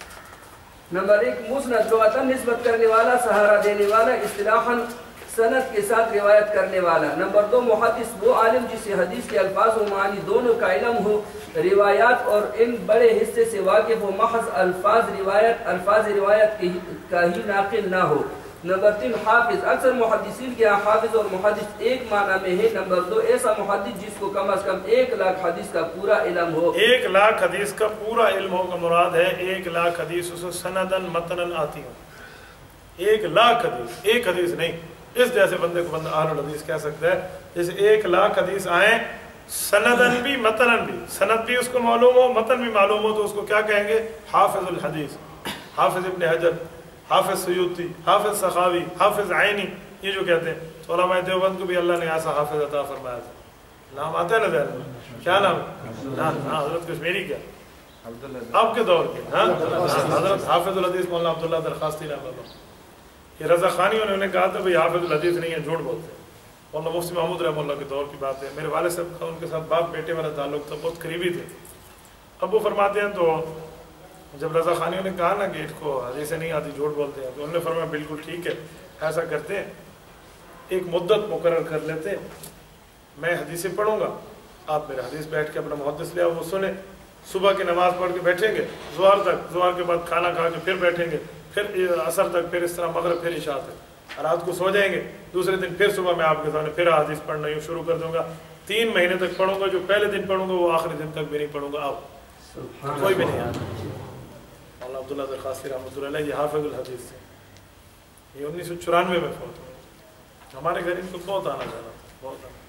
نمبر 1 مسند، لغتاً نسبت کرنے والا، سہارا دینے والا، اصطلاحاً سند کے ساتھ روایت کرنے والا. نمبر 2 محدث، وہ عالم جسے حدیث کے الفاظ و معانی دونوں کا علم ہو، روایات اور ان بڑے حصے سے واقف ہو، محض الفاظ روایت کا ہی ناقل نہ ہو. نمبر 3 حافظ، اکثر محدثین کے یہاں حافظ اور محدث ایک معنی میں ہے. نمبر 2 ایسا محدث جس کو کم از کم 1 لاکھ حدیث کا پورا علم ہو. 1 لاکھ حدیث کا پورا علم ہو کا مراد ہے 1 لاکھ حدیث اسے سندن متنن آتی ہو. 1 لاکھ حدیث، ایک حدیث نہیں. اس جیسے بندے کو بندہ اہل الحدیث کہہ سکتا ہے. جیسے 1 لاکھ حدیث آئیں سندن بھی متنن بھی، سند بھی اس کو معلوم ہو متن بھی معلوم ہو تو اس کو کیا کہیں گے، حافظ الحدیث. حافظ ابن حجر، حافظ سیوطی، حافظ سخاوی، حافظ عینی، یہ جو کہتے ہیں. تو علماء دیوبند کو بھی اللہ نے ایسا حافظ عطا فرمایا تھا. نام آتا ہے نا ذہن میں، کیا نام ہے؟ ہاں حضرت کشمیری کیا اب کے دور کے حضرت حافظ الحدیث مولانا عبداللہ درخواستی رحمۃ اللہ. یہ رضا خانی انہوں نے کہا تھا بھئی حافظ الحدیث نہیں ہے، جھوٹ بولتے ہیں. مولانا مفتی محمود رحمہ اللہ کے دور کی بات ہے. میرے والد صاحب کا ان کے ساتھ باپ بیٹے والا تعلق تھا، بہت قریبی تھے. اب وہ فرماتے ہیں تو جب رضا خانیوں نے کہا نا کہ اس کو حدیثیں نہیں آتی، جھوٹ بولتے ہیں، تو انہوں نے فرمایا بالکل ٹھیک ہے، ایسا کرتے ہیں ایک مدت مقرر کر لیتے ہیں، میں حدیثیں پڑھوں گا، آپ میرے حدیث بیٹھ کے اپنا محدث لے آؤ، وہ سنیں. صبح کی نماز پڑھ کے بیٹھیں گے ظہر تک، ظہر کے بعد کھانا کھا کے پھر بیٹھیں گے، پھر عصر تک، پھر اس طرح مغرب، پھر عشاء تک، رات کو سو جائیں گے. دوسرے دن پھر صبح میں آپ کے سامنے پھر حدیث پڑھنا یوں شروع کر دوں گا. 3 مہینے تک پڑھوں گا. جو پہلے دن پڑھوں گا وہ آخری دن تک بھی نہیں پڑھوں گا. اب کوئی بھی نہیں آتا. مولانا عبداللہ درخواستی رحمۃ اللہ علیہ یہ حافظ الحدیث تھے. یہ 1994 میں فوت ہوئے. ہمارے گھر ان کو بہت آنا جانا تھا، بہت آنا.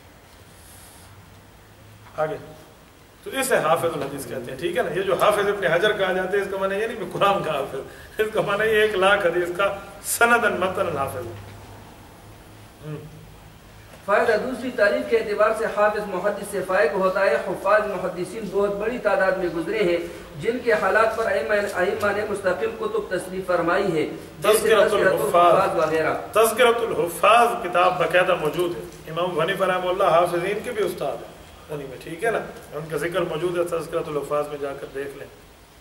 آگے تو اسے حافظ الحدیث کہتے ہیں، ٹھیک ہے نا. یہ جو حافظ ابن حجر کہا جاتے ہیں اس کا معنی یہ نہیں کہ قرآن کا حافظ، اس کا معنی یہ 1 لاکھ حدیث کا سندن متن حافظ. فائدہ دوسری تعریف کے اعتبار سے حافظ محدث سے فائق ہوتا ہے۔ حفاظ محدثین بہت بڑی تعداد میں گزرے ہیں جن کے حالات پر ائمہ نے مستقل کتب تصنیف فرمائی ہے، تذکرۃ الحفاظ وغیرہ۔ تذکرۃ الحفاظ کتاب باقاعدہ موجود ہے، امام ابو حنیفہ رحمہ اللہ حافظین کے بھی استاد ہیں انہی میں، ٹھیک ہے نا، ان کا ذکر موجود ہے تذکرۃ الحفاظ میں، جا کر دیکھ لیں۔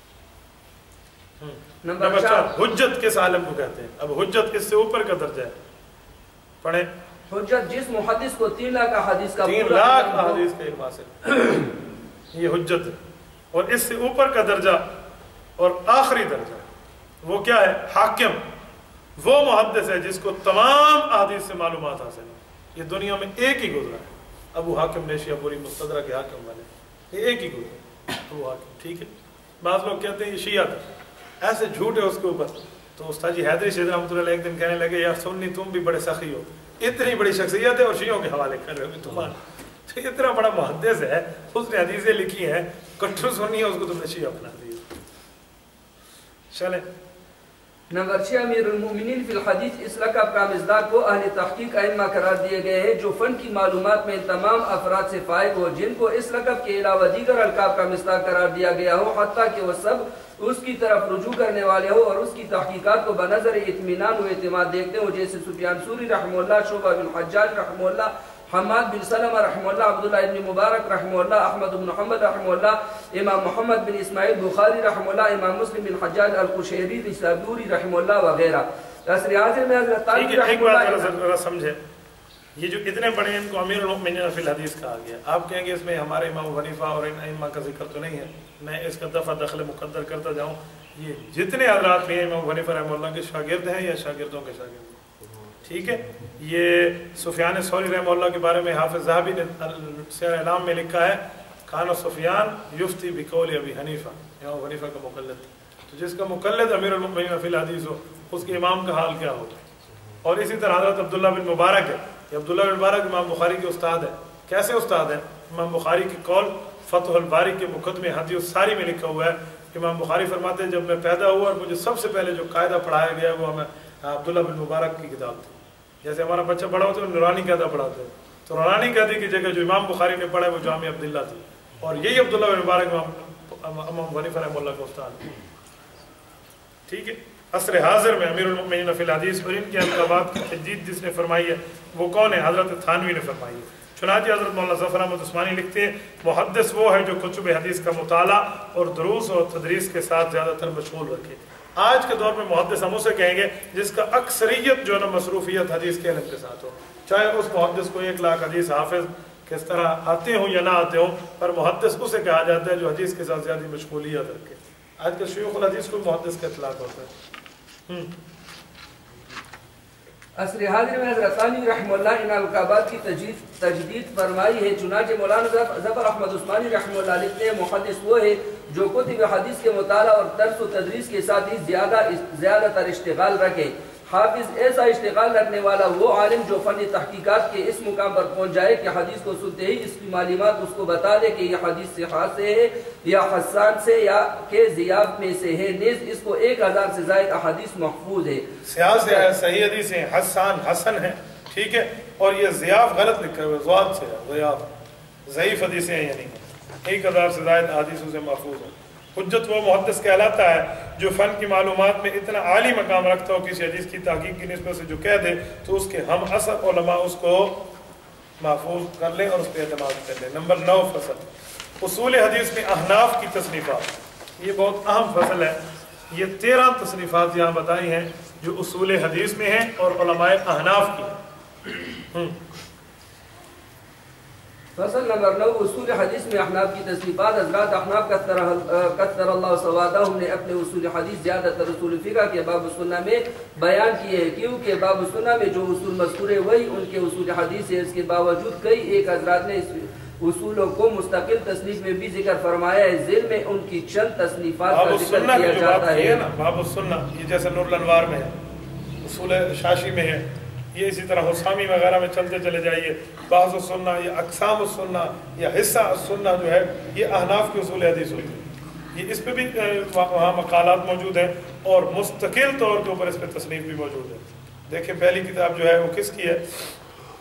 نمبر 4 حجت کس عالم کو کہتے ہیں؟ اب حجت کس سے اوپر کا درجہ ہے، پڑھیں۔ حجت جس محدث کو 3 لاکھ احادیث کا 3 لاکھ احادیث کا علم حاصل، یہ حجت ہے۔ اور اس سے اوپر کا درجہ اور آخری درجہ وہ کیا ہے؟ حاکم، وہ محدث ہے جس کو تمام احادیث سے معلومات حاصل ہیں۔ یہ دنیا میں ایک ہی گزرا ہے، ابو حاکم نیشابوری مستدرک کے حاکم والے، یہ ایک ہی گزرا ابو حاکم، ٹھیک ہے۔ بعض لوگ کہتے ہیں یہ شیعہ تھا، ایسے جھوٹ ہے اس کے اوپر۔ تو استاد جی حیدری شیخ رحمۃ اللہ علیہ ایک دن کہنے لگے یار سنی تم بھی بڑے سخی ہو، اتنی بڑی شخصیت ہے اور شیعوں کے حوالے کر رہے ہو تمہارا، تو اتنا بڑا محدث ہے، اس نے حدیثیں لکھی ہیں، کٹر سنی ہے، اس کو تم نے شیعہ بنا دیا۔ چلیں نمبر 6 امیر المومنین فی الحدیث، اس لقب کا مصداق کو اہل تحقیق ائمہ قرار دیے گئے ہیں جو فن کی معلومات میں تمام افراد سے فائق ہو، جن کو اس لقب کے علاوہ دیگر القاب کا مصداق قرار دیا گیا ہو، حتیٰ کہ وہ سب اس کی طرف رجوع کرنے والے ہو اور اس کی تحقیقات کو بنظر اطمینان و اعتماد دیکھتے ہو، جیسے سفیان ثوری رحمہ اللہ، شعبہ بن حجاج رحمہ اللہ، حماد بن سلمہ رحمہ اللہ، عبداللہ ابن مبارک رحمہ اللہ، احمد بن حنبل رحمہ اللہ، امام محمد بن اسماعیل بخاری رحمہ اللہ، امام مسلم بن حجاج القشیری نسابوری رحمہ اللہ وغیرہ۔ عصر حاضر میں حضرت طالب ایک رحمہ بات اللہ ذرا سمجھیں، یہ جو اتنے بڑے ہیں ان کو امیر المؤمنین فی الحدیث کہا گیا، آپ کہیں گے اس میں ہمارے امام ابو حنیفہ اور ان ائمہ کا ذکر تو نہیں ہے، میں اس کا دفع دخل مقدر کرتا جاؤں، یہ جتنے حضرات بھی ہیں امام ابو حنیفہ رحمہ اللہ کے شاگرد ہیں یا شاگردوں کے شاگرد، ٹھیک ہے۔ یہ سفیان ثوری رحمہ اللہ کے بارے میں حافظ ذہبی نے سیر اعلام میں لکھا ہے، کان سفیان یفتی بقول ابی حنیفہ، امام ابو حنیفہ کا مقلد، تو جس کا مقلد امیر المؤمنین فی الحدیث ہو اس کے امام کا حال کیا ہوگا۔ اور اسی طرح حضرت عبداللہ بن مبارک ہے، یہ عبداللہ بن مبارک امام بخاری کے استاد ہیں، کیسے استاد ہیں؟ امام بخاری کی قول فتح الباری کے مقدمے حدیث ساری میں لکھا ہوا ہے، امام بخاری فرماتے ہیں جب میں پیدا ہوا اور مجھے سب سے پہلے جو قاعدہ پڑھایا گیا وہ ہمیں عبداللہ بن مبارک کی کتاب تھی۔ جیسے ہمارا بچہ بڑا ہوتا ہے نورانی قاعدہ پڑھاتے ہیں، تو نورانی قاعدے کی جگہ جو امام بخاری نے پڑھا ہے وہ جامع عبداللہ تھی، اور یہی عبداللہ بن مبارک امام ابو حنیفہ رحمہ اللہ کا استاد ہے، ٹھیک ہے۔ عصر حاضر میں امیر المؤمنین فی الحدیث اور ان کے القابات کی تجدید جس نے فرمائی ہے وہ کون ہے؟ حضرت تھانوی نے فرمائی ہے۔ چنانچہ حضرت مولانا ظفر احمد عثمانی لکھتے ہیں محدث وہ ہے جو کتب حدیث کا مطالعہ اور دروس اور تدریس کے ساتھ زیادہ تر مشغول رکھے۔ آج کے دور میں محدث ہم اسے کہیں گے جس کا اکثریت جو ہے نا مصروفیت حدیث کے علم کے ساتھ ہو، چاہے اس محدث کو 1 لاکھ حدیث حافظ کس طرح آتے ہوں یا نہ آتے ہوں، پر محدث اسے کہا جاتا ہے جو حدیث کے ساتھ زیادہ مشغولیت رکھے۔ آج کل شیوخ الحدیث کو محدث کا اطلاق ہوتا ہے۔ عصر حاضر میں حضرت ثانوی رحمہ اللہ ان القابات کی تجدید فرمائی ہے۔ چنانچہ مولانا ظفر احمد عثمانی رحمہ اللہ لکھتے ہیں محدث وہ ہے جو کتب حدیث کے مطالعہ اور درس و تدریس کے ساتھ ہی زیادہ تر اشتغال رکھے۔ حافظ ایسا اشتغال رکھنے والا وہ عالم جو فن تحقیقات کے اس مقام پر پہنچ جائے کہ حدیث کو سنتے ہی اس کی معلومات اس کو بتا دے کہ یہ حدیث صحاح سے ہے یا حسان سے یا کہ ضیاف میں سے ہے، نیز اس کو 1000 سے زائد احادیث محفوظ ہے۔ صحاح سے ہے، صحیح حدیث ہیں، حسان حسن ہے، ٹھیک ہے، اور یہ ضیاف غلط لکھا ہوا ہے، ضاد سے ہے، ضیاف ضعیف حدیثیں ہیں، یعنی 1000 سے زائد احادیث سے محفوظ ہیں۔ حجت وہ محدث کہلاتا ہے جو فن کی معلومات میں اتنا عالی مقام رکھتا ہو کسی حدیث کی تحقیق کی نسبت سے جو کہہ دے تو اس کے ہم اثر علماء اس کو محفوظ کر لیں اور اس پہ اعتماد کر لیں۔ نمبر 9 فصل اصول حدیث میں احناف کی تصنیفات، یہ بہت اہم فصل ہے۔ یہ 13 تصنیفات یہاں بتائی ہیں جو اصول حدیث میں ہیں اور علماء احناف کی۔ فصل نمبر 9 اصول حدیث میں احناف کی تصنیفات۔ حضرات احناف کثر اللہ سوادہم نے اپنے اصول حدیث زیادہ تر اصول فقہ کے باب السنہ میں بیان کیے ہیں، کیونکہ باب السنہ میں جو اصول مذکور ہے وہی ان کے اصول حدیث ہے۔ اس کے باوجود کئی ایک حضرات نے اس اصولوں کو مستقل تصنیف میں بھی ذکر فرمایا ہے، ذیل میں ان کی چند تصنیفات کا ذکر کیا جاتا ہے۔ باب السنہ یہ جیسے نور الانوار میں ہے، اصول شاشی میں ہے، یہ اسی طرح حسامی وغیرہ میں چلتے چلے جائیے، بعض السنہ یا اقسام السنہ یا حصہ السنہ جو ہے یہ احناف کی اصول حدیث ہوتی ہے۔ یہ اس پہ بھی وہاں مقالات موجود ہیں اور مستقل طور کے اوپر اس پہ تصنیف بھی موجود ہے۔ دیکھیں پہلی کتاب جو ہے وہ کس کی ہے؟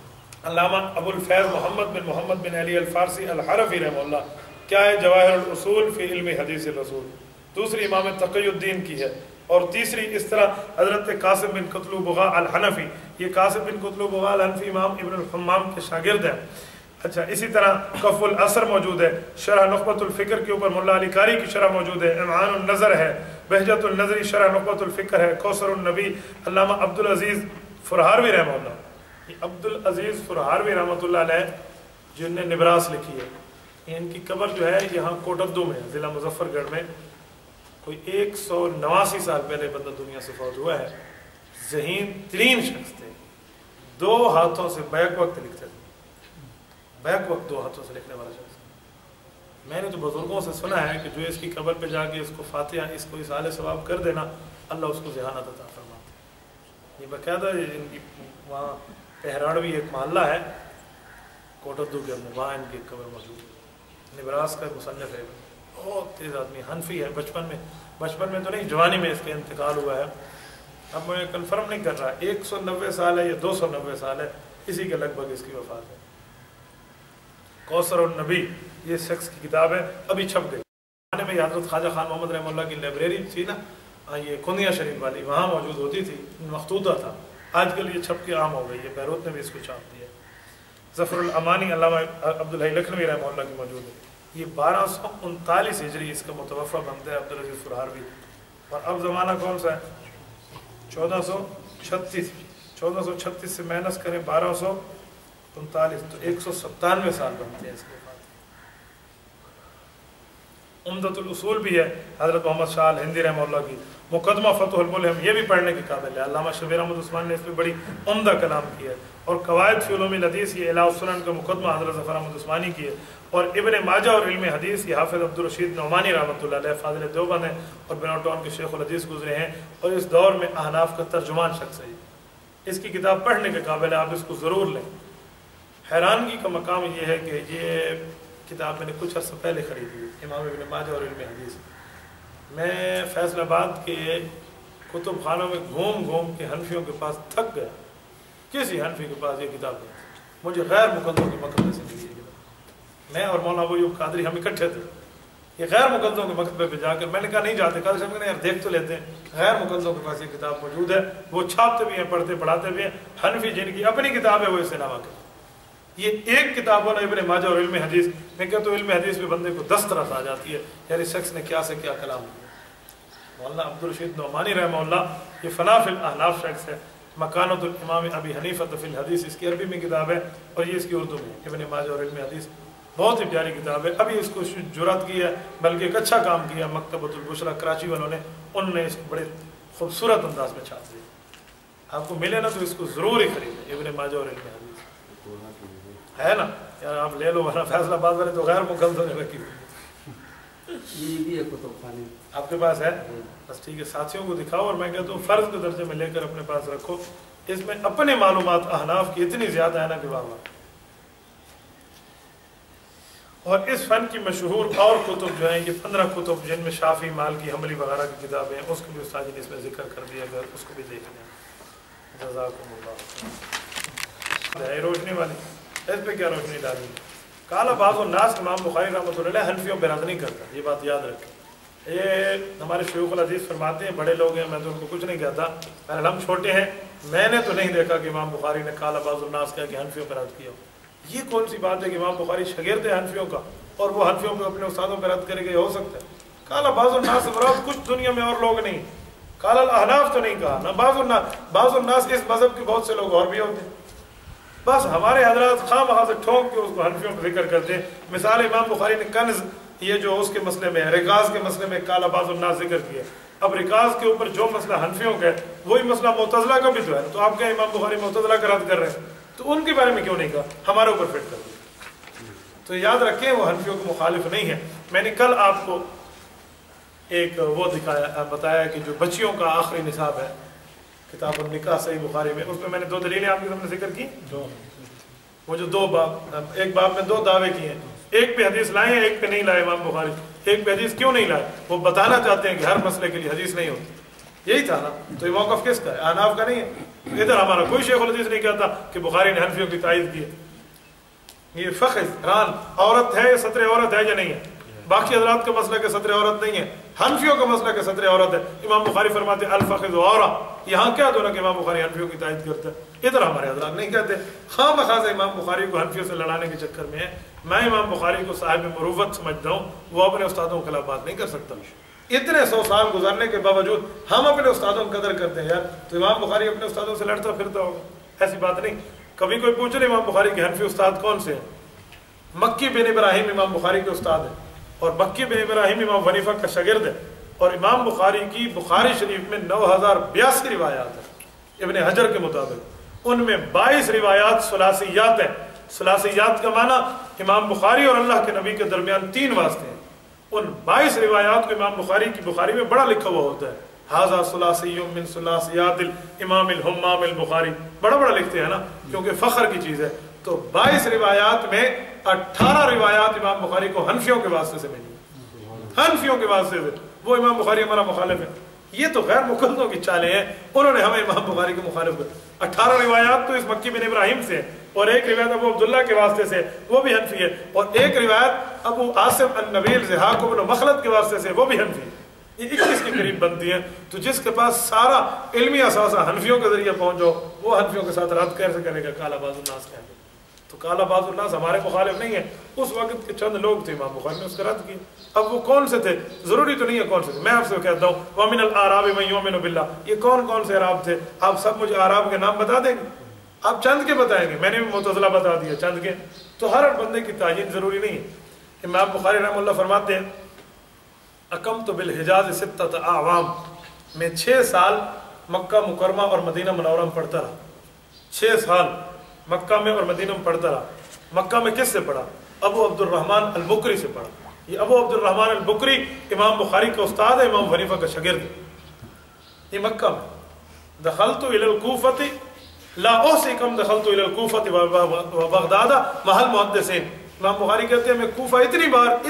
علامہ ابو الفیض محمد بن علی الفارسی الحرفی رحمہ اللہ کیا ہے جواہر الاصول فی علم حدیث الرسول، دوسری امام تقی الدین کی ہے، اور تیسری اس طرح حضرت قاسم بن قتلو بغا الحنفی، یہ قاسم بن قتلو بغا الحنفی امام ابن الحمام کے شاگرد ہیں۔ اچھا اسی طرح کف العصر موجود ہے، شرح نخبۃ الفکر کے اوپر ملا علی قاری کی شرح موجود ہے، امعان النظر ہے، بہجت النظری شرح نخبۃ الفکر ہے، کوثر النبی علامہ عبدالعزیز فرہاروی رحمہ اللہ، یہ عبدالعزیز فرہاروی رحمۃ اللہ علیہ جن نے نبراس لکھی ہے، ان کی قبر جو ہے یہاں کوٹدو میں ضلع مظفر گڑھ میں، کوئی 189 سال پہلے بندہ دنیا سے فوت ہوا ہے، ذہین ترین شخص تھے، 2 ہاتھوں سے بیک وقت لکھتے تھے، بیک وقت 2 ہاتھوں سے لکھنے والا شخص۔ میں نے تو بزرگوں سے سنا ہے کہ جو اس کی قبر پہ جا کے اس کو فاتحہ اس کو اصالِ ثواب کر دینا، اللہ اس کو ذہانت عطا فرماتے۔ یہ باقاعدہ ان کی وہاں پہراڑوی ایک محلہ ہے کوٹدو کے اندر، وہاں ان کی قبر موجود ہے۔ نبراس کا مصنف ہے، بہت تیز آدمی، حنفی ہے، بچپن میں تو نہیں، جوانی میں اس کے انتقال ہوا ہے۔ اب میں کنفرم نہیں کر رہا 190 سال ہے یا 290 سال ہے، اسی کے لگ بھگ اس کی وفات ہے۔ کوثر النبی یہ شخص کی کتاب ہے، ابھی چھپ گئی۔ میں حضرت خواجہ خان محمد رحمہ اللہ کی لائبریری تھی نا، یہ کنیا شریف والی، وہاں موجود ہوتی تھی، مخطوطہ تھا، آج کل یہ چھپ کے عام ہو گئی ہے، بیروت نے بھی اس کو چھاپ دیا۔ ظفر الامانی علامہ عبدالحی لکھنوی رحمہ اللہ کی موجود ہے، یہ 1239 ہجری اس کا متوفہ بنتا ہے عبدالعزیز فرہاروی، اور اب زمانہ کون سا ہے؟ 1436 سے مائنس کریں 1239 تو 197 سال بنتے ہیں اس کے بعد۔ عمدۃ الاصول بھی ہے حضرت محمد شاہ الہندی رحمہ اللہ کی، مقدمہ فتح الملہم یہ بھی پڑھنے کے قابل ہے، علامہ شبیر احمد عثمان نے اس میں بڑی عمدہ کلام کیا ہے، اور قواعد فی علوم الحدیث یہ اعلاء السنن کا مقدمہ حضرت ظفر احمد عثمانی کی ہے، اور ابن ماجہ اور علم حدیث یہ حافظ عبدالرشید نعمانی رحمۃ اللہ علیہ فاضل دیوبند ہیں اور بناؤ ٹاؤن کے شیخ الحدیث گزرے ہیں، اور اس دور میں احناف کا ترجمان شخص ہے۔ اس کی کتاب پڑھنے کے قابل ہے، آپ اس کو ضرور لیں۔ حیرانگی کا مقام یہ ہے کہ یہ کتاب میں نے کچھ عرصہ پہلے خریدی ہے، امام ابن ماجہ اور علم حدیث۔ میں فیصل آباد کے کتب خانوں میں گھوم کے حنفیوں کے پاس تھک گیا، کسی حنفی کے پاس یہ کتاب نہیں، مجھے غیر مقدموں کے مکتبے سے ملی یہ کتاب۔ میں اور مولانا ابو ایوب قادری ہم اکٹھے تھے، یہ غیر مقدموں کے مکتبے پہ جا کر میں نے کہا نہیں جاتے، قادری صاحب نے یار دیکھ تو لیتے ہیں، غیر مقدموں کے پاس یہ کتاب موجود ہے، وہ چھاپتے بھی ہیں، پڑھتے پڑھاتے بھی ہیں، حنفی جن کی اپنی کتاب ہے وہ اس سے نہ واقف۔ یہ ایک کتاب ہونا ابن ماجہ اور علم حدیث، میں کہتا ہوں علم حدیث میں بندے کو 10 طرح آ جاتی ہے، یار اس شخص نے کیا سے کیا کلام کیا۔ مولانا عبدالرشید نعمانی رحمہ اللہ یہ فنا فی الاحناف شخص ہے، مکانۃ الامام ابی حنیفہ فی الحدیث اس کی عربی میں کتاب ہے، اور یہ اس کی اردو میں ابن ماجہ اور علم حدیث، بہت ہی پیاری کتاب ہے۔ ابھی اس کو جرات کی ہے، بلکہ ایک اچھا کام کیا مکتبۃ البشرا کراچی والوں نے، انہوں نے اس کو بڑے خوبصورت انداز میں چھاپ دیا۔ آپ کو ملے نا تو اس کو ضرور ہی خریدیں، ابن ماجہ اور علم حدیث ہے نا یار، آپ لے لو، ورنہ فیصلہ آباد والے تو غیر مقدموں نے رکھی ہوئی۔ یہ بھی ہے کتب خانے آپ کے پاس ہے؟ بس ٹھیک ہے، ساتھیوں کو دکھاؤ، اور میں کہتا ہوں فرض کے درجے میں لے کر اپنے پاس رکھو، اس میں اپنے معلومات احناف کی اتنی زیادہ ہے نا کہ واہ۔ اور اس فن کی مشہور اور کتب جو ہیں یہ 15 کتب جن میں شافعی، مالکی، حنبلی وغیرہ کی کتابیں ہیں، اس کو بھی استاد نے اس میں ذکر کر دیا، اگر اس کو بھی دیکھ لیں۔ جزاکم اللہ۔ روشنی والی اس پہ کیا روشنی ڈالی؟ کالا بعض الناس، امام بخاری رحمۃ اللہ علیہ حنفیوں پہ رد نہیں کرتا، یہ بات یاد رکھیں۔ یہ ہمارے شیوخ الحدیث فرماتے ہیں، بڑے لوگ ہیں، میں تو ان کو کچھ نہیں کہتا، پہلے ہم چھوٹے ہیں، میں نے تو نہیں دیکھا کہ امام بخاری نے کالا بعض الناس کہا کہ حنفیوں پہ رد کیا۔ یہ کون سی بات ہے کہ امام بخاری شاگرد ہے حنفیوں کا اور وہ حنفیوں پہ اپنے استادوں پہ رد کرے گا؟ یہ ہو سکتا ہے؟ کالا بعض الناس سے مراد کچھ دنیا میں اور لوگ نہیں، کالا الاحناف تو نہیں کہا نا، بعض الناس اس مذہب کے بہت سے لوگ اور بھی ہوتے ہیں، بس ہمارے حضرات خواہ وہاں سے ٹھونک کے اس کو حنفیوں پہ ذکر کرتے ہیں۔ مثال امام بخاری نے کنز یہ جو اس کے مسئلے میں ہے، رکاز کے مسئلے میں کالا بعض الناس ذکر کیا، اب رکاز کے اوپر جو مسئلہ حنفیوں کا ہے وہی مسئلہ معتزلہ کا بھی تو ہے، تو آپ کیا امام بخاری معتزلہ کا رد کر رہے ہیں؟ تو ان کے بارے میں کیوں نہیں کہا، ہمارے اوپر فٹ کر دیا؟ تو یاد رکھیں وہ حنفیوں کے مخالف نہیں ہے۔ میں نے کل آپ کو ایک وہ بتایا کہ جو بچیوں کا آخری نصاب ہے کتاب النکاح صحیح بخاری میں، اس میں نے 2 دلیلیں آپ کے سامنے ذکر کی، وہ جو 2 باب، ایک باب میں 2 دعوے کیے ہیں، ایک پہ حدیث لائے ہیں، ایک پہ نہیں لائے امام بخاری۔ ایک پہ حدیث کیوں نہیں لائے؟ وہ بتانا چاہتے ہیں کہ ہر مسئلے کے لیے حدیث نہیں ہوتی، यही था ना, तो ये मौक़िफ़ किसका है? अहनाफ का नहीं है। इधर हमारा कोई शेख उल हदीस नहीं कहता कि बुखारी ने हनफियों की तायद की है। ये फ़ख़्र रान औरत है, सत्र औरत है या नहीं है? बाकी हज़रात का मसला के सत्र औरत नहीं है, हनफियों का मसला के सत्र औरत है। इमाम बुखारी फरमाते अल फ़ख़्र औरा, यहाँ क्या दो ना कि इमाम बुखारी हनफियों की तायद करता है। इधर हमारे हज़रात नहीं कहते। खामख़ा इमाम बुखारी को हनफियों से लड़ाने के चक्कर में है। मैं इमाम बुखारी को साहिब मुरुव्वत समझता हूँ, वो अपने उस्तादों के खिलाफ बात नहीं कर सकता। इतने 100 साल गुजरने के बावजूद हम अपने उस्तादों की कदर करते हैं यार, तो इमाम बुखारी अपने उस्तादों से लड़ता फिरता होगा? ऐसी बात नहीं। कभी कोई पूछ रहे इमाम बुखारी के हनफी उस्ताद कौन से हैं? मक्की बिन इब्राहिम इमाम बुखारी के उस्ताद हैं, और मक्की बिन इब्राहिम इमाम हनीफा का शागिर्द है। और इमाम बुखारी की बुखारी शरीफ में 9082 रिवायात है इब्न हजर के मुताबिक। उनमें 22 रिवायात सुलासियात हैं। सुलासियात का माना इमाम बुखारी और अल्लाह के नबी के दरमियान 3 वास्ते हैं। उन 22 रिवायात को इमाम बुखारी की बुखारी में बड़ा लिखा हुआ होता है, हाजा सुलासियुम मिन सुलासियातिल इमामिल हुम्मामिल बुखारी, बड़ा बड़ा लिखते हैं ना, क्योंकि फ़ख्र की चीज़ है। तो 22 रिवायात में 18 रिवायात इमाम बुखारी को हनफियों के वास्ते से मिली, हनफियों के वास्ते से। वो इमाम बुखारी हमारा मुखालिफ है। ये तो गैर मुक़ल्लिदों की चालें हैं, उन्होंने हमें इमाम बुखारी के मुखालिफ कर। 18 रिवायात तो इस मक्की बिन इब्राहिम से, और एक रिवायत अबू अब्दुल्ला के वास्ते से, वो भी हनफी है, और एक रिवायत अबू आसिम अन-नबील ज़हाक इब्न मखलद के वास्ते से, वो भी हनफी है। ये 21 के करीब बनती है। तो जिसके पास सारा इल्मी असासा हनफियों के जरिए पहुंच जाओ, वो हनफियों के साथ रद्द कैसे करेगा? काला बाजुन्नास कहेंगे। तो काला बाजुन्नास हमारे मुखालिफ नहीं है, उस वक्त के चंद लोग थे, इमाम बुखारी ने उसका रद्द किया। अब वो कौन से थे जरूरी तो नहीं है कौन से थे। मैं आपसे कहता हूँ वमिनल आराबि मन युमिनु बिल्लाह, ये कौन कौन से अराब थे? आप सब मुझे आराब के नाम बता देंगे? आप चंद के बताएंगे? मैंने भी मुतज़िला बता दिया चंद के। तो हर बंदे की तायीन जरूरी नहीं है। इमाम बुखारी रहमतुल्लाह फरमाते हैं अकम तो बिल हिजाज सित्तत आवाम, में 6 साल मक्का मुकरमा और मदीना मुनव्वरा में पढ़ता रहा। 6 साल मक्का में और मदीना में पढ़ता रहा। मक्का में किससे पढ़ा? अबू अब्दुर्रहमान अल-बुकरी से पढ़ा। ये अबू अब्दुर्रहमान अल-बुकरी इमाम बुखारी का उस्ताद है, इमाम हनीफा का शागिर्द। ये मक्का में दखलतु इलल कूफती ला उहसिकम दखलतु इलल कूफती व बगदाद महल मुहद्दिसीन। इमाम बुखारी कहते हैं मैं कूफा इतनी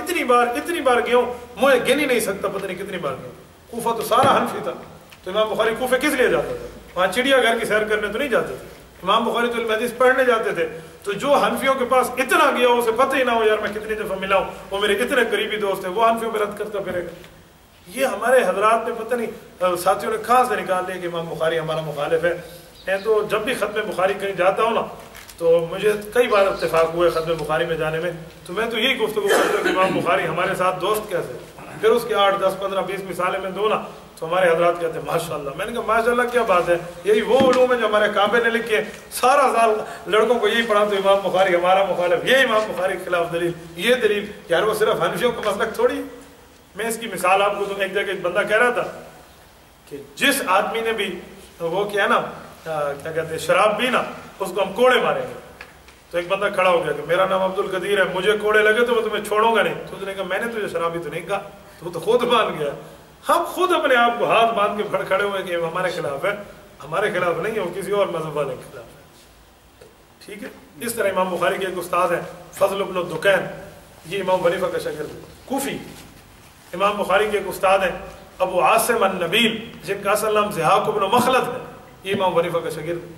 बार गया हूँ, मुझे गिन ही नहीं सकता, पता नहीं कितनी बार गया। कूफा तो सारा हनफी था, तो इमाम बुखारी कूफे किस लिए जाता था? वहाँ चिड़ियाघर की सैर करने तो नहीं जाते थे। इमाम बुखारी तो हदीस पढ़ने जाते थे। तो जो हनफियों के पास इतना गया उसे पता ही ना हो यार मैं कितनी दफ़ा मिला हूँ, वो मेरे इतने करीबी दोस्त है, वो हनफियों में रद्द करता फिरेगा। ये हमारे हजरात ने पता नहीं साथियों ने कहाँ से निकाल लिया कि इमाम बुखारी हमारा मुखालिफ है। तो जब भी ख़त्म बुखारी कहीं जाता हूँ ना, तो मुझे कई बार इत्तेफाक हुए ख़त्म बुखारी में जाने में, तो मैं तो यही गुफ्तगू करता हूँ कि इमाम बुखारी हमारे साथ दोस्त कैसे। फिर उसके 8, 10, 15, 20 मिसालें में दो ना, तो हमारे हजरात कहते हैं माशाल्लाह। मैंने कहा माशाल्लाह क्या बात है, यही वो उलूम है जो हमारे काबे ने लिखे। सारा साल लड़कों को यही पढ़ा तो इमाम बुखारी हमारा मुखालिफ, ये इमाम बुखारी के खिलाफ दलील, ये दलील। यार वो सिर्फ हनफियों का मसलक थोड़ी। मैं इसकी मिसाल आपको तो एक जगह एक बंदा कह रहा था कि जिस आदमी ने भी वो क्या है ना, क्या कहते हैं, शराब पी ना, उसको हम कोड़े मारेंगे। तो एक बंदा खड़ा हो गया कि मेरा नाम अब्दुल कदीर है, मुझे कोड़े लगे तो मैं तुम्हें छोड़ूंगा नहीं। तो उसने कहा मैंने तुझे शराबी तो नहीं कहा, तो तो खुद मान गया। हम खुद अपने आप को हाथ बांध के खड़े हुए कि हमारे खिलाफ है, हमारे खिलाफ नहीं है, वो किसी और मजहब वाले के खिलाफ है। ठीक है। इस तरह इमाम बुखारी के एक उस्ताद हैं फजल इब्न दुकैन, ये इमाम हनीफा का शागिर्द कूफी। इमाम बुखारी के एक उस्ताद हैं अबू आसिम अन-नबील, जिनका असल नाम ज़हाक इब्न मखलद है, ये इमाम हनीफा का शागिर्द।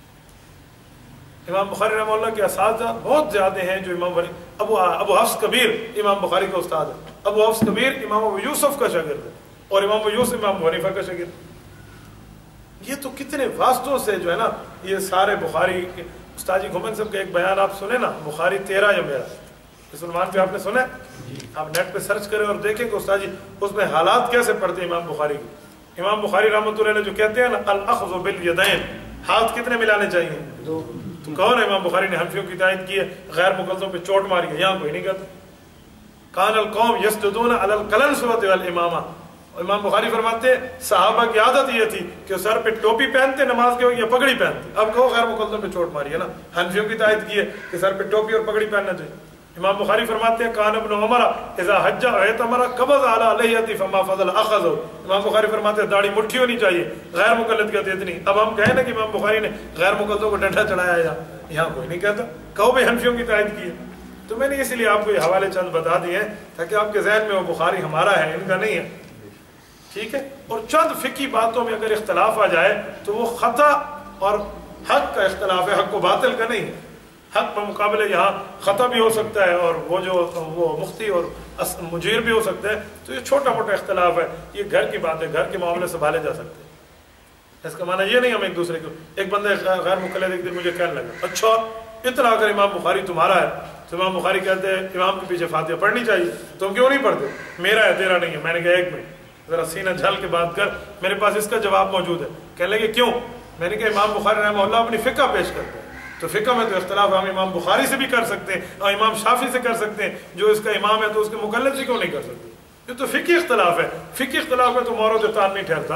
इमाम बुखारी रहमतुल्लाह के असातिज़ा बहुत ज़्यादा हैं जो इमाम अबू हफ्स कबीर इमाम बुखारी का उस्ताद है। अबू हफ्स कबीर इमाम अबू यूसुफ का शागिर्द है, और इमाम यूसुफ इमाम हनीफा का शागिर्द। ये तो कितने वास्तों से जो है ना, ये सारे बुखारी के उस्ताद जी घुमन साहब का एक बयान आप सुने ना, बुखारी तेरा या मेरा, इस उन्वान पे आपने सुना? आप नेट पे सर्च करें और देखें कि उस्ताद जी उसमें हालात कैसे पढ़ते हैं इमाम बुखारी के। इमाम बुखारी रहमतुल्लाह अलैह जो कहते हैं ना अल-अख़्ज़ु बिल यदैन, हाथ कितने मिलाने चाहिए? 2। तो कौन है इमाम बुखारी ने हनफियों की तायद की है, गैर मुक़ल्लिदों पे चोट मारी है? यहाँ कोई नहीं कहता। कानल कौम यस्जुदूना अलल कलनसवति वल इमामा। इमाम बुखारी फरमाते हैं सहाबा की आदत ये थी कि सर पे टोपी पहनते नमाज के या पगड़ी पहनते। अब कहो गैर मुक़ल्लिदों पे चोट मारी है ना, हनफियों की तायद की है कि सर पे टोपी और पगड़ी पहनना चाहिए। इमाम बुखारी फरमाते हैं कान इब्न उमर इज़ा हज्जा अतमरा कबज़ अला लहियति फमा फज़ल अख़ज़। इमाम बुखारी फरमाते हैं दाढ़ी मुट्ठी होनी चाहिए, गैर मुक़ल्लिद कहते इतनी। अब हम कहें ना कि इमाम बुखारी ने गैर मुक़ल्लिदों को डंडा चढ़ाया है, यहाँ कोई नहीं कहता। कहो भाई हनफियों की तायद की है। तो मैंने इसलिए आपको ये हवाले चंद बता दिए हैं ताकि आपके जहन में वो बुखारी हमारा है, इनका नहीं है। ٹھیک ہے، اور چند فقہی باتوں میں اگر اختلاف آ جائے تو وہ خطا اور حق کا اختلاف ہے، حق و باطل کا نہیں ہے۔ حق بمقابلے یہاں خطا بھی ہو سکتا ہے اور وہ مفتی اور مجیر بھی ہو سکتا ہے، تو یہ چھوٹا موٹا اختلاف ہے، یہ گھر کی بات ہے، گھر کے معاملے سنبھالے جا سکتے ہیں۔ اس کا معنی یہ نہیں ہم ایک دوسرے کو، ایک بندہ غیر مقلد ایک دن مجھے کہنے لگا اچھا اتنا اگر امام بخاری تمہارا ہے تو امام بخاری کہتے ہیں امام کے پیچھے فاتحہ پڑھنی چاہیے، تم کیوں نہیں پڑھتے؟ میرا ہے تیرا نہیں ہے۔ میں نے کہا ایک منٹ ذرا سینہ جھل کے بات کر، میرے پاس اس کا جواب موجود ہے۔ کہنے لگے کیوں؟ میں نے کہا امام بخاری رحمہ اللہ اپنی فقہ پیش کرتے ہیں، تو فقہ میں تو اختلاف ہم امام بخاری سے بھی کر سکتے ہیں اور امام شافعی سے کر سکتے ہیں، جو اس کا امام ہے تو اس کے مقلد سے کیوں نہیں کر سکتے؟ یہ تو فقہی اختلاف ہے، فقہی اختلاف میں تو مورد تان نہیں ٹھہرتا،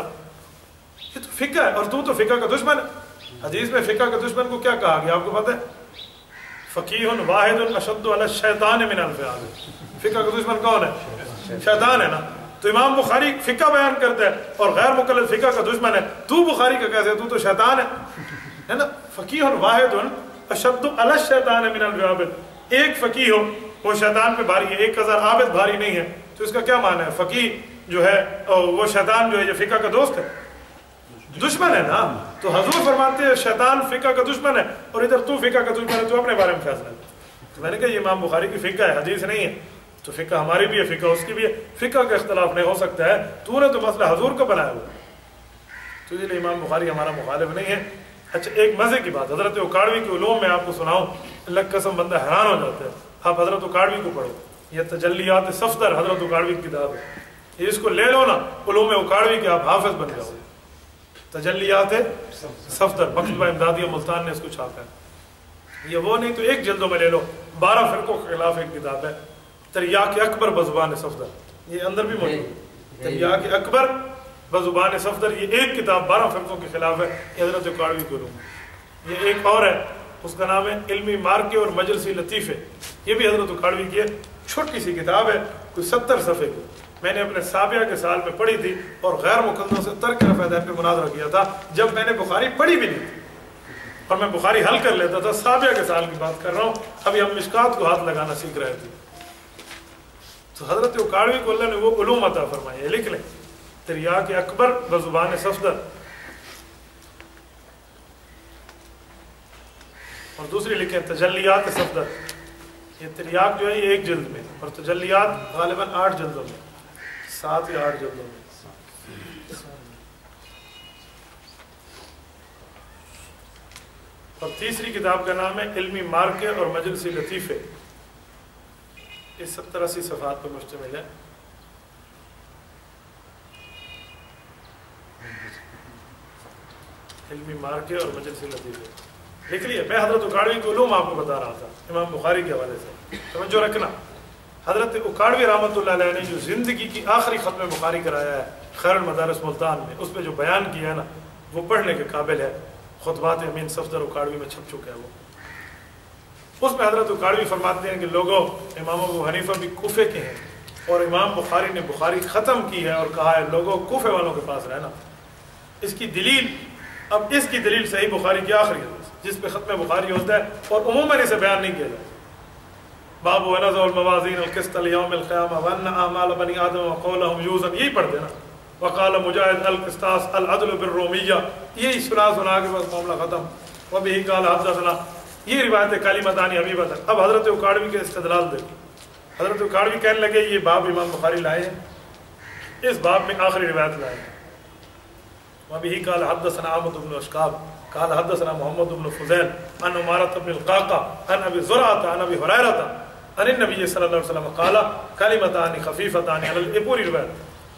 یہ تو فقہ ہے، اور تو فقہ کا دشمن ہے۔ حدیث میں فقہ کے دشمن کو کیا کہا گیا آپ کو پتہ ہے؟ فقیہ واحد اشد علی الشیطان من الف عابد۔ فقہ کا دشمن کون ہے؟ شیطان ہے نا۔ تو امام بخاری فقہ بیان کرتا ہے اور غیر مقلد فقہ کا دشمن ہے، تو بخاری کا کیسے؟ تو شیطان ہے نا۔ فقیہ واحد اشد علی الشیطان من الف عابد، ایک فقیہ ہو وہ شیطان پہ بھاری ہے، 1000 عابد بھاری نہیں ہے، تو اس کا کیا معنی ہے؟ فقیہ جو ہے وہ شیطان جو ہے یہ فقہ کا دوست ہے، دشمن ہے نا۔ تو حضور فرماتے ہیں شیطان فقہ کا دشمن ہے اور ادھر تو فقہ کا دشمن ہے، تو اپنے بارے میں فیصلہ ہے۔ تو میں نے کہا یہ امام بخاری کی فقہ ہے، حدیث نہیں ہے، تو فقہ ہماری بھی ہے، فقہ اس کی بھی ہے، فقہ کا اختلاف نہیں ہو سکتا ہے، تو نے تو مسئلہ حضور کا بنایا ہوا ہے، تو اس لیے امام بخاری ہمارا مخالف نہیں ہے۔ اچھا ایک مزے کی بات، حضرت اکاڑوی کے علوم میں آپ کو سناؤں، اللہ کی قسم بندہ حیران ہو جاتا ہے۔ آپ حضرت اکاڑوی کو پڑھو، یہ تجلیات صفدر حضرت اکاڑوی کی کتاب ہے، اس کو لے لو نا، علوم اکاڑوی کے آپ حافظ بن جاؤ۔ تجلیات صفدر مکتبہ امدادیہ ملتان نے اس کو چھاپا ہے، یہ وہ نہیں تو ایک جلدوں میں لے لو، 12 فرقوں کے خلاف ایک کتاب ہے، تریاق اکبر بزبان صفدر، یہ اندر بھی موجود ہے، تریاق اکبر بزبان صفدر، یہ ایک کتاب 12 فرقوں کے خلاف ہے، یہ حضرت اکاڑوی کے علوم ہے۔ یہ ایک اور ہے، اس کا نام ہے علمی مارکے اور مجلسی لطیفے، یہ بھی حضرت اکاڑوی کی ہے، چھوٹی سی کتاب ہے، کوئی 70 صفحے کی، میں نے اپنے سابعہ کے سال میں پڑھی تھی اور غیر مقدموں سے ترک رفع دین پہ مناظرہ کیا تھا، جب میں نے بخاری پڑھی بھی نہیں تھی اور میں بخاری حل کر لیتا تھا، سابعہ کے سال کی بات کر رہا ہوں، ابھی ہم مشکات کو ہاتھ لگانا سیکھ رہے تھے۔ تو حضرت اکاڑوی کو اللہ نے وہ علوم عطا فرمائے ہیں، لکھ لیں تریاق اکبر بزبان صفدر، اور دوسری لکھیں تجلیات صفدر، یہ تریاق جو ہے یہ ایک جلد میں، اور تجلیات غالباً 8 جلدوں میں، 7 یا 8 جلدوں میں۔ اور تیسری کتاب کا نام ہے علمی مارکے اور مجلسی لطیفے، یہ 70-80 صفحات پر مشتمل ہے۔ علمی مارکے اور مجلسی لطیفے لکھ لیے۔ میں حضرت اکاڑوی کے علوم آپ کو بتا رہا تھا امام بخاری کے حوالے سے، توجہ رکھنا۔ حضرت اکاڑوی رحمۃ اللہ علیہ نے جو زندگی کی آخری ختم بخاری کرایا ہے خیر المدارس ملتان میں، اس پہ جو بیان کیا ہے نا وہ پڑھنے کے قابل ہے، خطبات امین صفدر اکاڑوی میں چھپ چکا ہے وہ۔ اس میں حضرت اکاڑوی فرماتے ہیں کہ لوگوں، امام ابو حنیفہ بھی کوفے کے ہیں اور امام بخاری نے بخاری ختم کی ہے اور کہا ہے لوگوں کوفے والوں کے پاس رہنا۔ اس کی دلیل، اب اس کی دلیل صحیح بخاری کی آخری حدیث جس پہ ختم بخاری ہوتا ہے اور عموماً اسے بیان نہیں کیا جاتا، باب ونضع الموازین القسط لیوم القیامہ وان اعمال بنی آدم وقولهم یوزن، یہی پڑھتے نا، وقال مجاہد القسطاس العدل بالرومیہ، یہی سنا کے بس معاملہ ختم۔ وبہ قال حدثنا، یہ روایت کلمتان حبیبتان۔ اب حضرت اکاڑوی کے استدلال دیکھیں، حضرت اکاڑوی کہنے لگے یہ باب امام بخاری لائے ہیں، اس باب میں آخری روایت لائے ہیں۔ وبه قال حدثنا عمرو بن اشقاب قال حدثنا محمد بن فضيل عن عمارة بن القعقاع عن ابي زرعة عن ابي هريرة عن النبي صلى الله عليه وسلم قال كلمتان خفيفتان على الابور روایت۔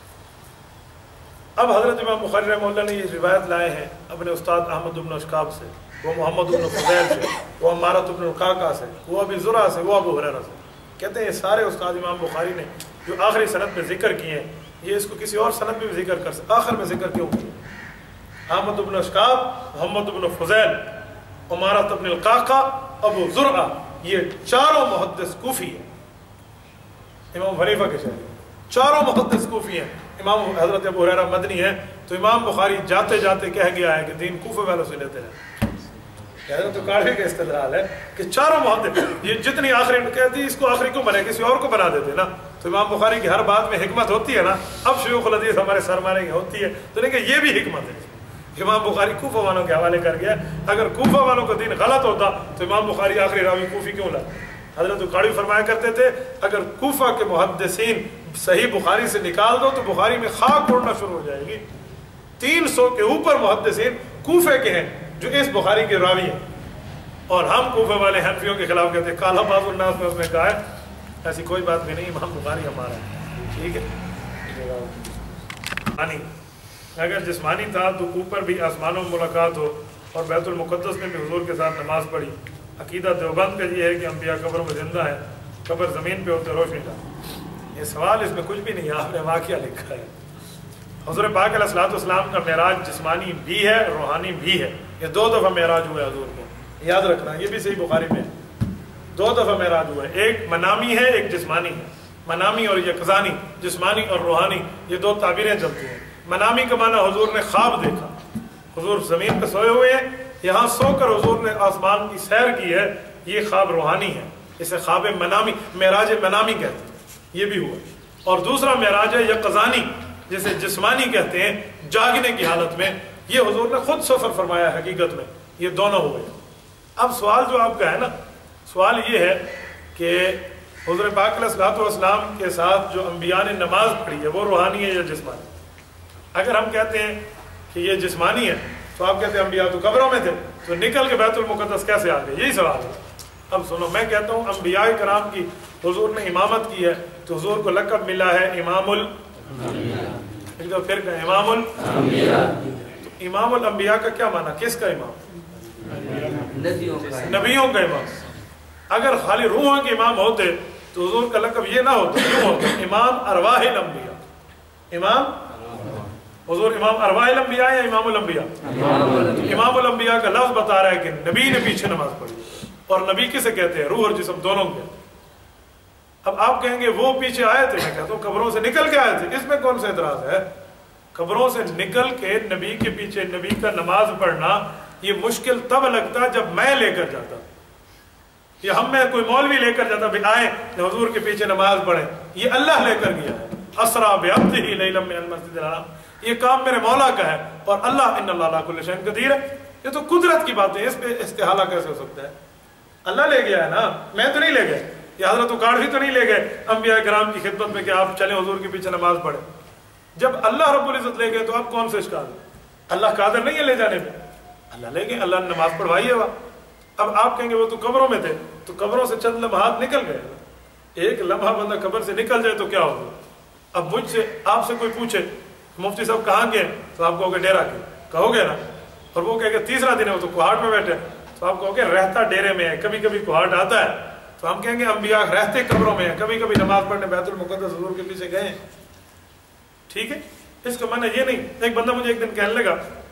اب حضرت امام بخاری رحمہ اللہ نے یہ روایت لائے ہیں اپنے استاد احمد بن اشقاب سے، وہ محمد بن فضیل سے، وہ عمارة بن القعقاع سے، وہ ابی زرعہ سے، وہ ابو ہریرہ سے۔ کہتے ہیں یہ سارے استاد امام بخاری نے جو آخری سند میں ذکر کیے ہیں، یہ اس کو کسی اور سند میں بھی ذکر کر سکتے، آخر میں ذکر کیوں کیا؟ احمد بن اشقاب، محمد بن فضیل، عمارة بن القعقاع، ابو زرعہ، یہ چاروں محدث کوفی ہیں، امام حنیفہ کے شاگرد، چاروں محدث کوفی ہیں۔ امام حضرت ابو ہریرہ مدنی ہے، تو امام بخاری جاتے جاتے کہہ گیا ہے کہ دین کوفے والوں سے لیتے ہیں، حضرت کاڑوی کا استدلال ہے کہ چاروں محدث یہ جتنی آخری کہتی اس کو آخری کیوں بنے کسی اور کو بنا دیتے نا. تو امام بخاری کی ہر بات میں حکمت ہوتی ہے نا. اب شیوخ الحدیث ہمارے سر مارے گی ہوتی ہے تو نہیں کہ یہ بھی حکمت ہے. امام بخاری کوفہ والوں کے حوالے کر گیا. اگر کوفہ والوں کا دین غلط ہوتا تو امام بخاری آخری راوی کوفی کیوں لا. حضرت کاڑوی فرمایا کرتے تھے اگر کوفہ کے محدثین صحیح بخاری سے نکال دو تو بخاری میں خاک اڑنا شروع ہو جائے گی. 300 کے اوپر محدثین کوفے کے ہیں جو اس بخاری کے راوی ہیں. اور ہم کوفہ والے حنفیوں کے خلاف کہتے ہیں کالا باز الناس میں اس نے کہا ہے ایسی کوئی بات بھی نہیں. امام بخاری ہمارا ہے. ٹھیک ہے. اگر جسمانی تھا تو اوپر بھی آسمانوں میں ملاقات ہو اور بیت المقدس میں بھی حضور کے ساتھ نماز پڑھی. عقیدہ دیوبند کا یہ ہے کہ انبیاء قبروں میں زندہ ہے, قبر زمین پہ ہوتے روشنی کا. یہ سوال اس میں کچھ بھی نہیں ہے, آپ نے واقعہ لکھا ہے. حضور پاک علیہ الصلوۃ والسلام کا معراج جسمانی بھی ہے روحانی بھی ہے. یہ 2 دفعہ معراج ہوا ہے حضور کو, یاد رکھنا. یہ بھی صحیح بخاری میں 2 دفعہ معراج ہوا ہے. ایک منامی ہے ایک جسمانی ہے. منامی اور یقظانی, جسمانی اور روحانی, یہ 2 تعبیریں چلتی ہیں. منامی کا معنی حضور نے خواب دیکھا. حضور زمین پہ سوئے ہوئے ہیں, یہاں سو کر حضور نے آسمان کی سیر کی ہے, یہ خواب روحانی ہے. اسے خواب منامی, معراج منامی کہتے ہیں. یہ بھی ہوا. اور دوسرا معراج ہے یقظانی جسے جسمانی کہتے ہیں, جاگنے کی حالت میں. یہ حضور نے خود سفر فرمایا حقیقت میں. یہ دونوں ہوئے. اب سوال جو آپ کا ہے نا, سوال یہ ہے کہ حضور پاک علیہ الصلوۃ والسلام کے ساتھ جو انبیاء نے نماز پڑھی ہے وہ روحانی ہے یا جسمانی؟ اگر ہم کہتے ہیں کہ یہ جسمانی ہے تو آپ کہتے ہیں انبیاء تو قبروں میں تھے, تو نکل کے بیت المقدس کیسے آ گئے؟ یہی سوال ہے. اب سنو, میں کہتا ہوں انبیاء کرام کی حضور نے امامت کی ہے تو حضور کو لقب ملا ہے امام الانبیاء. پھر کہ امام الانبیاء, تو امام الانبیاء کا کیا معنی, کس کا امام؟ نبیوں کا امام. اگر خالی روحوں کے امام ہوتے تو حضور کا لقب یہ نہ ہوتا. کیوں ہوتا؟ امام ارواح الانبیاء. امام حضور امام ارواح الانبیاء یا امام الانبیاء؟ امام الانبیاء کا لفظ بتا رہا ہے کہ نبی نے پیچھے نماز پڑھی. اور نبی کسے کہتے ہیں؟ روح اور جسم دونوں کے. اب آپ کہیں گے وہ پیچھے آئے تھے. میں کہتا ہوں قبروں سے نکل کے آئے تھے, اس میں کون سا اعتراض ہے؟ قبروں سے نکل کے نبی کے پیچھے نبی کا نماز پڑھنا یہ مشکل تب لگتا جب میں لے کر جاتا, یا ہم میں کوئی مولوی لے کر جاتا بھی آئے حضور کے پیچھے نماز پڑھیں. یہ اللہ لے کر گیا ہے. اسرا بعبدہ لیلا من المسجد الحرام, یہ کام میرے مولا کا ہے. اور اللہ ان اللہ علی کل شیء قدیر ہے. یہ تو قدرت کی بات ہے, اس پہ استحالہ کیسے ہو سکتا ہے؟ اللہ لے گیا ہے نا, میں تو نہیں لے گئے. یہ حضرت کاڑوی تو نہیں لے گئے انبیاء کرام کی خدمت میں کہ آپ چلیں حضور کے پیچھے نماز پڑھیں. جب اللہ رب العزت لے گئے تو اب کون سے اشکال ہے؟ اللہ قادر نہیں ہے لے جانے میں, اللہ لے گئے, اللہ نے نماز پڑھوائی ہے وہاں. اب آپ کہیں گے وہ تو قبروں میں تھے, تو قبروں سے چند لمحات نکل گئے. ایک لمحہ بندہ قبر سے نکل جائے تو کیا ہوگا؟ اب مجھ سے آپ سے کوئی پوچھے مفتی صاحب کہاں گئے, تو آپ کہو گے ڈیرا کے, کہو گے نا. اور وہ کہے گا تیسرا دن ہے وہ تو کوہاٹ میں بیٹھے, تو آپ کہو گے رہتا ڈیرے میں ہے, کبھی کبھی کوہاٹ آتا ہے. تو ہم کہیں گے انبیاء رہتے قبروں میں ہیں, کبھی کبھی نماز پڑھنے بیت المقدس حضور کے پیچھے گئے. ٹھیک ہے, اس کا معنی یہ نہیں. ایک بندہ مجھے ایک دن کہنے لگا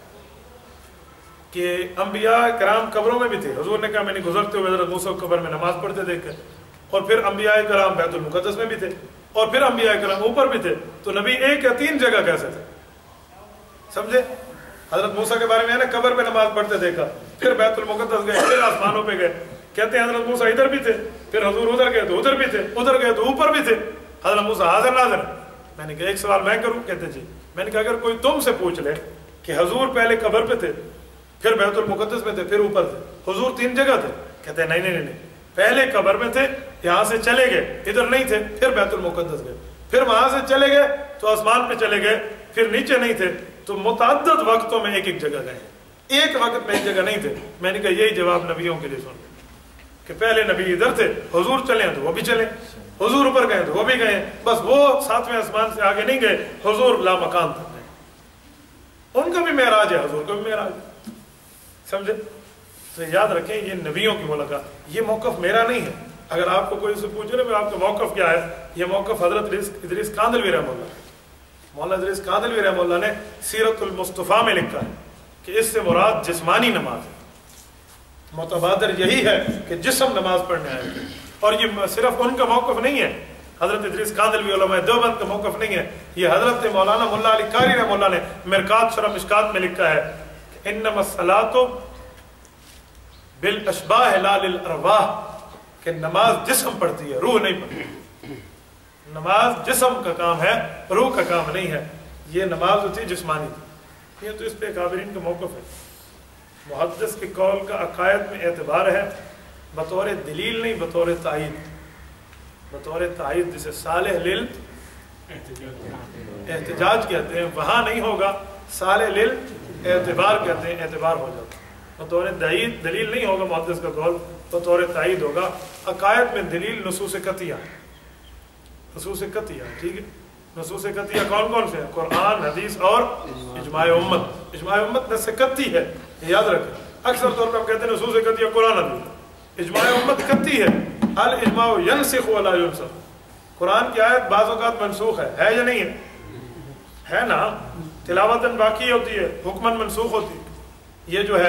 کہ انبیاء کرام قبروں میں بھی تھے. حضور نے کہا میں نے گزرتے ہوئے حضرت موسیٰ قبر میں نماز پڑھتے دیکھا. اور پھر انبیاء کرام بیت المقدس میں بھی تھے, اور پھر انبیاء کرام اوپر بھی تھے. تو نبی 1 یا 3 جگہ کیسے تھے؟ سمجھے؟ حضرت موسیٰ کے بارے میں ہے نا, قبر پہ نماز پڑھتے دیکھا, پھر بیت المقدس گئے, پھر آسمانوں پہ گئے. کہتے ہیں حضرت موسیٰ ادھر بھی تھے, پھر حضور ادھر گئے تو ادھر بھی تھے, ادھر گئے تو اوپر بھی تھے. حضرت موسیٰ حاضر ناظر. میں نے کہا ایک سوال میں کروں؟ کہتے جی. میں نے کہا اگر کوئی تم سے پوچھ لے کہ حضور پہلے قبر پہ تھے, پھر بیت المقدس میں تھے, پھر اوپر تھے, حضور 3 جگہ تھے, کہتے ہیں نہیں, پہلے قبر میں تھے, یہاں سے چلے گئے, ادھر نہیں تھے, پھر بیت المقدس گئے, پھر وہاں سے چلے گئے تو آسمان پہ چلے گئے, پھر نیچے نہیں تھے. تو متعدد وقتوں میں ایک جگہ گئے, ایک وقت میں ایک جگہ نہیں تھے. میں نے کہا یہی جواب نبیوں کے لیے سن کہ پہلے نبی ادھر تھے, حضور چلے تو وہ بھی چلے, حضور اوپر گئے تو وہ بھی گئے, بس وہ 7ویں آسمان سے آگے نہیں گئے, حضور لا مکان تک گئے. ان کا بھی معراج ہے, حضور کا بھی معراج ہے. سمجھے؟ تو یاد رکھیں یہ نبیوں کی ملاقات. یہ موقف میرا نہیں ہے. اگر آپ کو کوئی سے پوچھے نا آپ کا موقف کیا ہے, یہ موقف حضرت ادریس کاندلوی رحمہ اللہ, مولانا ادریس کاندلوی رحمہ اللہ نے سیرت المصطفیٰ میں لکھا ہے کہ اس سے مراد جسمانی نماز ہے. متبادر یہی ہے کہ جسم نماز پڑھنے آئے تھے. اور یہ صرف ان کا موقف نہیں ہے, حضرت ادریس کاندلوی علماء دیوبند کا موقف نہیں ہے. یہ حضرت مولانا ملا علی قاری رحمہ اللہ نے مرکات شرح مشکات میں لکھا ہے کہ انما الصلاۃ बिल-अशबाह ला लिल-अरवाह, कि नमाज जिस्म पढ़ती है, रूह नहीं पढ़ती। नमाज जिस्म का काम है, रूह का काम नहीं है। ये नमाज होती है जिस्मानी थी। ये तो इस पे काबिरीन का मौक़िफ़ है। मुहद्दिस के कौल का अकायद में एतबार है, बतौर दलील नहीं, बतौर तायीद। बतौर तायीद जिसे सालेह लिल एहतिजाज कहते हैं, वहाँ नहीं होगा, सालेह लिल एतबार कहते हैं, एतबार हो जाता है। बतौर दलील नहीं होगा मुहद्दिस का कौल, बतौर तायीद होगा। अकायद में दलील नुसूस कतिया, नुसूस कतिया, ठीक है। नुसूस कतिया कौन कौन से हैं? कुरान, हदीस और इजमाए उम्मत। इजमाए उम्मत नस्स कती है, याद रखें। अक्सर तौर पर हम कहते हैं नुसूस कतिया कुरान हदीस, इजमाए उम्मत कती है। अल इजमाउ यनसिखु वला युनसख। कुरान की आयत बाज़ औक़ात मनसूख है या नहीं है ना? तिलावतन बाकी होती है, हुक्मन मनसूख होती है। ये जो है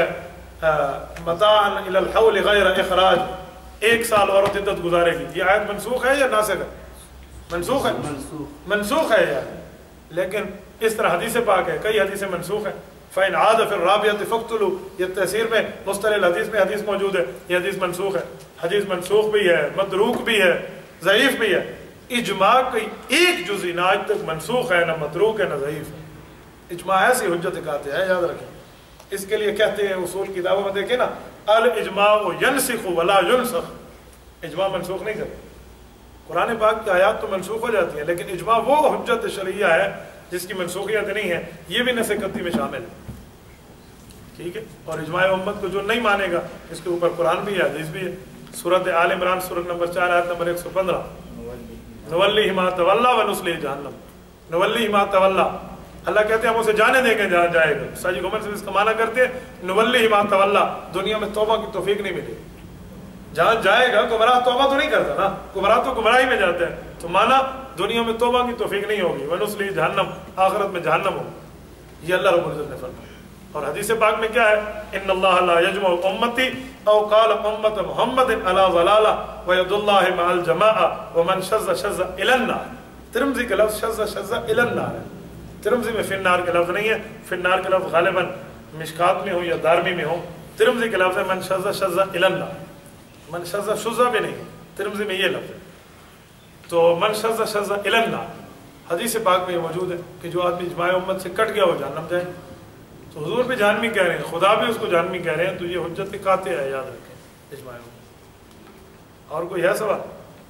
मताअन इलल हौल गैर इखराज, 1 साल औरत इद्दत गुजारेगी, ये आयत मनसूख है या नासिख है? मनसूख है, मनसूख है यार। लेकिन इस तरह हदीस पाक है, कई हदीसें मनसूख है। फ़ैन आद फिर राबियत फ़क्तुलू, ये तफसीर में मुस्तलिल हदीस में हदीस मौजूद है, ये हदीस मनसूख है। हदीस मनसूख भी है, मतरूक भी है, ज़ईफ़ भी है। इजमा कोई एक जुज़ी ना आज तक मनसूख है, ना मतरूक है, ना ज़ईफ़ है। इजमा ऐसी हुज्जत कहते हैं, याद रखें। इसके लिए कहते हैं उसूल किताबों में देखें ना, अल इजमाउ यनसिखु वला युनसख। इजमा मनसूख नहीं करते। कुरान पाक की आयत तो मनसूख हो जाती है, लेकिन इजमा वो हुज्जत शरइया है जिसकी मनसूखियत नहीं है, ये भी नसीकती में शामिल है, ठीक है। और इजमाए उम्मत को जो नहीं मानेगा, इसके ऊपर कुरान भी है, हदीस भी है। सूरत आल इमरान सूरत नंबर 4 आयत नंबर 115, नवल्लिहि मा तवल्ला व नुस्लिहि जहन्नम। नवल्लिहि मा तवल्ला, अल्लाह कहते हैं हम उसे जाने देंगे जहाँ जाएगा। साजी घुमन से इसका माना करते हैं, नवल्लिहि मा तवल्ला, दुनिया में तौबा की तौफीक नहीं मिलेगी। जहाँ जाएगा गुमराह तौबा तो नहीं करता ना, गुमराह तो गुमराही में जाते हैं, तो माना दुनिया में तौबा की तौफीक नहीं होगी, वनुस्लिहि जहन्नम, आखिरत में जहन्नम होगी। ये अल्लाह रब्बुल इज्जत ने फरमाया। और हदीस पाक में क्या है? इन्नल्लाह ला यजमउ उम्मती औ क़ाल उम्मत मुहम्मदिन अला ज़लाला व यदुल्लाहि मअल जमाअ व मन शज़्ज़ शज़्ज़ इलन नार। तिरमिज़ी का लफ्ज़ शज़्ज़ शज़्ज़ इलन नार है। तिरमिज़ी में फिन्नार का लफ्ज़ नहीं है, फिन्नार का लफ्ज़ गालिबन मिशकात में हो या दारमी में हो। तिरमिज़ी का लफ्ज़ है मन शज़्ज़ शज़्ज़ इलन नार। मन शज़्ज़ शुज़्ज़ा भी नहीं है, तिरमिज़ी में ये लफ्ज़ है। तो मन शज़्ज़ शज़्ज़ इलन नार, हदीस पाक में मौजूद है कि जो आदमी इजमाए उम्मत से कट गया वो जहन्नम जाए। तो हुजूर भी जानवी कह रहे हैं, खुदा भी उसको जानवी कह रहे हैं, तो ये हुज्जत के काते है, याद रखें इजमाए उम्मत। और कोई है सवाल?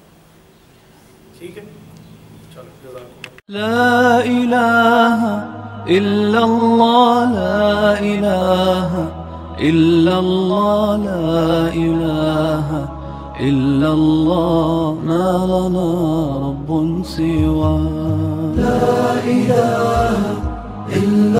ठीक है, चलो जज़ाकुमुल्लाह। ला इलाहा इल्लल्लाह, ला इलाहा इल्लल्लाह, ला इलाहा इल्लल्लाह, मा लना रब्बुन सिवा। ला इलाहा